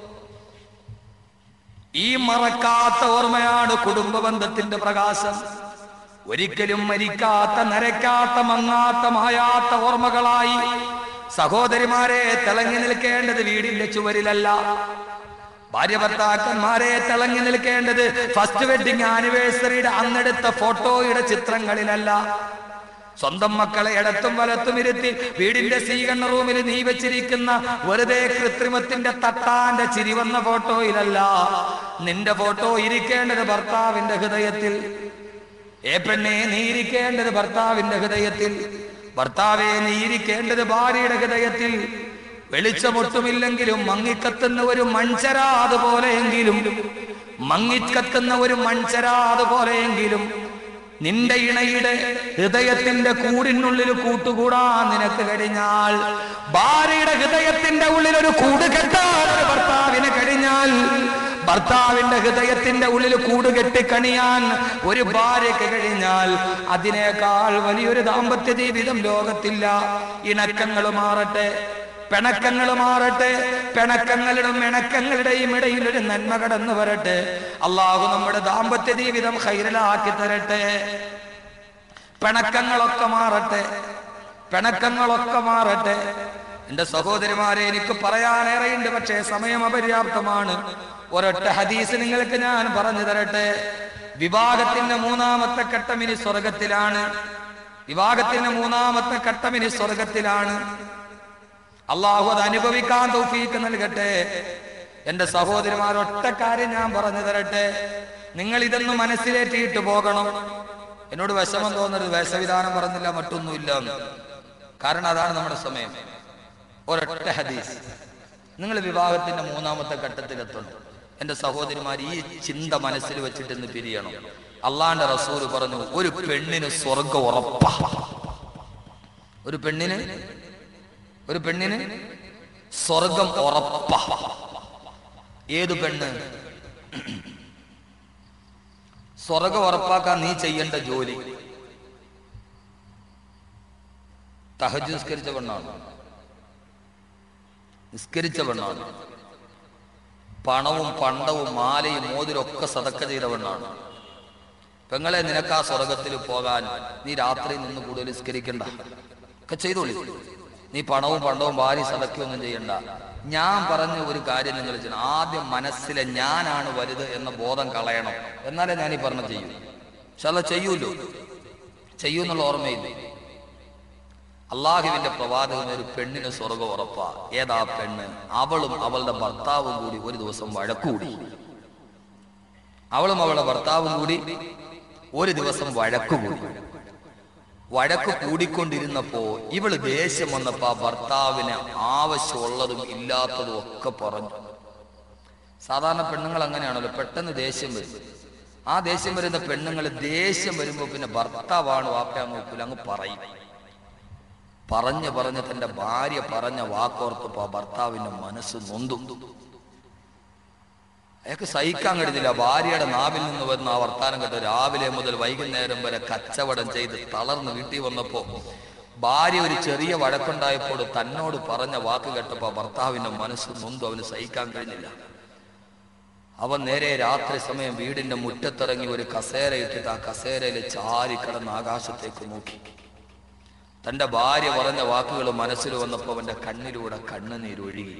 ഈ മറക്കാത്ത ഓർമ്മയാണ് കുടുംബ ബന്ധത്തിന്റെ പ്രകാശം. ഒരിക്കലും മരിക്കാത്ത, നരയ്ക്കാത്ത, മങ്ങാത്ത, മായാത്ത ഓർമ്മകളായി സഹോദരിമാരെ തിളങ്ങി നിൽക്കേണ്ടത് വീടിന്റെ ചുവരിലല്ല. ഭാര്യ ഭർത്താക്കന്മാരെ തിളങ്ങി നിൽക്കേണ്ടത് ഫസ്റ്റ് വെഡിങ് ആനിവേഴ്സറിയുടെ അന്നെടുത്ത ഫോട്ടോയുടെ ചിത്രങ്ങളിലല്ല. സ്വന്തം മക്കളെ ഇടത്തും വലത്തും ഇരുത്തി വീടിന്റെ സ്വീകരണ റൂമിൽ നീ വെച്ചിരിക്കുന്ന വെറുതെ കൃത്രിമത്തിന്റെ തട്ടാന്റെ ചിരി വന്ന ഫോട്ടോയിലല്ല. നിന്റെ ഫോട്ടോ ഇരിക്കേണ്ടത് ഭർത്താവിന്റെ ഹൃദയത്തിൽ. പെണ്ണെ, നീ ഇരിക്കേണ്ടത് ഭർത്താവിന്റെ ഹൃദയത്തിൽ. ഭർത്താവെ, നീ ഇരിക്കേണ്ടത് ഭാര്യയുടെ ഹൃദയത്തിൽ. വെളിച്ചമൊട്ടുമില്ലെങ്കിലും മങ്ങിക്കത്തുന്ന ഒരു മൺചരാത് പോലെയെങ്കിലും, മങ്ങിക്കത്തുന്ന ഒരു മൺചരാത് പോലെയെങ്കിലും നിന്റെ ഇണയുടെ ഹൃദയത്തിന്റെ കൂടിനുള്ളിൽ കൂട്ടുകൂടാൻ നിനക്ക് കഴിഞ്ഞാൽ, ഭാര്യയുടെ ഹൃദയത്തിന്റെ ഉള്ളിൽ ഒരു കൂട് കെട്ടാൻ ഭർത്താവിന് കഴിഞ്ഞാൽ, ഭർത്താവിന്റെ ഹൃദയത്തിന്റെ ഉള്ളിൽ കൂട് കെട്ടിക്കണിയാൻ ഒരു ഭാര്യയ്ക്ക് കഴിഞ്ഞാൽ, അതിനേക്കാൾ വലിയൊരു ദാമ്പത്യ ജീവിതം ലോകത്തില്ല. ഇണക്കങ്ങൾ മാറട്ടെ, പിണക്കങ്ങൾ മാറട്ടെ, പിണക്കങ്ങളുടെയും ഇണക്കങ്ങളുടെയും ഇടയിൽ ഒരു നന്മ കടന്നു വരട്ടെ. അള്ളാഹു നമ്മുടെ ദാമ്പത്യ ജീവിതം ഖൈറിലാക്കി തരട്ടെ. പിണക്കങ്ങളൊക്കെ മാറട്ടെ, പിണക്കങ്ങളൊക്കെ മാറട്ടെ. എന്റെ സഹോദരിമാരെ, എനിക്ക് പറയാനേറെയുണ്ട്, പക്ഷേ സമയം അപര്യാപ്തമാണ്. ഒരൊറ്റ ഹദീസ് നിങ്ങൾക്ക് ഞാൻ പറഞ്ഞു തരട്ടെ. വിവാഹത്തിന്റെ 3ാമത്തെ ഘട്ടം ഇനി സ്വർഗത്തിലാണ്. വിവാഹത്തിന്റെ 3ാമത്തെ ഘട്ടം ഇനി സ്വർഗത്തിലാണ്. അള്ളാഹു അത് അനുഭവിക്കാൻ തൗഫീഖ് നൽകട്ടെ. എന്റെ സഹോദരിമാർ, ഒറ്റ കാര്യം ഞാൻ പറഞ്ഞു തരട്ടെ. നിങ്ങൾ ഇതൊന്നും മനസ്സിലേറ്റിയിട്ട് പോകണം. എന്നോട് വിഷമം തോന്നരുത്, വേഷവിധാനം പറഞ്ഞില്ല, മറ്റൊന്നുമില്ല. കാരണം അതാണ് നമ്മുടെ സമയം. ഒരൊറ്റ ഹദീസ്. നിങ്ങൾ വിവാഹത്തിന്റെ 3ാമത്തെ ഘട്ടത്തിലെത്തണം. എന്റെ സഹോദരിമാർ, ഈ ചിന്ത മനസ്സിൽ വെച്ചിട്ട് ഇന്ന് പിരിയണം. അള്ളാന്റെ റസൂൽ പറഞ്ഞു, ഒരു പെണ്ണിന് സ്വർഗം ഉറപ്പാ. ഒരു പെണ്ണിന് സ്വർഗം ഉറപ്പാ. ഏതു പെണ്ണ്? സ്വർഗം ഉറപ്പാക്കാൻ നീ ചെയ്യേണ്ട ജോലി തഹജ്ജുദ് നിസ്കരിച്ച പെണ്ണാണ്, നിസ്കരിച്ച പെണ്ണാണ്. പണവും പണ്ടവും മാലയും മോതിരൊക്കെ സദക്ക ചെയ്ത പെണ്ണാണ്. പെങ്ങളെ, നിനക്ക് ആ സ്വർഗത്തിൽ പോകാൻ നീ രാത്രി നിന്ന് കൂടുതൽ നിസ്കരിക്കണ്ട, ഒക്കെ ചെയ്തോളി. നീ പണവും പണ്ടവും ഭാര്യ സദക്കൊന്നും ചെയ്യണ്ട. ഞാൻ പറഞ്ഞ ഒരു കാര്യം നിങ്ങൾ ചെയ്യണം. ആദ്യം മനസ്സിലെ ഞാനാണ് വലുത് എന്ന ബോധം കളയണം. എന്നാലേ ഞാൻ ഈ പറഞ്ഞ ചെയ്യൂ. പക്ഷെ അത് ചെയ്യൂന്നുള്ള ഓർമ്മയില്ല. അള്ളാഹുവിന്റെ പ്രവാചകൻ ഒരു പെണ്ണിന് സ്വർഗം ഉറപ്പാ. ഏതാ പെണ്ണ്? അവളും അവളുടെ ഭർത്താവും കൂടി ഒരു ദിവസം വഴക്കൂടി. അവളും അവളുടെ ഭർത്താവും കൂടി ഒരു ദിവസം വഴക്കുകൂടി. വഴക്ക് കൂടിക്കൊണ്ടിരുന്നപ്പോ ഇവള് ദേഷ്യം വന്നപ്പോ ആ ഭർത്താവിന് ആവശ്യമുള്ളതും ഇല്ലാത്തതും ഒക്കെ പറഞ്ഞു. സാധാരണ പെണ്ണുങ്ങൾ അങ്ങനെയാണല്ലോ, പെട്ടെന്ന് ദേഷ്യം വരും. ആ ദേഷ്യം വരുന്ന പെണ്ണുങ്ങൾ ദേഷ്യം വരുമ്പോ പിന്നെ ഭർത്താവാണ് വാപ്പയാ നോക്കൂല, അങ്ങ് പറയും. പറഞ്ഞ് തന്റെ ഭാര്യ പറഞ്ഞ വാക്കോർത്തപ്പോ ആ ഭർത്താവിന്റെ മനസ്സ് നൊന്തു. അയാൾക്ക് സഹിക്കാൻ കഴിഞ്ഞില്ല. ഭാര്യയുടെ നാവിൽ നിന്ന് വരുന്ന ആ വർത്താനം കേട്ട് രാവിലെ മുതൽ വൈകുന്നേരം വരെ കച്ചവടം ചെയ്ത് തളർന്ന് വീട്ടിൽ വന്നപ്പോ ഭാര്യ ഒരു ചെറിയ വഴക്കുണ്ടായപ്പോൾ തന്നോട് പറഞ്ഞ വാക്ക് കേട്ടപ്പോ ഭർത്താവിന്റെ മനസ്സ് നൊന്തു. അവന് സഹിക്കാൻ കഴിഞ്ഞില്ല. അവൻ നേരെ രാത്രി സമയം വീടിന്റെ മുറ്റത്തിറങ്ങി ഒരു കസേര ഇട്ടിട്ട് ആ കസേരയിൽ ചാരി കിടന്ന് ആകാശത്തേക്ക് നോക്കി. തന്റെ ഭാര്യ പറഞ്ഞ വാക്കുകൾ മനസ്സിൽ വന്നപ്പോ അവന്റെ കണ്ണിലൂടെ കണ്ണുനീരൊഴുകി.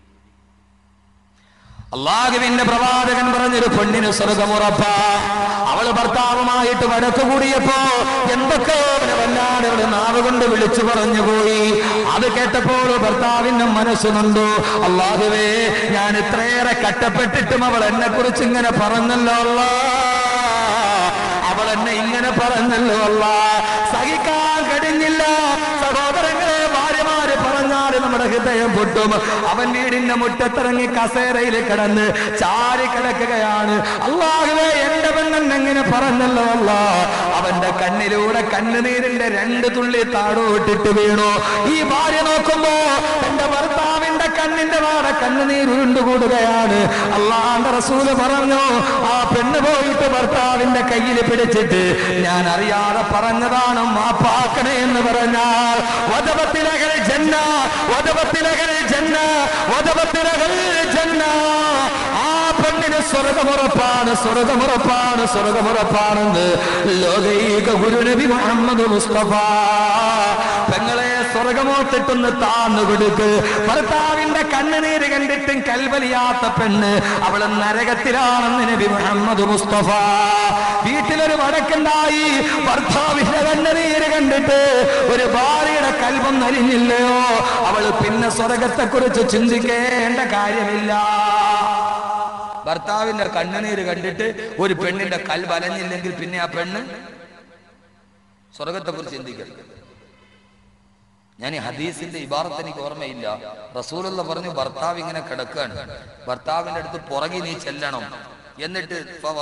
അള്ളാഹുവിന്റെ പ്രവാചകൻ പറഞ്ഞൊരു പെണ്ണിന് സ്വർഗമുറപ്പാ. അവള് ഭർത്താവുമായിട്ട് വഴക്ക് കൂടിയപ്പോ എന്തൊക്കെയോ വല്ലാതെ അവള് നാവ് കൊണ്ട് വിളിച്ചു പറഞ്ഞു പോയി. അത് കേട്ടപ്പോൾ ഭർത്താവിന്റെ മനസ്സുന്നുണ്ടോ, അള്ളാഹുവേ ഞാൻ ഇത്രയേറെ കഷ്ടപ്പെട്ടിട്ടും അവൾ എന്നെ കുറിച്ച് ഇങ്ങനെ പറഞ്ഞല്ലോ അല്ലാ, അവൾ എന്നെ ഇങ്ങനെ പറഞ്ഞല്ലോ അല്ലാ, സഹിക്കാൻ കഴിഞ്ഞില്ല. സഹോദരങ്ങളെ, ഭാര്യമാര് പറഞ്ഞാല് നമ്മുടെ ഹൃദയം പൊട്ടും. അവൻ വീടിന്റെ മുറ്റത്തിറങ്ങി കസേരയിൽ കിടന്ന് ചാരി കിടക്കുകയാണ്. അല്ലാഹുവേ എന്റെ പെണ്ണൻ എങ്ങനെ പറഞ്ഞല്ലോ അല്ലാ. അവന്റെ കണ്ണിലൂടെ കണ്ണുനീരിന്റെ 2 തുള്ളി താഴോട്ടിട്ട് വീണു. ഈ ഭാര്യ നോക്കുമ്പോ എന്റെ ഭർത്താവിന്റെ കണ്ണിന്റെ വാടെ കണ്ണുനീർ ഉരുണ്ടുകൂടുകയാണ്. അല്ലാഹുവിന്റെ റസൂല് പറഞ്ഞു, ആ പെണ്ണ് പോയിട്ട് ഭർത്താവിന്റെ കയ്യിൽ പിടിച്ചിട്ട് ഞാൻ അറിയാതെ പറഞ്ഞതാണ് മാപ്പാക്കണേ എന്ന് പറഞ്ഞാൽ വദബത്തിലകൾ ജന്ന, വദബത്തിലകൾ ജന്ന, വദബത്തിലകൾ ജന്ന. ആ പെണ്ണിന് സ്വർഗമുറപ്പാണ്, സ്വർഗമുറപ്പാണ്, സ്വർഗമുറപ്പാണെന്ന് ലോകൈക ഗുരുനബി മുഹമ്മദ് മുസ്തഫ. പെങ്ങളെ സ്വർഗമോത്തിട്ടൊന്ന് താന്നു കൊടുക്ക്. ഭർത്താവിന്റെ കണ്ണുനീര് കണ്ടിട്ടും കൽവലിയാത്ത പെണ്ണ് അവള് നരകത്തിലാണെന്ന് നബി മുഹമ്മദ് മുസ്തഫ. വീട്ടിലൊരു വഴക്കുണ്ടായി, ഭർത്താവിന്റെ കണ്ണുനീര് കണ്ടിട്ട് ഒരു ഭാര്യയുടെ കൽബം നലിഞ്ഞില്ലയോ, അവള് പിന്നെ സ്വർഗത്തെ കുറിച്ച് ചിന്തിക്കേണ്ട കാര്യമില്ല. ഭർത്താവിന്റെ കണ്ണുനീര് കണ്ടിട്ട് ഒരു പെണ്ണിന്റെ കൽബ് അലഞ്ഞില്ലെങ്കിൽ പിന്നെ ആ പെണ്ണ് സ്വർഗത്തെ കുറിച്ച് ചിന്തിക്കണം. ഞാൻ ഈ ഹദീസിന്റെ ഇബാറത്ത് എനിക്ക് ഓർമ്മയില്ല. റസൂലുള്ള പറഞ്ഞു, ഭർത്താവ് ഇങ്ങനെ കിടക്കാണ്, ഭർത്താവിന്റെ അടുത്ത് പുറകെ നീ ചെല്ലണം, എന്നിട്ട്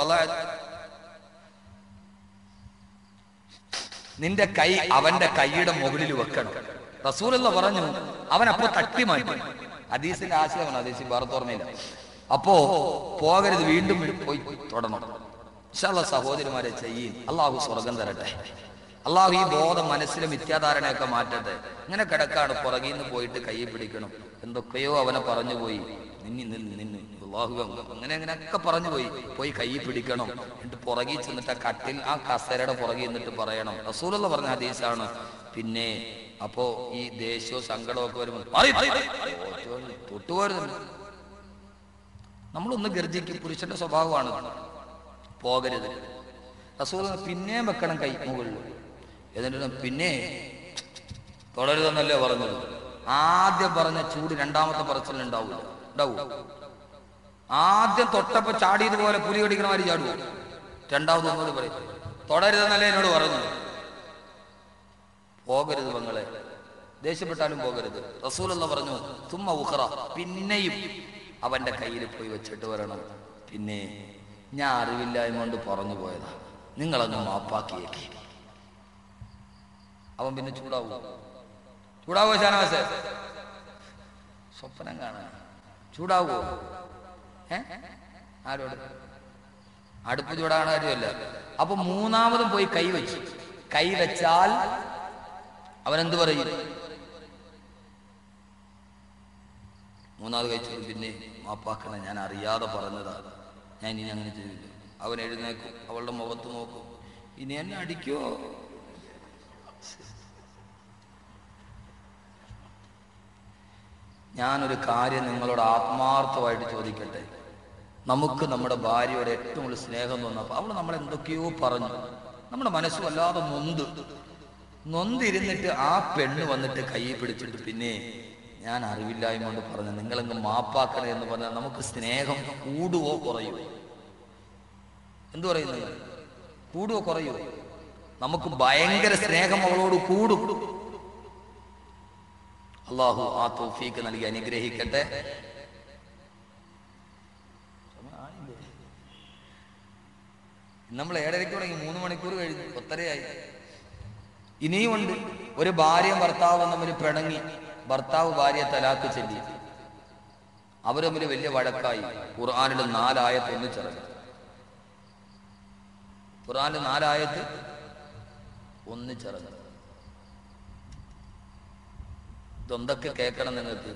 നിന്റെ കൈ അവന്റെ കൈയുടെ മുകളിൽ വെക്കണം. റസൂലുള്ള പറഞ്ഞു, അവൻ അപ്പോ തട്ടി മാറ്റി. ഹദീസിന്റെ ആശയമാണ്, ഹദീസ് ഇബാറത്ത് ഓർമ്മയില്ല. അപ്പോ പോകരുത്, വീണ്ടും പോയി തൊടണം. ഇൻഷാ അല്ലാഹ് സഹോദരിമാരെ ചെയ്യും. അള്ളാഹു സ്വർഗം തരട്ടെ. അള്ളാഹു ഈ ബോധം മനസ്സിലെ മിഥ്യാധാരണയൊക്കെ മാറ്റട്ടെ. ഇങ്ങനെ കിടക്കാണ്, പുറകിൽ നിന്ന് പോയിട്ട് കൈ പിടിക്കണം, എന്തൊക്കെയോ അവനെ പറഞ്ഞു പോയി, നിന്നു അള്ളാഹു അങ്ങനെ അങ്ങനെയൊക്കെ പറഞ്ഞു പോയി കൈ പിടിക്കണം. എന്നിട്ട് പുറകിൽ ചെന്നിട്ട് ആ കട്ടിൽ ആ കസേരയുടെ പുറകിൽ നിന്നിട്ട് പറയണം. റസൂലുള്ള പറഞ്ഞ ഹദീസാണ്. പിന്നെ അപ്പോ ഈ ദേഷ്യവും സങ്കടവും ഒക്കെ വരുമ്പോൾ തൊട്ടുപോരുന്നു. നമ്മളൊന്ന് ഗർജിക്കും, പുരുഷന്റെ സ്വഭാവമാണ്, പോകരുത്. റസൂൽ പിന്നെയും വെക്കണം കൈ മുകളിൽ. എന്നിട്ട് പിന്നെ തുടരുതെന്നല്ലേ പറഞ്ഞത്. ആദ്യം പറഞ്ഞ ചൂട് രണ്ടാമത്തെ പറച്ചിൽ ഉണ്ടാവൂ. ആദ്യം തൊട്ടപ്പോ ചാടിയതുപോലെ പുലി കടിക്കണ മാതിരി ചാടുവോ? രണ്ടാമത് ഒന്നുകൂടി പറയും, തുടരുതെന്നല്ലേ എന്നോട് പറഞ്ഞത്. പോകരുത് പെങ്ങളെ, ദേഷ്യപ്പെട്ടാലും പോകരുത്. റസൂലുള്ള പറഞ്ഞു, തുമ്മ ഉഖറ, പിന്നെയും അവന്റെ കയ്യിൽ പോയി വെച്ചിട്ട് വരണം. പിന്നെ ഞാൻ അറിവില്ലായ്മ കൊണ്ട് പറഞ്ഞു പോയതാ, നിങ്ങളൊന്ന് മാപ്പാക്കിയേക്ക്. അവൻ പിന്നെ ചൂടാവോ ഷാനവാസേ? സ്വപ്നം കാണാൻ ചൂടാവോ? ആരോട്? അടുപ്പ് ചൂടാകണ കാര്യമല്ല. അപ്പൊ മൂന്നാമതും പോയി കൈ വെച്ചാൽ അവനെന്ത് പറയും? മൂന്നാമത് കഴിച്ചു, പിന്നെ മാപ്പാക്കണം, ഞാൻ അറിയാതെ പറഞ്ഞതാ, ഞാൻ ഇനി അങ്ങനെ ചെയ്തില്ല. അവൻ എഴുന്നേക്കും, അവളുടെ മുഖത്ത് നോക്കും, ഇനി എന്നെ അടിക്കോ? ഞാനൊരു കാര്യം നിങ്ങളോട് ആത്മാർത്ഥമായിട്ട് ചോദിക്കട്ടെ. നമുക്ക് നമ്മുടെ ഭാര്യയോട് ഏറ്റവും കൂടുതൽ സ്നേഹം തോന്നപ്പോൾ അവൾ നമ്മളെന്തൊക്കെയോ പറഞ്ഞു, നമ്മുടെ മനസ്സ് വല്ലാതെ നൊന്തിരുന്നിട്ട് ആ പെണ്ണ് വന്നിട്ട് കൈ പിടിച്ചിട്ട് പിന്നെ ഞാൻ അറിവില്ലായ്മ കൊണ്ട് പറഞ്ഞു, നിങ്ങളെങ്ങ് മാപ്പാക്കണേ എന്ന് പറഞ്ഞാൽ നമുക്ക് സ്നേഹം കൂടുവോ കുറയുവോ? എന്തു പറയുന്നത്? കൂടുവോ കുറയുവോ? നമുക്ക് ഭയങ്കര സ്നേഹം അവളോട് കൂടും. അള്ളാഹു ആ തൗഫീഖ് നൽകി അനുഗ്രഹിക്കട്ടെ. നമ്മൾ 7:30 തുടങ്ങി, 3 മണിക്കൂർ കഴിഞ്ഞു, 8:30 ഇനിയും ഉണ്ട്. ഒരു ഭാര്യയും ഭർത്താവും തമ്മിൽ പിണങ്ങി, ഭർത്താവ് ഭാര്യയെ തലാക്ക് ചൊല്ലി. അവർ തമ്മിൽ വലിയ വഴക്കായി. ഖുർആനിൽ 4 ആയത്ത് ഒന്നിച്ചിറങ്ങി. ഖുർആനിൽ 4 ആയത്ത് ഒന്നിച്ചിറങ്ങി. ഇതൊന്തൊക്കെ കേൾക്കണം നിങ്ങൾക്ക്.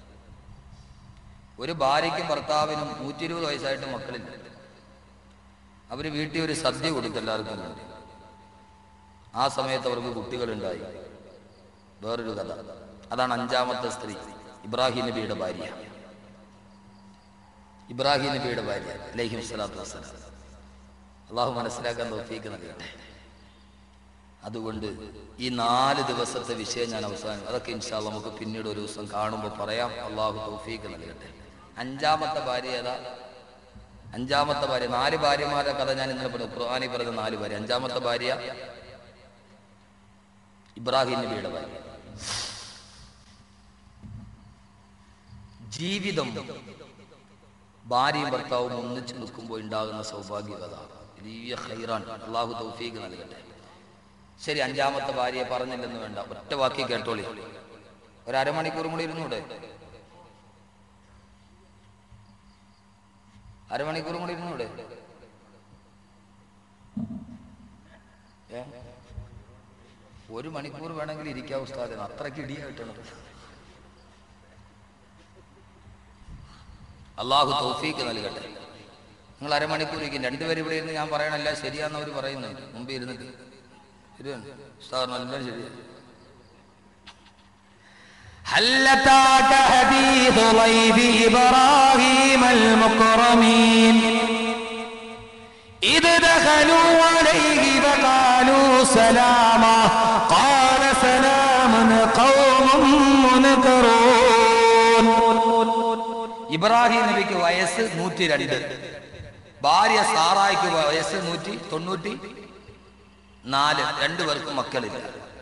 ഒരു ഭാര്യയ്ക്കും ഭർത്താവിനും 120 വയസ്സായിട്ട് മക്കളില്ല. അവര് വീട്ടിൽ ഒരു സദ്യ കൊടുത്തു എല്ലാവർക്കും വേണ്ടി. ആ സമയത്ത് അവർക്ക് കുട്ടികളുണ്ടായി. വേറൊരു കഥ. അതാണ് 5ാമത്തെ സ്ത്രീ, ഇബ്രാഹിം നബിയുടെ ഭാര്യ. ഇബ്രാഹിം നബിയുടെ ഭാര്യ അലൈഹി സ്വലാത്തു വസ്സലാം. അള്ളാഹു മനസ്സിലാക്കാൻ തൗഫീഖ് നൽകട്ടെ. അതുകൊണ്ട് ഈ 4 ദിവസത്തെ വിഷയം ഞാൻ അവസാനം, അതൊക്കെ ഇൻഷാ അല്ലാഹ് നമുക്ക് പിന്നീട് ഒരു ദിവസം കാണുമ്പോൾ പറയാം. അള്ളാഹു തൗഫീഖ് നൽകട്ടെ. 5ാമത്തെ ഭാര്യ ഏതാ? 5ാമത്തെ ഭാര്യ, 4 ഭാര്യമാരുടെ കഥ ഞാൻ ഇന്നലെ പറഞ്ഞു. ഖുർആനിൽ പറഞ്ഞ 4 ഭാര്യ. 5ാമത്തെ ഭാര്യ ഇബ്രാഹിം നബിയുടെ ഭാര്യ. ജീവിതം ഭാര്യയും ഭർത്താവും ഒന്നിച്ചു നിൽക്കുമ്പോൾ ഉണ്ടാകുന്ന സൗഭാഗ്യകഥ വലിയ ഖൈറാൻ. അള്ളാഹു തൗഫീഖ് നൽകട്ടെ. ശരി, 5ാമത്തെ ഭാര്യയെ പറഞ്ഞില്ലെന്ന് വേണ്ട, ഒറ്റ വാക്കി കേട്ടോളി. ഒരു അരമണിക്കൂറും കൂടി ഇരുന്നൂടെ? അരമണിക്കൂറും കൂടി ഇരുന്നൂടെ? 1 മണിക്കൂർ വേണമെങ്കിൽ ഇരിക്കാം ഉസ്താദേ, അത്രയ്ക്ക് ഇടിയായിട്ടാണ്. അള്ളാഹു തൗഫീഖ് നൽകട്ടെ. നിങ്ങൾ അരമണിക്കൂർ ഇരിക്കും. 2 പേര് ഇവിടെ ഇരുന്ന് ഞാൻ പറയണല്ല ശരിയാന്നവർ പറയുന്നത്. മുമ്പ് ഇരുന്നിട്ട് ഉസ്താദ് നല്ല ശരിയാ. هل أتاك حديث ضيف إبراهيم المكرمين إذ دخلوا عليه فقالوا سلاما قال سلام قوم منكرون. ഇബ്രാഹിം നബിക്ക് വയസ്സ് 102, ഭാര്യ സാറായിക്ക് വയസ്സ് 194. 2 പേർക്കും മക്കളില്ല.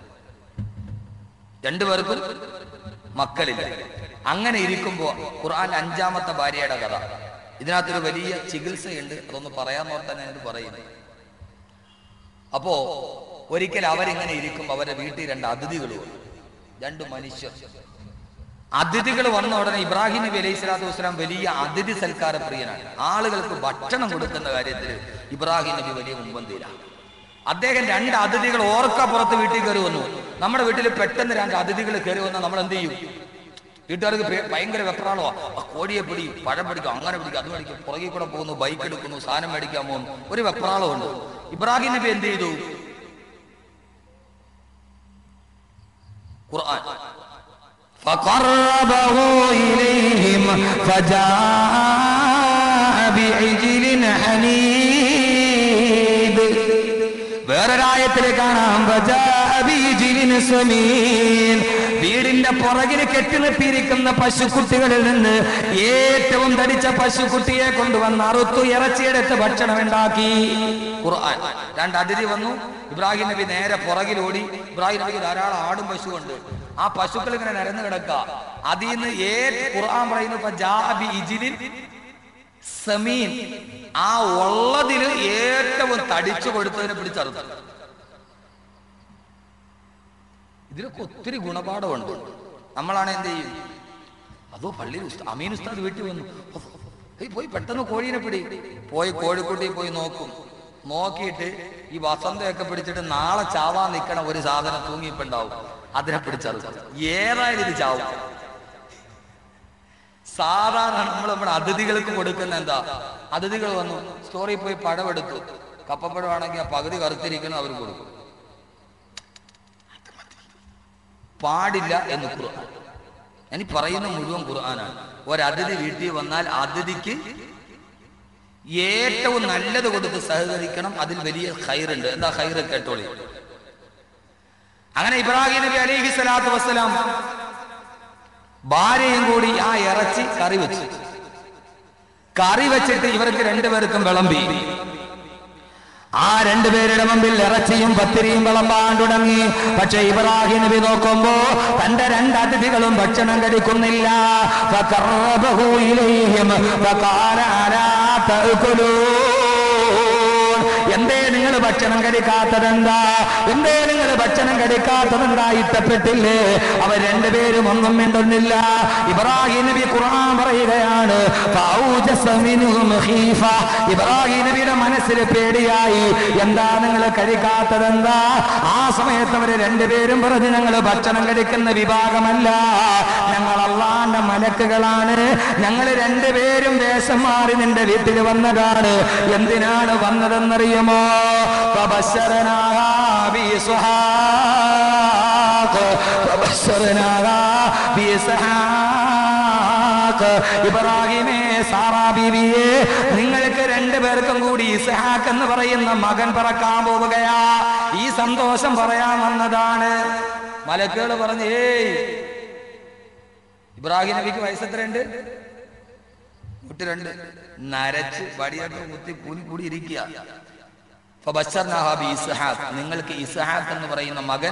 2 പേർക്കും മക്കളില്ല. അങ്ങനെ ഇരിക്കുമ്പോ ഖുർആൻ 5ാമത്തെ ഭാര്യയുടെ കഥ. ഇതിനകത്തൊരു വലിയ ചികിത്സയുണ്ട്. അതൊന്ന് പറയാൻ ഓർത്താൻ ഞാനിത് പറയുന്നത്. അപ്പോ ഒരിക്കൽ അവരിങ്ങനെ ഇരിക്കുമ്പോൾ അവരുടെ വീട്ടിൽ 2 അതിഥികൾ വന്നു. 2 മനുഷ്യർ. അതിഥികൾ വന്ന ഉടനെ ഇബ്രാഹിം നബി അലൈഹി സ്വലാത്തു വസ്സലാം വലിയ അതിഥി സൽക്കാര പ്രിയനാണ്. ആളുകൾക്ക് ഭക്ഷണം കൊടുക്കുന്ന കാര്യത്തിൽ ഇബ്രാഹിം നബി വലിയ മുൻപന്തിയിലാണ്. അദ്ദേഹം 2 അതിഥികൾ ഓർക്കപ്പുറത്ത് വീട്ടിൽ കയറി വന്നു. നമ്മുടെ വീട്ടിൽ പെട്ടെന്ന് 2 അതിഥികൾ കയറി വന്നാൽ നമ്മൾ എന്ത് ചെയ്യും? വീട്ടുകാർക്ക് ഭയങ്കര വെപ്രാളോ, കോഴിയെ പിടി, പഴം പിടിക്കും, അങ്ങനെ പിടിക്കും, അത് മേടിക്കും, പുറകെ കൂടെ പോകുന്നു, ബൈക്ക് എടുക്കുന്നു, സാധനം മേടിക്കാൻ പോകുന്നു, ഒരു വെപ്രാളമുണ്ട്. ഇബ്രാഹിം നബി എന്ത് ചെയ്തു? ഖുർആൻ فقربه إليهم فجاء بعجل حنيذ. വേറൊരായത്തിൽ കാണാം വീടിന്റെ പുറകിൽ കെട്ടി നിർത്തിയിരിക്കുന്ന പശുക്കുട്ടികളിൽ നിന്ന് ഏറ്റവും തടിച്ച പശുക്കുട്ടിയെ കൊണ്ടുവന്ന് അറുത്തു ഇറച്ചിയെടുത്ത് ഭക്ഷണം ഉണ്ടാക്കി. ഖുർആൻ. 2 അതിഥി വന്നു. ഇബ്രാഹിം നബി നേരെ പുറകിലോടി. ഇബ്രാഹിം നബിക്ക് ധാരാളം ആടും പശുവുണ്ട്. ആ പശുക്കൾ ഇങ്ങനെ നിരന്ന് കിടക്കുക. അതിൽ നിന്ന് ഖുർആൻ പറയുന്നു സമീൻ, ആ ഉള്ളതിൽ ഏറ്റവും തടിച്ചു കൊടുത്തതിനെ പിടിച്ചറുത്തു. ഇതിലൊക്കെ ഒത്തിരി ഗുണപാഠമുണ്ട്. നമ്മളാണ് എന്ത് ചെയ്യും? അതോ പള്ളിയിൽ അമീൻ ഉസ്താദ് വീട്ടിൽ വന്നു, പോയി പെട്ടെന്ന് കോഴീനെ പിടി. പോയി കോഴിക്കുട്ടി പോയി നോക്കും. നോക്കിയിട്ട് ഈ വസന്തയൊക്കെ പിടിച്ചിട്ട് നാളെ ചാവാൻ നിൽക്കണ ഒരു സാധനം തൂങ്ങിയിട്ടുണ്ടാവും. അതിനെ പിടിച്ചറുത്തു. ഏതായാലും ഇത് ചാവും. സാധാരണ നമ്മുടെ അതിഥികൾക്ക് കൊടുക്കുന്ന എന്താ? അതിഥികൾ വന്നു, സ്റ്റോറിൽ പോയി പഴമെടുത്തു. കപ്പപ്പഴമാണെങ്കിൽ ആ പകുതി കറുത്തിരിക്കണം, അവർ കൊടുക്കും. പാടില്ല എന്ന് ഖുർആൻ. ഞാൻ പറയുന്ന മുഴുവൻ ഖുർആനാണ്. ഒരതിഥി വീട്ടിൽ വന്നാൽ അതിഥിക്ക് ഏറ്റവും നല്ലത് കൊടുത്ത് സഹകരിക്കണം. അതിൽ വലിയ ഖൈറുണ്ട്. എന്താ ഖൈറ്? കേട്ടോളി. അങ്ങനെ ഇബ്രാഹിം നബി അലൈഹി സ്വലാത്തു വസ്സലാം ഭാര്യയും കൂടി ആ ഇറച്ചി കറി വെച്ചു. കറി വെച്ചിട്ട് ഇവർക്ക് 2 പേർക്കും വിളമ്പി. ആ 2 പേരുടെ മുമ്പിൽ ഇറച്ചിയും പത്തിരിയും വിളമ്പാൻ തുടങ്ങി. പക്ഷെ ഇബ്രാഹിം നബി നോക്കുമ്പോ തന്റെ 2 അതിഥികളും ഭക്ഷണം കഴിക്കുന്നില്ല. എന്തേ നിങ്ങൾ ഭക്ഷണം കഴിക്കാത്തതെന്താ? എന്തേ നിങ്ങൾ ഭക്ഷണം കഴിക്കാത്തതെന്താ? ഇഷ്ടപ്പെട്ടില്ലേ? അവർ രണ്ടുപേരും ഒന്നും മിണ്ടുന്നില്ല. ഇബ്രാഹിം നബി ഖുർആൻ പറയുകയാണ്, ഇബ്രാഹിം നബിയുടെ മനസ്സിൽ പേടിയായി. എന്താ നിങ്ങൾ കഴിക്കാത്തതെന്താ? ആ സമയത്ത് അവര് രണ്ടുപേരും പറഞ്ഞു, ഞങ്ങൾ ഭക്ഷണം കഴിക്കുന്ന വിഭാഗമല്ല, ഞങ്ങൾ അല്ലാഹുവിന്റെ മലക്കുകളാണ്. ഞങ്ങൾ രണ്ടുപേരും ദേശം മാറി നിന്റെ വീട്ടിൽ വന്നതാണ്. എന്തിനാണ് വന്നതെന്നറിയുമോ? ഇബ്രാഹിമേ, സാറാ ബീവിയെ, നിങ്ങൾക്ക് രണ്ടുപേർക്കും കൂടി ഇസ്ഹാഖ് എന്ന് പറയുന്ന മകൻ പിറക്കാൻ പോവുകയാ. ഈ സന്തോഷം പറയാൻ വന്നതാണ്. മലക്കുകൾ പറഞ്ഞു, ഏയ് ഇബ്രാഹിം നബിക്ക് വയസ്സെത്രയുണ്ട്? 102. നരച്ച് വടിയായിട്ട് കുത്തി കൂടി ഇരിക്കുക. നിങ്ങൾക്ക് ഇസ്ഹാഖ് എന്ന് പറയുന്ന മകൻ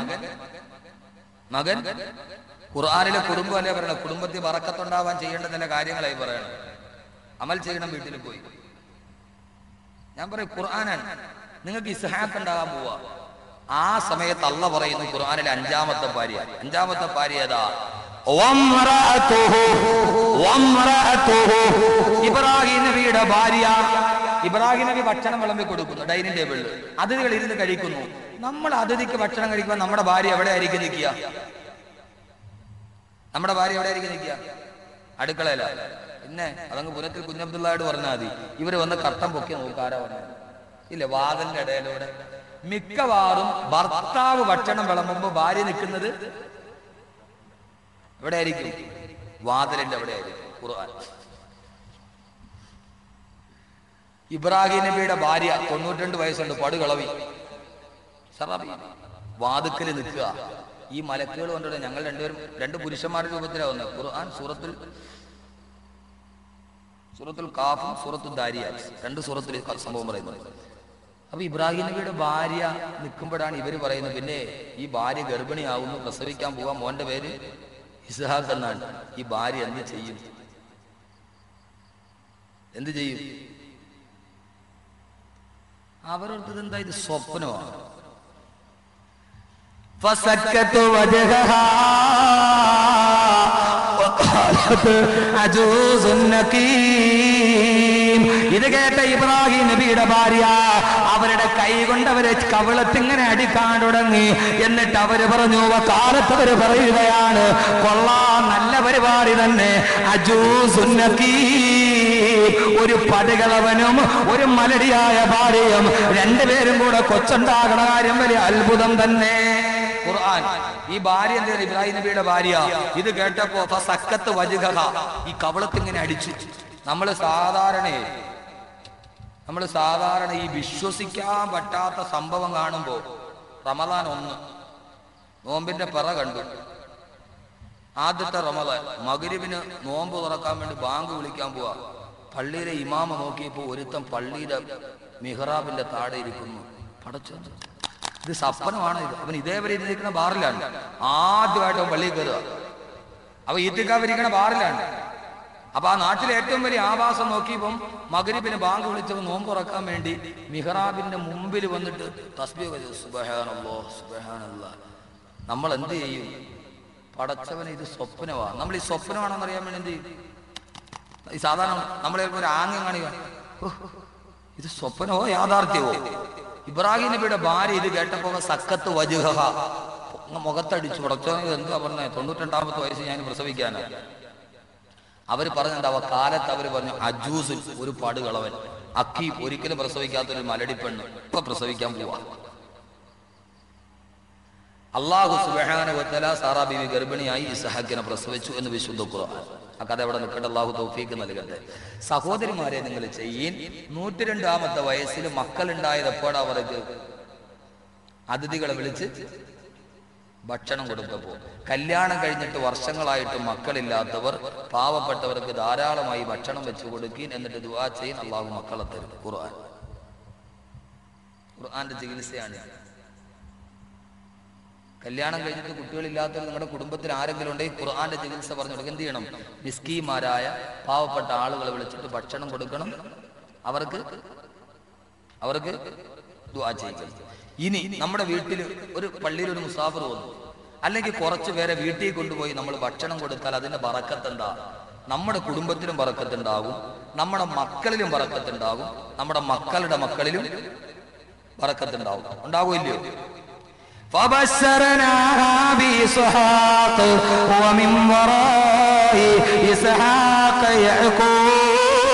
ഖുർആനിലെ കുടുംബം അല്ലേ പറയണം. കുടുംബത്തിൽ ബറക്കത്തുണ്ടാവാൻ ചെയ്യേണ്ട ചില കാര്യങ്ങളായി പറയണം. അമൽ ചെയ്യണം വീട്ടിൽ പോയി. ഞാൻ പറയും ഖുർആനാണ്. നിങ്ങൾക്ക് ഇസ്ഹാഖ് ഉണ്ടാകാൻ പോവാ. ആ സമയത്ത് അള്ളാഹ് പറയുന്നു ഖുർആനിലെ 5ാമത്തെ ഭാര്യ ഏതാ? ഇബ്രാഹിം നബിയുടെ ഭാര്യ. ഇബ്രാഹിം നബി ഭക്ഷണം വിളമ്പി കൊടുക്കുന്നു ഡൈനിങ് ടേബിളിൽ. അതിഥികൾ ഇരുന്ന് കഴിക്കുന്നു. നമ്മൾ അതിഥിക്ക് ഭക്ഷണം കഴിക്കുമ്പോൾ നമ്മുടെ ഭാര്യ എവിടെ ആയിരിക്കും നിൽക്കുക? അടുക്കളയില. പിന്നെ അതങ്ങ് പുരത്തിൽ കുഞ്ഞബ്ദുള്ളയോട് പറഞ്ഞാൽ മതി. ഇവര് വന്ന് കർട്ടൻ പൊക്കി നോക്കാരാ പറഞ്ഞത് ഇല്ല, വാതിലിന്റെ ഇടയിലൂടെ. മിക്കവാറും ഭർത്താവ് ഭക്ഷണം വിളമ്പുമ്പോ ഭാര്യ നിൽക്കുന്നത് എവിടെ ആയിരിക്കും? വാതിലിന്റെ എവിടെ ആയിരിക്കും. ഖുർആൻ. ഇബ്രാഹിം നബിയുടെ ഭാര്യ 92 വയസ്സുണ്ട്, പടുകളവി, വാതുക്കല് നിൽക്കുക. ഈ മലക്കുകൾ കൊണ്ടുവരുന്നത് ഞങ്ങൾ രണ്ടുപേരും 2 പുരുഷന്മാരുടെ രൂപത്തിലാണ് വന്നത്. ഖുർആൻ സൂറത്തുൽ കാഫും സൂറത്തുൽ ദാരിയാത്ത് 2 സൂറത്തിൽ സംഭവം പറയുന്നത്. അപ്പൊ ഇബ്രാഹിം നബിയുടെ ഭാര്യ നിൽക്കുമ്പോഴാണ് ഇവര് പറയുന്നത്, പിന്നെ ഈ ഭാര്യ ഗർഭിണിയാവുന്നു, പ്രസവിക്കാൻ പോവാൻ, മോന്റെ പേര് ഇസ്ഹാഖ് എന്നാണ്. ഈ ഭാര്യ എന്ത് ചെയ്യും? അവരോടത്തത് എന്താ? ഇത് സ്വപ്നമാണ്. ഇത് കേട്ട ഇബ്രാഹിം നബിയുടെ ഭാര്യ അവരുടെ കൈ കൊണ്ട് അവരെ കവിളത്തിങ്ങനെ അടിക്കാൻ തുടങ്ങി. എന്നിട്ട് അവര് പറഞ്ഞു, കാലത്ത് അവര് പറയുകയാണ്, കൊള്ളാം, നല്ല പരിപാടി തന്നെ. ഒരു പടുകളവനും ഒരു മലടിയായ ഭാര്യയും രണ്ടുപേരും കൂടെ കൊച്ചുണ്ടാകണ കാര്യം വലിയ അത്ഭുതം തന്നെ. ഖുർആൻ. ഈ ഭാര്യ എന്താ? ഇബ്രാഹിം നബിയുടെ ഭാര്യ. ഇത് കേട്ടപ്പോ ഫസക്കത്ത് വജ്ഹഹ, ഈ കവളത്തിങ്ങനെ അടിച്ചു. നമ്മൾ സാധാരണ ഈ വിശ്വസിക്കാൻ പറ്റാത്ത സംഭവം കാണുമ്പോ, റമദാൻ 1 നോമ്പിന്റെ പിറ കണ്ടു. ആദ്യത്തെ റമദാൻ മഗ്‌രിബിന് നോമ്പ് തുറക്കാൻ വേണ്ടി ബാങ്ക് വിളിക്കാൻ പോവാ. പള്ളിയിലെ ഇമാമ നോക്കിയപ്പോ ഒരുത്തൻ പള്ളിയുടെ മിഹ്റാബിന്റെ താഴെ ഇരിക്കുന്നു. പടച്ചോ, ഇത് സപ്പനമാണ്. അവൻ ഇതേവരെ ഇരിക്കുന്ന ബാറിലാണ്. ആദ്യമായിട്ട് അവൻ പള്ളിയിൽ കയറുക. അവ ഈത്തിക്കാവിരിക്കണ ബാറിലാണ്. അപ്പൊ ആ നാട്ടിലെ ഏറ്റവും വലിയ ആവാസം നോക്കിയപ്പം മഗ്‌രിബിന് ബാങ്ക് വിളിച്ചവൻ നോമ്പ് തുറക്കാൻ വേണ്ടി മിഹ്റാബിന്റെ മുമ്പിൽ വന്നിട്ട് തസ്ബീഹ്, സുബ്ഹാനല്ലാഹ് സുബ്ഹാനല്ലാഹ്. നമ്മൾ എന്ത് ചെയ്യും? പടച്ചവന് ഇത് സ്വപ്നമാണ്. നമ്മൾ ഈ സ്വപ്നമാണെന്ന് അറിയാൻ വേണ്ടി എന്ത് ചെയ്യും? ഈ സാധാരണ നമ്മളെ ഒരു ആംഗ്യം കാണിക്കുക, ഇത് സ്വപ്നമോ യാഥാർത്ഥ്യമോ? ഇബ്രാഹിം നബിയുടെ ഭാര്യ ഇത് കേട്ടപ്പോ സക്കത്ത് വജ്ഹഹ, മുഖത്തടിച്ചു. പടച്ചവന് എന്താ പറഞ്ഞത്? 92ാമത്തെ വയസ്സ് ഞാൻ പ്രസവിക്കാനാണ്. അവര് പറഞ്ഞെന്താ? കാലത്ത് അവര് പറഞ്ഞു, അജൂസ്, ഒരു പടുകളവൻ, അക്കി, ഒരിക്കലും പ്രസവിക്കാത്തൊരു മലടിപ്പെണ്ണ് ഇപ്പൊ പ്രസവിക്കാൻ പോവാ. അല്ലാഹു സുബ്ഹാനഹു വ തആല സാറാ ബീവി ഗർഭിണിയായി ഇസ്ഹാഖിനെ പ്രസവിച്ചു എന്ന് വിശുദ്ധ ഖുർആൻ. ആ കഥ അവിടെ നിൽക്കട്ടെ. അല്ലാഹു തൗഫീഖ് നൽകട്ടെ. സഹോദരിമാരെ, നിങ്ങൾ ചെയ്യീൻ. 102ാമത്തെ വയസ്സിൽ മക്കളുണ്ടായത് എപ്പോഴാ? അവർക്ക് അതിഥികളെ വിളിച്ച് ഭക്ഷണം കൊടുത്തപ്പോൾ. കല്യാണം കഴിഞ്ഞിട്ട് വർഷങ്ങളായിട്ട് മക്കളില്ലാത്തവർ, പാവപ്പെട്ടവർക്ക് ധാരാളമായി ഭക്ഷണം വെച്ച് കൊടുക്കീൻ, എന്നിട്ട് ദുആ ചെയ്യൻ, അല്ലാഹു മക്കളെ തരും. ഖുർആന്റെ ചികിത്സയാണ്. കല്യാണം കഴിഞ്ഞിട്ട് കുട്ടികളില്ലാത്തവർ നിങ്ങളുടെ കുടുംബത്തിൽ ആരെങ്കിലും ഉണ്ടെങ്കിൽ ഖുർആന്റെ ചികിത്സ പറഞ്ഞു കൊടുക്കുക. എന്ത് ചെയ്യണം? മിസ്കീന്മാരായ പാവപ്പെട്ട ആളുകളെ വിളിച്ചിട്ട് ഭക്ഷണം കൊടുക്കണം. അവർക്ക് ദുആ ചെയ്യണം. ഇനി നമ്മുടെ വീട്ടിൽ ഒരു പള്ളിയിൽ ഒരു മുസാഫിർ വന്നു, അല്ലെങ്കിൽ കുറച്ചു പേരെ വീട്ടിൽ കൊണ്ടുപോയി നമ്മൾ ഭക്ഷണം കൊടുത്താൽ അതിന്റെ ബറക്കത്തെന്താ? നമ്മുടെ കുടുംബത്തിലും ബറക്കത്തുണ്ടാകും, നമ്മുടെ മക്കളിലും ബറക്കത്തുണ്ടാകും, നമ്മുടെ മക്കളുടെ മക്കളിലും ബറക്കത്തുണ്ടാകും. ഉണ്ടാകുമല്ലയോ? فبشرناها بإسحاق ومن وراء إسحاق يعقوب.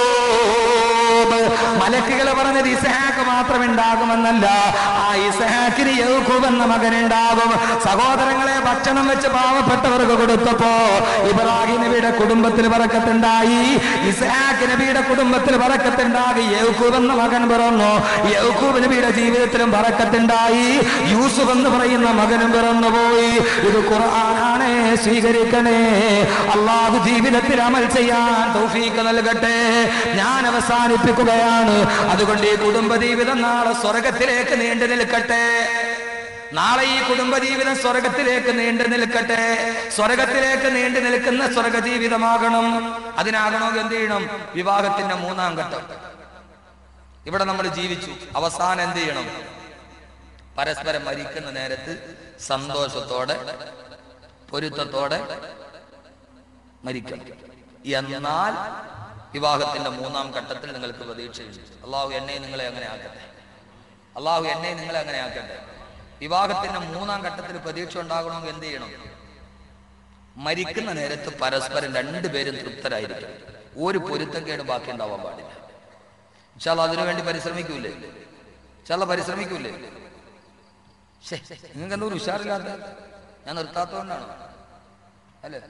മലക്കുകൾ പറഞ്ഞത് ഇസ്ഹാക്ക് മാത്രം ഉണ്ടാകുമെന്നല്ല, ആ ഇസ്ഹാക്കിന് യൗക്കൂബ് എന്ന മകനുണ്ടാകും. സഹോദരങ്ങളെ, ഭക്ഷണം വെച്ച് പാവപ്പെട്ടവർക്ക് കൊടുത്തപ്പോ ഇബ്രാഹിം നബിയുടെ കുടുംബത്തിൽ ബറക്കത്തുണ്ടായി, ഇസ്ഹാക്ക് നബിയുടെ കുടുംബത്തിൽ ബറക്കത്തുണ്ടായി. യൗക്കൂബ് എന്ന മകൻ പിറന്നു, യൗക്കൂബ് നബിയുടെ ജീവിതത്തിലും ബറക്കത്തുണ്ടായി. യൂസുഫ് എന്ന് പറയുന്ന മകനും പിറന്നുപോയി. ഇത് ഖുർആനാണ്, സ്വീകരിക്കണേ. അള്ളാഹു ജീവിതത്തിൽ അമൽ ചെയ്യാൻ തൗഫീഖ് നൽകട്ടെ. ഞാൻ അവസാനിപ്പിക്കുകയാണ്. അതുകൊണ്ട് ഈ കുടുംബജീവിതം നാളെ സ്വർഗത്തിലേക്ക് നീണ്ടു നിൽക്കട്ടെ. നാളെ ഈ കുടുംബജീവിതം സ്വർഗത്തിലേക്ക് നീണ്ടു നിൽക്കട്ടെ. സ്വർഗത്തിലേക്ക് നീണ്ടു നിൽക്കുന്ന സ്വർഗജീവിതമാകണം. അതിനാകണമെങ്കിൽ എന്ത് ചെയ്യണം? വിവാഹത്തിന്റെ 3-ാം ഘട്ടം. ഇവിടെ നമ്മൾ ജീവിച്ചു, അവസാനം എന്ത് ചെയ്യണം? പരസ്പരം മരിക്കുന്ന നേരത്ത് സന്തോഷത്തോടെ പൊരുത്തത്തോടെ മരിക്കണം. എന്നാൽ വിവാഹത്തിന്റെ 3-ാം ഘട്ടത്തിൽ നിങ്ങൾക്ക് പ്രതീക്ഷയുണ്ട്. അള്ളാഹു എന്നെ നിങ്ങളെ അങ്ങനെ ആക്കട്ടെ. അള്ളാഹു എന്നെ നിങ്ങളെ അങ്ങനെ ആക്കട്ടെ. വിവാഹത്തിന്റെ 3-ാം ഘട്ടത്തിൽ പ്രതീക്ഷ ഉണ്ടാകണമെങ്കിൽ എന്ത് ചെയ്യണം? മരിക്കുന്ന നേരത്ത് പരസ്പരം രണ്ടുപേരും തൃപ്തരായിരിക്കും. ഒരു പൊരുത്തക്കേട് ബാക്കി ഉണ്ടാവാൻ പാടില്ല. ഇൻഷാ അല്ലാഹ് അതിനുവേണ്ടി പരിശ്രമിക്കൂലേ? ഇൻഷാ അല്ലാഹ് പരിശ്രമിക്കൂലേ? നിങ്ങൾക്ക് എന്തോ ഒരു ഉഷാറില്ലാത്ത? ഞാൻ നിർത്താത്തതുകൊണ്ടാണ് അല്ലേ?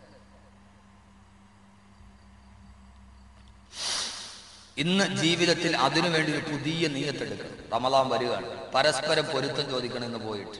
ഇന്ന് ജീവിതത്തിൽ അതിനുവേണ്ടി ഒരു പുതിയ നിയ്യത്തെടുക്കണം. റമളാൻ വരികയാണ്, പരസ്പരം പൊരുത്തം ചോദിക്കണമെന്ന് പോയിട്ട്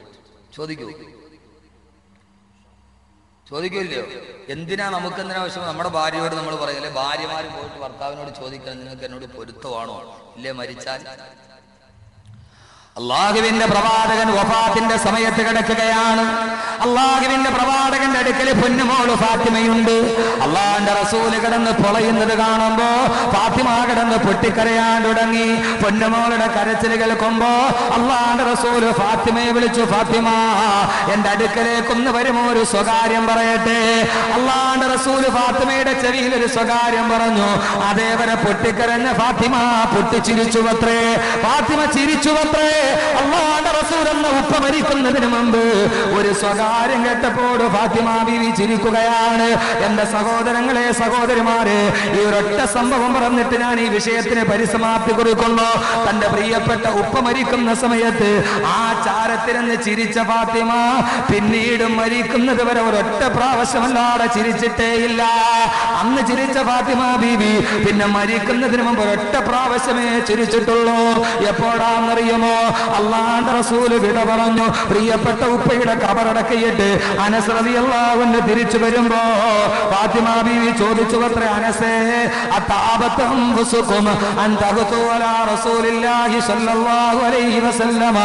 ചോദിക്കൂല്ലയോ? എന്തിനാ നമുക്കെന്തിനാ ആവശ്യം? നമ്മുടെ ഭാര്യയോട് നമ്മൾ പറയല്ലേ, ഭാര്യമാര് പോയിട്ട് ഭർത്താവിനോട് ചോദിക്കണം, നിങ്ങൾക്ക് എന്നോട് പൊരുത്തമാണോ ഇല്ലേ മരിച്ചാൽ? അള്ളാഹുവിന്റെ പ്രവാചകൻ വഫാത്തിന്റെ സമയത്ത് കിടക്കുകയാണ്. അള്ളാഹുവിന്റെ പ്രവാചകന്റെ അടുക്കൽ പൊന്നുമോള് ഫാത്തിമയുണ്ട്. അള്ളാഹിന്റെ റസൂല് കിടന്ന് പൊളയുന്നത് കാണുമ്പോ ഫാത്തിമ കിടന്ന് പൊട്ടിക്കരയാൻ തുടങ്ങി. പൊന്നുമോളുടെ കരച്ചിൽ കേൾക്കുമ്പോ അള്ളാഹിന്റെ റസൂല് ഫാത്തിമയെ വിളിച്ചു, ഫാത്തിമ എന്റെ അടുക്കലേക്കൊന്ന് വരുമോ, ഒരു സ്വകാര്യം പറയട്ടെ. അള്ളാഹിന്റെ റസൂല് ഫാത്തിമയുടെ ചെവിയിൽ ഒരു സ്വകാര്യം പറഞ്ഞു. അതേവരെ പൊട്ടിക്കരഞ്ഞ ഫാത്തിമ പൊട്ടിച്ചിരിച്ചുവത്രേ. ഫാത്തിമ ചിരിച്ചുവത്രേ. അല്ലാഹുവിന്റെ റസൂൽ എന്ന ഉപ്പ മരിക്കുന്നതിന് മുമ്പ് ഒരു സ്വകാര്യം കേട്ടപ്പോൾ ഫാത്തിമ ബീവി ചിരിക്കുകയാണ്. എന്റെ സഹോദരങ്ങളെ, സഹോദരിമാരെ, ഈ ഒരൊറ്റ സംഭവം പറഞ്ഞിട്ട് ഞാൻ ഈ വിഷയത്തിന് പരിസമാപ്തി കുറിക്കുന്നു. തന്റെ പ്രിയപ്പെട്ട ഉപ്പ മരിക്കുന്ന സമയത്ത് ആ ചാരത്തിരുന്ന് ചിരിച്ച ഫാത്തിമ പിന്നീട് മരിക്കുന്നത് വരെ ഒരൊറ്റ പ്രാവശ്യമല്ലാതെ ചിരിച്ചിട്ടേയില്ല. അന്ന് ചിരിച്ച ഫാത്തിമ ബീവി പിന്നെ മരിക്കുന്നതിന് മുമ്പ് ഒരൊറ്റ പ്രാവശ്യമേ ചിരിച്ചിട്ടുള്ളൂ. എപ്പോഴാണെന്നറിയുമോ? അല്ലാഹുവിന്റെ റസൂല് വിട പറഞ്ഞു. പ്രിയപ്പെട്ട ഉപ്പയുടെ ഖബറടക്കിയിട്ട് അനസ് റളിയല്ലാഹു അൻഹു തിരിച്ചു വരുമ്പോ ഫാത്തിമ ബീവി ചോദിച്ചു അത്രേ, അനസേ അതാബതം വസുകും അൻ തഖതു അലാ റസൂലില്ലാഹി സ്വല്ലല്ലാഹു അലൈഹി വസല്ലമ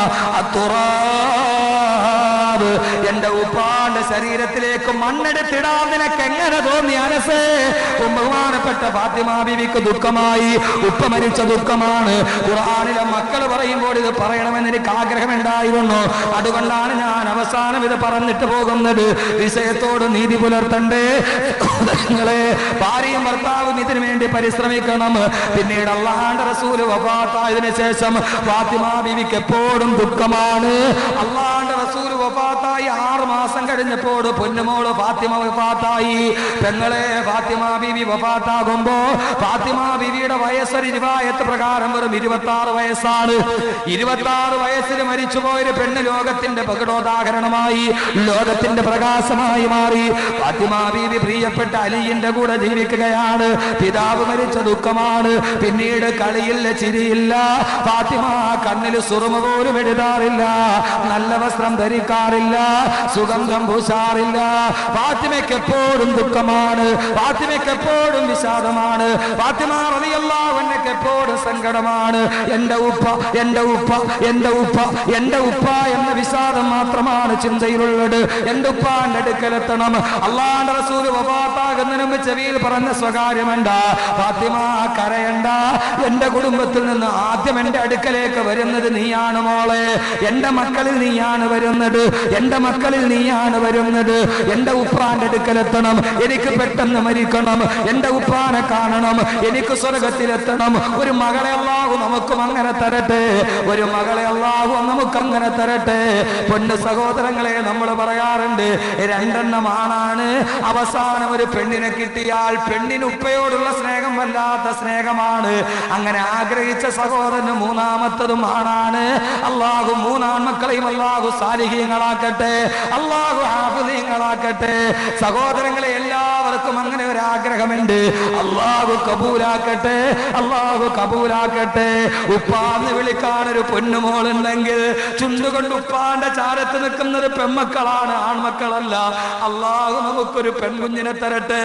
അത്തുറാബ്, എന്റെ ഉപ്പാന്റെ ശരീരത്തിലേക്ക് മണ്ണെടുത്തിടാൻ നിനക്ക് എങ്ങനെ തോന്നി അനസേ? ബഹുമാനപ്പെട്ട ഫാത്തിമ ബീവിക്ക് ദുഃഖമായി. ഉപ്പ മരിച്ച ദുഃഖമാണ്. ഖുർആനിലെ മക്കൾ പറയുമ്പോൾ ഇത് പറയണമെന്ന് എനിക്ക് ആഗ്രഹമുണ്ടായിരുന്നു. അതുകൊണ്ടാണ് ഞാൻ അവസാനം ഇത് പറഞ്ഞിട്ട് പോകുന്നത്. വിഷയത്തോട് നീതി പുലർത്തണ്ടേ നിങ്ങളെ? ഭാര്യയും ഭർത്താവും ഇതിനു വേണ്ടി പരിശ്രമിക്കണം. പിന്നീട് അല്ലാഹുവിന്റെ റസൂല് വഫാത്തായതിനു ശേഷം ഫാത്തിമ ബീവിക്ക് എപ്പോഴും ദുഃഖമാണ്. അല്ലാഹുവിന്റെ റസൂല് വഫാത്തായി 6 മാസം കഴിഞ്ഞപ്പോൾ പൊന്നുമോള് ഫാത്തിമ വഫാത്തായി. പെങ്ങളെ, ഫാത്തിമ ബീവി വഫാത്താകുമ്പോ ഫാത്തിമ ബീവിയുടെ വയസ്സൊരു റിവായത്ത് പ്രകാരം വെറും 26 വയസ്സാണ്. 26 വയസ്സിൽ മരിച്ചുപോയൊരു പെണ്ണ് ലോകത്തിന്റെ പ്രകടോദാഹരണമായി, ലോകത്തിന്റെ പ്രകാശമായി മാറി. ഫാത്തിമ ബീവി പ്രിയപ്പെട്ട അലിയുടെ കൂടെ ജീവിക്കുകയാണ്. പിതാവ് മരിച്ച ദുഃഖമാണ്. പിന്നീട് കളിയില്ല, ചിരിയില്ല. ഫാത്തിമ കണ്ണിൽ സുറുമ പോലും എഴുതാറില്ല, നല്ല വസ്ത്രം ധരിക്കാറില്ല. സുഗന്ധം പൂശാറില്ല. ഫാത്തിമയ്ക്ക് എപ്പോഴും ദുഃഖമാണ്, ഫാത്തിമയ്ക്ക് എപ്പോഴും വിഷാദമാണ്, ഫാത്തിമ റളിയല്ലാഹു അൻഹയ്ക്ക് എപ്പോഴും സങ്കടമാണ്. എന്റെ ഉപ്പ, എന്റെ ഉപ്പ, എന്റെ ഉപ്പ, എന്റെ ഉപ്പ എന്ന വിഷാദം മാത്രമാണ് ചിന്തയിലുള്ളത്. എന്റെ ഉപ്പാന്റെ അടുക്കലെത്തണം. അള്ളാഹുവിന്റെ റസൂൽ വഫാത്താകുന്നതിന് മുമ്പ് ചെവിയിൽ പറഞ്ഞ സ്വകാര്യമുണ്ട, ഫാത്തിമ കരയണ്ട, എന്റെ കുടുംബത്തിൽ നിന്ന് ആദ്യം എന്റെ അടുക്കലേക്ക് വരുന്നത് നീയാണ് മോളെ, എന്റെ മക്കളിൽ നീയാണ് വരുന്നത്, എന്റെ മക്കളിൽ നീയാണ് വരുന്നത്. എന്റെ ഉപ്പാന്റെ അടുക്കലെത്തണം, എനിക്ക് പെട്ടെന്ന് മരിക്കണം, എന്റെ ഉപ്പാനെ കാണണം, എനിക്ക് സ്വർഗത്തിലെത്തണം. ഒരു മകളെ അല്ലാഹു നമുക്കും അങ്ങനെ തരട്ടെ, ഒരു മകളെ അല്ലാഹു നമുക്ക് അങ്ങനെ തരട്ടെ. പൊന്നു സഹോദരങ്ങളെ, നമ്മൾ പറയാറുണ്ട് രണ്ടെണ്ണം ആണാണ്. അവസാനം ഒരു പെണ്ണിനെ കിട്ടിയാൽ പെണ്ണിന് ഉപ്പയോടുള്ള സ്നേഹം വല്ലാത്ത സ്നേഹമാണ്. അങ്ങനെ ആഗ്രഹിച്ച സഹോദരന് മൂന്നാമത്തതും ആണാണ്. അല്ലാഹു മൂന്നാൺമക്കളെയും അല്ലാഹു സാലിഹീങ്ങളാക്കട്ടെ, അല്ലാഹു ഹാഫിളീങ്ങളാക്കട്ടെ. സഹോദരങ്ങളെ, എല്ലാവർക്കും അങ്ങനെ ഒരു ആഗ്രഹമുണ്ട്. അല്ലാഹു കബൂലാക്കട്ടെ, അല്ലാഹു കബൂലാക്കട്ടെ. ഉപ്പാന്ന് വിളിക്കാൻ ഒരു പൊന്നുമോളുണ്ടെങ്കിൽ ചുണ്ടുകൊണ്ട് ഉപ്പാന്റെ ചാരത്ത് നിൽക്കുന്നത് പെൺമക്കളാണ്, ആൺമക്കളല്ല. അല്ലാഹു നമുക്കൊരു പെൺകുഞ്ഞിനെ തരട്ടെ,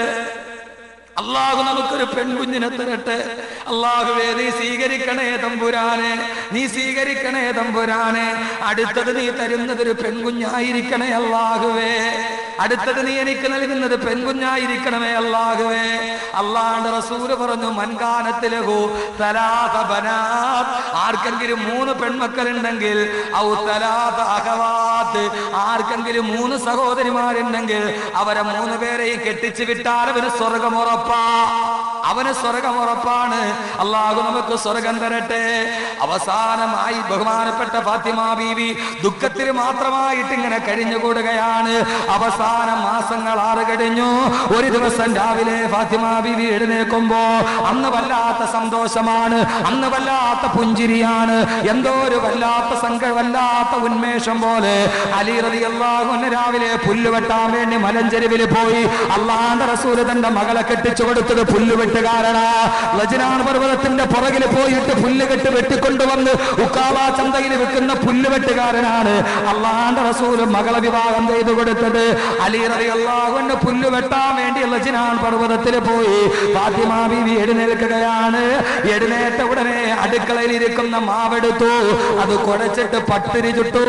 അല്ലാഹു നമുക്കൊരു പെൺകുഞ്ഞിനെ തരട്ടെ. അല്ലാഹുവേ, നീ സ്വീകരിക്കണേ തമ്പുരാനെ, നീ സ്വീകരിക്കണേ തമ്പുരാനെ. അടുത്തത് നീ തരുന്നത് ഒരു പെൺകുഞ്ഞായിരിക്കണേ അല്ലാഹുവേ, അടുത്തത് നീ എനിക്ക് നൽകുന്നത് പെൺകുഞ്ഞായിരിക്കണമേ അല്ലാഹുവേ. അല്ലാഹുവിന്റെ റസൂൽ പറഞ്ഞു, മൻകാനത്തിലഹു തലാത ബനാത്, ആർക്കെങ്കിലും 3 പെൺമക്കളുണ്ടെങ്കിൽ, ഔ തലാത അഖവാത്ത്, ആർക്കെങ്കിലും 3 സഹോദരിമാരുണ്ടെങ്കിൽ അവരെ 3 പേരെയും കെട്ടിച്ചു വിട്ടാൽ അവന് സ്വർഗമുറപ്പാ, അവന് സ്വർഗമുറപ്പാണ്. അല്ലാഹു നമുക്ക് സ്വർഗം തരട്ടെ. അവസാനമായി ബഹുമാനപ്പെട്ട ഫാത്തിമ ബീവി ദുഃഖത്തിൽ മാത്രമായിട്ട് ഇങ്ങനെ കഴിഞ്ഞുകൂടുകയാണ്. അവസാന മാസങ്ങൾ 6 കഴിഞ്ഞു. ഒരു ദിവസം രാവിലെ ഫാത്തിമ ബീവി എഴുന്നേൽക്കുമ്പോ അന്ന് വല്ലാത്ത സന്തോഷമാണ്, അന്ന് വല്ലാത്ത പുഞ്ചിരിയാണ്, എന്തോ ഒരു വല്ലാത്ത വല്ലാത്ത ഉന്മേഷം പോലെ. അലി റളിയല്ലാഹു അൻഹു രാവിലെ പുല്ല് വെട്ടാൻ വേണ്ടി മലഞ്ചെരുവിൽ പോയി. അല്ലാഹുവിന്റെ റസൂൽ തന്റെ മകളെ കെട്ടിച്ചു കൊടുത്തത് പുല്ലുവെട്ടുകാരനാ. ലജ്നാൻ പർവ്വതത്തിന്റെ പുറകിൽ പോയിട്ട് പുല്ലുകെട്ട് വെട്ടിക്കൊണ്ടുവന്ന് ഉക്കാള ചന്തയിൽ വെക്കുന്ന പുല്ലുവെട്ടുകാരനാണ് അല്ലാഹുവിന്റെ റസൂൽ മകളെ വിവാഹം ചെയ്തു കൊടുത്തത്. അലി റളിയല്ലാഹു അൻഹു പുല്ല് വെട്ടാൻ വേണ്ടി ലജ്നാൻ പർവ്വതത്തിൽ പോയി. ഫാത്തിമ ബീവി എഴുന്നേൽക്കുകയാണ്. എഴുന്നേറ്റ ഉടനെ അടുക്കളയിൽ ഇരിക്കുന്ന മാവെടുത്തു, അത് കുഴച്ചിട്ട് പത്തിരി ചുട്ടു.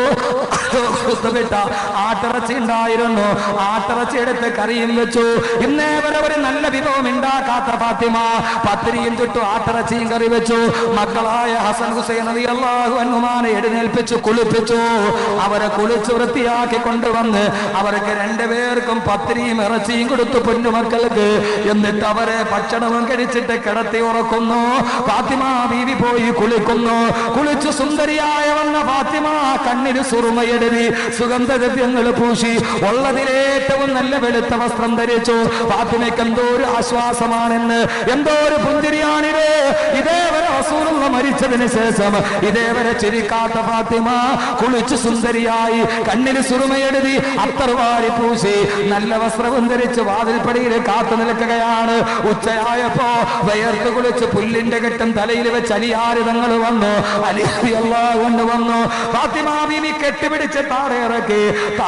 ആട്ടിറച്ചി ഉണ്ടായിരുന്നു, ആട്ടിറച്ചി എടുത്ത് കറിയും വെച്ചു. ഇന്നേ വരെ ഒരു നല്ല വിഭവം ഉണ്ടാക്കാത്ത ഫാത്തിമ പത്തിരിയും ചുട്ടു, ആട്ടിറച്ചിയും കറി വെച്ചു. മക്കളായ ഹസൻ ഹുസൈൻ റളിയല്ലാഹു അൻഹുമാനെ എഴുന്നേൽപ്പിച്ചു, കുളിപ്പിച്ചു. അവരെ കുളിച്ച് വൃത്തിയാക്കി കൊണ്ടുവന്ന് അവർക്ക് 2 പേർക്കും പത്തിരിയും ഇറച്ചിയും കൊടുത്തു പൊന്നുമക്കൾക്ക്. എന്നിട്ട് അവരെ ഭക്ഷണവും കഴിച്ചിട്ട് കിടത്തി ഉറക്കുന്നു. ഫാത്തിമ ബീവി പോയി കുളിക്കുന്നു. കുളിച്ചു സുന്ദരിയായ വന്ന ഫാത്തിമ കണ്ണിൽ സുറുമയെഴുതി, സുഗന്ധദ്രവ്യങ്ങൾ പൂശി, ഉള്ളതിലേറ്റവും നല്ല വെളുത്ത വസ്ത്രം ധരിച്ചു. ഫാത്തിമയ്ക്ക് എന്തോ ഒരു ആശ്വാസമാണെന്ന്, എന്തോ ഒരു പുഞ്ചിരിയാണിത്. ഇതേവരെ റസൂലുള്ള മരിച്ചതിന് ശേഷം ഇതേവരെ ചിരിക്കാത്ത ഫാത്തിമ കുളിച്ചു സുന്ദരിയായി, കണ്ണിൽ സുറുമയെഴുതി, അത്തർവാരി പൂശി, നല്ല വസ്ത്രവും ധരിച്ച് വാതിൽപ്പടിയിൽ കാത്തു നിൽക്കുകയാണ്. ഉച്ചയായപ്പോ വയർത്ത് കുളിച്ച് പുല്ലിന്റെ കെട്ടും തലയിൽ വെച്ച് അലിയാര് തങ്ങൾ വന്നു. അലി റളിയല്ലാഹു അൻഹു വന്നു. ഫാത്തിമ ബീവി കെട്ടിപ്പിടിച്ച് താഴെയിറക്കി.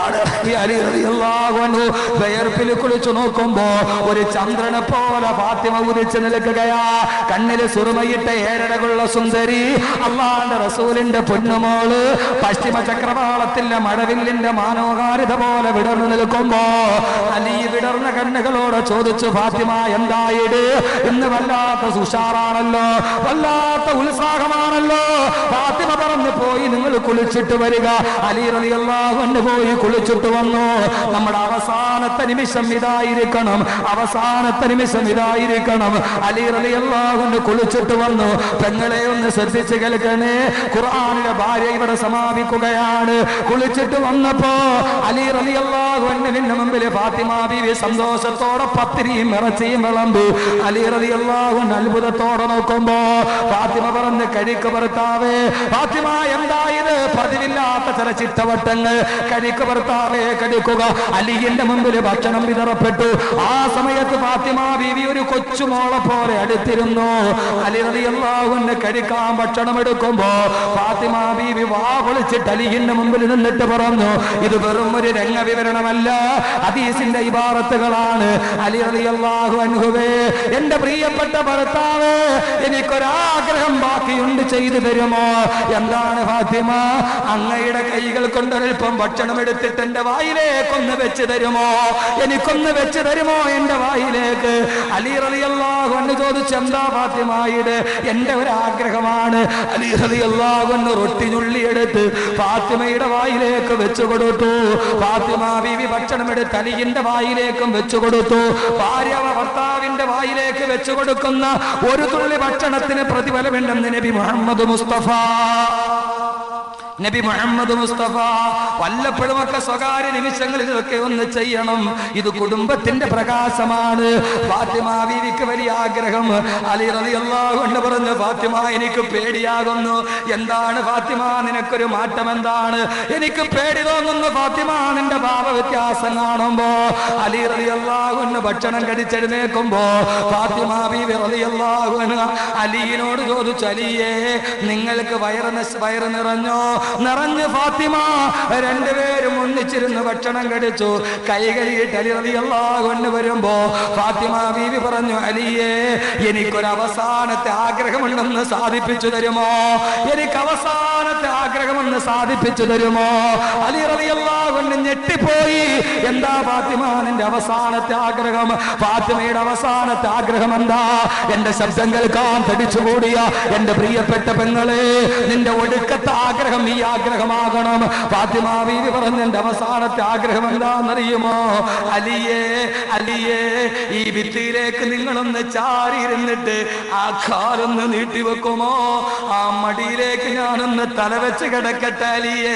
അലി റളിയല്ലാഹു അൻഹു വയർപ്പിൽ കുളിച്ചു നോക്കുമ്പോ ഒരു ചന്ദ്രനെ പോലെ ഫാത്തിമ ഉദിച്ചു നിൽക്കുകയാ. കണ്ണില് സുറുമയിട്ട ഏഴരകുള്ള സുന്ദരി, അല്ലാഹുവിന്റെ റസൂലിന്റെ പൊന്നുമോള് പശ്ചിമ ചക്രവാളത്തിന്റെ മഴവില്ലിന്റെ മനോഹാരിത പോലെ വിടർന്നു നിൽക്കുമ്പോ അലി വിടർന്ന കണ്ണുകളോട് ചോദിച്ചു, ഫാത്തിമ എന്തായിട്? ഇന്ന് വല്ലാത്ത സുഷാറാണല്ലോ, വല്ലാത്ത ഉത്സാഹമാണല്ലോ. ഫാത്തിമ പറഞ്ഞു, പോയി നിങ്ങൾ കുളിച്ചിട്ട് വരിക. അലി റളിയല്ലാഹു അൻഹു പോയി കുളിച്ചിട്ട് വന്നു. നമ്മുടെ അവസാനത്തെ നിമിഷം ഇതായിരിക്കണം, അവസാനത്തെ നിമിഷം ഇതായിരിക്കണം. അലി റളിയല്ലാഹു അൻഹു കുളിച്ചിട്ട് വന്നു. പെങ്ങളെ ഒന്ന് ശ്രദ്ധിച്ച് കേൾക്കണേ, ഖുർആനിലെ ഭാര്യ ഇവിടെ സമാപിക്കുകയാണ്. കുളിച്ചിട്ട് വന്നപ്പോ അലി റളിയല്ലാഹു അൻഹുവിന്റെ മുമ്പിൽ ഫാത്തിമ ബീവി സന്തോഷത്തോടെ പത്തിരിയും ഇറച്ചിയും വിളമ്പി. അലി റളിയല്ലാഹു അൻഹു അത്ഭുതത്തോടെ നോക്കുമ്പോ ഫാത്തിമ പറഞ്ഞ്, കഴിക്ക് ഭർത്താവേ. ഫാത്തിമ എന്തായത്? പതിവില്ലാത്ത ചില ചിട്ടവട്ടങ്ങൾ. കഴിക്ക് ഭർത്താവേ, കഴിക്കുക. അലിയുടെ മുമ്പിൽ ഭക്ഷണം വിതറപ്പെട്ടു. ആ സമയത്ത് ഫാത്തിമ ബീവി ഒരു കൊച്ചുമോളെ പോലെ അടുത്തിരുന്നു. അലി റളിയല്ലാഹു റളിയല്ലാഹു കഴിക്കാൻ ഭക്ഷണം എടുക്കുമ്പോ ഫാത്തിമ ബീവി വാ പൊളിച്ചിട്ട് അലിയുടെ മുമ്പിൽ നിന്നിട്ട് പറഞ്ഞു, ഇത് വെറും ഒരു രംഗവിവരണമല്ല, ഹദീസിന്റെ ഇബാറത്തുകളാണ്. അലി റളിയല്ലാഹു അൻഹുവേ, എന്റെ പ്രിയപ്പെട്ട ഭർത്താവ്, എനിക്കൊരാഗ്രഹം ബാക്കിയുണ്ട്, ചെയ്തു തരുമോ? എന്താണ് ഫാത്തിമ? അങ്ങയുടെ കൈകൾ കൊണ്ടൊരൽപ്പം ഭക്ഷണം എടുത്തിട്ട് എന്റെ വായിലേക്കൊന്ന് വെച്ച് തരുമോ? എനിക്കൊന്ന് വെച്ച് തരുമോ എന്റെ വായിലേക്ക്? അലി റളിയല്ലാഹു അൻഹു ചോദിച്ചു, എന്താ ഫാത്തിമ ഇത്? എന്റെ ഒരു ആഗ്രഹമാണ്. അലി റളിയല്ലാഹു അൻഹു റൊട്ടി ഞുള്ളിയെടുത്ത് ഫാത്തിമയുടെ വായിലേക്ക് വെച്ചു കൊടുത്തു. ഫാത്തിമ ബീവി ഭക്ഷണം എടുത്ത് അലിയുടെ വായിലേക്കും വെച്ചു കൊടുത്തു. ഭാര്യ ഭർത്താവിന്റെ വായിലേക്ക് വെച്ചു കൊടുക്കുന്ന ഒരു തുള്ളി ഭക്ഷണത്തിന് പ്രതിഫലമുണ്ടെന്ന് നബി മുഹമ്മദ് മുസ്തഫ. നബി മുഹമ്മദ് മുസ്തഫ വല്ലപ്പോഴുമൊക്കെ സ്വകാര്യ നിമിഷങ്ങളിൽ ഇതൊക്കെ ഒന്ന് ചെയ്യണം. ഇത് കുടുംബത്തിന്റെ പ്രകാശമാണ്. ഫാത്തിമ ബീവിക്ക് വലിയ ആഗ്രഹം. അലി റളിയല്ലാഹു അൻഹു പറഞ്ഞു, ഫാത്തിമ എനിക്ക് പേടിയാകുന്നു. എന്താണ് ഫാത്തിമ, നിനക്കൊരു മാറ്റം എന്താണ്? എനിക്ക് പേടി തോന്നുന്നു ഫാത്തിമ, നിന്റെ ഭാവ വ്യത്യാസം കാണുമ്പോ. അലി റളിയല്ലാഹു അൻഹു ഭക്ഷണം കഴിച്ചെഴുന്നേൽക്കുമ്പോ ഫാത്തിമ ബീവി റളിയല്ലാഹു അൻഹ അലിയിനോട് ചോദിച്ചു, അലിയേ, നിങ്ങൾക്ക് വയറ് നിറഞ്ഞോ? നിറഞ്ഞ് ഫാത്തിമ രണ്ടുപേരും ഒന്നിച്ചിരുന്ന് ഭക്ഷണം കഴിച്ചു. കൈ കഴുകിയിട്ട് അലി റളിയല്ലാഹു അൻഹു വരുമ്പോ ഫാത്തിമ ബീവി പറഞ്ഞു, അലിയേ, എനിക്കൊരു അവസാനത്തെ ആഗ്രഹമുണ്ടെന്ന് സാധിപ്പിച്ചു തരുമോ? എനിക്ക് അവസാനത്തെ ആഗ്രഹമെന്ന് സാധിപ്പിച്ചു തരുമോ? അലി റളിയല്ലാഹു അൻഹു ഞെട്ടിപ്പോയി. എന്താ ഫാത്തിമ നിന്റെ അവസാനത്തെ ആഗ്രഹം? ഫാത്തിമയുടെ അവസാനത്തെ ആഗ്രഹം എന്താ? എന്റെ ശബ്ദം കേൾക്കാൻ തടിച്ചുകൂടിയ എന്റെ പ്രിയപ്പെട്ട പെങ്ങളെ, നിന്റെ ഒടുക്കത്തെ ആഗ്രഹം ഈ ആഗ്രഹമാകണം. ഫാത്തിമ ബീവി പറഞ്ഞ എന്റെ അവസാനത്തെ ആഗ്രഹം എന്താണെന്നറിയുമോ? അലിയേ, അലിയേ, ഈ ഭിത്തിയിലേക്ക് നിങ്ങളൊന്ന് ചാരിയിരുന്നിട്ട് ആ കാലൊന്ന് നീട്ടിവെക്കുമോ? ആ മടിയിലേക്ക് ഞാനൊന്ന് തലവെച്ച് കിടക്കട്ടെ അലിയേ.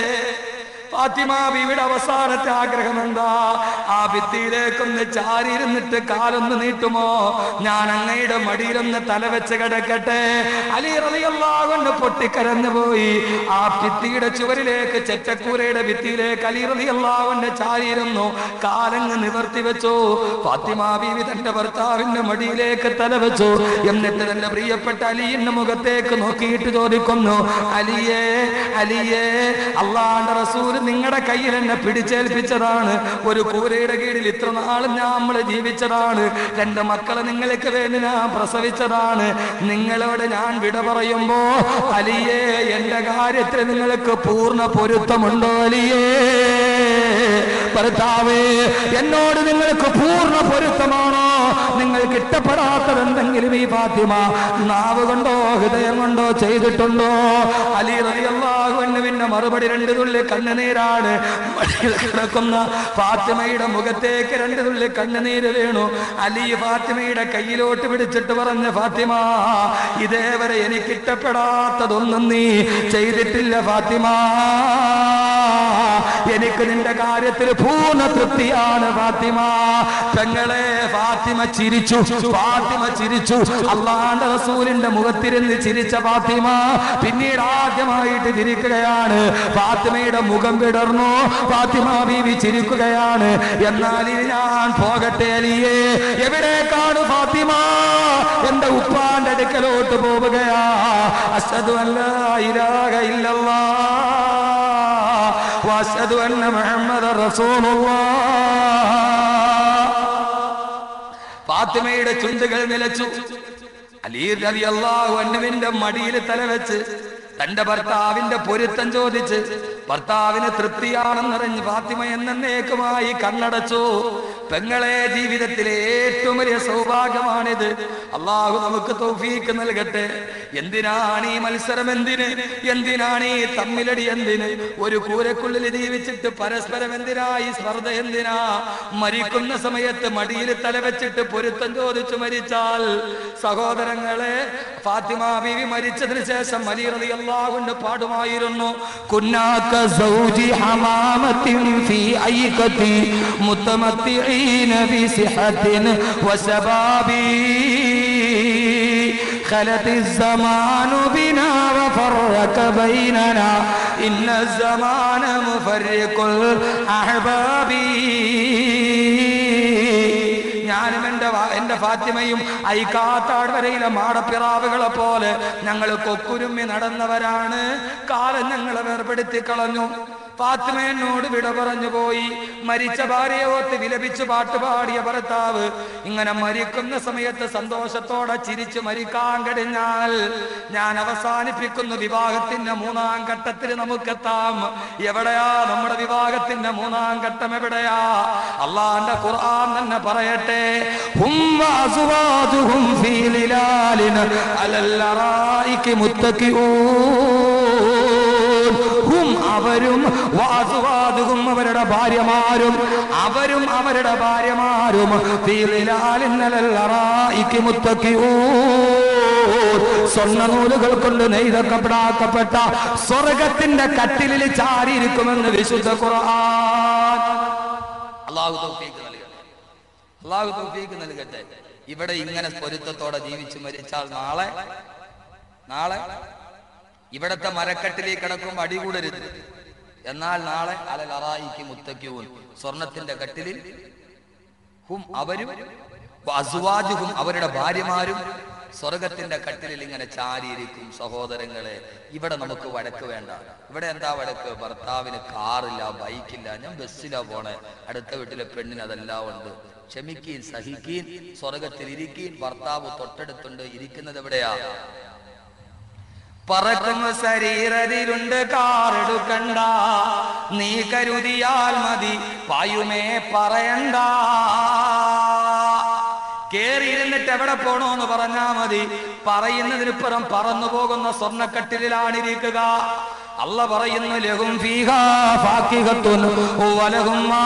ഫാത്തിമ ബീവിയുടെ അവസാനത്തെ ആഗ്രഹം എന്താ? ആ ഭിത്തിയിലേക്കൊന്ന് ചാരിയിരുന്നിട്ട് കാലൊന്ന് നീട്ടുമോ? ഞാൻ അങ്ങയുടെ മടിയിലൊന്ന് തലവെച്ച് കിടക്കട്ടെ. അലി റളിയല്ലാഹു അൻഹു പൊട്ടിക്കരഞ്ഞു പോയി. ആ ഭിത്തിയുടെ ചുവരിലേക്ക്, ചെറ്റക്കൂരയുടെ ഭിത്തിയിലേക്ക് അലി റളിയല്ലാഹു അൻഹു ചാരിയിരുന്നു. കാലങ്ങ് നിവർത്തി വെച്ചു. ഫാത്തിമ ബീവി തന്റെ ഭർത്താവിന്റെ മടിയിലേക്ക് തലവെച്ചു. എന്നിട്ട് തന്റെ പ്രിയപ്പെട്ട അലിയുടെ മുഖത്തേക്ക് നോക്കിയിട്ട് ചോദിക്കുന്നു, അലിയേ, അലിയേ, അല്ലാഹുവിന്റെ റസൂൽ നിങ്ങളുടെ കയ്യിൽ എന്നെ പിടിച്ചേൽപ്പിച്ചതാണ്. ഒരു കൂരയുടെ കീഴിൽ ഇത്ര നാളും നമ്മൾ ജീവിച്ചതാണ്. രണ്ട് മക്കളെ നിങ്ങൾക്ക് വേണ്ടി ഞാൻ പ്രസവിച്ചതാണ്. നിങ്ങളോട് ഞാൻ വിട പറയുമ്പോ അലിയേ, എന്റെ കാര്യത്തിൽ നിങ്ങൾക്ക് പൂർണ്ണ പൊരുത്തമുണ്ടോ? അലിയേ ഭർത്താവേ, എന്നോട് നിങ്ങൾക്ക് പൂർണ്ണ പൊരുത്തമാണോ? നിങ്ങൾക്ക് ഇഷ്ടപ്പെടാത്തത് എന്തെങ്കിലും ഈ ഫാത്തിമ നാവ് കൊണ്ടോ ഹൃദയം കൊണ്ടോ ചെയ്തിട്ടുണ്ടോ? അലി റളിയല്ലാഹു അൻഹുവിന്റെ മറുപടി രണ്ട് തുള്ളി കണ്ണുനീരാണ്. മടിയിൽ കിടക്കുന്ന ഫാത്തിമയുടെ മുഖത്തേക്ക് രണ്ട് തുള്ളി കണ്ണുനീര് വീണു. അലി ഫാത്തിമയുടെ കയ്യിലോട്ട് പിടിച്ചിട്ട് പറഞ്ഞ, ഫാത്തിമ, ഇതേവരെ എനിക്ക് ഇഷ്ടപ്പെടാത്തതൊന്നും നീ ചെയ്തിട്ടില്ല ഫാത്തിമ. എനിക്ക് നിന്റെ കാര്യത്തിൽ പൂർണ്ണ തൃപ്തിയാണ് ഫാത്തിമ. പെങ്ങളെ, ഫാത്തിമ ചിരിച്ചു. ഫാത്തിമ ചിരിച്ചു. അല്ലാഹുവിന്റെ റസൂലിന്റെ മുഖത്തിരുന്ന് ചിരിച്ച ഫാത്തിമ പിന്നീട് ആദ്യമായിട്ട് ചിരിക്കുകയാണ്. ഫാത്തിമയുടെ മുഖം വിടർന്നു. ഫാത്തിമ ബീവി ചിരിക്കുകയാണ്. എന്നാൽ ഇനി ഞാൻ പോകട്ടെ അലിയേ. എവിടേക്കാണ് ഫാത്തിമ? എന്റെ ഉപ്പാന്റെ അടുക്കലോട്ട് പോവുകയാ. അശ്ഹദു അല്ലാ ഇലാഹ ഇല്ലല്ലാഹ് വഅശ്ഹദു അന്ന മുഹമ്മദർ റസൂലുള്ളാഹ്. ഫാത്തിമയുടെ ചുണ്ടുകൾ നിലച്ചു. അലി റളിയല്ലാഹു അൻഹുവിന്റെ മടിയിൽ തലവെച്ച് തന്റെ ഭർത്താവിന്റെ പൊരുത്തം ചോദിച്ച് ഭർത്താവിന് തൃപ്തിയാണെന്നറിഞ്ഞ് ഫാത്തിമ എന്നേക്കുമായി കണ്ണടച്ചു. പെങ്ങളെ, ജീവിതത്തിലെ ഏറ്റവും വലിയ സൗഭാഗ്യമാണിത്. അള്ളാഹു നമുക്ക് തൗഫീക്ക് നൽകട്ടെ. എന്തിനാണ് ഈ മത്സരം? എന്തിനാണ് ഈ തമ്മിലടി? എന്തിന്? ഒരു കൂരക്കുള്ളിൽ ജീവിച്ചിട്ട് പരസ്പരം എന്തിനാ ഈ സ്പർദ്ധ? എന്തിനാ? മരിക്കുന്ന സമയത്ത് മടിയിൽ തലവെച്ചിട്ട് പൊരുത്തം ചോദിച്ചു മരിച്ചാൽ, സഹോദരങ്ങളെ, ഫാത്തിമ ബീവി മരിച്ചതിന് ശേഷം അലി റളിയല്ലാഹു അൻഹു പാടുമായിരുന്നു, കുന്നാക സൗജി ഹമാമത്തിൻ ഫീ ഐകതി മുതമത്തിഈന ബിസിഹത്തിൻ വശബാബി خلت الزمان بنا وفرق بيننا إن الزمان مفرق الأحباب. ഞാനും എന്റെ ഫാത്തിമയും ഐക്കാത്താഴ്വരയിലെ മാടപ്പിറാവുകളെ പോലെ ഞങ്ങൾ കൊക്കുരുമ്മി നടന്നവരാണ്. കാലം ഞങ്ങളെ വേർപെടുത്തി കളഞ്ഞു. ഫാത്തിമ എന്നോട് വിട പറഞ്ഞു പോയി. മരിച്ച ഭാര്യയെ ഓർത്ത് വിലപിച്ചു പാട്ടുപാടിയ ഭർത്താവ് ഇങ്ങനെ മരിക്കുന്ന സമയത്ത് സന്തോഷത്തോടെ ചിരിച്ചു മരിക്കാൻ കഴിഞ്ഞാൽ ഞാൻ അവസാനിപ്പിക്കുന്നു. വിവാഹത്തിന്റെ 3-ാം ഘട്ടത്തിൽ നമുക്കെത്താം. എവിടെയാ നമ്മുടെ വിവാഹത്തിന്റെ 3-ാം ഘട്ടം? എവിടെയാ? അള്ളാന്റെ ഖുർആൻ തന്നെ പറയട്ടെ, ഹും വഅസ്വാജുഹും ഫീ ലിലാലിൻ അലൽ അറായികി മുത്തഖിഊൻ. ഹും അവരും വഅസ്വാജുഹും അവരുടെ ഭാര്യമാരും അവരുടെ ഭാര്യമാരും ഫീ ലിലാലിൻ അലൽ അറായികി മുത്തഖിഊൻ. സ്വർണ്ണനൂലുകൾ കൊണ്ട് നെയ്തക്കപ്പെടാക്കപ്പെട്ട സ്വർഗത്തിന്റെ കട്ടിലിൽ ചാരിയിരിക്കുമെന്ന് വിശുദ്ധ ഖുർആൻ. അല്ലാഹു തൗഫീഖ് നൽകട്ടെ. ഇവിടെ ഇങ്ങനെ പൊരുത്തത്തോടെ ജീവിച്ചു മരിച്ചാൽ നാളെ ഇവിടത്തെ മരക്കട്ടിലേക്ക് കിടക്കുമ്പോൾ അടികൂടരുത്. എന്നാൽ നാളെ അലൽ അറായികി മുത്തഖിഊൻ, സ്വർണത്തിന്റെ കട്ടിലിൽ ഹും അവരും അസ്വാജുഹും അവരുടെ ഭാര്യമാരും സ്വർഗത്തിന്റെ കട്ടിലിൽ ഇങ്ങനെ ചാരിയിരിക്കും. സഹോദരങ്ങളെ, ഇവിടെ നമുക്ക് വഴക്ക് വേണ്ട. ഇവിടെ എന്താ വഴക്ക്? ഭർത്താവിന് കാറില്ല, ബൈക്കില്ല, ഞാൻ ബസ്സിലാ പോണേ, അടുത്ത വീട്ടിലെ പെണ്ണിന് അതെല്ലാം ഉണ്ട്. ക്ഷമിക്കീൻ, സഹിക്കീൻ, സ്വർഗത്തിൽ ഇരിക്കീൻ. ഭർത്താവ് തൊട്ടടുത്തുണ്ട്. ഇരിക്കുന്നത് എവിടെയാ? പറക്കും ശരീരത്തിലുണ്ട് കാറെടുക്കണ്ട, നീ കരുതിയാൽ മതി പായുമേ പറയണ്ട. കേറിയിരുന്നിട്ട് എവിടെ പോണോന്ന് പറഞ്ഞാ മതി. പറയുന്നതിനിപ്പുറം പറന്നു പോകുന്ന സ്വർണ്ണക്കട്ടിലാണിരിക്കുക. അല്ല പറയുന്നു, ലഹും ഫീഹാ ഫാക്കിഹത്തുൻ വലഹും മാ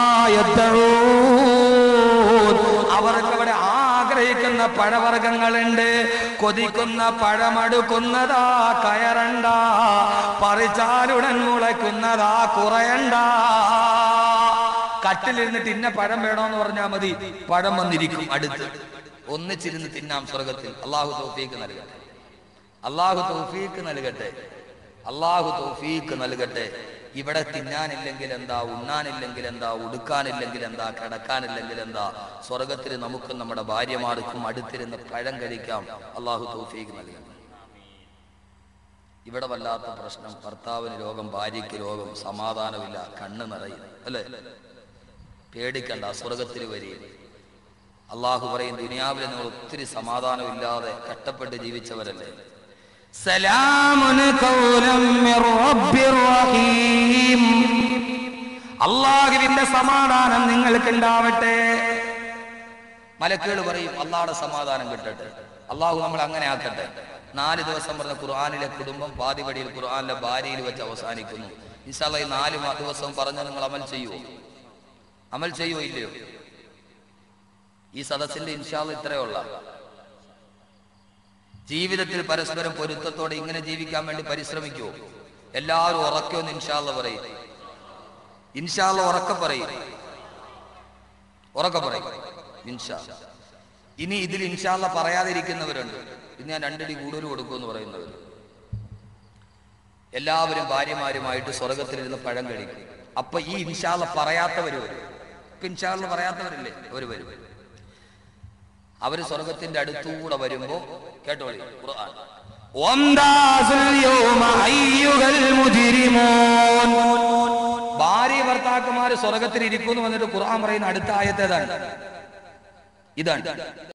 യദ്ഊൻ. അവർക്ക് അവിടെ ആഗ്രഹിക്കുന്ന പഴവർഗ്ഗങ്ങളുണ്ട്. കൊതിക്കുന്ന പഴമടുക്കുന്നതാ കയറണ്ട, പറിച്ചാലുടൻ മുളയ്ക്കുന്നതാ കുറയണ്ട. കട്ടിലിരുന്നിട്ട് ഇന്ന പഴം വേണോന്ന് പറഞ്ഞാൽ മതി, പഴം വന്നിരിക്കും അടുത്ത്. ഒന്നിച്ചിരുന്ന് തിന്നാം സ്വർഗത്തിൽ. അള്ളാഹു തൗഫീഖ് നൽകട്ടെ. അള്ളാഹു തൗഫീഖ് നൽകട്ടെ. അള്ളാഹു തൗഫീഖ് നൽകട്ടെ. ഇവിടെ തിന്നാനില്ലെങ്കിൽ എന്താ, ഉണ്ണാനില്ലെങ്കിൽ എന്താ, ഉടുക്കാനില്ലെങ്കിൽ എന്താ, കിടക്കാനില്ലെങ്കിൽ എന്താ, സ്വർഗത്തിൽ നമുക്കും നമ്മുടെ ഭാര്യമാർക്കും അടുത്തിരുന്ന് പഴം കഴിക്കാം. അള്ളാഹു തൗഫീഖ് നൽകട്ടെ. ഇവിടെ വല്ലാത്ത പ്രശ്നം. ഭർത്താവിന് രോഗം, ഭാര്യയ്ക്ക് രോഗം, സമാധാനമില്ല, കണ്ണ് നിറയും. അല്ലേ? പേടിക്കണ്ട, സ്വർഗത്തിൽ വരിക. അള്ളാഹു പറയും, ദുനിയാവിൽ നിങ്ങൾ ഒത്തിരി സമാധാനമില്ലാതെ കഷ്ടപ്പെട്ട് ജീവിച്ചവരല്ലേ. സലാമുൻ ഖൗലൻ മിർ റബ്ബിർ റഹീം. അല്ലാഹുവിന്റെ സമാധാനം നിങ്ങൾക്ക് ഉണ്ടാവട്ടെ. മലക്കുകൾ പറയും, അള്ളാഹുടെ സമാധാനം കിട്ടട്ടെ. അള്ളാഹു നമ്മൾ അങ്ങനെ ആക്കട്ടെ. 4 ദിവസം പറഞ്ഞ ഖുർആനിലെ കുടുംബം പാതിവടിയിൽ ഖുർആനിലെ ഭാര്യയിൽ വെച്ച് അവസാനിക്കുന്നു. ഇൻഷാ അല്ലാഹ് ഈ 4 ദിവസം പറഞ്ഞ നിങ്ങൾ അമൽ ചെയ്യുമോ? അമൽ ചെയ്യുമോ ഇല്ലയോ? ഈ സദസ്സിന്റെ ഇൻഷാ അല്ലാഹ് ഇത്രയുള്ള ജീവിതത്തിൽ പരസ്പരം പൊരുത്തത്തോടെ ഇങ്ങനെ ജീവിക്കാൻ വേണ്ടി പരിശ്രമിക്കുമോ? എല്ലാവരും ഉറക്കൊന്ന് ഇൻഷാ അല്ലാഹ് പറയും. ഇൻഷാ അല്ലാഹ് ഉറക്കെ പറയും. ഇൻഷാ. ഇനി ഇതിൽ ഇൻഷാ അല്ലാഹ് പറയാതിരിക്കുന്നവരുണ്ട്. ഇത് ഞാൻ 2 അടി കൂടുതൽ കൊടുക്കുമെന്ന് പറയുന്നവർ. എല്ലാവരും ഭാര്യമാരുമായിട്ട് സ്വർഗത്തിലിരുന്ന് പഴം കഴിക്കും. അപ്പൊ ഈ ഇൻഷാ അല്ലാഹ് പറയാത്തവര് വരും. ഇപ്പൊ ഇൻഷാ അല്ലാഹ് പറയാത്തവരില്ലേ, അവര് വരും. അവര് സ്വർഗത്തിന്റെ അടുത്തൂടെ വരുമ്പോ കേട്ടോളി ഖുർആൻ, ഭാര്യ ഭർത്താക്കന്മാര് സ്വർഗത്തിൽ ഇരിക്കുന്നു വന്നിട്ട് ഖുർആൻ പറയുന്ന അടുത്ത ആയത്തേതാണ് ഇതാണ്.